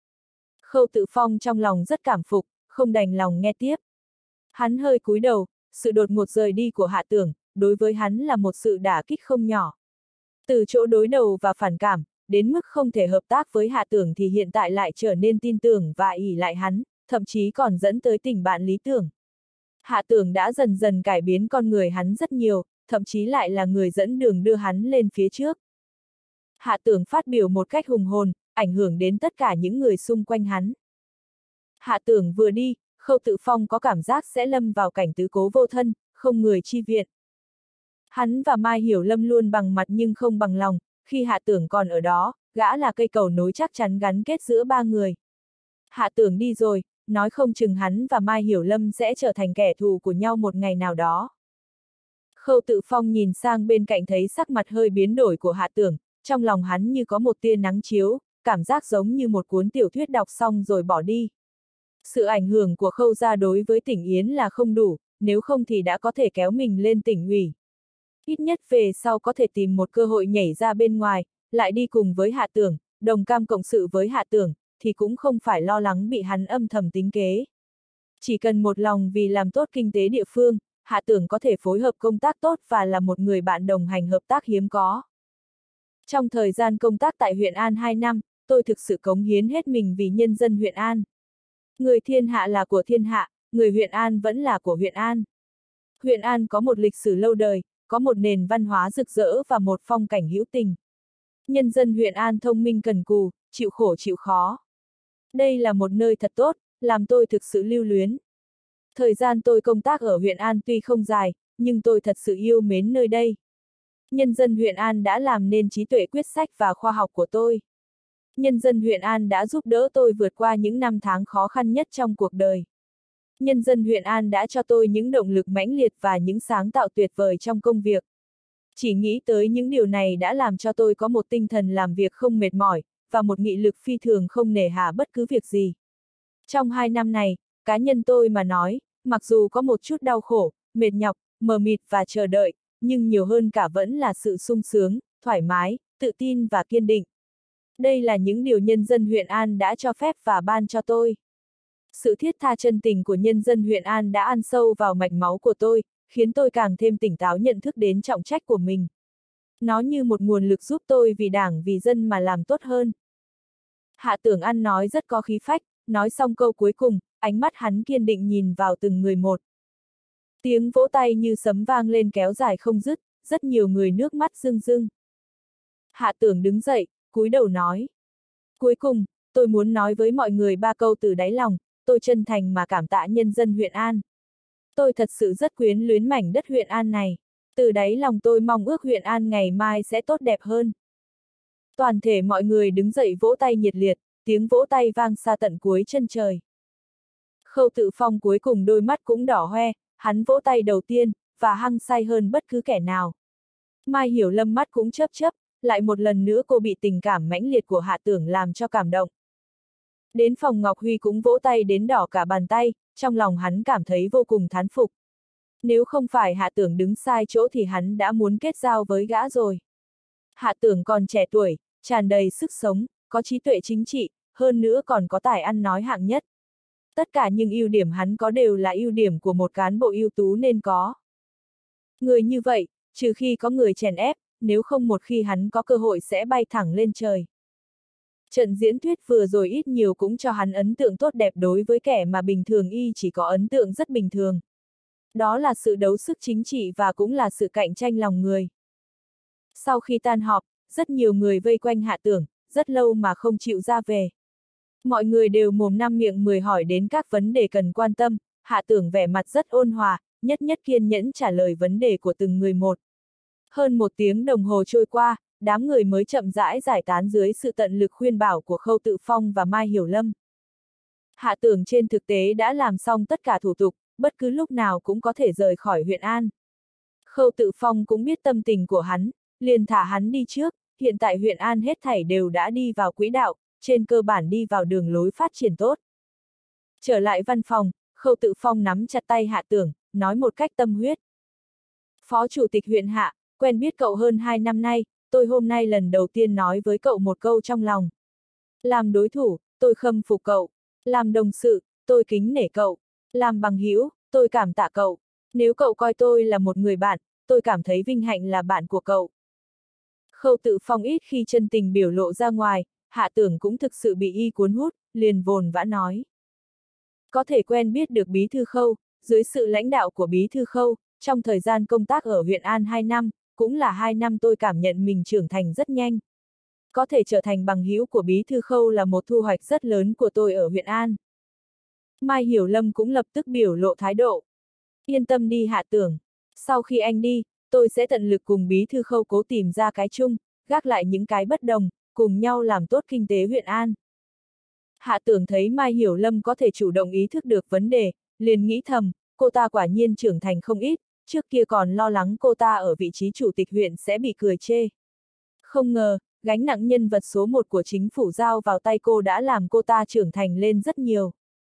Khâu Tự Phong trong lòng rất cảm phục, không đành lòng nghe tiếp. Hắn hơi cúi đầu, sự đột ngột rời đi của Hạ Tưởng, đối với hắn là một sự đả kích không nhỏ. Từ chỗ đối đầu và phản cảm, đến mức không thể hợp tác với Hạ Tưởng thì hiện tại lại trở nên tin tưởng và ỷ lại hắn, thậm chí còn dẫn tới tình bạn lý tưởng. Hạ Tưởng đã dần dần cải biến con người hắn rất nhiều, thậm chí lại là người dẫn đường đưa hắn lên phía trước. Hạ Tưởng phát biểu một cách hùng hồn, ảnh hưởng đến tất cả những người xung quanh hắn. Hạ Tưởng vừa đi, Khâu Tự Phong có cảm giác sẽ lâm vào cảnh tứ cố vô thân, không người chi viện. Hắn và Mai Hiểu Lâm luôn bằng mặt nhưng không bằng lòng, khi Hạ Tưởng còn ở đó, gã là cây cầu nối chắc chắn gắn kết giữa ba người. Hạ Tưởng đi rồi, nói không chừng hắn và Mai Hiểu Lâm sẽ trở thành kẻ thù của nhau một ngày nào đó. Khâu Tự Phong nhìn sang bên cạnh thấy sắc mặt hơi biến đổi của Hạ Tưởng, trong lòng hắn như có một tia nắng chiếu, cảm giác giống như một cuốn tiểu thuyết đọc xong rồi bỏ đi. Sự ảnh hưởng của Khâu gia đối với tỉnh Yến là không đủ, nếu không thì đã có thể kéo mình lên tỉnh ủy. Ít nhất về sau có thể tìm một cơ hội nhảy ra bên ngoài, lại đi cùng với Hạ Tưởng, đồng cam cộng sự với Hạ Tưởng, thì cũng không phải lo lắng bị hắn âm thầm tính kế. Chỉ cần một lòng vì làm tốt kinh tế địa phương, Hạ Tưởng có thể phối hợp công tác tốt và là một người bạn đồng hành hợp tác hiếm có. Trong thời gian công tác tại huyện An hai năm, tôi thực sự cống hiến hết mình vì nhân dân huyện An. Người thiên hạ là của thiên hạ, người huyện An vẫn là của huyện An. Huyện An có một lịch sử lâu đời, có một nền văn hóa rực rỡ và một phong cảnh hữu tình. Nhân dân huyện An thông minh cần cù, chịu khổ chịu khó. Đây là một nơi thật tốt, làm tôi thực sự lưu luyến. Thời gian tôi công tác ở huyện An tuy không dài, nhưng tôi thật sự yêu mến nơi đây. Nhân dân huyện An đã làm nên trí tuệ quyết sách và khoa học của tôi. Nhân dân huyện An đã giúp đỡ tôi vượt qua những năm tháng khó khăn nhất trong cuộc đời. Nhân dân huyện An đã cho tôi những động lực mãnh liệt và những sáng tạo tuyệt vời trong công việc. Chỉ nghĩ tới những điều này đã làm cho tôi có một tinh thần làm việc không mệt mỏi, và một nghị lực phi thường không nề hà bất cứ việc gì. Trong hai năm này, cá nhân tôi mà nói, mặc dù có một chút đau khổ, mệt nhọc, mờ mịt và chờ đợi, nhưng nhiều hơn cả vẫn là sự sung sướng, thoải mái, tự tin và kiên định. Đây là những điều nhân dân huyện An đã cho phép và ban cho tôi. Sự thiết tha chân tình của nhân dân huyện An đã ăn sâu vào mạch máu của tôi, khiến tôi càng thêm tỉnh táo nhận thức đến trọng trách của mình. Nó như một nguồn lực giúp tôi vì Đảng vì dân mà làm tốt hơn. Hạ Tưởng Ăn nói rất có khí phách, nói xong câu cuối cùng, ánh mắt hắn kiên định nhìn vào từng người một. Tiếng vỗ tay như sấm vang lên kéo dài không dứt, rất nhiều người nước mắt rưng rưng. Hạ Tưởng đứng dậy, cúi đầu nói. Cuối cùng, tôi muốn nói với mọi người ba câu từ đáy lòng, tôi chân thành mà cảm tạ nhân dân huyện An. Tôi thật sự rất quyến luyến mảnh đất huyện An này. Từ đáy lòng tôi mong ước huyện An ngày mai sẽ tốt đẹp hơn. Toàn thể mọi người đứng dậy vỗ tay nhiệt liệt, tiếng vỗ tay vang xa tận cuối chân trời. Khâu Tự Phong cuối cùng đôi mắt cũng đỏ hoe, hắn vỗ tay đầu tiên, và hăng say hơn bất cứ kẻ nào. Mai Hiểu Lâm mắt cũng chớp chớp, lại một lần nữa cô bị tình cảm mãnh liệt của Hạ Tưởng làm cho cảm động. Đến phòng Ngọc Huy cũng vỗ tay đến đỏ cả bàn tay, trong lòng hắn cảm thấy vô cùng thán phục. Nếu không phải Hạ Tưởng đứng sai chỗ thì hắn đã muốn kết giao với gã rồi. Hạ Tưởng còn trẻ tuổi, tràn đầy sức sống, có trí tuệ chính trị, hơn nữa còn có tài ăn nói hạng nhất. Tất cả những ưu điểm hắn có đều là ưu điểm của một cán bộ ưu tú nên có. Người như vậy, trừ khi có người chèn ép, nếu không một khi hắn có cơ hội sẽ bay thẳng lên trời. Trận diễn thuyết vừa rồi ít nhiều cũng cho hắn ấn tượng tốt đẹp đối với kẻ mà bình thường y chỉ có ấn tượng rất bình thường. Đó là sự đấu sức chính trị và cũng là sự cạnh tranh lòng người. Sau khi tan họp, rất nhiều người vây quanh Hạ Tưởng, rất lâu mà không chịu ra về. Mọi người đều mồm năm miệng mười hỏi đến các vấn đề cần quan tâm, Hạ Tưởng vẻ mặt rất ôn hòa, nhất nhất kiên nhẫn trả lời vấn đề của từng người một. Hơn một tiếng đồng hồ trôi qua, đám người mới chậm rãi giải tán dưới sự tận lực khuyên bảo của Khâu Tự Phong và Mai Hiểu Lâm. Hạ Tưởng trên thực tế đã làm xong tất cả thủ tục, bất cứ lúc nào cũng có thể rời khỏi huyện An. Khâu Tự Phong cũng biết tâm tình của hắn, liền thả hắn đi trước, hiện tại huyện An hết thảy đều đã đi vào quỹ đạo, trên cơ bản đi vào đường lối phát triển tốt. Trở lại văn phòng, Khâu Tự Phong nắm chặt tay Hạ Tưởng, nói một cách tâm huyết. Phó Chủ tịch huyện Hạ, quen biết cậu hơn hai năm nay, tôi hôm nay lần đầu tiên nói với cậu một câu trong lòng. Làm đối thủ, tôi khâm phục cậu. Làm đồng sự, tôi kính nể cậu. Làm bằng hữu, tôi cảm tạ cậu. Nếu cậu coi tôi là một người bạn, tôi cảm thấy vinh hạnh là bạn của cậu. Khâu Tự Phong ít khi chân tình biểu lộ ra ngoài, Hạ Tưởng cũng thực sự bị y cuốn hút, liền vồn vã nói. Có thể quen biết được Bí Thư Khâu, dưới sự lãnh đạo của Bí Thư Khâu, trong thời gian công tác ở huyện An hai năm, cũng là hai năm tôi cảm nhận mình trưởng thành rất nhanh. Có thể trở thành bằng hữu của Bí Thư Khâu là một thu hoạch rất lớn của tôi ở huyện An. Mai Hiểu Lâm cũng lập tức biểu lộ thái độ. Yên tâm đi Hạ Tưởng. Sau khi anh đi, tôi sẽ tận lực cùng Bí Thư Khâu cố tìm ra cái chung, gác lại những cái bất đồng, cùng nhau làm tốt kinh tế huyện An. Hạ Tưởng thấy Mai Hiểu Lâm có thể chủ động ý thức được vấn đề, liền nghĩ thầm, cô ta quả nhiên trưởng thành không ít, trước kia còn lo lắng cô ta ở vị trí chủ tịch huyện sẽ bị cười chê. Không ngờ, gánh nặng nhân vật số một của chính phủ giao vào tay cô đã làm cô ta trưởng thành lên rất nhiều.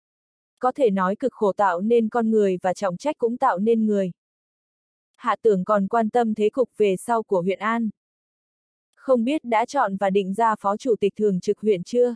Có thể nói cực khổ tạo nên con người và trọng trách cũng tạo nên người. Hạ Tưởng còn quan tâm thế cục về sau của huyện An. Không biết đã chọn và định ra phó chủ tịch thường trực huyện chưa?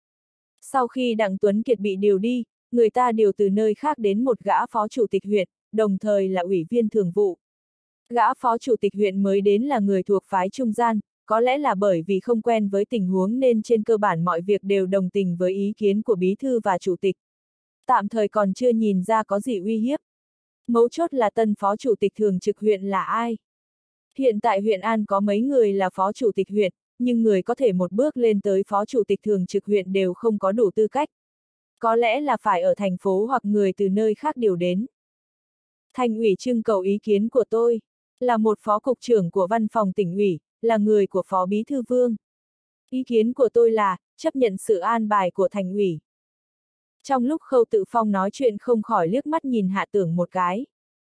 Sau khi Đặng Tuấn Kiệt bị điều đi, người ta điều từ nơi khác đến một gã phó chủ tịch huyện, đồng thời là ủy viên thường vụ. Gã phó chủ tịch huyện mới đến là người thuộc phái trung gian, có lẽ là bởi vì không quen với tình huống nên trên cơ bản mọi việc đều đồng tình với ý kiến của bí thư và chủ tịch. Tạm thời còn chưa nhìn ra có gì uy hiếp. Mấu chốt là tân phó chủ tịch thường trực huyện là ai? Hiện tại huyện An có mấy người là phó chủ tịch huyện, nhưng người có thể một bước lên tới phó chủ tịch thường trực huyện đều không có đủ tư cách. Có lẽ là phải ở thành phố hoặc người từ nơi khác điều đến. Thành ủy trưng cầu ý kiến của tôi, là một phó cục trưởng của văn phòng tỉnh ủy, là người của phó bí thư Vương. Ý kiến của tôi là, chấp nhận sự an bài của thành ủy. Trong lúc Khâu Tự Phong nói chuyện không khỏi liếc mắt nhìn Hạ Tưởng một cái.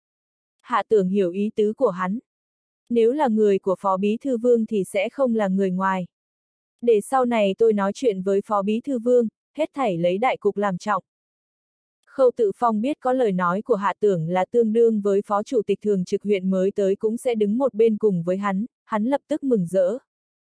Hạ Tưởng hiểu ý tứ của hắn. Nếu là người của phó bí thư Vương thì sẽ không là người ngoài. Để sau này tôi nói chuyện với phó bí thư Vương, hết thảy lấy đại cục làm trọng. Khâu Tự Phong biết có lời nói của Hạ Tưởng là tương đương với phó chủ tịch thường trực huyện mới tới cũng sẽ đứng một bên cùng với hắn, hắn lập tức mừng rỡ.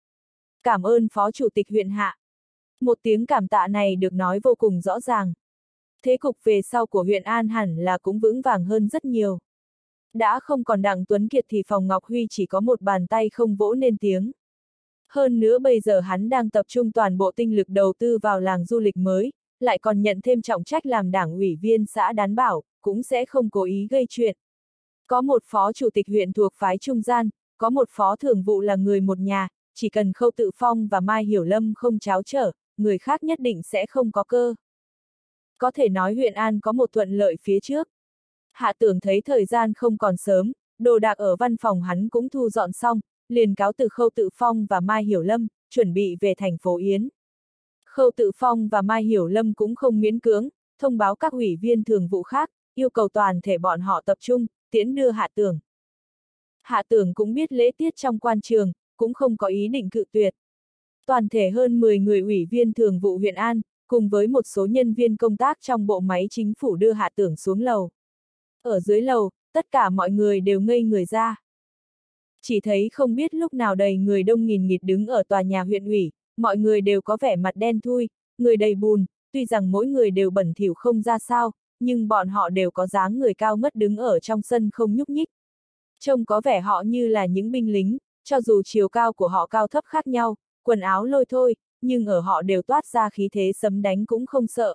Cảm ơn phó chủ tịch huyện Hạ. Một tiếng cảm tạ này được nói vô cùng rõ ràng. Thế cục về sau của huyện An hẳn là cũng vững vàng hơn rất nhiều. Đã không còn Đặng Tuấn Kiệt thì Phòng Ngọc Huy chỉ có một bàn tay không vỗ nên tiếng. Hơn nữa bây giờ hắn đang tập trung toàn bộ tinh lực đầu tư vào làng du lịch mới, lại còn nhận thêm trọng trách làm đảng ủy viên xã Đán Bảo, cũng sẽ không cố ý gây chuyện. Có một phó chủ tịch huyện thuộc phái trung gian, có một phó thường vụ là người một nhà, chỉ cần Khâu Tự Phong và Mai Hiểu Lâm không tráo trở, người khác nhất định sẽ không có cơ. Có thể nói huyện An có một thuận lợi phía trước. Hạ Tưởng thấy thời gian không còn sớm, đồ đạc ở văn phòng hắn cũng thu dọn xong, liền cáo từ Khâu Tự Phong và Mai Hiểu Lâm, chuẩn bị về thành phố Yến. Khâu Tự Phong và Mai Hiểu Lâm cũng không miễn cưỡng, thông báo các ủy viên thường vụ khác, yêu cầu toàn thể bọn họ tập trung, tiễn đưa Hạ Tưởng. Hạ Tưởng cũng biết lễ tiết trong quan trường, cũng không có ý định cự tuyệt. Toàn thể hơn mười người ủy viên thường vụ huyện An, cùng với một số nhân viên công tác trong bộ máy chính phủ đưa Hạ Tưởng xuống lầu. Ở dưới lầu, tất cả mọi người đều ngây người ra. Chỉ thấy không biết lúc nào đầy người đông nghìn nghịt đứng ở tòa nhà huyện ủy, mọi người đều có vẻ mặt đen thui, người đầy bùn, tuy rằng mỗi người đều bẩn thỉu không ra sao, nhưng bọn họ đều có dáng người cao ngất đứng ở trong sân không nhúc nhích. Trông có vẻ họ như là những binh lính, cho dù chiều cao của họ cao thấp khác nhau, quần áo lôi thôi, nhưng ở họ đều toát ra khí thế sấm đánh cũng không sợ.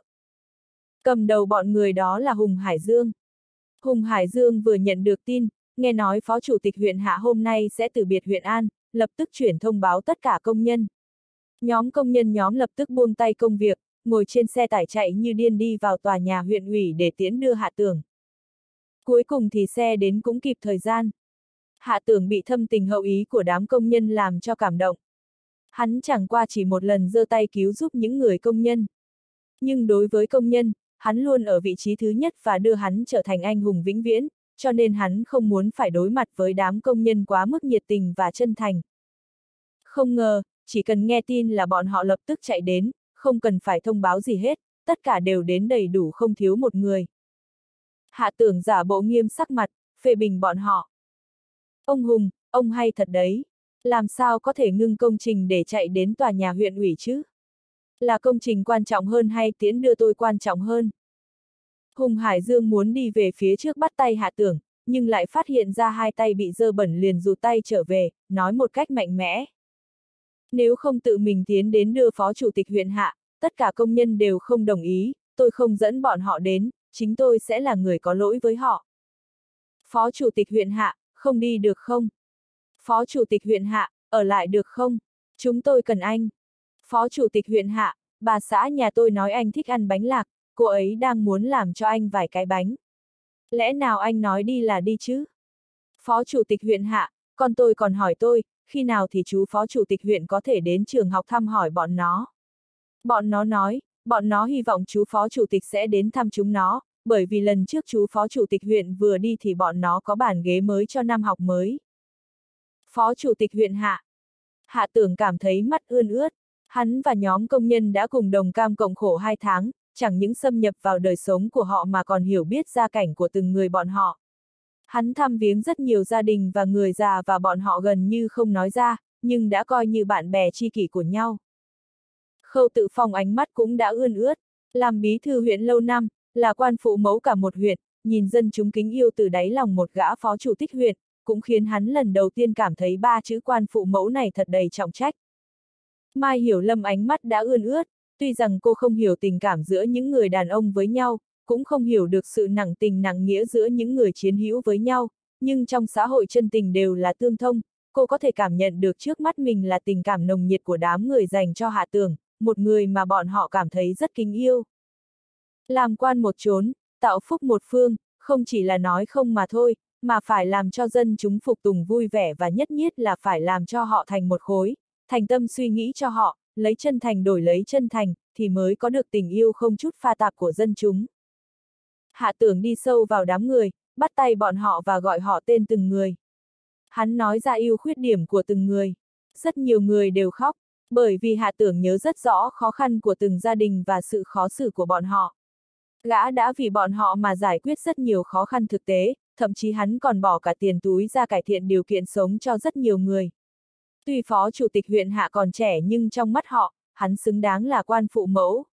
Cầm đầu bọn người đó là Hùng Hải Dương. Hùng Hải Dương vừa nhận được tin, nghe nói phó chủ tịch huyện Hạ hôm nay sẽ từ biệt huyện An, lập tức chuyển thông báo tất cả công nhân. Nhóm công nhân nhóm lập tức buông tay công việc, ngồi trên xe tải chạy như điên đi vào tòa nhà huyện ủy để tiễn đưa Hạ Tưởng. Cuối cùng thì xe đến cũng kịp thời gian. Hạ Tưởng bị thâm tình hậu ý của đám công nhân làm cho cảm động. Hắn chẳng qua chỉ một lần giơ tay cứu giúp những người công nhân. Nhưng đối với công nhân, hắn luôn ở vị trí thứ nhất và đưa hắn trở thành anh hùng vĩnh viễn, cho nên hắn không muốn phải đối mặt với đám công nhân quá mức nhiệt tình và chân thành. Không ngờ, chỉ cần nghe tin là bọn họ lập tức chạy đến, không cần phải thông báo gì hết, tất cả đều đến đầy đủ không thiếu một người. Hạ Tưởng giả bộ nghiêm sắc mặt, phê bình bọn họ. Ông Hùng, ông hay thật đấy. Làm sao có thể ngưng công trình để chạy đến tòa nhà huyện ủy chứ? Là công trình quan trọng hơn hay tiễn đưa tôi quan trọng hơn? Hùng Hải Dương muốn đi về phía trước bắt tay Hạ Tưởng, nhưng lại phát hiện ra hai tay bị dơ bẩn liền rụt tay trở về, nói một cách mạnh mẽ. Nếu không tự mình tiến đến đưa phó chủ tịch huyện Hạ, tất cả công nhân đều không đồng ý, tôi không dẫn bọn họ đến, chính tôi sẽ là người có lỗi với họ. Phó chủ tịch huyện Hạ, không đi được không? Phó chủ tịch huyện Hạ, ở lại được không? Chúng tôi cần anh. Phó chủ tịch huyện Hạ, bà xã nhà tôi nói anh thích ăn bánh lạc, cô ấy đang muốn làm cho anh vài cái bánh. Lẽ nào anh nói đi là đi chứ? Phó chủ tịch huyện Hạ, con tôi còn hỏi tôi, khi nào thì chú phó chủ tịch huyện có thể đến trường học thăm hỏi bọn nó. Bọn nó nói, bọn nó hy vọng chú phó chủ tịch sẽ đến thăm chúng nó, bởi vì lần trước chú phó chủ tịch huyện vừa đi thì bọn nó có bàn ghế mới cho năm học mới. Phó chủ tịch huyện Hạ. Hạ Tưởng cảm thấy mắt ươn ướt, hắn và nhóm công nhân đã cùng đồng cam cộng khổ hai tháng, chẳng những xâm nhập vào đời sống của họ mà còn hiểu biết gia cảnh của từng người bọn họ. Hắn thăm viếng rất nhiều gia đình và người già và bọn họ gần như không nói ra, nhưng đã coi như bạn bè tri kỷ của nhau. Khâu Tự Phong ánh mắt cũng đã ươn ướt, làm bí thư huyện lâu năm, là quan phụ mẫu cả một huyện, nhìn dân chúng kính yêu từ đáy lòng một gã phó chủ tịch huyện, cũng khiến hắn lần đầu tiên cảm thấy ba chữ quan phụ mẫu này thật đầy trọng trách. Mai Hiểu Lâm ánh mắt đã ươn ướt, tuy rằng cô không hiểu tình cảm giữa những người đàn ông với nhau, cũng không hiểu được sự nặng tình nặng nghĩa giữa những người chiến hữu với nhau, nhưng trong xã hội chân tình đều là tương thông, cô có thể cảm nhận được trước mắt mình là tình cảm nồng nhiệt của đám người dành cho Hạ Tưởng, một người mà bọn họ cảm thấy rất kính yêu. Làm quan một chốn, tạo phúc một phương, không chỉ là nói không mà thôi, mà phải làm cho dân chúng phục tùng vui vẻ và nhất nhất là phải làm cho họ thành một khối, thành tâm suy nghĩ cho họ, lấy chân thành đổi lấy chân thành, thì mới có được tình yêu không chút pha tạp của dân chúng. Hạ Tưởng đi sâu vào đám người, bắt tay bọn họ và gọi họ tên từng người. Hắn nói ra ưu khuyết điểm của từng người. Rất nhiều người đều khóc, bởi vì Hạ Tưởng nhớ rất rõ khó khăn của từng gia đình và sự khó xử của bọn họ. Gã đã vì bọn họ mà giải quyết rất nhiều khó khăn thực tế, thậm chí hắn còn bỏ cả tiền túi ra cải thiện điều kiện sống cho rất nhiều người. Tuy phó chủ tịch huyện Hạ còn trẻ nhưng trong mắt họ, hắn xứng đáng là quan phụ mẫu.